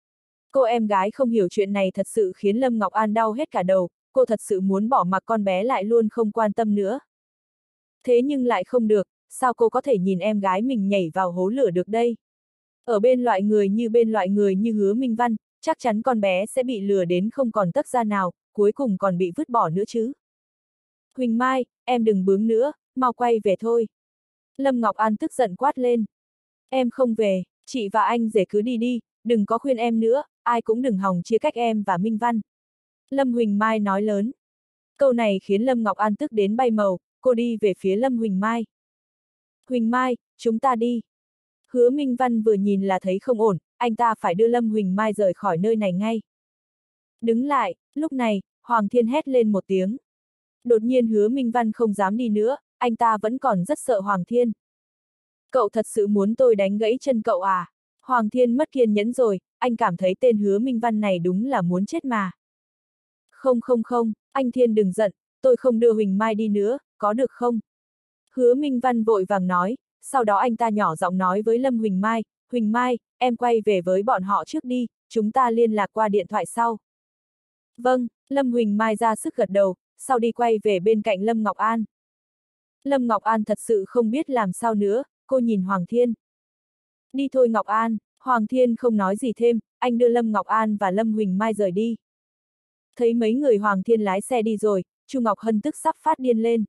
Cô em gái không hiểu chuyện này thật sự khiến Lâm Ngọc An đau hết cả đầu, cô thật sự muốn bỏ mặc con bé lại luôn không quan tâm nữa. Thế nhưng lại không được, sao cô có thể nhìn em gái mình nhảy vào hố lửa được đây? Ở bên loại người như bên loại người như Hứa Minh Văn, chắc chắn con bé sẽ bị lừa đến không còn tấc da nào, cuối cùng còn bị vứt bỏ nữa chứ. Huỳnh Mai, em đừng bướng nữa, mau quay về thôi. Lâm Ngọc An tức giận quát lên. Em không về, chị và anh rể cứ đi đi, đừng có khuyên em nữa, ai cũng đừng hòng chia cách em và Minh Văn. Lâm Huỳnh Mai nói lớn. Câu này khiến Lâm Ngọc An tức đến bay màu, cô đi về phía Lâm Huỳnh Mai. Huỳnh Mai, chúng ta đi. Hứa Minh Văn vừa nhìn là thấy không ổn, anh ta phải đưa Lâm Huỳnh Mai rời khỏi nơi này ngay. Đứng lại, lúc này, Hoàng Thiên hét lên một tiếng. Đột nhiên Hứa Minh Văn không dám đi nữa, anh ta vẫn còn rất sợ Hoàng Thiên. Cậu thật sự muốn tôi đánh gãy chân cậu à? Hoàng Thiên mất kiên nhẫn rồi, anh cảm thấy tên Hứa Minh Văn này đúng là muốn chết mà. Không không không, anh Thiên đừng giận, tôi không đưa Huỳnh Mai đi nữa, có được không? Hứa Minh Văn vội vàng nói, sau đó anh ta nhỏ giọng nói với Lâm Huỳnh Mai, Huỳnh Mai, em quay về với bọn họ trước đi, chúng ta liên lạc qua điện thoại sau. Vâng, Lâm Huỳnh Mai ra sức gật đầu, sau đi quay về bên cạnh Lâm Ngọc An. Lâm Ngọc An thật sự không biết làm sao nữa, cô nhìn Hoàng Thiên. Đi thôi Ngọc An, Hoàng Thiên không nói gì thêm, anh đưa Lâm Ngọc An và Lâm Huỳnh Mai rời đi. Thấy mấy người Hoàng Thiên lái xe đi rồi, Chu Ngọc Hân tức sắp phát điên lên.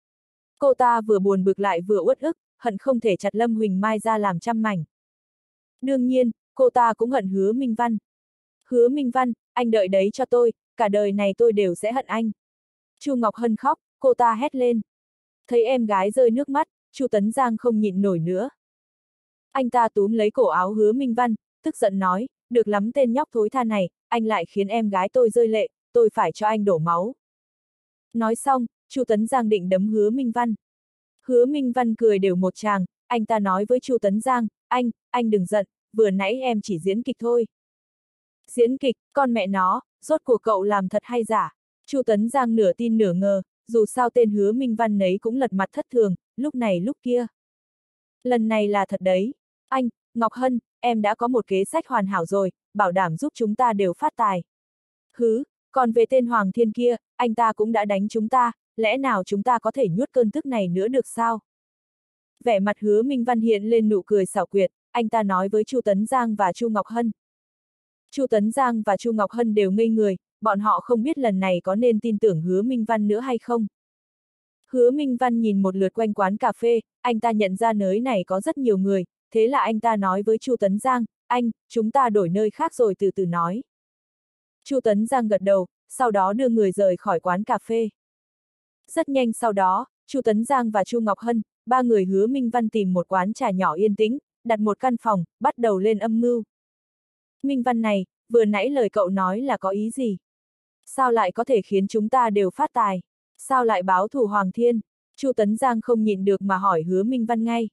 Cô ta vừa buồn bực lại vừa uất ức, hận không thể chặt Lâm Huỳnh Mai ra làm trăm mảnh. Đương nhiên, cô ta cũng hận Hứa Minh Văn. Hứa Minh Văn, anh đợi đấy cho tôi, cả đời này tôi đều sẽ hận anh. Chu Ngọc Hân khóc, cô ta hét lên. Thấy em gái rơi nước mắt, Chu Tấn Giang không nhịn nổi nữa. Anh ta túm lấy cổ áo Hứa Minh Văn, tức giận nói, được lắm tên nhóc thối tha này, anh lại khiến em gái tôi rơi lệ, tôi phải cho anh đổ máu. Nói xong, Chu Tấn Giang định đấm Hứa Minh Văn. Hứa Minh Văn cười đều một tràng, anh ta nói với Chu Tấn Giang, anh, anh đừng giận, vừa nãy em chỉ diễn kịch thôi. Diễn kịch, con mẹ nó, rốt cuộc cậu làm thật hay giả? Chu Tấn Giang nửa tin nửa ngờ, dù sao tên Hứa Minh Văn nấy cũng lật mặt thất thường, lúc này lúc kia. Lần này là thật đấy. Anh, Ngọc Hân, em đã có một kế sách hoàn hảo rồi, bảo đảm giúp chúng ta đều phát tài. Hứ, còn về tên Hoàng Thiên kia, anh ta cũng đã đánh chúng ta, lẽ nào chúng ta có thể nhuốt cơn tức này nữa được sao? Vẻ mặt Hứa Minh Văn hiện lên nụ cười xảo quyệt, anh ta nói với Chu Tấn Giang và Chu Ngọc Hân. Chu Tấn Giang và Chu Ngọc Hân đều ngây người, bọn họ không biết lần này có nên tin tưởng Hứa Minh Văn nữa hay không. Hứa Minh Văn nhìn một lượt quanh quán cà phê, anh ta nhận ra nơi này có rất nhiều người, thế là anh ta nói với Chu Tấn Giang, anh, chúng ta đổi nơi khác rồi từ từ nói. Chu Tấn Giang gật đầu, sau đó đưa người rời khỏi quán cà phê. Rất nhanh sau đó, Chu Tấn Giang và Chu Ngọc Hân, ba người Hứa Minh Văn tìm một quán trà nhỏ yên tĩnh, đặt một căn phòng, bắt đầu lên âm mưu. Minh Văn này, vừa nãy lời cậu nói là có ý gì? Sao lại có thể khiến chúng ta đều phát tài? Sao lại báo thù Hoàng Thiên? Chu Tấn Giang không nhịn được mà hỏi Hứa Minh Văn ngay.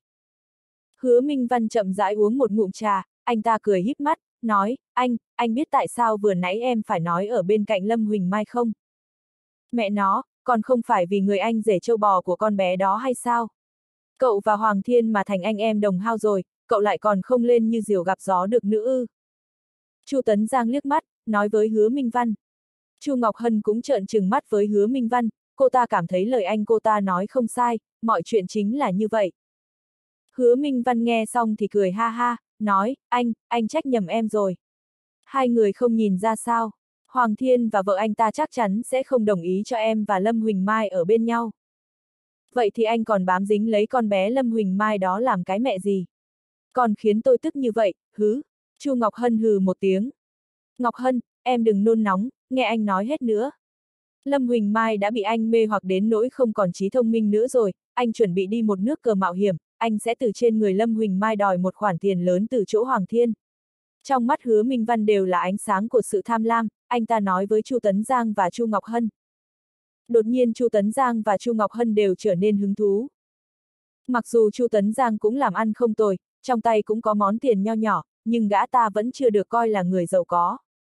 Hứa Minh Văn chậm rãi uống một ngụm trà, anh ta cười híp mắt, nói, anh, anh biết tại sao vừa nãy em phải nói ở bên cạnh Lâm Huỳnh Mai không? Mẹ nó, còn không phải vì người anh rể trâu bò của con bé đó hay sao? Cậu và Hoàng Thiên mà thành anh em đồng hao rồi, cậu lại còn không lên như diều gặp gió được nữa ư? Chu Tấn Giang liếc mắt, nói với Hứa Minh Văn. Chu Ngọc Hân cũng trợn trừng mắt với Hứa Minh Văn, cô ta cảm thấy lời anh cô ta nói không sai, mọi chuyện chính là như vậy. Hứa Minh Văn nghe xong thì cười ha ha, nói, anh, anh trách nhầm em rồi. Hai người không nhìn ra sao, Hoàng Thiên và vợ anh ta chắc chắn sẽ không đồng ý cho em và Lâm Huỳnh Mai ở bên nhau. Vậy thì anh còn bám dính lấy con bé Lâm Huỳnh Mai đó làm cái mẹ gì? Còn khiến tôi tức như vậy, hứ. Chu Ngọc Hân hừ một tiếng. Ngọc Hân, em đừng nôn nóng, nghe anh nói hết nữa. Lâm Huỳnh Mai đã bị anh mê hoặc đến nỗi không còn trí thông minh nữa rồi, anh chuẩn bị đi một nước cờ mạo hiểm, anh sẽ từ trên người Lâm Huỳnh Mai đòi một khoản tiền lớn từ chỗ Hoàng Thiên. Trong mắt Hứa Minh Văn đều là ánh sáng của sự tham lam, anh ta nói với Chu Tấn Giang và Chu Ngọc Hân. Đột nhiên Chu Tấn Giang và Chu Ngọc Hân đều trở nên hứng thú. Mặc dù Chu Tấn Giang cũng làm ăn không tồi, trong tay cũng có món tiền nho nhỏ, nhưng gã ta vẫn chưa được coi là người giàu có.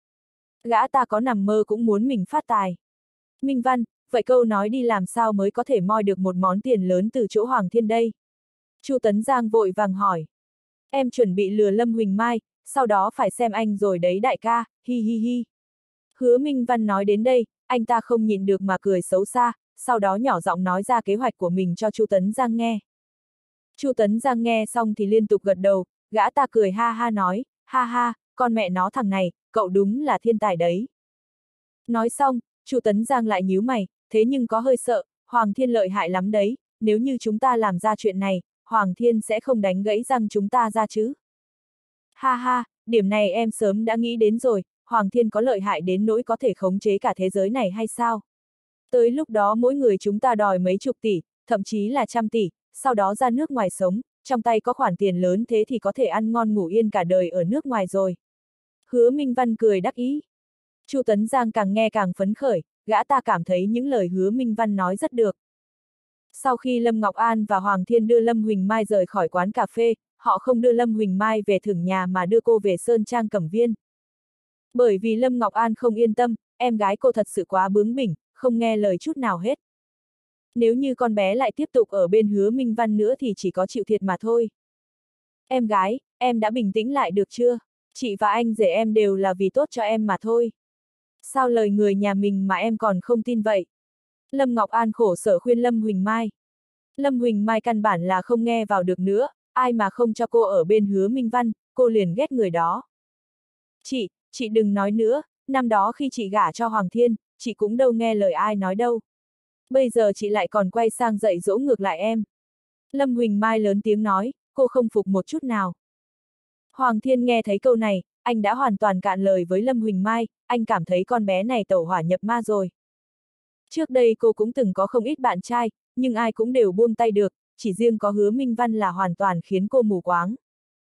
Gã ta có nằm mơ cũng muốn mình phát tài. Minh Văn, vậy câu nói đi làm sao mới có thể moi được một món tiền lớn từ chỗ Hoàng Thiên đây? Chu Tấn Giang vội vàng hỏi. Em chuẩn bị lừa Lâm Huỳnh Mai, sau đó phải xem anh rồi đấy đại ca, hi hi hi. Hứa Minh Văn nói đến đây, anh ta không nhịn được mà cười xấu xa, sau đó nhỏ giọng nói ra kế hoạch của mình cho Chu Tấn Giang nghe. Chu Tấn Giang nghe xong thì liên tục gật đầu, gã ta cười ha ha nói, ha ha, con mẹ nó thằng này, cậu đúng là thiên tài đấy. Nói xong, Chu Tấn Giang lại nhíu mày, thế nhưng có hơi sợ, Hoàng Thiên lợi hại lắm đấy, nếu như chúng ta làm ra chuyện này, Hoàng Thiên sẽ không đánh gãy răng chúng ta ra chứ. Ha ha, điểm này em sớm đã nghĩ đến rồi, Hoàng Thiên có lợi hại đến nỗi có thể khống chế cả thế giới này hay sao? Tới lúc đó mỗi người chúng ta đòi mấy chục tỷ, thậm chí là trăm tỷ, sau đó ra nước ngoài sống, trong tay có khoản tiền lớn thế thì có thể ăn ngon ngủ yên cả đời ở nước ngoài rồi. Hứa Minh Văn cười đắc ý. Chu Tấn Giang càng nghe càng phấn khởi, gã ta cảm thấy những lời Hứa Minh Văn nói rất được. Sau khi Lâm Ngọc An và Hoàng Thiên đưa Lâm Huỳnh Mai rời khỏi quán cà phê, họ không đưa Lâm Huỳnh Mai về thưởng nhà mà đưa cô về Sơn Trang Cẩm Viên. Bởi vì Lâm Ngọc An không yên tâm, em gái cô thật sự quá bướng bỉnh, không nghe lời chút nào hết. Nếu như con bé lại tiếp tục ở bên Hứa Minh Văn nữa thì chỉ có chịu thiệt mà thôi. Em gái, em đã bình tĩnh lại được chưa? Chị và anh rể em đều là vì tốt cho em mà thôi. Sao lời người nhà mình mà em còn không tin vậy? Lâm Ngọc An khổ sở khuyên Lâm Huỳnh Mai. Lâm Huỳnh Mai căn bản là không nghe vào được nữa, ai mà không cho cô ở bên Hứa Minh Văn, cô liền ghét người đó. Chị, chị đừng nói nữa, năm đó khi chị gả cho Hoàng Thiên, chị cũng đâu nghe lời ai nói đâu. Bây giờ chị lại còn quay sang dạy dỗ ngược lại em. Lâm Huỳnh Mai lớn tiếng nói, cô không phục một chút nào. Hoàng Thiên nghe thấy câu này, anh đã hoàn toàn cạn lời với Lâm Huỳnh Mai, anh cảm thấy con bé này tẩu hỏa nhập ma rồi. Trước đây cô cũng từng có không ít bạn trai, nhưng ai cũng đều buông tay được, chỉ riêng có Hứa Minh Văn là hoàn toàn khiến cô mù quáng.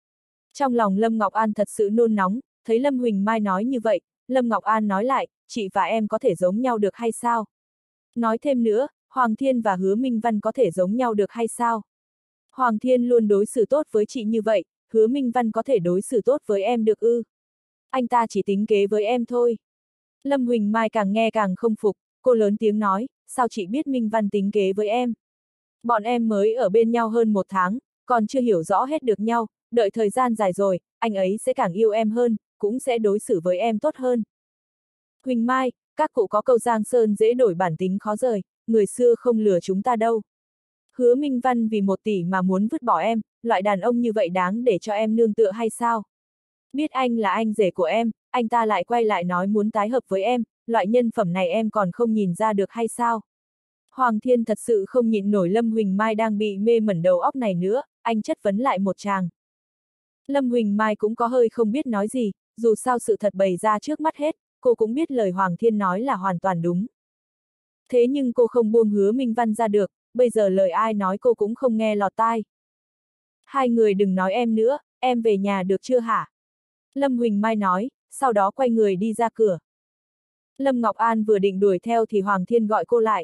Trong lòng Lâm Ngọc An thật sự nôn nóng, thấy Lâm Huỳnh Mai nói như vậy, Lâm Ngọc An nói lại, chị và em có thể giống nhau được hay sao? Nói thêm nữa, Hoàng Thiên và Hứa Minh Văn có thể giống nhau được hay sao? Hoàng Thiên luôn đối xử tốt với chị như vậy, Hứa Minh Văn có thể đối xử tốt với em được ư? Anh ta chỉ tính kế với em thôi. Lâm Huỳnh Mai càng nghe càng không phục, cô lớn tiếng nói, sao chị biết Minh Văn tính kế với em? Bọn em mới ở bên nhau hơn một tháng, còn chưa hiểu rõ hết được nhau, đợi thời gian dài rồi, anh ấy sẽ càng yêu em hơn, cũng sẽ đối xử với em tốt hơn. Huỳnh Mai, các cụ có câu Giang Sơn dễ đổi bản tính khó rời, người xưa không lừa chúng ta đâu. Hứa Minh Văn vì một tỷ mà muốn vứt bỏ em, loại đàn ông như vậy đáng để cho em nương tựa hay sao? Biết anh là anh rể của em, anh ta lại quay lại nói muốn tái hợp với em, loại nhân phẩm này em còn không nhìn ra được hay sao? Hoàng Thiên thật sự không nhịn nổi Lâm Huỳnh Mai đang bị mê mẩn đầu óc này nữa, anh chất vấn lại một tràng. Lâm Huỳnh Mai cũng có hơi không biết nói gì, dù sao sự thật bày ra trước mắt hết, cô cũng biết lời Hoàng Thiên nói là hoàn toàn đúng. Thế nhưng cô không buông Hứa Minh Văn ra được, bây giờ lời ai nói cô cũng không nghe lọt tai. Hai người đừng nói em nữa, em về nhà được chưa hả? Lâm Huỳnh Mai nói, sau đó quay người đi ra cửa. Lâm Ngọc An vừa định đuổi theo thì Hoàng Thiên gọi cô lại.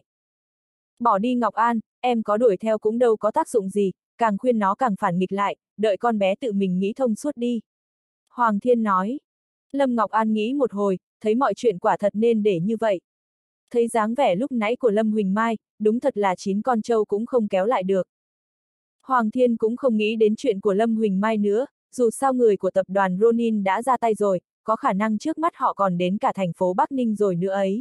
Bỏ đi Ngọc An, em có đuổi theo cũng đâu có tác dụng gì, càng khuyên nó càng phản nghịch lại, đợi con bé tự mình nghĩ thông suốt đi. Hoàng Thiên nói. Lâm Ngọc An nghĩ một hồi, thấy mọi chuyện quả thật nên để như vậy. Thấy dáng vẻ lúc nãy của Lâm Huỳnh Mai, đúng thật là chín con trâu cũng không kéo lại được. Hoàng Thiên cũng không nghĩ đến chuyện của Lâm Huỳnh Mai nữa, dù sao người của tập đoàn Ronin đã ra tay rồi, có khả năng trước mắt họ còn đến cả thành phố Bắc Ninh rồi nữa ấy.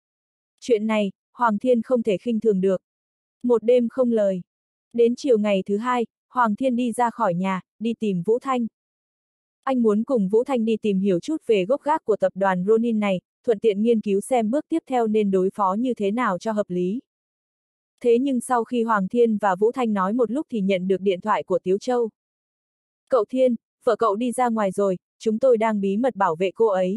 Chuyện này, Hoàng Thiên không thể khinh thường được. Một đêm không lời. Đến chiều ngày thứ hai, Hoàng Thiên đi ra khỏi nhà, đi tìm Vũ Thanh. Anh muốn cùng Vũ Thanh đi tìm hiểu chút về gốc gác của tập đoàn Ronin này, thuận tiện nghiên cứu xem bước tiếp theo nên đối phó như thế nào cho hợp lý. Thế nhưng sau khi Hoàng Thiên và Vũ Thanh nói một lúc thì nhận được điện thoại của Tiếu Châu. Cậu Thiên, vợ cậu đi ra ngoài rồi, chúng tôi đang bí mật bảo vệ cô ấy.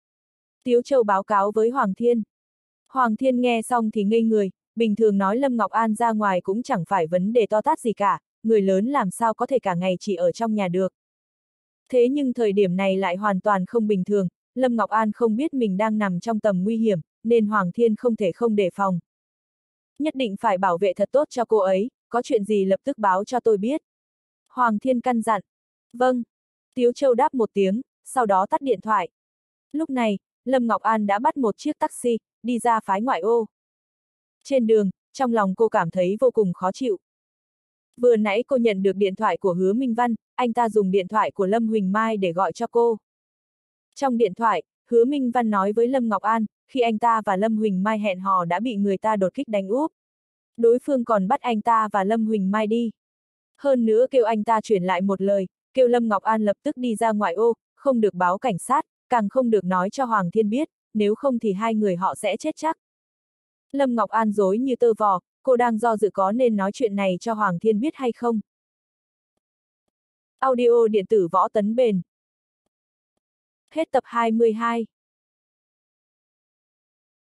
Tiếu Châu báo cáo với Hoàng Thiên. Hoàng Thiên nghe xong thì ngây người, bình thường nói Lâm Ngọc An ra ngoài cũng chẳng phải vấn đề to tát gì cả, người lớn làm sao có thể cả ngày chỉ ở trong nhà được. Thế nhưng thời điểm này lại hoàn toàn không bình thường, Lâm Ngọc An không biết mình đang nằm trong tầm nguy hiểm, nên Hoàng Thiên không thể không đề phòng. Nhất định phải bảo vệ thật tốt cho cô ấy, có chuyện gì lập tức báo cho tôi biết. Hoàng Thiên căn dặn. Vâng. Tiếu Châu đáp một tiếng, sau đó tắt điện thoại. Lúc này, Lâm Ngọc An đã bắt một chiếc taxi, đi ra phái ngoại ô. Trên đường, trong lòng cô cảm thấy vô cùng khó chịu. Vừa nãy cô nhận được điện thoại của Hứa Minh Văn, anh ta dùng điện thoại của Lâm Huỳnh Mai để gọi cho cô. Trong điện thoại, Hứa Minh Văn nói với Lâm Ngọc An, khi anh ta và Lâm Huỳnh Mai hẹn hò đã bị người ta đột kích đánh úp. Đối phương còn bắt anh ta và Lâm Huỳnh Mai đi. Hơn nữa kêu anh ta chuyển lại một lời, kêu Lâm Ngọc An lập tức đi ra ngoại ô, không được báo cảnh sát, càng không được nói cho Hoàng Thiên biết, nếu không thì hai người họ sẽ chết chắc. Lâm Ngọc An rối như tơ vò, cô đang do dự có nên nói chuyện này cho Hoàng Thiên biết hay không. Audio điện tử Võ Tấn Bền. Hết tập hai mươi hai.